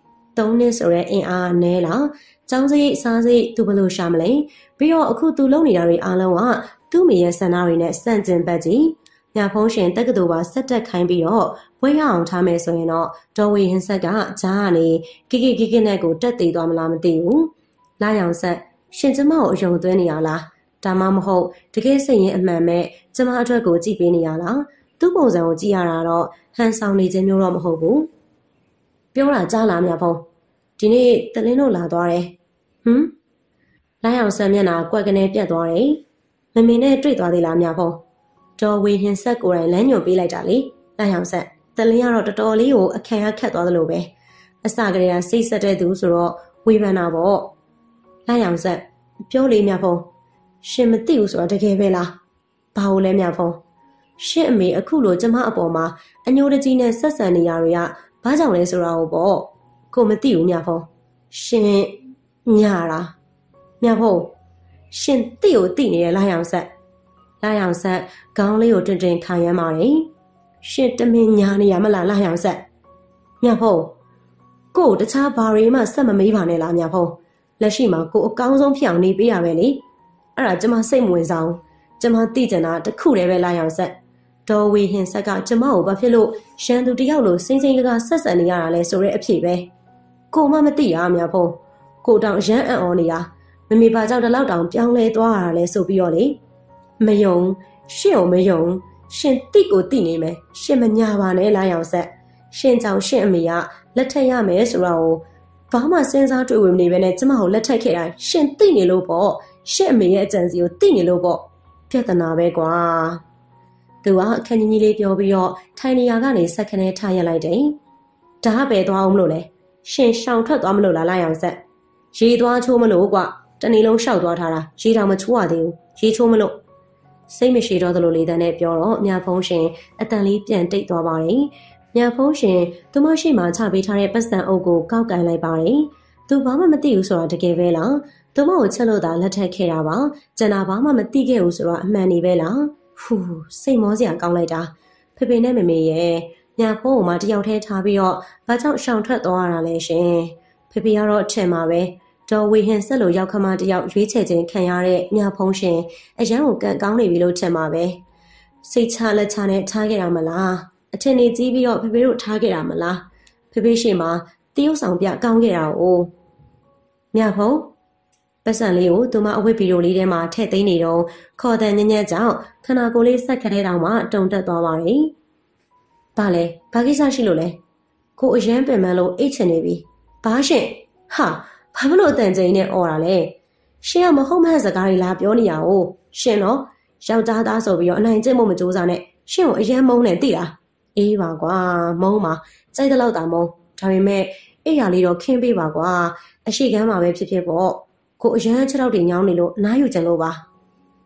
Speaker 1: 3နှစ်ဆိုတဲ့အင်အားနဲလားကျောင်းစရိတ်စားစရိတ်သူဘယ်လိုရှာမလဲပြီးတော့အခုသူလုပ်နေတာတွေအားလုံးကသူ့မိရဲ့ဆန္ဒတွေနဲ့စန့်ကျင်ဘက်ကြီးညဖုံးရှင်တက္ကသိုလ်ပါဆက်တက်ခိုင်းပြီးတော့ဘွဲရအောင်ထားမယ်ဆိုရင်တော့တော်ဝေဟင်းဆက်ကဂျားကနေကိနဲ့ကိုတက်သေးသွားမလားမသိဘူးလာရောင်ဆက်ရှင်ကျမကိုအယုံသွင်းနေရလားဒါမှမဟုတ်တကယ်စိတ်ရင်းအမှန်မဲ့ကျမအတွက်ကိုကြည့်ပေးနေရလားသူ့ပုံစံကိုကြည့်ရတာတော့ဟန်ဆောင်နေခြင်းမျိုးတော့မဟုတ်ဘူးပြောတာကြားလားမြဖုံးဒီနေ့တလင်းတို့လာသွားတယ်လာရောင်ဆန်မျက်နှာကွက်ကနေပြတ်သွားတယ်မမေနဲ့တွေ့သွားသေးလားမြဖုံးတော်ဝေဟင်ဆက်ကိုယ်တိုင်လမ်းညွှန်ပေးလိုက်တာလေလာရောင်ဆက်တလင်းကတော့တော်တော်လေးကိုအခက်ခက်သွားသလိုပဲအစကတည်းကစိတ်ဆက်တဲ့သူဆိုတော့ဝေဖန်တာပေါ့လာရောင်ဆက်ပြောလေမြဖုံးရှင်မသိဘူးဆိုတော့တကယ်ပဲလားဘာလို့လဲမြဖုံးရှင့်အမေအခုလိုကျမအပေါ်မှာအညိုတကြီးနဲ့ဆက်ဆံနေရတွေကဘာကြောင့်လဲဆိုတာကိုပေါ့ကိုမသိဘူးမြဖုံးရှင်ညာလားမြဖုံးရှင်သိကိုသိနေရဲ့လာရောင်ဆက်ခေါင်းလေးကိုတွင်တွင်ခံရမ်းပါတယ်ရှင်တမင်ညာနေရမလားလာရောင်ဆက်မြဖုံးကိုတခြားဘာတွေမှဆက်မမေးပါနဲ့လားမြဖုံးလက်ရှိမှာကိုအကောင်းဆုံးဖြစ်အောင်နေပေးရပဲလေအဲ့ဒါကျမစိတ်မဝင်စားဘူးကျမသိကျင်တာတခုတည်းပဲလာရောင်ဆက်တော်ဝေဟင်ဆက်ကကျမကိုဘာဖြစ်လို့ရန်သူတယောက်လိုစိမ့်စိမ့်ကဆက်ဆံနေရတာလဲဆိုတဲ့အဖြစ်ပဲကိုမသိရမြဖုံးကိုတောင်ရမ်းအံ့ဩနေတာမမေပါကြောင့်တလောက်တောင်ပြောင်းလဲသွားရတာလဲဆိုပြီးတော့လေမယုံရှင့်ကိုမယုံရှင်တိကိုတိနေမယ်ရှင်မညာပါနဲ့လာရောင်ဆက်ရှင်ကြောင့်ရှင်အမေကလက်ထက်ရမယ်ဆိုတော့ဘာမှစဉ်းစားတွေ့ဝင်နေပဲနဲ့ကျမကိုလက်ထက်ခဲ့တာရှင်တိနေလို့ပေါ့ရှင့်အမေရဲ့အကြံစီကိုတိနေလို့ပေါ့ပြဿနာပဲကွာသူကအခန်းကြီးလေးပြောပြီးတော့ထိုင်နေရာကနေစက္ကန့်နဲ့ထားရလိုက်တယ်ဒါပဲသွားအောင်မလို့လဲရှင်ရှောင်ထွက်သွားမလို့လားလာရောင်ဆက်ရေသွားချိုးမလို့ကွာတနေ့လုံးရှောက်သွားထားတာရေတောင်မချိုးရသေးဘူးရေချိုးမလို့စိတ်မရှိတော့သလိုလေးတန်းနဲ့ပြောတော့မြဖုံးရှင်အတန်လေးပြန်တိတ်သွားပါတယ်မြဖုံးရှင်သူမရှိမှချပေးထားတဲ့ပတ်စံအုပ်ကိုကောက်ကန်လိုက်ပါတယ်သူဘာမှမသိဘူးဆိုတာတကယ်ပဲလားသူမကိုချက်လို့သာလက်ထက်ခဲ့တာပါကျန်တာဘာမှမသိခဲ့ဘူးဆိုတော့အမှန်နေပဲလားဟူးစိတ်မောစရာကောင်းလိုက်တာဖေဖေနဲ့မမေရဲ့ညာဖုံးကိုမှတယောက်တည်းထားပြီးတော့ဘာကြောင့်ရှောင်ထွက်သွားရတာလဲရှင်ဖေဖေကတော့အထင်ပါပဲတော်ဝေဟင်ဆက်လို့ရောက်ခမတယောက်ရွေးချယ်ခြင်းခံရတဲ့ညာဖုံးရှင်အရန်ကိုကန်ကောင်းနေပြီလို့ထင်ပါပဲစိတ်ချလက်ချနဲ့ထားခဲ့တာမလားအထင်နေကြီးပြီးတော့ဖေဖေတို့ထားခဲ့တာမလားဖေဖေရှိမှတရုပ်ဆောင်ပြကောင်းခဲ့တာ哦ညာဖုံးပတ်စံလေးကိုသူမအဝတ်ဗီဒီယိုလေးထဲမှာထည့်သိမ်းနေတော့ခေါ်တဲ့ညညကြောင့်ခန္ဓာကိုယ်လေးဆက်ခတဲ့တောင်မှတုံတက်သွားပါတယ်။ဘာလဲဘာကိစ္စရှိလို့လဲ။ကိုအရန်ပင်မလို့အိတ်ချင်နေပြီ။ဘာရှင်ဟာဘာမလို့အတန်ကျင်းနဲ့អော်တာလဲ။ရှင်ကမဟုတ်မှန်စကားတွေလာပြောနေရအောင်။ရှင်တော့ယောက်ျားသားဆိုပြီးတော့အနိုင်ကျင့်ဖို့မကြိုးစားနဲ့ရှင်ကိုအရန်မုန်းနေသိလား။အေးပါကွာမုန်းပါကြိုက်တဲ့လောက်တာမုန်းဒါပေမဲ့အိတ်ရလေးတော့ခင်းပေးပါကွာအရှိကမ်းမှာပဲဖြစ်ဖြစ်ပေါ့ကိုအရန်6 6တွေညောင်းနေလို့နားယူကြလို့ပါ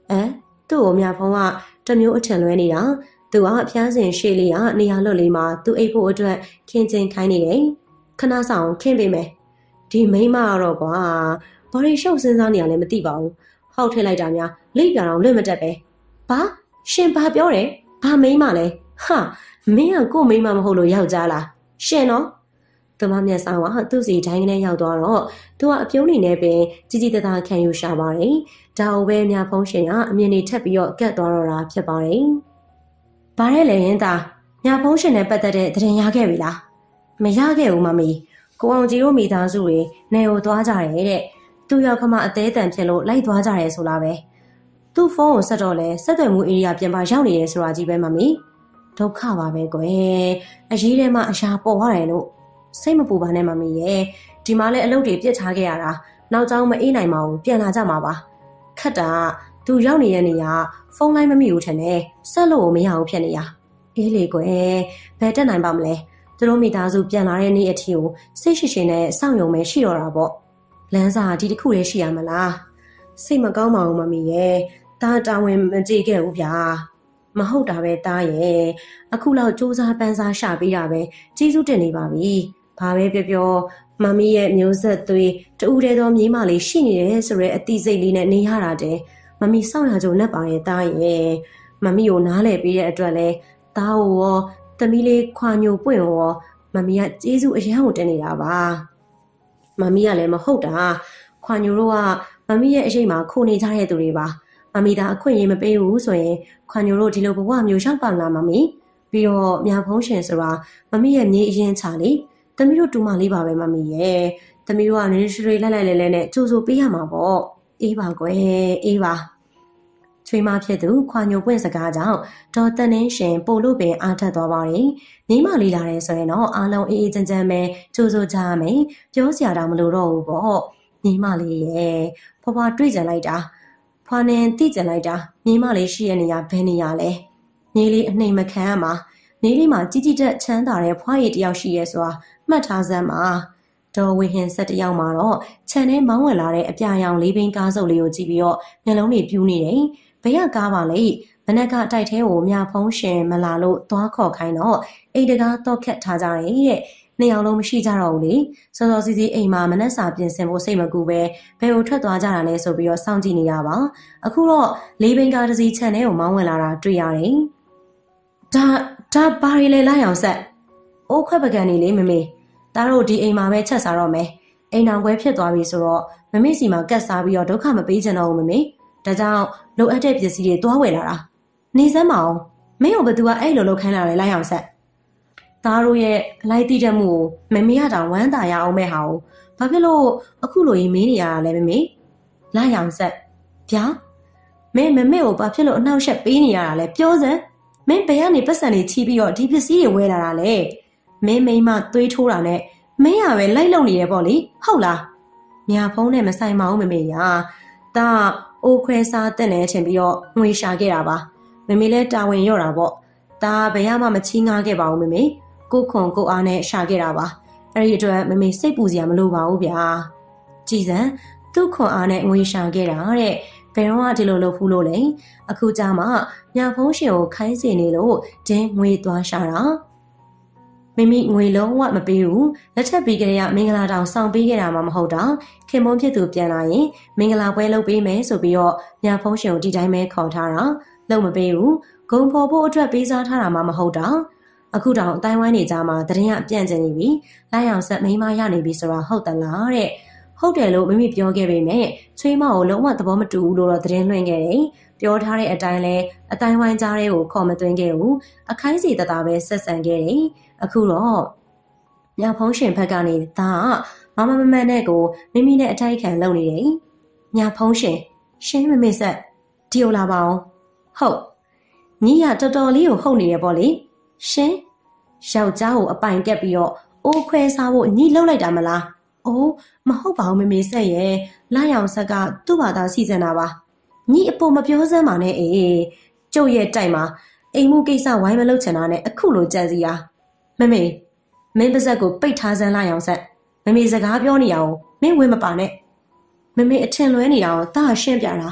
Speaker 1: သူ့ကိုမြဖုံးကတမျိုးအထင်လွဲနေတာသူကဖျားစင်ရှေ့လေးကနေရာလွတ်လေးမှာသူအိတ်ဖို့အတွက်ခင်းချင်းခိုင်းနေတယ်ခဏဆောင်ခင်းပေးမယ်ဒီမိန်းမကတော့ကွာဘာတွေရှုပ်စဉ်းစားနေရလဲမသိပါဘူးဟောက်ထည့်လိုက်တာများလိပ်ပြာတော့လွတ်မတက်ပဲဘာရှင်ဘာပြောတယ်ဘာမိန်းမလဲဟာမင်းကကို့မိန်းမမဟုတ်လို့ယောက်ျားလားရှင်နော်သူမမျက်စောင်းကသူ့စီတိုင်းကနေရောက်သွားတော့သူကအပြုံးနေနဲ့ပင်ကြီးကြီးတသားခံယူရှာပါတယ်ဒါအိုပဲမြဖုံးရှင်ကအမြင်နေထက်ပြီးတော့ကတ်သွားတော့တာဖြစ်ပါတယ်ဘာလဲလဲရင်သားမြဖုံးရှင်နဲ့ပတ်သက်တဲ့သတင်းရခဲ့ပြီလားမရခဲ့ဘူးမမီကိုအောင်ကြီးတို့မိသားစုတွေနေကိုသွားကြတယ်တဲ့သူရောက်ခမအသေးတန်ဖြစ်လို့လိုက်သွားကြတယ်ဆိုလားပဲသူ့ဖုန်းကိုဆက်တော့လဲဆက်သွယ်မှုဧရိယာပြင်ပရောက်နေတယ်ဆိုတာကြီးပဲမမီဒုက္ခပါပဲကွယ်အရေးထဲမှာအရာပေါ်ရတယ်လို့စိတ်မပူပါနဲ့မမီရဲ့ဒီမှာလဲအလုပ်တွေပြစ်ထားခဲ့ရတာနောက်ကြောင်းမအေးနိုင်ပါဘူးပြန်လာကြမှာပါခက်တာသူရောက်နေတဲ့နေရာဖုန်းလိုင်းမမိဘူးထင်တယ်ဆက်လို့မရဘူးဖြစ်နေရအေးလေကွယ်ဘယ်တက်နိုင်ပါမလဲသူတို့မိသားစုပြန်လာတဲ့နေ့အထိကိုစိတ်ရှိရှိနဲ့စောင့်ရုံပဲရှိတော့တာပေါ့လမ်းစာဒီတစ်ခုလေးရှိရမလားစိတ်မကောင်းပါဘူးမမီရဲ့တာဝန်မကြည့်ခဲ့ဘူးဗျာမဟုတ်တာပဲတားရဲ့အခုလောက်စူးစမ်းပန်းစားရှာပေးတာပဲကျေးဇူးတင်နေပါပြီဘာပဲပြောမမီရဲ့မျိုးဆက်သွေးတူတဲ့သောမြေးမလေးရှိနေတယ်ဆိုရဲအတိစိတ်လေးနဲ့နေရတာတဲ့မမီစောင့်ရကြုံနဲ့ပါရဲ့တားရဲ့မမီကိုနားလည်ပေးတဲ့အတွက်လဲတားကိုရောသမီးလေးခွာညိုပွင့်ရောမမီကကျေးဇူးအရန်ကိုတင်နေတာပါမမီကလည်းမဟုတ်တာခွာညိုတို့ကမမီရဲ့အရှိန်မှာခိုနေကြတဲ့သူတွေပါမမီသာအခွင့်အရေးမပေးဘူးဆိုရင်ခွာညိုတို့ဒီလိုဘဝမျိုးရောက်ပါလားမမီပြီးတော့မြဖုံးရှင်ဆိုတာမမီရဲ့မြေအရင်ချလေသမီးတို့တူမလေးပါပဲမမီရဲ့သမီးတို့ကနေရွှေလိုက်လိုက်လဲလဲနဲ့ကြိုးစိုးပေးရမှာပေါ့အေးပါကွယ်အေးပါချွေးမဖြစ်သူခွာညိုပွင့်စကားကြောင့်ဒေါ်တန်နှင်းရှင်ပို့လို့ပင်အားထက်သွားပါတယ်ညီမလေးလာတယ်ဆိုရင်တော့အားလုံးအေးအေးချမ်းချမ်းပဲကြိုးစိုးကြမယ်ပြောစရာတော့မလိုတော့ဘူးပေါ့ညီမလေးရဲ့ဖွားဖွားတွေ့ကြလိုက်တာဖွားနေတိကျလိုက်တာညီမလေးရှိရဲ့နေရာဘယ်နေရာလဲညီလေးအနှိမ်မခံရမှာညီလေးမှာကြီးကြီးတက်ချမ်းသာတဲ့ဖွားရည်တယောက်ရှိရဲဆိုတာမှတ်ထားစမ်းပါဒေါ်ဝေဟင်ဆက်တယောက်မှာတော့ခြံထဲမောင်းဝင်လာတဲ့အပြာရောင်လေးပင်ကားစုပ်လေးကိုကြည့်ပြီးတော့မျက်လုံးတွေပြူးနေတယ်ဘယ်ကကားပါလဲမနက်ကတိုက်ထဲကိုမြဖုံးရှင်မလာလို့သွားခေါ်ခိုင်းတော့အိတ်တကားတော့ခက်ထားကြတယ်တဲ့နှစ်ယောက်လုံးမရှိကြတော့ဘူးလေစောစောစီးစီးအိမ်မှာမနက်စာပြင်ဆင်ဖို့စိတ်မကူပဲဘယ်ကိုထွက်သွားကြတာလဲဆိုပြီးတော့စောင့်ကြည့်နေရပါအခုတော့လေးဘင်ကားတစ်စီးခြံထဲကိုမောင်းဝင်လာတာတွေ့ရတယ်ဒါဘာရီလဲလိုက်အောင်ဆက်အိုးခွက်ပကံနေလေမမေဒါတို့ဒီအိမ်မှာပဲချက်စားတော့မယ်အိမ်အောင်ခွဲဖြစ်သွားပြီဆိုတော့မမေစီမှာကတ်စားပြီးတော့ဒုက္ခမပေးချင်တော့ဘူးမမေဒါကြောင့်လိုအပ်တဲ့ပစ္စည်းတွေတွားဝယ်လာတာနေစမ်းမအောင်မင်းတို့ဘသူကအဲ့လိုလုပ်ခိုင်းလာတယ်လိုက်အောင်ဆက်သားတို့ရဲ့အလိုက်တိတက်မှုကိုမမေကတောင်ဝမ်းသာရအောင်မဲ့ဟာကိုဘာဖြစ်လို့အခုလိုကြီးမေးနေရတာလဲမမေလိုက်အောင်ဆက်ဗျာမင်းမမေကိုဘာဖြစ်လို့အနှောက်အယှက်ပေးနေရတာလဲပြောစမ်းမင်းဘယ်ကနေပတ်စံတွေချီးပြီးတော့ဒီပစ္စည်းတွေဝယ်လာတာလဲမင်းမိမသွေးထိုးတာနဲ့မင်းကပဲလိုက်လုံနေရပေါ့လေဟုတ်လားမြာဖုံးနဲ့မဆိုင်ပါဘူးမမေရာဒါအိုးခွဲစားတဲ့နဲ့ထင်ပြီးတော့ငွေရှာခဲ့တာပါမမေလည်းတာဝန်ရော့တာပေါ့ဒါဘယ်မှမချီးငားခဲ့ပါဘူးမမေကိုခွန်ကိုအားနဲ့ရှာခဲ့တာပါအဲ့ဒီအတွက်မမေစိတ်ပူစရာမလိုပါဘူးဗျာကြည်စံသူ့ခွန်အားနဲ့ငွေရှာခဲ့တာတဲ့ဘယ်တော့မှဒီလိုလုပ်ဖူးလို့လဲအခုကြမှာမြဖုံးရှင်ကိုခိုင်းစီနေလို့ဒင်းငွေသွားရှာတာမိမိငွေလုံးဝမပေးဘူးလက်ထပ်ပြီးကြရမင်္ဂလာတောင်ဆောင်ပေးခဲ့တာမှမဟုတ်တာခင်မုန်းဖြစ်သူပြန်လာရင်မင်္ဂလာပွဲလုပ်ပေးမယ်ဆိုပြီးတော့မြဖုံးရှင်ကိုဒီတိုင်းပဲခေါ်ထားတာလုပ်မပေးဘူးဂုံဖော်ဖို့အတွက်ပေးစားထားတာမှမဟုတ်တာအခုတောင်အတိုင်းဝိုင်းနေကြမှာတရင်ကပြန့်ကျင်နေပြီလိုက်အောင်ဆက်မိန်းမရနေပြီဆိုတာဟုတ်သလားတဲ့ဟုတ်တယ်လို့မိမိပြောခဲ့ပေမဲ့ချွေးမကိုလုံးဝသဘောမတူဘူးလို့တော့သတင်းလွှင့်ခဲ့တယ်ပြောထားတဲ့အတိုင်းလဲအတိုင်းဝိုင်းကြားထဲကိုခေါ်မသွင်းခဲ့ဘူးအခိုင်းစီတသားပဲဆက်ဆံခဲ့တယ်အခုတော့မြဖုံးရှင်ဘက်ကနေဒါမမမနဲ့ကိုမိမိနဲ့အထိုက်ခံလုပ်နေတယ်မြဖုံးရှင်ရှင်းမမေ့ဆက်ဒီလိုလာပါအောင်ဟုတ်ညီကတော်တော်လေးကိုဟုတ်နေရပေါ့လေရှင်ယောက်ျားကိုအပိုင်ကက်ပြီးတော့အိုးခွဲစားဖို့ညီလှုပ်လိုက်တာမလားအိုးမဟုတ်ပါဘူးမမေဆက်ရဲ့လာရောင်ဆက်ကသူ့ဘာသာစီစဉ်တာပါညီအပေါ်မပြောစမ်းပါနဲ့အေးကျုပ်ရဲ့တိုက်မှာအိမ်မှုကိစ္စဝိုင်းမလုပ်ချင်တာနဲ့အခုလိုကြံစီရာမမေမင်းပါဇက်ကိုပိတ်ထားစမ်းလာရောင်ဆက်မမေစကားပြောနေရအောင်မင်းဝင်မပါနဲ့မမေအထင်လွဲနေတာကိုတာရှင်းပြတာ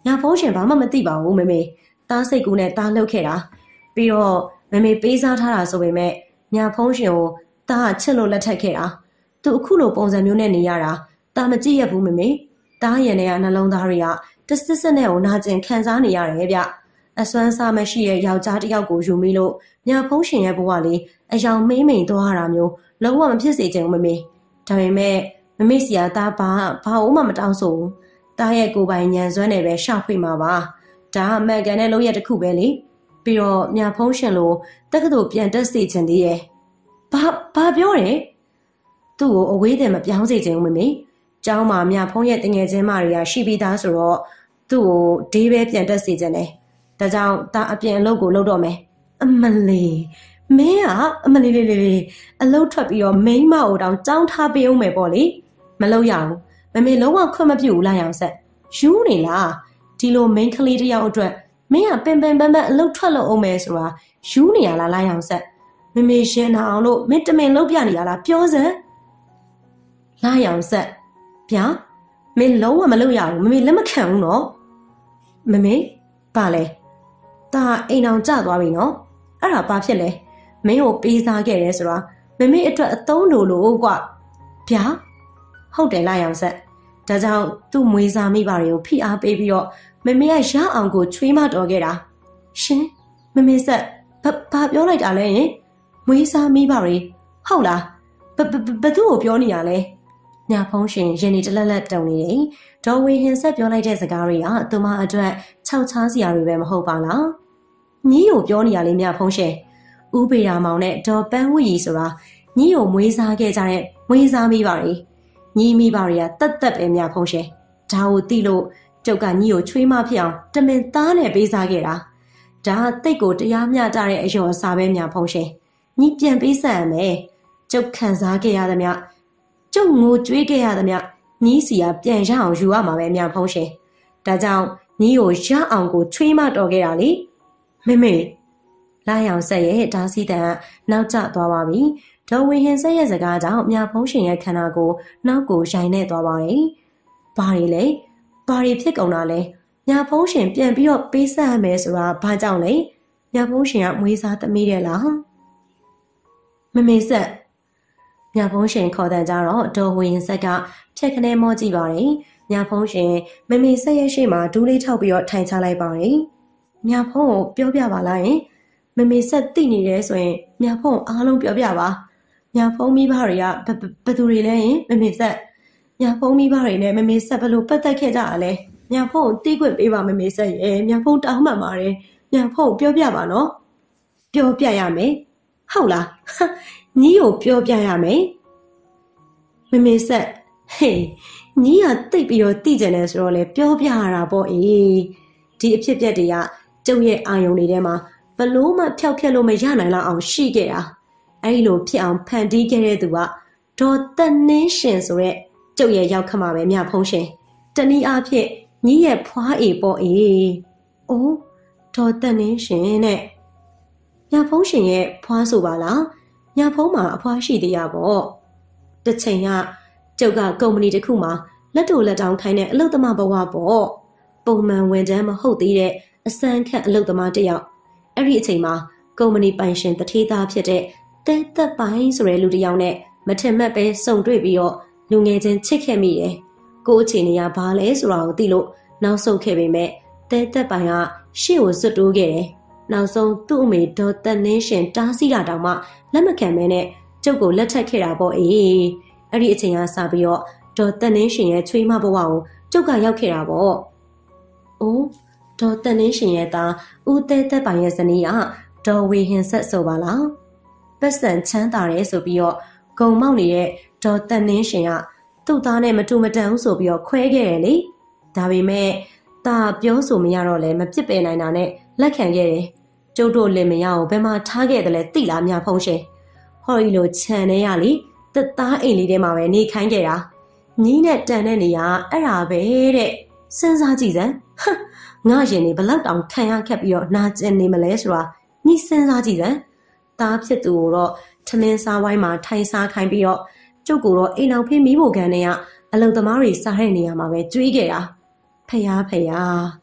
Speaker 1: ညာဖုံးရှင်ဘာမှမသိပါဘူးမေတားစိတ်ကူးနဲ့တားလှုပ်ခဲ့တာပြီးတော့မေပေးစားထားတာဆိုပေမဲ့ညာဖုံးရှင်ကိုတားချစ်လို့လက်ထပ်ခဲ့တာသူအခုလိုပုံစံမျိုးနဲ့နေရတာတားမကြည့်ရဘူးမေတားရံတဲ့နှလုံးသားတွေကတစစ်စစ်နဲ့ကိုနာကျင်ခံစားနေရတယ်ဗျအစွမ်းစားမရှိတဲ့ယောက်ျားတစ်ယောက်ကိုယူမိလို့ညာဖုံးရှင်ရဲ့ဘဝလေးအယောင်မိမ့်မိန်သွားတာမျိုးလုံးဝမဖြစ်စေချင်ဘူးမေဒါပေမဲ့မေစီယာတားဘာမှမတောင်းဆိုဘူးတားရဲ့ကိုယ်ပိုင်ညံစွမ်းနဲ့ပဲရှောက်ဖွေမှာပါဒါအမှန်ကန်တဲ့လုပ်ရတစ်ခုပဲလေပြီးတော့ညာဖုံးရှင်လိုတက္ကသိုလ်ပြန်တက်စေချင်သေးရဲ့ဘာပြောတယ်သူ့ကိုအဝေးတယ်မပြောင်းစေချင်ဘူးမေကျောင်းမှာမြဖုံးရဲ့တငယ်ချင်းမတွေကရှိပြီးသားဆိုတော့သူ့ကိုဒေးပဲပြန်တက်စေချင်တယ်ဒါကြောင့်တာအပြင်အလုပ်ကိုလုပ်တော့မယ်အမလီမင်းကအမလီလေးအလုပ်ထွက်ပြီးတော့မိန်းမအိုတောင်ကြောင်းထားပေးအောင်မယ်ပေါ့လေမလုပ်ရဘူးမေလုံးဝခွင့်မပြုဘူးလားရောင်ဆက်ယူနေလားဒီလိုမိန်းကလေးတစ်ယောက်အတွက်မင်းကပင်ပန်းအလုပ်ထွက်လို့အောင်မယ်ဆိုတာယူနေရလားရောင်ဆက်မေရှင်နာအောင်လို့မင်းတမင်လုပ်ပြနေရလားပြောစမ်းလာရောင်ဆက်ဗျာမင်းလုံးဝမလုပ်ရဘူးမေလက်မခံဘူးနော်မေပါလေဒါအိမ်အောင်ကျသွားပြီနော်အဲ့ဒါဘာဖြစ်လဲမင်းကိုပေးစားခဲ့တယ်ဆိုတာမေအတွက်အသုံးလို့ကွာဗျာဟုတ်တယ်လားရောင်ဆက်ဒါကြောင့်သူ့မွေးစားမိပါတွေကိုဖိအားပေးပြီးတော့မေကရအောင်ကိုချွေးမတော်ခဲ့တာရှင်မေဆက်ဘာပြောလိုက်တာလဲယင်မွေးစားမိပါတွေဟုတ်လားဘသူ့ကိုပြောနေရလဲညာဖုံးရှင်ရင်နေတလက်တုံနေတယ်ဒေါ်ဝေဟင်ဆက်ပြောလိုက်တဲ့စကားတွေကသူမအတွက်ခြောက်ချားစရာတွေပဲမဟုတ်ပါလားညီကိုပြောနေရလေညာဖုံးရှင်ဦးပေရာမောင်နဲ့ဒေါ်ပန်းဝီဆိုတာညီကိုမွေးစားခဲ့ကြတဲ့မွေးစားမိပါတွေညီမိပါတွေကတက်ပဲညာဖုံးရှင်ဒါကိုသိလို့ကျုပ်ကညီကိုချွေးမဖြစ်အောင်တမင်သားနဲ့ပေးစားခဲ့တာဒါတိတ်ကိုတရားမျှတတဲ့အယောအစားပဲညာဖုံးရှင်ညီပြန်ပေးဆက်ရမယ်ကျုပ်ခံစားခဲ့ရသမျှကျုပ်ငိုကြွေးခဲ့ရသမျှညီစီကပြန်ရအောင်ယူရမှာပဲညာဖုံးရှင်ဒါကြောင့်ညီကိုရအောင်ကိုချွေးမတော်ခဲ့တာလေမေလာရောင်ဆက်ရဲ့ဓာစီတန်ကနောက်ကျသွားပါပြီဒေါ်ဝေဟင်ဆက်ရဲ့စကားကြောင့်မြဖုံးရှင်ရဲ့ခန္ဓာကိုနောက်ကိုရိုင်နေသွားပါတယ်ဘာတွေဖြစ်ကုန်တာလဲမြဖုံးရှင်ပြန်ပြီးတော့ပေးဆက်ရမယ်ဆိုတာဘာကြောင့်လဲမြဖုံးရှင်ကမွေးစားသမီးတယ်လားမေဆက်မြဖုံးရှင်ခေါ်တဲ့ကြတော့ဒေါ်ဝေဟင်ဆက်ကဖြက်ခနဲမောကြည့်ပါတယ်မြဖုံးရှင်မေဆက်ရဲ့ရှေ့မှာဒူးလေးထောက်ပြီးတော့ထိုင်ချလိုက်ပါတယ်မြဖုံးကိုပြောပြပါလားယင်မေဆက်သိနေတယ်ဆိုရင်မြဖုံးအားလုံးပြောပြပါမြဖုံးမိဘတွေကဘသူတွေလဲယင်မေဆက်မြဖုံးမိဘတွေနဲ့မေဆက်ဘယ်လိုပတ်သက်ခဲ့ကြတာလဲမြဖုံးတိခွင့်ပေးပါမေဆက်ရဲ့မြဖုံးတောင်းမှန်ပါတယ်မြဖုံးပြောပြပါနော်ပြောပြရမယ်ဟုတ်လားညီကိုပြောပြရမယ်မေဆက်ဟေးညီကတိတ်ပြီးတော့သိကြတယ်ဆိုတော့လေပြောပြရတာပေါ့အေးဒီအဖြစ်အပျက်တွေကကျုပ်ရဲ့အာယုံတွေထဲမှာဘလို့မှဖျောက်ဖျက်လို့မရနိုင်လောက်အောင်ရှိခဲ့တာအဲ့လိုဖြစ်အောင်ဖန်တီးခဲ့တဲ့သူကဒေါ်တနှင်းရှင်ဆိုရက်ကျုပ်ရဲ့ရောက်ခမှာပဲမြဖုံးရှင်တနည်းအားဖြင့်ညီရဲ့ဖွားအေပေါ့အေးအိုးဒေါ်တနှင်းရှင်နဲ့မြဖုံးရှင်ရဲ့ဖွားဆိုပါလားမြဖုံးမှာအဖွားရှိသေးရပေါ့တစ်ချိန်ကကျုပ်ကကုမ္ပဏီတစ်ခုမှာလက်တို့လက်တောင်းခိုင်းတဲ့အလုပ်သမားဘဝပေါ့ပုံမှန်ဝန်ထမ်းမဟုတ်သေးတဲ့အစမ်းခန့်အလုပ်သမားတစ်ယောက်အဲ့ဒီအချိန်မှာကုမ္ပဏီပိုင်ရှင်တထေးသားဖြစ်တဲ့တဲသက်ပိုင်းဆိုတဲ့လူတစ်ယောက်နဲ့မထင်မှတ်ပဲစုံတွေ့ပြီးတော့လူငယ်ချင်းချစ်ခဲ့မိတယ်ကိုအခြေအနေကဘာလဲဆိုတာကိုသိလို့နောက်ဆုတ်ခဲ့ပေမဲ့တဲသက်ပိုင်းကရှေ့ကိုစွတ်တိုးခဲ့တယ်နောက်ဆုံးသူ့အမေဒေါ်တနှင်းရှင်တားဆီးတာတောင်မှလက်မခံမဲနဲ့ကျုပ်ကိုလက်ထပ်ခဲ့တာပေါ့အေးအဲ့ဒီအချိန်ကစပြီးတော့ဒေါ်တနှင်းရှင်ရဲ့ချွေးမဘဝကိုကျုပ်ကရောက်ခဲ့တာပေါ့အိုးဒေါ်တနှင်းရှင်ရဲ့သားဦးတဲသက်ပိုင်ရဲ့ဇနီးကဒေါ်ဝေဟင်ဆက်ဆိုပါလားပတ်စံချမ်းသာတယ်ဆိုပြီးတော့ဂုံမောက်နေတဲ့ဒေါ်တနှင်းရှင်ကသူ့သားနဲ့မတူမတန်ဘူးဆိုပြီးတော့ခွဲခဲ့တယ်လေဒါပေမဲ့တာပြောဆိုမရတော့လဲမပြစ်ပယ်နိုင်တာနဲ့လက်ခံခဲ့တယ်ကျုပ်တို့လင်မယားကိုဘယ်မှာထားခဲ့တယ်လဲသိလားမြဖုံးရှင်ဟော်ရီလိုခြံနေရလေတက်သားအိမ်လေးထဲမှာပဲနေခိုင်းခဲ့တာညီးနဲ့တန်တဲ့နေရာအဲ့ဒါပဲတဲ့စဉ်းစားကြည့်စမ်းငါရင်နေဘလောက်တောင်ခံရခက်ပြီးတော့နာကျင်နေမလဲဆိုတာညီစဉ်းစားကြည့်စမ်းသားဖြစ်သူကိုတော့ထမင်းစားဝိုင်းမှာထိုင်စားခိုင်းပြီးတော့ကျုပ်ကတော့အိမ်အောင်ဖေးမီးဖို့ကန်နေရအလုံသမားတွေစားတဲ့နေရာမှာပဲကျွေးခဲ့တာဖယား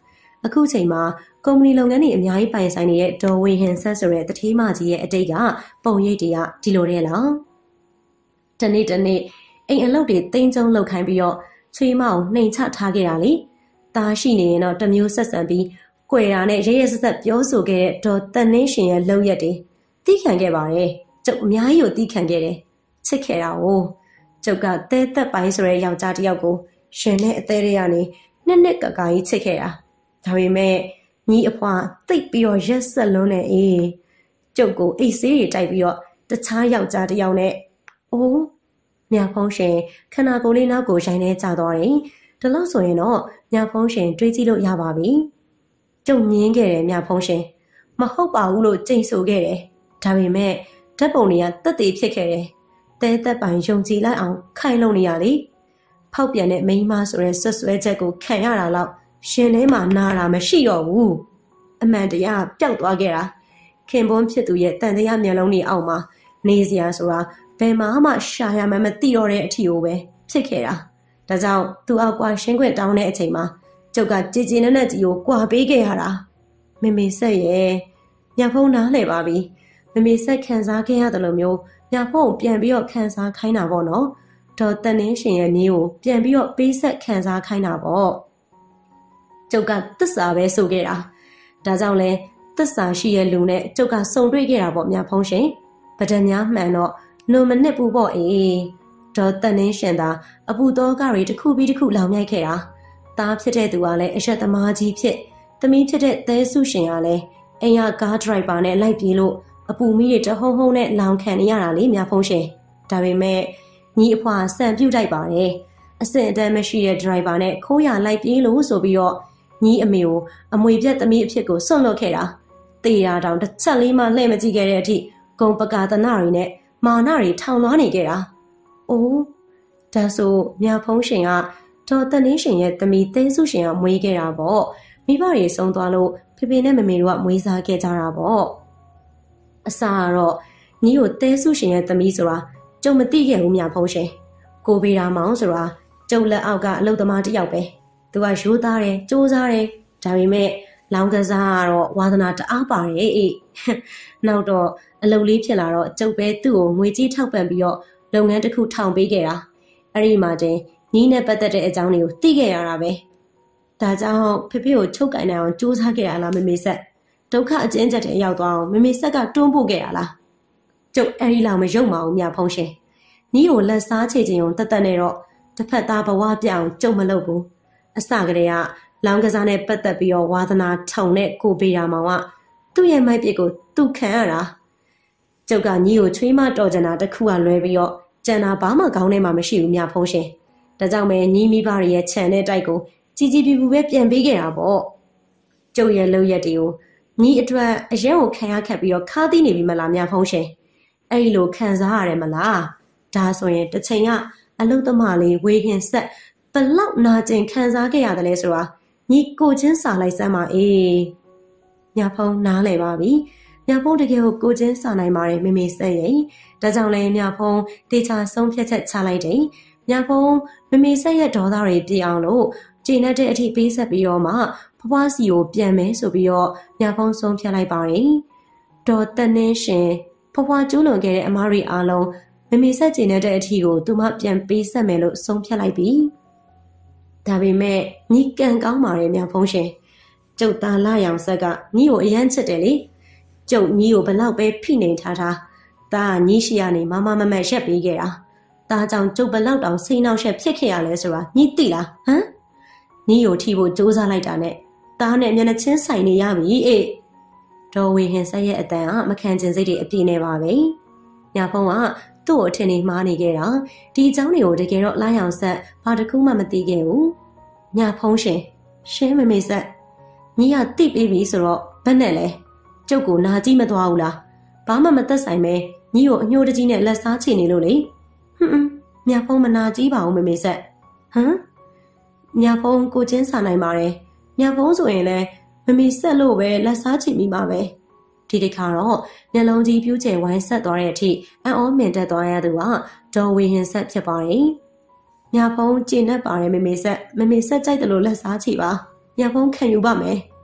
Speaker 1: အခုချိန်မှာကုမ္ပဏီလုပ်ငန်းတွေအများကြီးပိုင်ဆိုင်နေတဲ့ဒေါ်ဝေဟင်ဆက်ဆိုတဲ့တတိမကြီးရဲ့အတိတ်ကပုံရိပ်တွေကဒီလိုတဲ့လားတနေ့အိမ်အလုပ်တွေတင်းကျုံလောက်ခိုင်းပြီးတော့ချွေးမအောင်နှိမ်ချထားခဲ့တာလေတားရှိနေရင်တော့တမျိုးဆက်ဆံပြီးကြွယ်တာနဲ့ရဲရဲဆက်ဆက်ပြောဆိုခဲ့တဲ့ဒေါ်တန်နှင်းရှင်ရဲ့လုပ်ရက်တွေတီးခံခဲ့ပါတယ်ကျုပ်အများကြီးကိုတီးခံခဲ့တယ်ချစ်ခဲ့တာ哦ကျုပ်ကတဲသက်ပိုင်းဆိုတဲ့ယောက်ျားတစ်ယောက်ကိုရှင်နဲ့အသေးတွေကနေနှစ်ကကာကြီးချစ်ခဲ့တာဒါပေမဲ့ညီအဖွာတိတ်ပြီးတော့ရက်ဆက်လွန်းနေအေးကျုပ်ကိုအိတ်ဆေးတွေတိုက်ပြီးတော့တခြားယောက်ျားတစ်ယောက်နဲ့အိုးမြဖုံးရှင်ခန္ဓာကိုယ်လေးနောက်ကိုရိုင်းနေကြသွားတယ်ဒါလို့ဆိုရင်တော့မြဖုံးရှင်တွေးကြည့်လို့ရပါပြီကျုပ်ငင်းခဲ့တယ်မြဖုံးရှင်မဟုတ်ပါဘူးလို့ကြိတ်ဆိုခဲ့တယ်ဒါပေမဲ့ဓာတ်ပုံတွေကတက်သေးဖြစ်ခဲ့တယ်တဲသက်ပိုင်ယုံကြည်လိုက်အောင်ခိုင်လုံနေရလေဖောက်ပြန်တဲ့မိန်းမဆိုတဲ့ဆွဆွဲချက်ကိုခံရတာလောက်ရှင်ထဲမှာနာတာမရှိတော့ဘူးအမှန်တရားပျောက်သွားခဲ့တာခင်ပွန်းဖြစ်သူရဲ့တန်တရားမျက်လုံးတွေအောက်မှာနေစရာဆိုတာဘယ်မှရှာရမှမသိတော့တဲ့အထီကိုပဲဖြစ်ခဲ့တာဒါကြောင့်သူအောက်ကွာရှင်းခွင့်တောင်းတဲ့အချိန်မှာကျုပ်ကကြည်ကြည်နက်နက်ကြီးကိုကွာပေးခဲ့ရတာမမေဆက်ရဲ့ညဖုံးနားလဲပါပြီမမေဆက်ခံစားခဲ့ရတယ်လို့မျိုးညဖုံးပြန်ပြီးတော့ခံစားခိုင်းတာပေါ့နော်ဒေါ်တန်နှင်းရှင်ရဲ့နည်းကိုပြန်ပြီးတော့ပေးဆက်ခံစားခိုင်းတာပေါ့ကျုပ်ကသစ္စာပဲဆိုခဲ့တာဒါကြောင့်လဲသစ္စာရှိရဲ့လူနဲ့ကျုပ်ကစုံတွေ့ခဲ့တာပေါ့မြဖုံးရှင်ဗဒံများမှန်တော့လွန်မနစ်ဘူးပေါ့အေးဒေါ်တန်နှင်းရှင်သာအပူသောကတွေတစ်ခုပြီးတစ်ခုလောင်မြိုက်ခဲ့တာသားဖြစ်တဲ့သူကလည်းအရက်သမားကြီးဖြစ်သမီးဖြစ်တဲ့သဲစုရှင်ကလည်းအိမ်ကကားဒရိုက်ဘာနဲ့လိုက်ပြေးလို့အပူမီးတွေတဟုံဟုံနဲ့လောင်ခံနေရတာလေမြဖုံးရှင်ဒါပေမဲ့ညီအဖွာစံပြုတ်တိုက်ပါတယ်အစင်အတန်းမရှိတဲ့ဒရိုက်ဘာနဲ့ခိုးရလိုက်ပြေးလို့ဆိုပြီးတော့ညီအမေကိုအမွေပြတ်သမီးအဖြစ်ကိုစွန့်လွတ်ခဲ့တာတေရာတောင်တစ်ချက်လေးမှလှည့်မကြည့်ခဲ့တဲ့အထိဂုံပကာသနာတွေနဲ့မာနတွေထောင်လွှားနေခဲ့တာအိုးဒါဆိုမြဖုံးရှင်ကဒေါ်တန်နှင်းရှင်ရဲ့သမီးသဲစုရှင်ကမွေးခဲ့တာပေါ့မိဘတွေဆုံးသွားလို့ဖေဖေနဲ့မမေတို့ကမွေးစားခဲ့ကြတာပေါ့အစားကတော့ညီကိုသဲစုရှင်ရဲ့သမီးဆိုတာကျုံမသိခဲ့ဘူးမြဖုံးရှင်ကိုဗေရာမောင်ဆိုတာကျုံလက်အောက်ကအလုပ်သမားတစ်ယောက်ပဲသူကရိုးသားတယ်စူးစားတယ်ဒါပေမဲ့လောင်ကစားကတော့ဝါသနာတအားပါတယ်အေးနောက်တော့အလုပ်လေးဖြစ်လာတော့ကျုပ်ပဲသူ့ကိုငွေကြေးထောက်ပံ့ပြီးတော့လုပ်ငန်းတစ်ခုထောင်ပေးခဲ့တာအဲ့ဒီမှာတင်ညီနဲ့ပတ်သက်တဲ့အကြောင်းတွေကိုသိခဲ့ရတာပဲဒါကြောင့်ဖေဖေကိုချုပ်ကင်နိုင်အောင်စူးစမ်းခဲ့ရလားမမေဆက်ဒုက္ခအကျဉ်းချက်တွေရောက်သွားအောင်မမေဆက်ကတွန်းပို့ခဲ့ရလားကျုပ်အဲ့ဒီလောက်မယုံပါဘူးမြဖုံးရှင်ညီကိုလက်စားချေခြင်းုံတက်တက်နဲ့တော့တစ်ဖက်သားဘဝပြအောင်ကျုပ်မလုပ်ဘူးအစကတည်းကလောင်းကစားနဲ့ပတ်သက်ပြီးတော့ဝါသနာထုံတဲ့ကိုပေးတာမောင်ကသူ့ရဲ့မိုက်ပစ်ကိုသူ့ခံရတာကျုပ်ကညီကိုချွေးမတော်ကြတာတစ်ခုကလွဲပြီးတော့ကြံတာဘာမှကောင်းနေမှမရှိဘူးမြဖုံးရှင်ဒါကြောင့်ပဲညီမိဘတွေရဲ့ခြံတဲ့တိုက်ကိုကြီးကြီးပြူပြူပဲပြန်ပေးခဲ့တာပေါ့ကျုပ်ရဲ့လုပ်ရက်တွေကိုညီအတွက်အရင်ကိုခံရခက်ပြီးတော့ခါးသီးနေပြီမလားမြဖုံးရှင်အဲ့လိုခံစားရတယ်မလားဒါဆိုရင်တစ်ချိန်ကအလုသမားလေးဝေဟင်ဆက်ဘလောက်နာကျင်ခံစားခဲ့ရတယ်လဲဆိုတာညီကိုချင်းစာလိုက်စမ်းပါအေးမြဖုံးနားလည်ပါပြီမြဖုံးတကယ်ကိုချင်းစာနိုင်ပါတယ်မေမေဆက်ရင်ဒါကြောင့်လဲမြဖုံးတေချာဆုံးဖြတ်ချက်ချလိုက်တယ်မြဖုံးမမေဆက်ရဲ့ဒေါသတွေပြေအောင်လို့ကျင့်တဲ့အထိပေးဆက်ပြီးတော့မှဖွားစီကိုပြန်မယ်ဆိုပြီးတော့မြဖုံးဆုံးဖြတ်လိုက်ပါတယ်ဒေါ်တန်နှင်းရှင်ဖွားကျူးလွန်ခဲ့တဲ့အမားတွေအားလုံးမမေဆက်ကျင့်တဲ့အထိကိုသူမပြန်ပေးဆက်မယ်လို့ဆုံးဖြတ်လိုက်ပြီဒါပေမဲ့ညီကန်ကောင်းပါတယ်မြဖုံးရှင်ကျုပ်သားလာရောင်ဆက်ကညီကိုအယမ်းချစ်တယ်လေကျုပ်ညီကိုဘလောက်ပဲဖိနေထားတာဒါကညီရှိရနေမမမမရက်ပေးခဲ့တာဒါကြောင့်ကျုပ်ဘလောက်တောင်စိတ်နှောက်ယှက်ဖြစ်ခဲ့ရလဲဆိုတာညီသိလားဟမ်ညီကိုထီဖို့စူးစမ်းလိုက်တာနဲ့သားနဲ့မျက်နှာချင်းဆိုင်နေရပြီအေးဒေါ်ဝေဟင်ဆက်ရဲ့အတန်ကမခံကျင်စိတ်တွေအပြည့်နေပါပဲညာဖုံးကသူ့ကိုအထင်ကြီးမှားနေခဲ့တာဒီအကြောင်းတွေကိုတကယ်တော့လာရောင်ဆက်ဘာတစ်ခုမှမသိခဲ့ဘူးညာဖုံးရှင်ရှင်းမမေဆက်ညီကတိပေးပြီဆိုတော့ဘယ်နဲ့လဲကျုပ်ကိုနာကြည့်မသွားဘူးလားဘာမှမသက်ဆိုင်ပဲညီကိုအညှိုးတကြီးနဲ့လက်စားချနေလို့လေမြဖုံးမနာကြည့်ပါဘူးမေမေဆက်ဟမ်မြဖုံးကိုချင်းစာနိုင်ပါတယ်မြဖုံးဆိုရင်လည်းမမေဆက်လို့ပဲလက်စားချမိမှာပဲဒီတစ်ခါတော့မျက်လုံးကြီးပြူးကျယ်ဝိုင်းဆက်သွားတဲ့အထိအံ့ဩမြင်တတ်သွားရသူကဒေါ်ဝေဟင်ဆက်ဖြစ်ပါတယ်မြဖုံးကျင့်တတ်ပါတယ်မေမေဆက်ကြိုက်တယ်လို့လက်စားချပါမြဖုံးခံယူပါမယ်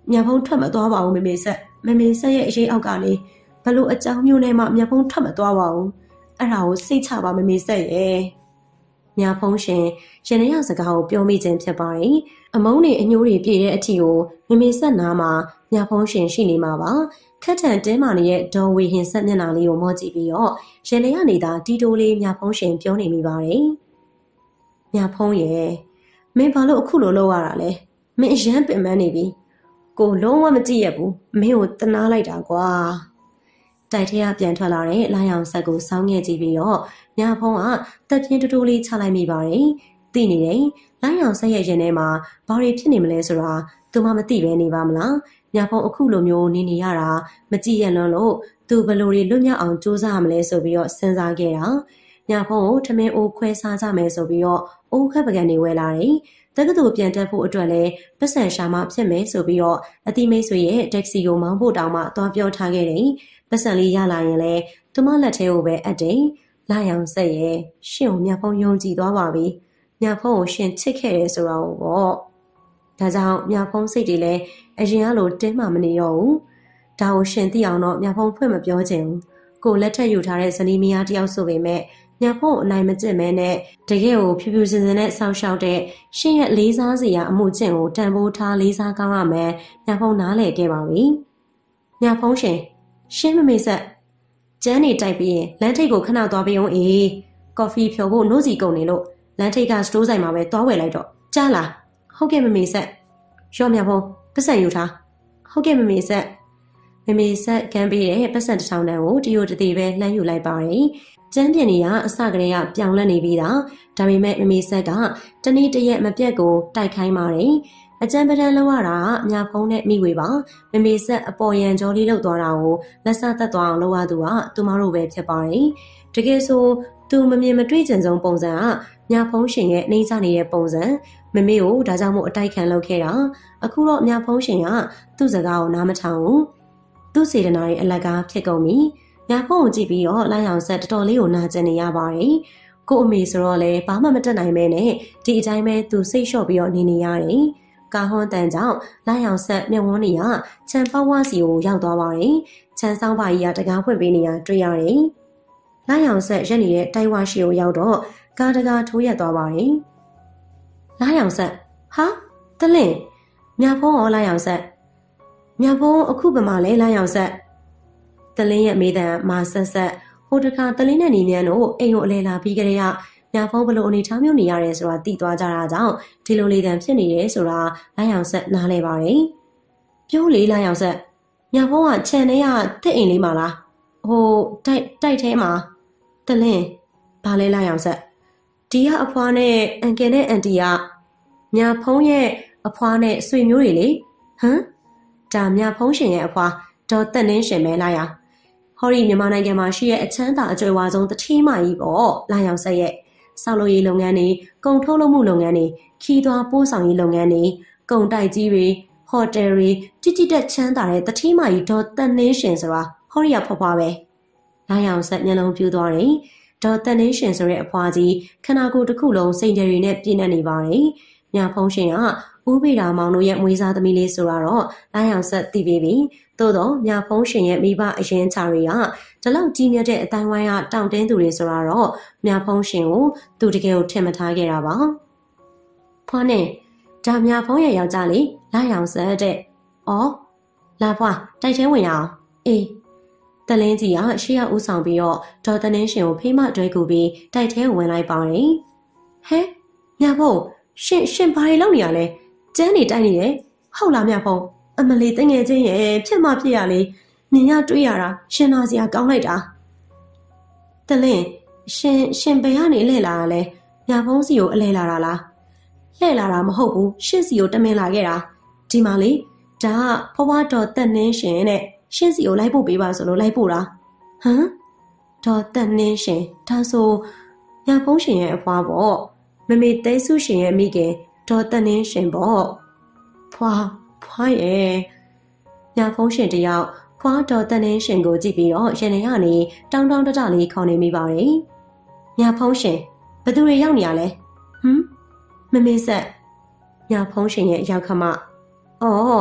Speaker 1: မြတ်ဖုံးထွက်မသွားပါဘူးမေဆက်ရဲ့အရေးအောက်ကနေဘလို့အကြောင်းမျိုးနဲ့မှမြတ်ဖုံးထွက်မသွားပါဘူးအဲ့ဒါကိုစိတ်ချပါမေဆက်ရဲ့မြတ်ဖုံးရှင်ရင်ထဲရစကားကိုပြောမိခြင်းဖြစ်ပါတယ်အမုန်းတွေအညိုးတွေပြည့်တဲ့အထီကိုမေဆက်နားမှာမြတ်ဖုံးရှင်ရှိနေမှာပါခက်ထန်တင်းမာနေတဲ့ဒေါ်ဝေဟင်ဆက်မျက်နှာလေးကိုမော့ကြည့်ပြီးတော့ရင်ထဲရနေတာတီတိုလေးမြတ်ဖုံးရှင်ပြောနေမိပါတယ်မြတ်ဖုံးရဲ့မင်းဘာလို့အခုလိုလုပ်ရတာလဲမင်းအရန်ပင်ပန်းနေပြီကိုလုံးဝမကြည့်ရဘူးမင်းကိုတနာလိုက်တာကွာတိုက်ထဲကပြန်ထွက်လာတဲ့လာရောင်ဆက်ကိုစောင်းငဲ့ကြည့်ပြီးတော့မြဖုံးကတက်ပြင်းတူတူလေးချလိုက်မိပါတယ်သိနေတယ်လာရောင်ဆက်ရဲ့ရင်ထဲမှာဘာတွေဖြစ်နေမလဲဆိုတာသူမှမသိပဲနေပါမလားမြဖုံးအခုလိုမျိုးနေရတာမကြည့်ရလွန်းလို့သူဘလို့တွေလွတ်မြောက်အောင်စူးစမ်းရမလဲဆိုပြီးတော့စဉ်းစားခဲ့တာမြဖုံးကိုထမင်းအိုးခွဲစားကြမယ်ဆိုပြီးတော့အိုးခက်ပကံတွေဝဲလာတယ်တက္ကသိုလ်ပြန်တက်ဖို့အတွက်လည်းပတ်စံရှာမှဖြစ်မယ်ဆိုပြီးတော့အတိမိတ်ဆွေရဲ့တက္ကစီကိုမောင်းဖို့တောင်းမှသွားပြောထားခဲ့တယ်ပတ်စံလေးရလာရင်လည်းသူမလက်ထဲကိုပဲအပ်တယ်လာရောင်ဆက်ရဲ့ရှင်ကိုမြတ်ဖုံးယုံကြည်သွားပါပြီမြတ်ဖုံးကိုရှင်ချစ်ခဲ့တယ်ဆိုတာကိုပေါ့ဒါကြောင့်မြတ်ဖုံးစိတ်တွေလည်းအရင်ကလိုတင်းမှမနေတော့ဘူးဒါကိုရှင်သိအောင်တော့မြတ်ဖုံးဖွင့်မပြောချင်ဘူးကိုလက်ထက်ယူထားတဲ့ဇနီးမယားတယောက်ဆိုပေမဲ့မြတ်ဖုံးအနိုင်မကျင့်မဲနဲ့တကယ်ကိုဖြူဖြူစင်စင်နဲ့စောင့်ရှောက်တဲ့ရှင်ရဲ့လေးစားစရာအမှုကျင့်ကိုတန်ဖိုးထားလေးစားကောင်းရမယ်မြတ်ဖုံးနားလည်ခဲ့ပါပြီမြတ်ဖုံးရှင်မေဆက်ကျန်းနေတိုက်ပြီးရင်လမ်းထိပ်ကိုခဏသွားပေးအောင်ကော်ဖီဖြော်ဖို့နှိုးစီကုန်နေလို့လမ်းထိပ်ကစတိုးဆိုင်မှာပဲသွားဝယ်လိုက်တော့ကြားလားဟုတ်ကဲ့မေဆက်ရော့မြတ်ဖုံးပတ်စံယူထားဟုတ်ကဲ့မေဆက်ကမ်းပေးတဲ့ပတ်စံတစ်ထောင်တန်းကိုတရိုတသေးပဲလှမ်းယူလိုက်ပါတယ်ကျန်းပြင်းနေရအစကတည်းကပြောင်းလဲနေပြီးသားဒါပေမဲ့မေဆက်ကတနေ့တရက်မပြတ်ကိုတိုက်ခိုင်းပါတယ်အကျန်းပဒန်းလောက်ရတာမြဖုံးနဲ့မိဝေပါမေဆက်အပေါ်ရန်ကြောလေးလောက်သွားတာကိုလက်ဆက်သက်သွားအောင်လုပ်ရသူကသူမတို့ပဲဖြစ်ပါတယ်တကယ်ဆိုသူမမြင်မတွေ့ကျင်ဆုံးပုံစံကမြဖုံးရှင်ရဲ့နှိမ့်ချနေတဲ့ပုံစံမမေကိုဒါကြောင့်မို့အတိုက်ခံလုပ်ခဲ့တာအခုတော့မြဖုံးရှင်ကသူ့စကားကိုနားမထောင်ဘူးသူ့စေတနာရဲ့အလကားဖြစ်ကုန်ပြီမြဖုံးကိုကြည့်ပြီးတော့လိုင်းအောင်ဆက်တော်တော်လေးကိုနာကျင်နေရပါတယ်ကို့အမေဆိုတော့လေဘာမှမတက်နိုင်မဲနဲ့ဒီအတိုင်းပဲသူစိတ်လျှော့ပြီးတော့နေရတယ်ကာဟွန်တန်ကြောင့်လာရောင်ဆက်မျက်ဝန်းတွေကချန်ပေါဝါစီကိုရောက်သွားပါတယ်။ချန်ဆောင်ပါကြီးကတကားဖွင့်ပေးနေတာတွေ့ရတယ်။လာရောင်ဆက်ရက်နေတဲ့တိုက်ဝါရှိကိုရောက်တော့ကားတကားထိုးရက်သွားပါတယ်။လာရောင်ဆက်ဟာတလင့်မြဖုံးရောလာရောင်ဆက်မြဖုံးအခုပမာလဲလာရောင်ဆက်တလင်းရဲ့မိသားမာဆက်ဟိုတခါတလင်းနဲ့နေမြန်တို့အိမ်ကိုအလဲလာပြီးကြတဲ့မြဖုံးဘလို့အနေထားမျိုးနေရတယ်ဆိုတာသိသွားကြတာကြောင့်ဒီလိုလေးတန်ဖြစ်နေတယ်ဆိုတာလာရောင်ဆက်နားလဲပါတယ်။ပြောလေလာရောင်ဆက်မြဖုံးကခြံထဲကတစ်အိမ်လေးမှာလားဟိုတိုက်ထဲမှာတလင်းဘာလဲလာရောင်ဆက်ဒီကအဖွားနဲ့အန်ကယ်နဲ့အန်တီကမြဖုံးရဲ့အဖွားနဲ့ဆွေမျိုးတွေလေဟမ်ဒါမြဖုံးရှင်ရဲ့အဖွားဒေါ်တက်နှင်းရှင်ပဲလာရောင်ဟောဒီမြန်မာနိုင်ငံမှာရှိတဲ့အချမ်းသာအကျွေးဝါဆုံးတထီးမကြီးပေါ့လာရောင်ဆက်ရဲ့ဆောက်လုပ်ရေးလုပ်ငန်းတွေကုန်ထုတ်လုပ်မှုလုပ်ငန်းတွေခီးသွွားပို့ဆောင်ရေးလုပ်ငန်းတွေကုန်တိုက်ကြီးတွေဟိုတယ်တွေကြီးတက်ချမ်းသာတဲ့တထီးမကြီးဒေါ်တက်နှင်းရှင်ဆိုတာဟောဒီကဖွားဖွားပဲလာရောင်ဆက်မျက်လုံးပြူသွားတယ်ဒေါ်တက်နှင်းရှင်ဆိုတဲ့အဖွားကြီးခန္ဓာကိုယ်တစ်ခုလုံးစိန်တွေနဲ့ပြည့်နေပါတယ်မြဖုံးရှင်ကဦးပေတာမောင်တို့ရဲ့မွေးစားသမီးလေးဆိုတော့လာရောင်ဆက်သိပြီးပြီသို့တော့မြဖုံးရှင်ရဲ့မိဘအရင်ချာတွေကဒီလောက်ကြီးမြတ်တဲ့အတိုင်းဝိုင်းကတောင့်တင်းသူတွေဆိုတော့မြဖုံးရှင်ကိုသူတကယ်ကိုထင်မထားခဲ့တာပါဖွားနဲ့ဒါမြဖုံးရဲ့ယောက်ျားလေးလာရောင်ဆက်တဲ့အော်လာဖွားတိုက်ထဲဝင်ရအောင်အေးတလင်းကြီးကရှေ့ရောက်ဦးဆောင်ပြီးတော့ဒေါ်တနင်းရှင်ကိုဖေးမတွဲကူပြီးတိုက်ထဲကိုဝင်လိုက်ပါတယ်ဟဲမြဖုံးရှင်ဘာတွေလုပ်နေရလဲကျန်းနေတိုက်နေတယ်ဟုတ်လားမြဖုံးအမလီတငယ်ချင်းရဲ့ဖြစ်မဖြစ်ရလေမြင်ရတွေးရတာရှင်နာစရာကောင်းလိုက်တာတလင်းရှင်ဘယ်ကနေလှည့်လာတာလဲမြဖုံးစီကိုအလဲလာတာလားလှည့်လာတာမဟုတ်ဘူးရှင့်စီကိုတမင်လာခဲ့တာဒီမှာလေဒါကဖွားတော်တက်နှင်းရှင်နဲ့ရှင့်စီကိုလိုက်ဖို့ပေးပါဆိုလို့လိုက်ဖို့လားဟမ်တော်တက်နှင်းရှင်ဒါဆိုမြဖုံးရှင်ရဲ့အဖွားပေါ့မမေသိစုရှင်ရဲ့မိခင်ဒေါ်တက်နှင်းရှင်ပေါ့ဖွားရဲ့မြဖုံးရှင်တယောက်ဖွားတော်တက်နှင်းရှင်ကိုကြည့်ပြီးတော့ရင်ထဲကနေတောင်းတလေးခေါင်းနေမိပါတယ်မြဖုံးရှင်ဘယ်သူတွေရောက်နေရလဲဟမ်မမေဆက်မြဖုံးရှင်ရဲ့ရောက်ခမအော်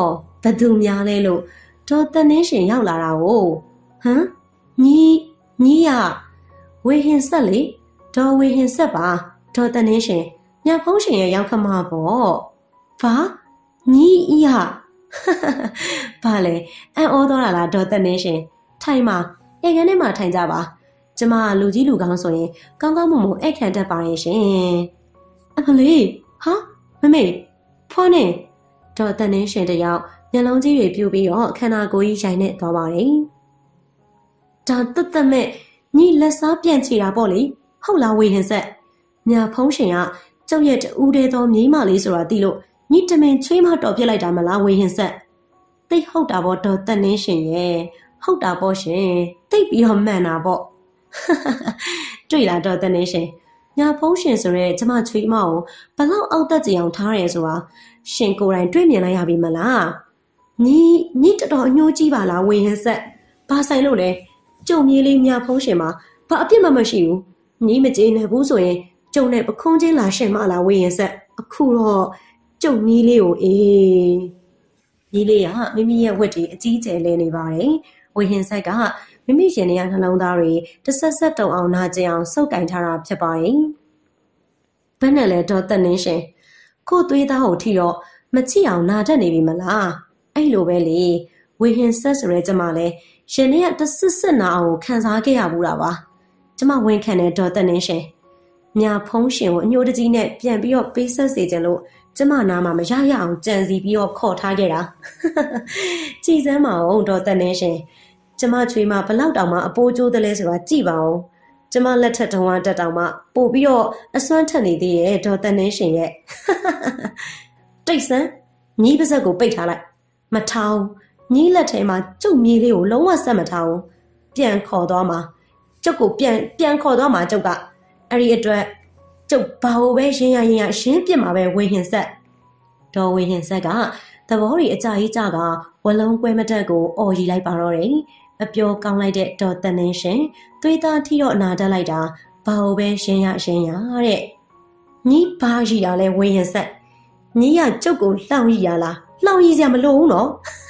Speaker 1: ဘသူများလဲလို့ဒေါ်တန်နှင်းရှင်ရောက်လာတာကိုဟမ်ညီရဝေဟင်ဆက်လေဒေါ်ဝေဟင်ဆက်ပါဒေါ်တန်နှင်းရှင်ညဖုံးရှင်ရဲ့ရောက်ခမပေါ့ဘာညီရဘာလဲအံ့ဩတော့လားဒေါ်တန်နှင်းရှင်ထိုင်မှာဧကန်ထဲမှာထိုင်ကြပါကျမလူကြီးလူကောင်းဆိုရင်ကောင်းကောင်းမွန်မွန်အဲ့ခံတတ်ပါရဲ့ရှင်အမလေးဟာမမေဖွားနေဒေါ်တန်နှင်းရှင်တယောက်မျက်လုံးကြီးတွေပြူပြီးတော့ခန္ဓာကိုယ်ကြီးရိုင်နေသွားပါတယ်ဒါတက်မဲ့ညီလက်စားပြန်ချီတာပေါ့လေဟုတ်လားဝေဟင်ဆက်ညာဖုံးရှင်ကကျုပ်ရဲ့တူးတဲသောမြေးမလေးဆိုတာသိလို့ညီတမင်ချွေးမတော်ပြစ်လိုက်တာမလားဝေဟင်ဆက်သိဟုတ်တာပေါ့ဒေါ်တန်နှင်းရှင်ရဲ့ဟုတ်တာပေါ့ရှင်သိပြီးတော့မှန်တာပေါ့တွေ့လားဒေါ်တန်နှင်းရှင်ညာဖုံးရှင်ဆိုရဲကျမချွေးမကိုဘလောက်အောက်တက်ကြအောင်ထားရဲဆိုတာရှင်ကိုယ်တိုင်တွေ့မြင်လိုက်ရပြီမလားညီတော်တော်အညှိုးကြီးပါလားဝေဟင်ဆက်ဘာဆိုင်လို့လဲကျုံမြေးလေးညာဖုံးရှင်မှာဘာအပြစ်မှမရှိဘူးညီမကြေနဲ့ဘူးဆိုရင်ကျုံနဲ့ပခုံးချင်းလာရှင်မလားဝေဟင်ဆက်အခုတော့ကျုံကြီးလေးကိုကြီးလေးကမိမိရဲ့ဝတ်တွေအကြီးကျယ်လဲနေပါတယ်ဝေဟင်ဆက်ကမိမိရင်ထဲကနှလုံးသားတွေတဆက်တုံအောင်နာကျင်အောင်စုပ်ကင်ထားတာဖြစ်ပါတယ်ဘယ်နဲ့လဲဒေါ်တန်နှင်းရှင်ကိုသွေးသားကိုထီတော့မချိအောင်နာတတ်နေပြီမလားအဲ့လိုပဲလေဝေဟင်ဆက်ဆိုရဲကျမလဲရှင်ထဲကတဆက်နာအောင်ခံစားခဲ့ရဘူးတာပါကျမဝန်ခံတဲ့ဒေါ်တန်နှင်းရှင်ညာဖုံးရှင်ကိုအညှိုးတကြီးနဲ့ပြန်ပြီးတော့ပေးဆက်စေခြင်းလို့ကျမနာမှာမရရအောင်ကြံစီပြီးတော့ခေါ်ထားခဲ့တာကြည်စမ်းပါအောင်ဒေါ်တန်နှင်းရှင်ကျမချွေးမဘလောက်တောင်မှအပိုးကျိုးတယ်လဲဆိုတာကြည့်ပါဦးကျမလက်ထက်တုံးတက်တောင်မှပို့ပြီးတော့အစွမ်းထက်နေသေးရဲ့ဒေါ်တန်နှင်းရှင်ရဲ့တိတ်ဆန်းညီးပါဇက်ကိုပိတ်ထားလိုက်မထောင်ညီးလက်ထဲမှာကျုပ်မြေးလေးကိုလုံးဝဆက်မထားဘူးပြန်ခေါ်သွားမှာကျုပ်ကိုပြန်ခေါ်သွားမှာကျုပ်ကအဲ့ဒီအတွက်ကျုပ်ဘာလို့ပဲရင်ရရှင်းပြစ်မှာပဲဝေဟင်ဆက်ဒေါ်ဝေဟင်ဆက်ကသဘောတွေအကြကြီးကြကဝလုံးကွဲမတက်ကိုအော်ရီလိုက်ပါတော့တယ်အပျော်ကောင်းလိုက်တဲ့ဒေါ်တန်နှင်းရှင်သွေးသားထီတော့အနာတက်လိုက်တာဘာလို့ပဲရှင်းရတဲ့ညီဘာရီရလဲဝေဟင်ဆက်ညီကကျုပ်ကိုလှောင်ရီရလားလှောင်ရီစရာမလိုဘူးနော်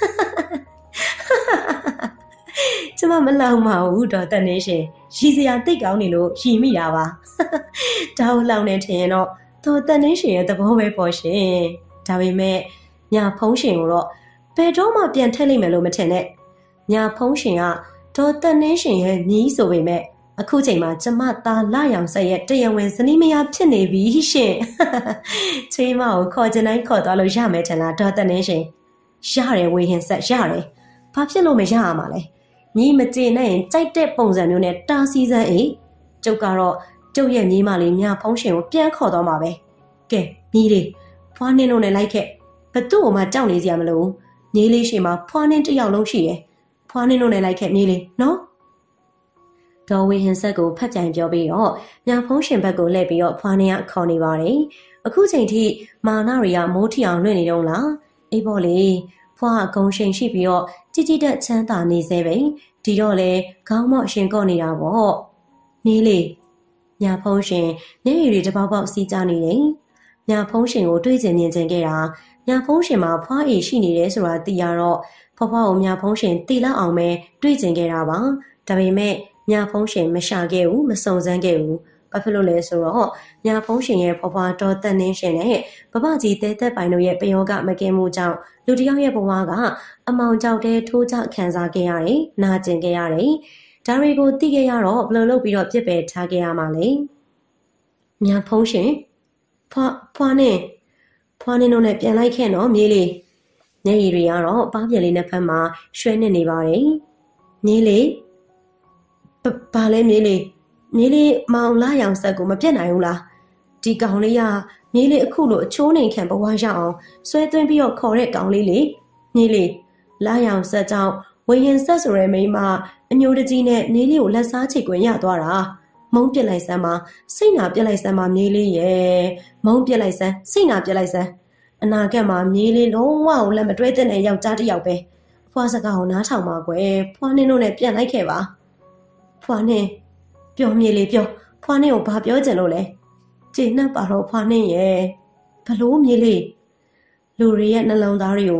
Speaker 1: ကျမမလှောင်ပါဘူးဒေါ်တန်နှင်းရှင်ရီစရာတိတ်ကောင်းနေလို့ရီမိတာပါဒါကိုလှောင်နေထင်ရင်တော့ဒေါ်တန်နှင်းရှင်ရဲ့သဘောပဲပေါ့ရှင်ဒါပေမဲ့ညာဖုံးရှင်ကိုတော့ဘယ်တော့မှပြန်ထည့်လိုက်မယ်လို့မထင်နဲ့ညာဖုံးရှင်ကဒေါ်တန်နှင်းရှင်ရဲ့ညီးဆိုပေမဲ့အခုချိန်မှာကျမသားလာရောင်ဆက်ရဲ့တရားဝင်ဇနီးမယားဖြစ်နေပြီရှင်ချွေးမကိုခေါ်ချင်တိုင်းခေါ်သွားလို့ရမယ်ထင်လားဒေါ်တန်နှင်းရှင်ရတယ်ဝေဟင်ဆက်ရတယ်ဘာဖြစ်လို့မရရမှာလဲညီးမကျေနဲ့ရင်ကြိုက်တဲ့ပုံစံမျိုးနဲ့တာစီစမ်းအေးကျုပ်ကတော့ကျုပ်ရဲ့ညီးမလေးညာဖုံးရှင်ကိုပြန်ခေါ်သွားမှာပဲကဲညီးလေးဖွားနှင်းလို့နဲ့လိုက်ခဲ့ဘသူ့ကိုမှကြောက်နေစရာမလိုဘူးညီးလေးရှိမှာဖွားနှင်းတစ်ယောက်လုံးရှိတယ်ဖွားနှင်းလို့နဲ့လိုက်ခဲ့ညီးလေးနော်ဒေါ်ဝေဟင်ဆက်ကိုဖတ်ပြိုင်ပြောပြီးတော့ညာဖုံးရှင်ဘက်ကိုလှည့်ပြီးတော့ဖွားနှင်းကခေါ်နေပါတယ်အခုချိန်ထိမာနတွေကမိုးထီအောင်လွင့်နေတော့လားအေးပေါ့လေဖွားကဂုံရှိန်ရှိပြီးတော့ကြည်တက်ချမ်းသာနေသေးပဲဒီတော့လေခေါင်းမော့ရှင်ကော့နေတာပေါ့ညီးလေးညာဖုံးရှင်မျက်ရည်တွေတပေါက်ပေါက်စီးကြနေတယ်ညာဖုံးရှင်ကိုတွေးကျင်မြင်ကျင်ခဲ့တာညာဖုံးရှင်မှာဖွားအေရှိနေတယ်ဆိုတာသိရတော့ဖွားကိုညာဖုံးရှင်တီလောက်အောင်ပဲတွေးကျင်ခဲ့တာပါဒါပေမဲ့ညာဖုံးရှင်မရှာခဲ့ဘူးမစုံစမ်းခဲ့ဘူးဘာဖြစ်လို့လဲဆိုတော့ညာဖုံးရှင်ရဲ့ဖွားတော်တန်နှင်းရှင်နဲ့ဘဘကြီးတဲသက်ပိုင်တို့ရဲ့ပယောဂမကင်းမှုကြောင့်လူတစ်ယောက်ရဲ့ဘဝကအမောင်ကြောက်တဲ့ထိုးကြခံစားခဲ့ရတယ်နာကျင်ခဲ့ရတယ်ဒါတွေကိုသိခဲ့ရတော့ဘယ်လိုလုပ်ပြီးတော့ပြစ်ပယ်ထားခဲ့ရမှာလဲညာဖုံးရှင်ဖွားနဲ့တို့နဲ့ပြန်လိုက်ခဲ့နော်မြေးလေးညရီတွေကတော့ပါးပြက်လေးနှစ်ဖက်မှာရွှဲနေပါတယ်မြေးလေးဘာလဲမြေးလေးမောင်လာရောင်ဆက်ကိုမပြတ်နိုင်ဘူးလားဒီကောင်လေးကမြေးလေးအခုလိုအချိုးနေခံဘဝရအောင်ဆွဲသွင်းပြီးတော့ခေါ်တဲ့ကောင်လေးလေမြေးလေးလာရောင်ဆက်ကြောင့်ဝေဟင်ဆက်ဆိုရဲမိန်းမအညိုတကြီးနဲ့မြေးလေးကိုလက်စားချိတ်ခွင့်ရသွားတာမုံပြစ်လိုက်စမ်းပါစိတ်နာပြစ်လိုက်စမ်းပါမြေးလေးရဲ့မုံပြစ်လိုက်စမ်းစိတ်နာပြစ်လိုက်စမ်းအနာဂတ်မှာမြေးလေးလုံးဝကိုလက်မတွဲတဲ့ယောက်ျားတစ်ယောက်ပဲဖွားစကားကိုနားထောင်ပါကွယ်ဖွားနှင်းတို့နဲ့ပြန်လိုက်ခဲ့ပါဖွားနှင်းပြောမြေးလေးပြောဖွားနှင်းကိုဘာပြောချင်လို့လဲကျေနှက်ပါတော့ဖွားနှင်းရဲ့ဘလို့မြေးလေးလူတွေရဲ့နှလုံးသားတွေကို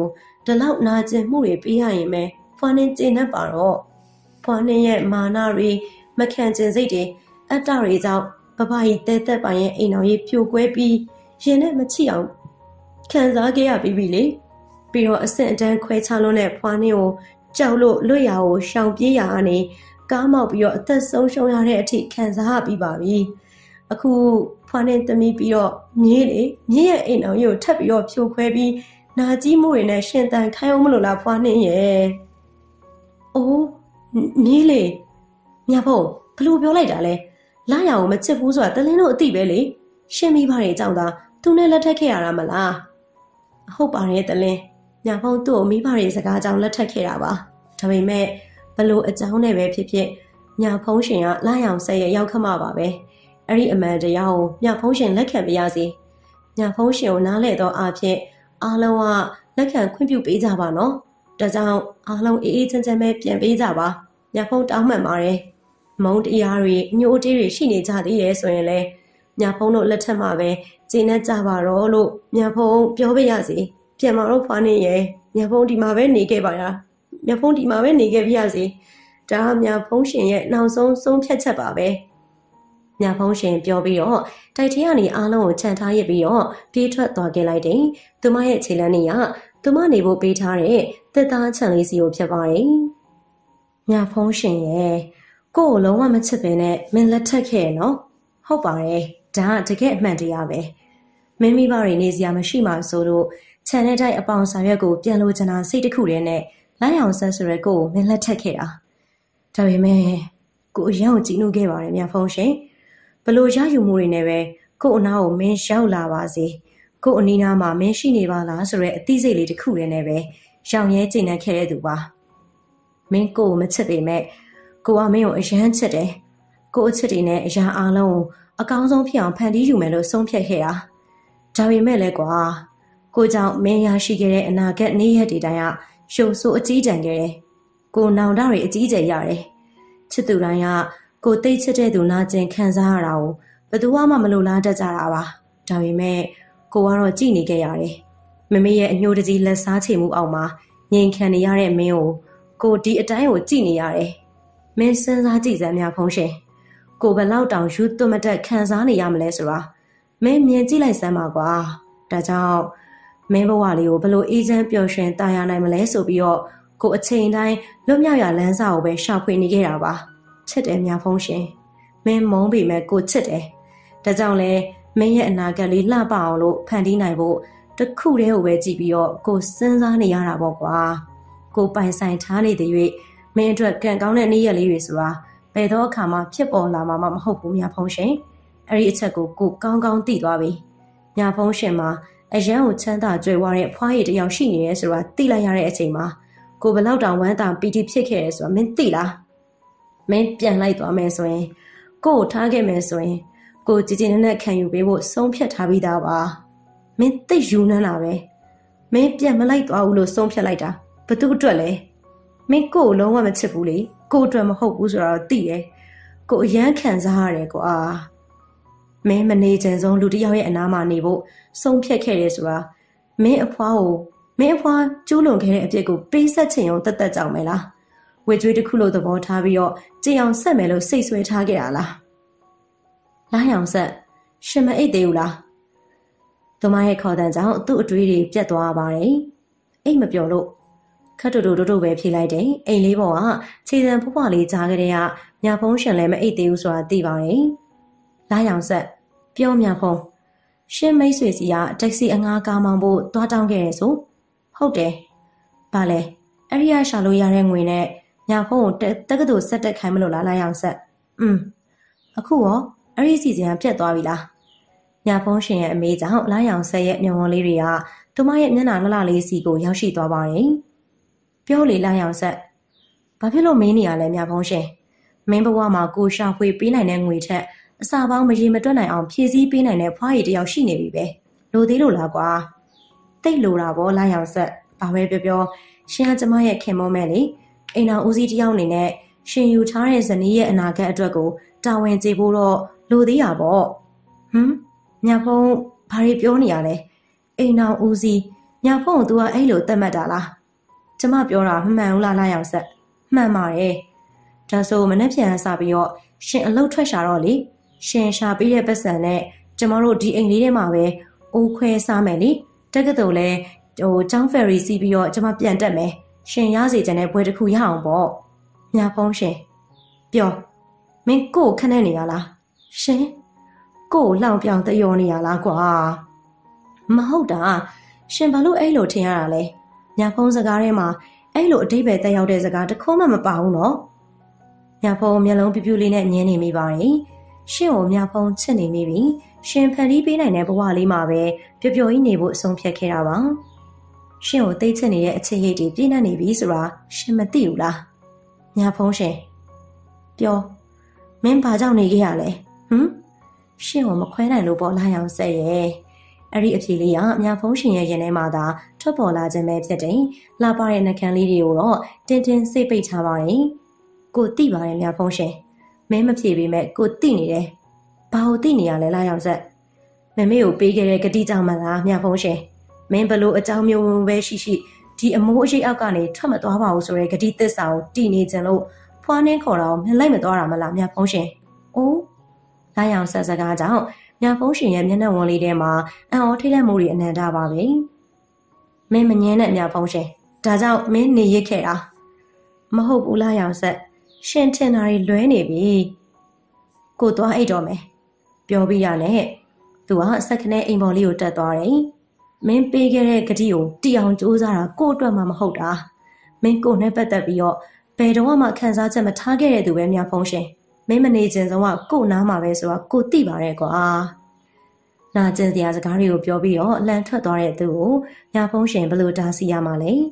Speaker 1: ဒီလောက်နာကျင်မှုတွေပေးရရင်ပဲဖွားနှင်းကျင်တတ်ပါတော့ဖွားနှင်းရဲ့မာနတွေမခံကျင်စိတ်တွေအတ္တတွေကြောင့်ဘဘကြီးတဲသက်ပိုင်ရဲ့အိမ်တော်ကြီးပြိုကွဲပြီးရင်နဲ့မချီအောင်ခံစားခဲ့ရပြီးပြီလေပြီးတော့အဆင့်အတန်းခွဲခြားလွန်းတဲ့ဖွားနှင်းကိုကြောက်လို့လွတ်ရာကိုရှောင်ပြေးရာကနေကားမောက်ပြီးတော့အသက်ဆုံးရှုံးရတဲ့အထိခံစားရပြီးပါပြီအခုဖွားနှင်းသမီးပြီးတော့မြေးရဲ့အိမ်တော်ကြီးကိုထပ်ပြီးတော့ဖြိုခွဲပြီးနာကြီးမှုတွေနဲ့ရှင်တန်ခိုင်းအောင်မလို့လားဖွားနှင်းရဲ့အိုးမြေးလေမြတ်ဖို့ဘလို့ပြောလိုက်တာလဲလာရအောင်မချစ်ဘူးဆိုတာတလင်းတို့အသိပဲလေရှင်မိဘတွေအကြောင်းသာသူနဲ့လက်ထပ်ခဲ့ရတာမလားဟုတ်ပါတယ်တလင်းမြတ်ဖို့သူ့ကိုမိဘတွေစကားကြောင့်လက်ထပ်ခဲ့တာပါဒါပေမဲ့ဘလို့အကြောင်းနဲ့ပဲဖြစ်ဖြစ်မြတ်ဖုံးရှင်ကလာရအောင်ဆက်ရရောက်ခမပါပဲအဲ့ဒီအမှန်တရားကိုမြတ်ဖုံးရှင်လက်ခံပြရစီမြတ်ဖုံးရှင်ကိုနားလဲတော့အဖြစ်အားလုံးကလက်ခံခွင့်ပြုပေးကြပါနော်ဒါကြောင့်အားလုံးအေးအေးချမ်းချမ်းပဲပြန်ပေးကြပါမြတ်ဖုံးတောင်းမှန်ပါတယ်မုံတရားတွေညှိုးတေးတွေရှိနေကြသေးတယ်ဆိုရင်လည်းမြတ်ဖုံးတို့လက်ထက်မှာပဲကျင်းနေကြပါတော့လို့မြတ်ဖုံးပြောပြရစီပြန်မတော့ဖွားနေရဲ့မြတ်ဖုံးဒီမှာပဲနေခဲ့ပါလားမြတ်ဖုံးဒီမှာပဲနေခဲ့ပြရစီဒါမြတ်ဖုံးရှင်ရဲ့နောက်ဆုံးဖြတ်ချက်ပါပဲမြတ်ဖုံးရှင်ပြောပြီးတော့တိုက်ထင်းကနေအားလုံးကိုခြံထားရစ်ပြီးတော့ပြေးထွက်သွားခဲ့လိုက်တယ်သူမရဲ့ခြေလမ်းနေကသူမနေဖို့ပေးထားတဲ့တက်သားခြံလေးစီကိုဖြစ်ပါတယ်မြတ်ဖုံးရှင်ရဲ့ကိုယ်လုံးဝမချစ်ပင်နဲ့မင်းလက်ထက်ခဲ့နော်ဟုတ်ပါတယ်ဒါကတကယ်အမှန်တရားပဲမင်းမိဘတွေနေစရာမရှိမှဆိုလို့ခြံထဲတိုက်အပေါင်ဆောင်ရွက်ကိုပြန်လို့ချင်တာစိတ်တစ်ခုတည်းနဲ့လိုက်အောင်ဆက်ဆိုရဲကိုယ်မင်းလက်ထက်ခဲ့တာဒါပေမဲ့ကိုအရင်ကကြည်နူးခဲ့ပါတယ်မြတ်ဖုံးရှင်ဘလို့ရယူမှုတွေနဲ့ပဲကို့အနာကိုမင်းရောက်လာပါစေကို့အနီးနားမှာမင်းရှိနေပါလားဆိုရဲအသိစိတ်လေးတစ်ခုတည်းနဲ့ပဲရောင်ရဲကျဉ်နှံခဲ့တဲ့သူပါမင်းကို့မချစ်ပေမဲ့ကိုကမင်းကိုအရန်ချစ်တယ်ကိုအချစ်တွေနဲ့အရာအလုံးကိုအကောင်းဆုံးဖြစ်အောင်ဖန်တီးယူမယ်လို့ဆုံးဖြတ်ခဲ့တာဒါပေမဲ့လည်းကွာကိုကြောင့်မင်းရရှိခဲ့တဲ့အနာဂတ်နေ့ရက်တွေတိုင်းကရှုပ်ဆိုးအကြီးတန်းခဲ့တယ်ကိုနောင်တတွေအကြီးကျယ်ရတယ်ချစ်သူတိုင်းကကိုသိချစ်တဲ့သူနာကျင်ခံစားရတာကိုဘယ်သူမှမလိုလားတတ်ကြတာပါဒါပေမဲ့ကိုကတော့ကြည်နေခဲ့ရတယ်မမေရဲ့အညှိုးတကြီးလက်စားချေမှုအောက်မှာငြိမ်ခံနေရတဲ့မင်းကိုဒီအတိုင်းကိုကြည်နေရတယ်မင်းစဉ်းစားကြည့်စမ်းများဖုံးရှင်ကိုဘယ်လောက်တောင်ယူသွမတက်ခံစားနေရမလဲဆိုတာမင်းမြင်ကြည့်လိုက်စမ်းပါကွာဒါကြောင့်မင်းဘဝလေးကိုဘလို့အေးချမ်းပျော်ရွှင်တာယာနိုင်မလဲဆိုပြီးတော့ကိုအချိန်တိုင်းလွတ်မြောက်ရလမ်းစာကိုပဲရှောက်ဖွေနေခဲ့တာပါချစ်တယ်များဖုံးရှင်မင်းမုန်းပေမဲ့ကိုချစ်တယ်ဒါကြောင့်လဲမင်းရဲ့အနာဂတ်လေးလှပအောင်လို့ဖန်တီးနိုင်ဖို့တခုတည်းကိုပဲကြည့်ပြီးတော့ကိုစဉ်းစားနေရတာပေါ့ကွာကိုပိုင်ဆိုင်ထားနေတဲ့၍မင်းအတွက်ကံကောင်းတဲ့နေ့ရက်လေးတွေဆိုတာဘယ်တော့အခါမှဖြစ်ပေါ်လာမှာမဟုတ်ဘူးမြဖုံးရှင်အဲ့ဒီအချက်ကိုကောင်းကောင်းသိသွားပြီမြဖုံးရှင်မှာအရန်ကိုချမ်းသာကြွယ်ဝတဲ့ဖွားရည်တယောက်ရှိနေရဲဆိုတာသိလိုက်ရတဲ့အချိန်မှာကိုဘလောက်တောင်ဝမ်းသာပီတိဖြစ်ခဲ့ရဲဆိုတာမင်းသိလားမင်းပြန်လိုက်သွားမယ်ဆိုရင်ကို့ထားခဲ့မယ်ဆိုရင်ကိုကြည်ကြည်နက်နက်ခံယူပေးဖို့ဆုံးဖြတ်ထားပြီးသားပါမင်းသိယူနှမ်းတာပဲမင်းပြန်မလိုက်သွားဘူးလို့ဆုံးဖြတ်လိုက်တာဘသူအတွက်လဲမင်းကို့လုံးဝမချစ်ဘူးလေကို့အတွက်မဟုတ်ဘူးဆိုတာတော့သိတယ်ကိုအရန်ခံစားရတယ်ကွာမင်းမနေချင်ဆုံးလူတစ်ယောက်ရဲ့အနားမှာနေဖို့ဆုံးဖြတ်ခဲ့ရဲဆိုတာမင်းအဖွားကျူးလွန်ခဲ့တဲ့အပြစ်ကိုပေးဆက်ချင်အောင်တတ်ကြောင်မယ်လားဝေကျွေးတစ်ခုလိုသဘောထားပြီးတော့ကြင်အောင်ဆက်မယ်လို့စိတ်ဆွဲထားခဲ့တာလားလာရောင်ဆက်ရှင်မအိတ်သေးဘူးလားသူမရဲ့ခေါ်တန်းကြောင့်သူ့အတွေးတွေပြတ်သွားပါတယ်အိတ်မပြောလို့ခတ်တူပဲဖြေလိုက်တယ်အိမ်လေးပေါ်ကခြေစံဖွားလေးကြားကြတဲ့ကညာဖုံးရှင်လည်းမအိတ်သေးဘူးဆိုတာသိပါတယ်လာရောင်ဆက်ပြောညာဖုံးရှင်မိတ်ဆွေစီကတက္ကစီအငှားကားမောင်းဖို့သွားတောင်းခဲ့ရဆိုဟုတ်တယ်ဘာလဲအဲ့ဒီကရှာလို့ရတဲ့ငွေနဲ့ညာဖုံးကိုတက္ကသိုလ်ဆက်တက်ခိုင်းမလို့လားလာရောင်ဆက်အခုရောအဲ့ဒီစီစဉ်ကပြတ်သွားပြီလားညာဖုံးရှင်ရဲ့အမေကြောင့်လာရောင်ဆက်ရဲ့မျက်ဝန်းလေးတွေကသူမရဲ့မျက်နှာလှလေးစီကိုရောက်ရှိသွားပါတယ်ပြောလေလာရောင်ဆက်ဘာဖြစ်လို့မင်းနေရလဲညာဖုံးရှင်မင်းဘဝမှာကိုရှာဖွေပေးနိုင်တဲ့ငွေထက်အစာပေါင်းမရေမတွက်နိုင်အောင်ဖြည့်ဆည်းပေးနိုင်တဲ့ဖွားရည်တယောက်ရှိနေပြီပဲလိုသေးလို့လားကွာတိတ်လိုတာပေါ့လာရောင်ဆက်ဘာပဲပြောရှင်ကကျမရဲ့ခင်မုန်းမဲ့လေအိမ်တော်ဦးစီးတယောက်အနေနဲ့ရှင်ယူထားတဲ့ဇနီးရဲ့အနာဂတ်အတွက်ကိုတာဝန်ကျေဖို့တော့လိုသေးတာပေါ့ညာဖုံးဘာတွေပြောနေရလဲအိမ်တော်ဦးစီးညာဖုန်းက तू ကအဲ့လိုတတ်မှတ်တာလားကျမပြောတာမမှန်ဘူးလားလာရောက်ဆက်မှန်ပါတယ်ဒါဆိုမနေ့ပြန်စပြီးတော့ရှင်အလုပ်ထွက်ရှာတော့လေရှင်ရှာပြီးတဲ့ပတ်စံနဲ့ကျမတို့ဒီအိမ်လေးထဲမှာပဲအိုးခွဲစားမယ်လေတက်ကတူလဲကျောင်းဖယ်ရီစီးပြီးတော့ကျမပြန်တက်မယ်ရှင်ရစီကျန်တဲ့ဘွဲတစ်ခုရအောင်ပေါ့ညာဖုန်းရှင်ပြောမင်းကိုခနဲ့နေရလားရှင်ကိုလောင်ပြောင်တယောနေရလားကွာမဟုတ်တာရှင်ဘာလို့အဲ့လိုထင်ရတာလဲညာဖုန်းစကားထဲမှာအဲ့လိုအတိတ်ပဲတက်ရောက်တဲ့စကားတစ်ခုမှမပါဘူးနော်ညာဖုန်းမျက်လုံးပြူးပြူးလေးနဲ့ညင်းနေမိပါတယ်ရှင်ကိုညာဖုန်းချစ်နေမိပြီရှင်ဖန်တီးပေးနိုင်တဲ့ဘဝလေးမှာပဲပျော်ပျော်ကြီးနေဖို့အဆုံးဖြတ်ခဲ့တာပါရှင်ကိုသိချစ်နေတဲ့အချစ်ရိတ်တွေပြည့်နှက်နေပြီဆိုတာရှင်မသိဘူးလားညာဖုန်းရှင်ပြောမင်းဘာကြောင့်နေခဲ့ရလဲရှင်ကိုမခွဲနိုင်လို့ပေါ့လာအောင်ဆက်ရဲ့အဲ့ဒီအဖြေလေးကညာဖုန်းရှင်ရဲ့ရင်ထဲမှာသာထွက်ပေါ်လာခြင်းပဲဖြစ်တယ်လာပါတဲ့နှကန်းလေးတွေကိုတော့တင်းတင်းစိတ်ပိတ်ထားပါတယ်ကိုသိပါတယ်ညာဖုန်းရှင်မင်းမဖြေပေမဲ့ကိုသိနေတယ်ဘာလို့သိနေရလဲလာအောင်ဆက်မမေကိုပေးခဲ့တဲ့ဂတိကြောင့်မလားညာဖုန်းရှင်မင်းဘလို့အကြောင်းမျိုးပဲရှိရှိဒီအမိုးအရှိအောက်ကနေထွက်မသွားပါဘူးဆိုတဲ့ဂတိသစ္စာကိုတည်နေကြလို့ဖွားနှင်းခေါ်တာကိုမလိုက်မသွားတာမလားညာဖုန်းရှင်အိုးလာအောင်ဆက်စကားကြောင့်ညာဖုန်းရှင်ရဲ့မျက်နှာဝန်လေးထဲမှာအံ့ဩထိတ်လန့်မှုတွေအနန္တပါပဲမင်းမငင်းတဲ့ညာဖုန်းရှင်ဒါကြောင့်မင်းနေရစ်ခဲ့တာမဟုတ်ဘူးလားအောင်ဆက်ရှင်ထင်တာတွေလွဲနေပြီကိုသွားအိတ်တော့မယ်ပြောပြီးရနဲ့သူကစက်ခနဲ့အိမ်ပေါ်လေးကိုတက်သွားတယ်မင်းပေးခဲ့တဲ့ဂတိကိုတီအောင်စူးစမ်းတာကိုအတွက်မှမဟုတ်တာမင်းကိုနဲ့ပတ်သက်ပြီးတော့ဘယ်တော့မှခံစားချက်မထားခဲ့တဲ့သူပဲညာဖုန်းရှင်မင်းမနေခြင်းဆုံးကကိုနားမှာပဲဆိုတော့ကိုသိပါတယ်ကွာနာကျင်စရာစကားတွေကိုပြောပြီးတော့လန်ထွက်သွားတဲ့သူကိုညာဖုန်းရှင်ဘယ်လိုတားဆီးရမှာလဲ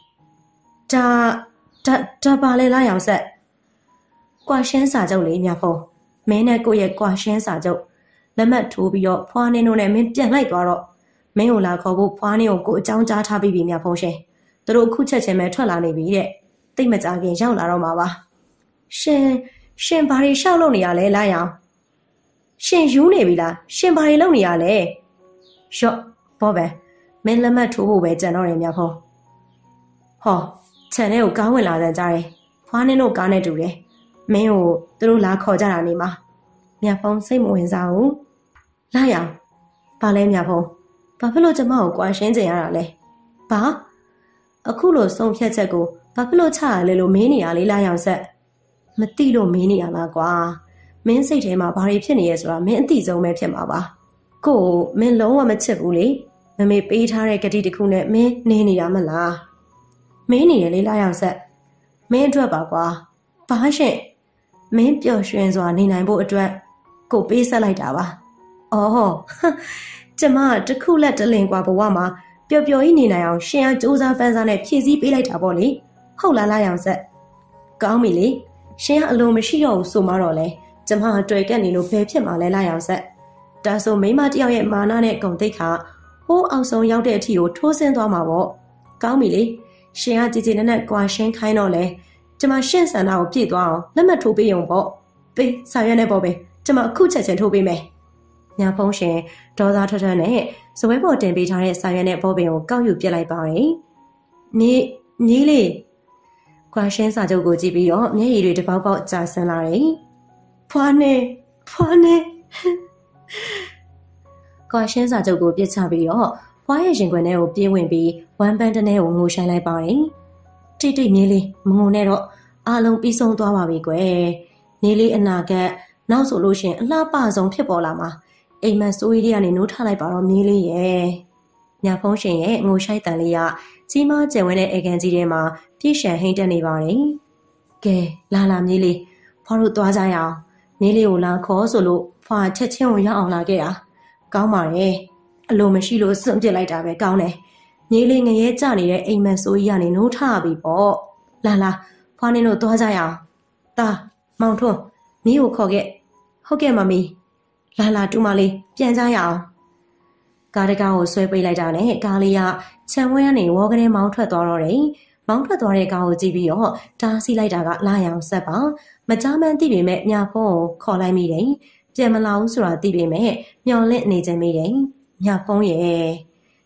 Speaker 1: ဒါပါလေလားရောင်ဆက်ကွာရှင်းစာချုပ်လေးညာဖုန်းမင်းနဲ့ကိုရဲ့ကွာရှင်းစာချုပ်လက်မှတ်ထိုးပြီးတော့ဖွားနှင်းတို့နဲ့မင်းပြန်လိုက်သွားတော့မင်းကိုလာခေါ်ဖို့ဖွားနှင်းကိုကိုအကြောင်းကြားထားပြီးပြီညာဖုန်းရှင်သူတို့ခုချက်ချင်းပဲထွက်လာနေပြီတဲ့သိမကြခင်ရောက်လာတော့မှာပါရှင်ဘာတွေရှောက်လုပ်နေရလဲလာရောင်ရှင်ယူနေပြီလားရှင်ဘာတွေလုပ်နေရလဲရော့ဘောပဲမင်းလက်မှတ်ထိုးဖို့ပဲကြံတော့တယ်မြတ်ဖုံးဟောခြံထဲကိုကားဝင်လာတဲ့ကြားတယ်ဖွားနှင်းတို့ကားနဲ့တူတယ်မင်းကိုသူတို့လာခေါ်ကြတာနေမှာမြတ်ဖုံးစိတ်မဝင်စားဘူးလာရောင်ဘာလဲမြတ်ဖုံးဘာဖြစ်လို့ကျမကိုကွာရှင်းကြရတာလဲဘာအခုလိုဆုံးဖြတ်ချက်ကိုဘာဖြစ်လို့ချရလဲလို့မင်းနေရလေလာရောင်ဆက်မသိလို့မင်းနေရလားကွာမင်းစိတ်ထဲမှာဘာတွေဖြစ်နေရဲဆိုတာမင်းအသိဆုံးပဲဖြစ်မှာပါကိုမင်းလုံးဝမချစ်ဘူးလေမမေပေးထားတဲ့ဂတိတစ်ခုနဲ့မင်းနေနေတာမလားမင်းနေရလေလာရောက်ဆက်မင်းအတွက်ပါကွာဘာရှင့်မင်းပျော်ရွှင်စွာနေနိုင်ဖို့အတွက်ကိုပေးဆက်လိုက်တာပါအော်ကျမတခုလက်တလင်ကွာဘဝမှာပျော်ပျော်ကြီးနေနိုင်အောင်ရှင်ကစူးစမ်းပန်းစားနဲ့ဖြည့်ဆည်းပေးလိုက်တာပေါ့လေဟုတ်လားလာရောက်ဆက်ကောင်းပြီလေရှင်ကအလိုမရှိတော့ဘူးဆိုမှတော့လေကျမတွေ့ကက်နေလို့ဘယ်ဖြစ်မှာလဲလာရောက်ဆက်ဒါဆိုမိမတယောက်ရဲ့မာနနဲ့ဂုဏ်သိက္ခာဟိုးအောင်ဆုံးရောက်တဲ့အထိကိုထိုးဆင်းသွားမှာပေါ့ကောင်းပြီလေရှင်ကကြည်ကြည်နက်နက်ကွာရှင်းခိုင်းတော့လေကျမရှင့်ဆန္ဒကိုပြည့်သွားအောင်လက်မှတ်ထိုးပေးရုံပေါ့ပေးစာရွက်နဲ့ပေါ့ပဲကျမအခုချက်ချင်းထိုးပေးမယ်ညာဖုံးရှင်ဒေါသထွက်ထွက်နဲ့စပွဲပေါ်တင်ပေးထားတဲ့စာရွက်နဲ့ဘောပင်ကိုကောက်ယူပြစ်လိုက်ပါတယ်ညီလေးကွာရှင်းစာချုပ်ကိုကြည့်ပြီးတော့မျက်ရည်တွေတပေါက်ပေါက်ကျဆင်းလာတယ်ဖွားနေကွာရှင်းစာချုပ်ကိုပြစ်ချပြီးတော့ဖွားရဲ့ရင်ခွင်ထဲကိုပြေးဝင်ပြီးဝမ်းပန်းတနေကိုငိုဆိုင်လိုက်ပါတယ်တိတ်မြေးလေးမငုံနဲ့တော့အားလုံးပြီးဆုံးသွားပါပြီကွယ်မြေးလေးအနာကနောက်ဆိုလို့ရှင်အလှပဆုံးဖြစ်ပေါ်လာမှာအိမ်မက်စိုးရီးကနေနိုးထလိုက်ပါတော့မြေးလေးရဲ့ညာဖုံးရှင်ရဲ့ငိုဆိုင်တန်လေးကကြီးမားကျယ်ဝန်းတဲ့အေကန်ကြီးထဲမှာပြည့်ရှံဟိမ့်တက်နေပါတယ်ကဲလာမြေးလေးဖွားတို့သွားကြရအောင်မြေးလေးကိုလာခေါ်ဆိုလို့ဖွားချက်ချင်းကိုရောက်အောင်လာခဲ့တာကောင်းပါတယ်အလိုမရှိလို့စွန့်ပစ်လိုက်တာပဲကောင်းတယ်မြေးလေးငရဲကျနေတဲ့အိမ်မက်ဆိုကြီးကနေနိုးထပြီပေါ့လာဖွားနေတို့သွားကြရအောင်တာမောင်ထွန်းမီးကိုခေါ်ခဲ့ဟုတ်ကဲ့မမီလာတူမလေးပြန်ကြရအောင်ကားတကားကိုဆွဲပိတ်လိုက်တာနဲ့ကားလေးကခြံဝဲကနေဝေါ်ကလေးမောင်းထွက်သွားတော့တယ်မောင်းထွက်သွားတဲ့ကားကိုကြည့်ပြီးတော့တားဆီးလိုက်တာကလာရောင်ဆက်ပါမကြားမှန်းသိပေမဲ့မြဖုံးကိုခေါ်လိုက်မိတယ်ပြန်မလာဘူးဆိုတာသိပေမဲ့မျောလင့်နေခြင်းမိတယ်မြဖုံးရဲ့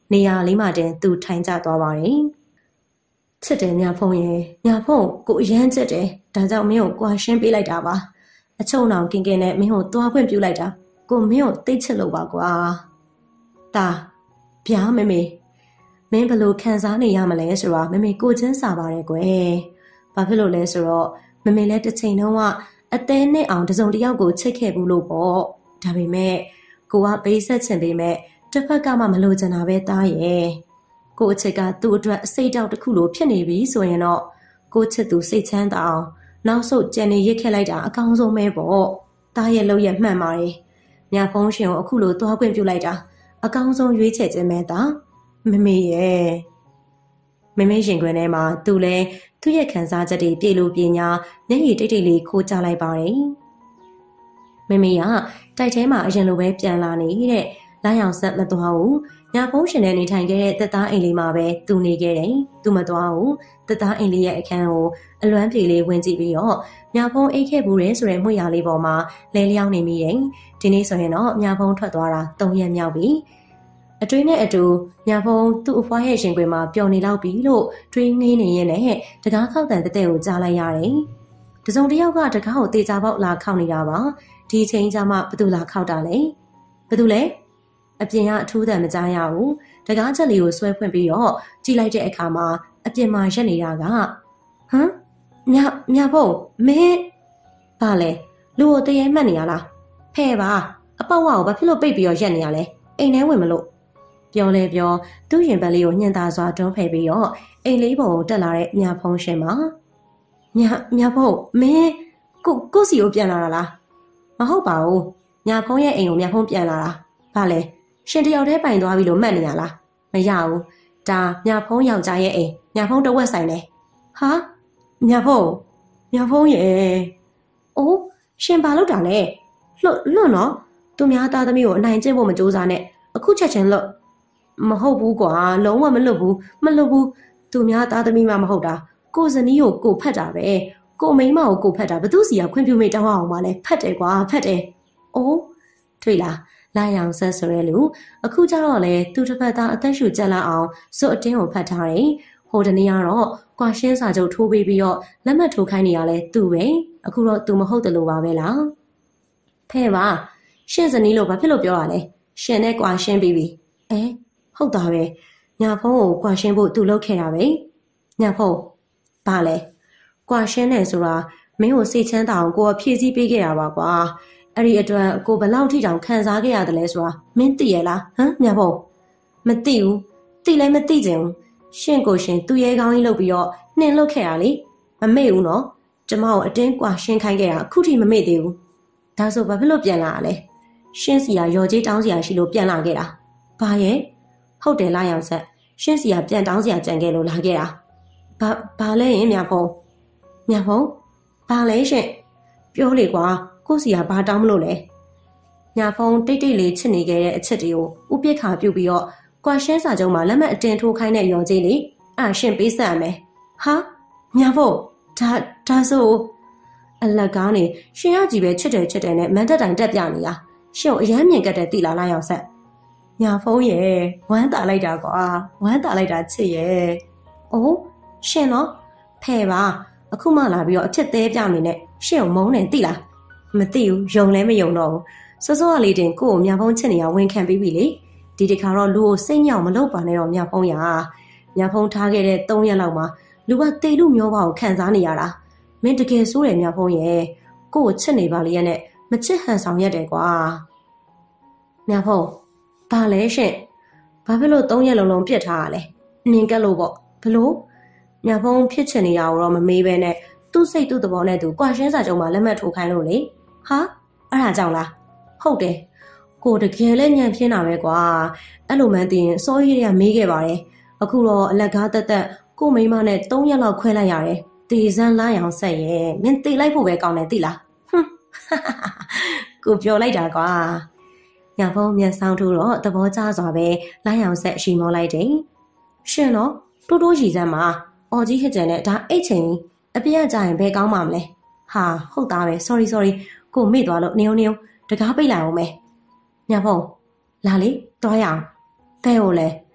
Speaker 1: နေရာလေးမှာတင်သူထိုင်ကျသွားပါတယ်။ချစ်တယ်ညာဖုံးရဲ့ညာဖုံးကိုအရန်ချစ်တယ်ဒါကြောင့်မင်းကိုကွာရှင်းပေးလိုက်တာပါအချုံအောင်ကင်ကင်နဲ့မင်းကိုသွားခွင့်ပြုလိုက်တာကိုမင်းကိုသိချစ်လို့ပါကွာတာဗျာမမေမင်းဘယ်လိုခံစားနေရမလဲဆိုတာမမေကိုချင်းစာပါတယ်ကွယ်ဘာဖြစ်လို့လဲဆိုတော့မမေလည်းတစ်ချိန်လုံးကအသေးနဲ့အောင်တစုံတစ်ယောက်ကိုချစ်ခဲ့ဘူးလို့ပေါ့ဒါပေမဲ့ကိုကပေးဆက်ချင်ပေမဲ့တစ်ဖက်ကမှမလိုချင်တာပဲတားရဲ့ကိုအချစ်ကသူ့အတွက်အစိတ်တောက်တစ်ခုလိုဖြစ်နေပြီဆိုရင်တော့ကိုချစ်သူစိတ်ချမ်းသာအောင်နောက်ဆုတ်ကြံနေရစ်ခဲ့လိုက်တာအကောင်းဆုံးပဲပေါ့တားရဲ့လောက်ရမှန်ပါတယ်ညာဖုံးရှင်ကိုအခုလိုသွားခွင့်ပြုလိုက်တာအကောင်းဆုံးရွေးချယ်ခြင်းပဲတာမမေရဲ့မမေရှင်ခွင်ထဲမှာသူလည်းသူ့ရဲ့ခံစားချက်တွေပြေလို့ပညာမျက်ရည်တိတ်တိတ်လေးခိုးချလိုက်ပါတယ်မမေကတိုက်ထဲမှာအရင်လိုပဲပြန်လာနေတဲ့လာရောက်ဆက်မသွားဘူးညာဖုံးရှင်နဲ့နေထိုင်ခဲ့တဲ့သက်သားအိမ်လေးမှာပဲသူနေခဲ့တယ်သူမသွားဘူးသက်သားအိမ်လေးရဲ့အခန်းကိုအလွမ်းပြေလေးဝင်ကြည့်ပြီးတော့ညာဖုံးအိတ်ခဲ့ဘူးတဲ့ဆိုတဲ့မှုရလေးပေါ်မှာလဲလျောင်းနေမိတယ်ဒီနေ့ဆိုရင်တော့ညာဖုံးထွက်သွားတာ3ရက်မြောက်ပြီအတွေးနဲ့အတူညာဖုံးသူ့အဖွားရဲ့ရှင်ခွင်မှာပျော်နေလောက်ပြီလို့တွေးငေးနေရင်လည်းတကားခောက်တန်တဲ့ကိုကြားလိုက်ရတယ်တစုံတစ်ယောက်ကတကားကိုတေချာပေါက်လာခောက်နေတာပါဒီချိန်ကျမှဘသူလာခောက်တာလဲဘသူလဲအပြင်ကအထူးတန်မကြားရဘူးတကားချက်လေးကိုဆွဲဖွင့်ပြီးတော့ကြည့်လိုက်တဲ့အခါမှာအပြင်မှာရက်နေတာကဟမ်မြဖို့မင်းဘာလဲလူကိုတရေမှတ်နေရလားဖဲပါအပေါက်ဝါကိုဘာဖြစ်လို့ပိတ်ပြီးတော့ရက်နေရလဲအိမ်ထဲဝင်မလို့ပြောလဲပြောသူ့ရင်ဘက်လေးကိုညှင်သာစွာတွန်းဖယ်ပြီးတော့အိမ်လေးပေါ်ကိုတက်လာတဲ့မြဖုံးရှင်မှာမြဖို့မင်းကိုစီကိုပြန်လာတာလားမဟုတ်ပါဘူးမြဖုံးရဲ့အိမ်ကိုမြဖုံးပြန်လာတာဘာလဲရှင်တယောက်တည်းပိုင်သွားပြီလို့မှတ်နေရလားမရဘူးဒါမြဖုံးယောက်ျားရဲ့အိမ်မြဖုံးတဝက်ဆိုင်တယ်ဟာမြဖုံးရဲ့အိုးရှင်ဘာလုပ်တာလဲလွတ်နော်သူများသားသမီးကိုအနိုင်ကျင့်ဖို့မကြိုးစားနဲ့အခုချက်ချင်းလွတ်မဟုတ်ဘူးကွာလုံးဝမလွတ်ဘူးသူများသားသမီးမှမဟုတ်တာကိုဇနီးကိုကိုဖတ်တာပဲကိုမိန်းမကိုကိုဖတ်တာဘသူစီကခွင့်ပြုမိတောင်းအောင်ပါလဲဖတ်တယ်ကွာဖတ်တယ်အိုးတွေ့လားလာရောင်ဆက်ဆိုရဲလူအခုကျတော့လေသူတစ်ဖက်သားအသက်ရှူကျက်လာအောင်စွတ်အတင်းကိုဖတ်ထားတယ်ဟိုတနေ့ကတော့ကွာရှင်းစာချုပ်ထိုးပေးပြီးတော့လက်မှတ်ထိုးခိုင်းနေရလဲသူပဲအခုတော့သူမဟုတ်တယ်လို့ပါပဲလားဖဲပါရှင်းစနီးလို့ဘာဖြစ်လို့ပြောရလဲရှင်နဲ့ကွာရှင်းပြီးပြီဟုတ်တာပဲညာဖုံးကိုကွာရှင်းဖို့သူလုပ်ခဲ့တာပဲညာဖုံးဘာလဲကွာရှင်းတယ်ဆိုတာမင်းကိုစိတ်ချမ်းသာအောင်ကိုကဖြည့်ဆည်းပေးခဲ့တာပါကွာအဲ့ဒီအတွက်ကိုဘယ်လောက်ထိတောင်ခံစားခဲ့ရတယ်လဲဆိုတာမင်းသိရလားဟမ်ညာဖုံးမသိဘူးသိလည်းမသိချင်ဘူးရှင့်ကိုရှင်သူ့ရဲကောင်းကြီးလုပ်ပြီးတော့နှင်လွတ်ခဲ့တာလေမမေ့ဘူးနော်ကျမကိုအတင်းကွာရှင်းခိုင်းခဲ့တာအခုထိမမေ့သေးဘူးဒါဆိုဘာဖြစ်လို့ပြန်လာရလဲရှင်းစီကရော်ကြီးတောင်းစီရှိလို့ပြန်လာခဲ့တာဘာရဲ့ဟုတ်တယ်လားရောင်ဆက်ရှင်းစီကပြန်တောင်းစီကြံခဲ့လို့လာခဲ့တာဘာလဲရင်မြဖုံးဘာလဲရှင့်ပြောလေကွာကိုစီကဘာတောင်းမလို့လဲညာဖုံးတိတ်တိတ်လေးချစ်နေခဲ့တဲ့အချက်တွေကိုဥပိ္ပခါပြုတ်ပြီးတော့ကွာရှင်းစာချုပ်မှာလက်မှတ်အတင်ထိုးခိုင်းတဲ့ရော်ကြီးလေရှင်းပေးဆက်ရမယ်ဟာညာဖုံးဒါဆိုအလက်ကောင်းနေရှင်ရကြီးပဲချစ်တယ်နဲ့မန်တက်တိုင်တက်ပြနေတာရှင်ကိုအယမ်းမြင်ကတ်တဲ့တိလာလာရောက်ဆက်ညာဖုံးရဲ့ဝမ်းတာလိုက်တာကွာဝမ်းတာလိုက်တာချစ်ရဲ့အိုးရှင်တော့ဖဲပါအခုမှလာပြီးတော့အဖြစ်သေးပြနေနဲ့ရှင်ကိုမုန်းတယ်တိလားမသိဘူးယုံလည်းမယုံတော့ဘူးစောကလေးတင်ကို့ကိုညာဖုံးချစ်နေရဝန်ခံပြီးပြီလေဒီတခါတော့လူကိုစိတ်ညောင်မလုပ်ပါနဲ့တော့ညာဖုံးညာဖုံးထားခဲ့တဲ့3ရက်လောက်မှာလူကတေလူမျိုးပါကိုခံစားနေရတာမင်းတကယ်ဆိုးတယ်မြဖုံးရဲ့ကို့ကိုချစ်နေပါလေရဲ့နဲ့မချစ်ဟန်ဆောင်ရတယ်ကွာမြဖုံးဘာလဲရှင့်ဘာဖြစ်လို့3ရက်လုံးပြစ်ထားရလဲနင်ကက်လို့ပေါ့ဘလို့မြဖုံးဖြစ်ချင်နေတာကိုတော့မမေးပဲနဲ့သူ့စိတ်သူ့သဘောနဲ့သူကွာရှင်းစာချုပ်မှာလက်မှတ်ထိုးခိုင်းလို့လေဟာအဲ့ဒါကြောင့်လားဟုတ်တယ်ကိုတကယ်လဲညံပြင်းတာပဲကွာအဲ့လိုမှန်းသိရင်စောကြီးတွေကမေးခဲ့ပါတယ်အခုတော့အလက်ကားတက်ကိုမိမနဲ့3ရက်လောက်ခွဲလိုက်ရတယ်တေစမ်းလာရောင်ဆက်ရဲ့မင်းတေလိုက်ဖို့ပဲကောင်းတယ်သိလားဟွန်းကိုပြောလိုက်တာကွာညာဖုံးမျက်စောင်းထိုးတော့သဘောကျစွာပဲလာရောင်ဆက်ရှိမောလိုက်တယ်ရှင်တော့တိုးရီစမ်းမှာအော်ကြီးဟစ်ကြံနဲ့ဒါအိတ်ချင်အပြည့်အကြရင်ဘယ်ကောင်းမှာမလဲဟာဟုတ်သားပဲ sorry ကိုမေ့သွားလို့နေုံတကားပိတ်လိုက်အောင်မယ်ညာဖုံးလာလေတွားရအောင်ဖဲကိုလဲ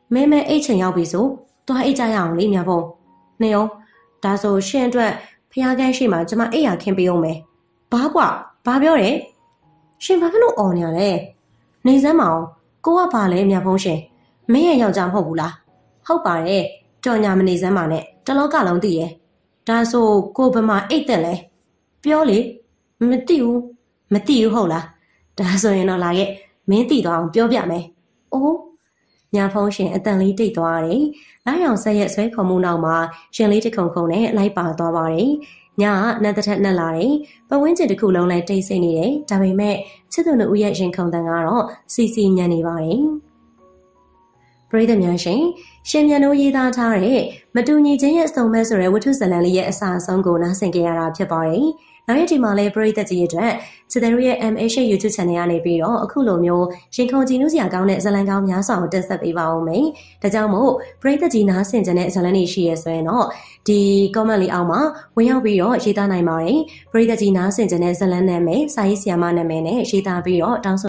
Speaker 1: မဲမဲအိတ်ချင်ရောက်ပြီဆိုသွားအိတ်ကြရအောင်လေမြဖုံးနေအောင်ဒါဆိုရှင်အတွက်ဖျားကန်းရှိမှကျမအိတ်ရခင်းပေးအောင်မယ်ဘာကွာဘာပြောတယ်ရှင်ဘာဖြစ်လို့အော်နေရလဲနေစမ်းမအောင်ကိုကဘာလဲမြဖုံးရှင်မင်းရဲ့ယောက်ျားမဟုတ်ဘူးလားဟုတ်ပါတယ်ကြော်ညာမနေစမ်းပါနဲ့တလောကလုံးသိရဲ့ဒါဆိုကိုဘမအိတ်တက်လဲပြောလေမသိဘူးဟုတ်လားဒါဆိုရင်တော့လာခဲ့မင်းသိသွားအောင်ပြောပြမယ်အိုးညာဖုံးရှင်အတန်လေးတိတ်သွားတယ်လိုက်အောင်ဆက်ရက်ဆွဲခေါ်မှုနောက်မှာရှင်လေးတခုံခုံနဲ့လိုက်ပါသွားပါတယ်ညကနတ်တစ်နှက်လာတယ်ပဝင်းကျင်တစ်ခုလုံးလည်းတိတ်ဆိတ်နေတယ်ဒါပေမဲ့ချစ်သူတို့ရဲ့ရင်ခုန်တန်ကတော့စီစီညံနေပါတယ်ပရိသတ်များရှင်မြန်တို့ရေးသားထားတဲ့မတူညီခြင်းရဲ့အစုံမဲ့ဆိုတဲ့ဝတ္ထုဇာတ်လမ်းလေးရဲ့အစအဆုံးကိုနားဆင်ကြရတာဖြစ်ပါတယ်။နောက်ရက်ဒီမှာလည်းပရိသတ်ကြီးအတွက်ချစ်တဲ့ရဲ့ MH YouTube Channel ကနေပြီးတော့အခုလိုမျိုးရင်ခုန်ကြည့်လို့စရာကောင်းတဲ့ဇာတ်လမ်းကောင်းများစွာကိုတင်ဆက်ပေးပါဦးမယ်။ဒါကြောင့်မို့ပရိသတ်ကြီးနားဆင်ကြတဲ့ဇာတ်လမ်းတွေရှိရဆိုရင်တော့ဒီ comment လေးအောက်မှာဝင်ရောက်ပြီးတော့ရေးသားနိုင်ပါတယ်။ပရိသတ်ကြီးနားဆင်ကြတဲ့ဇာတ်လမ်းနာမည်စာရေးဆရာမနာမည်နဲ့ရေးသားပြီးတော့တောင်း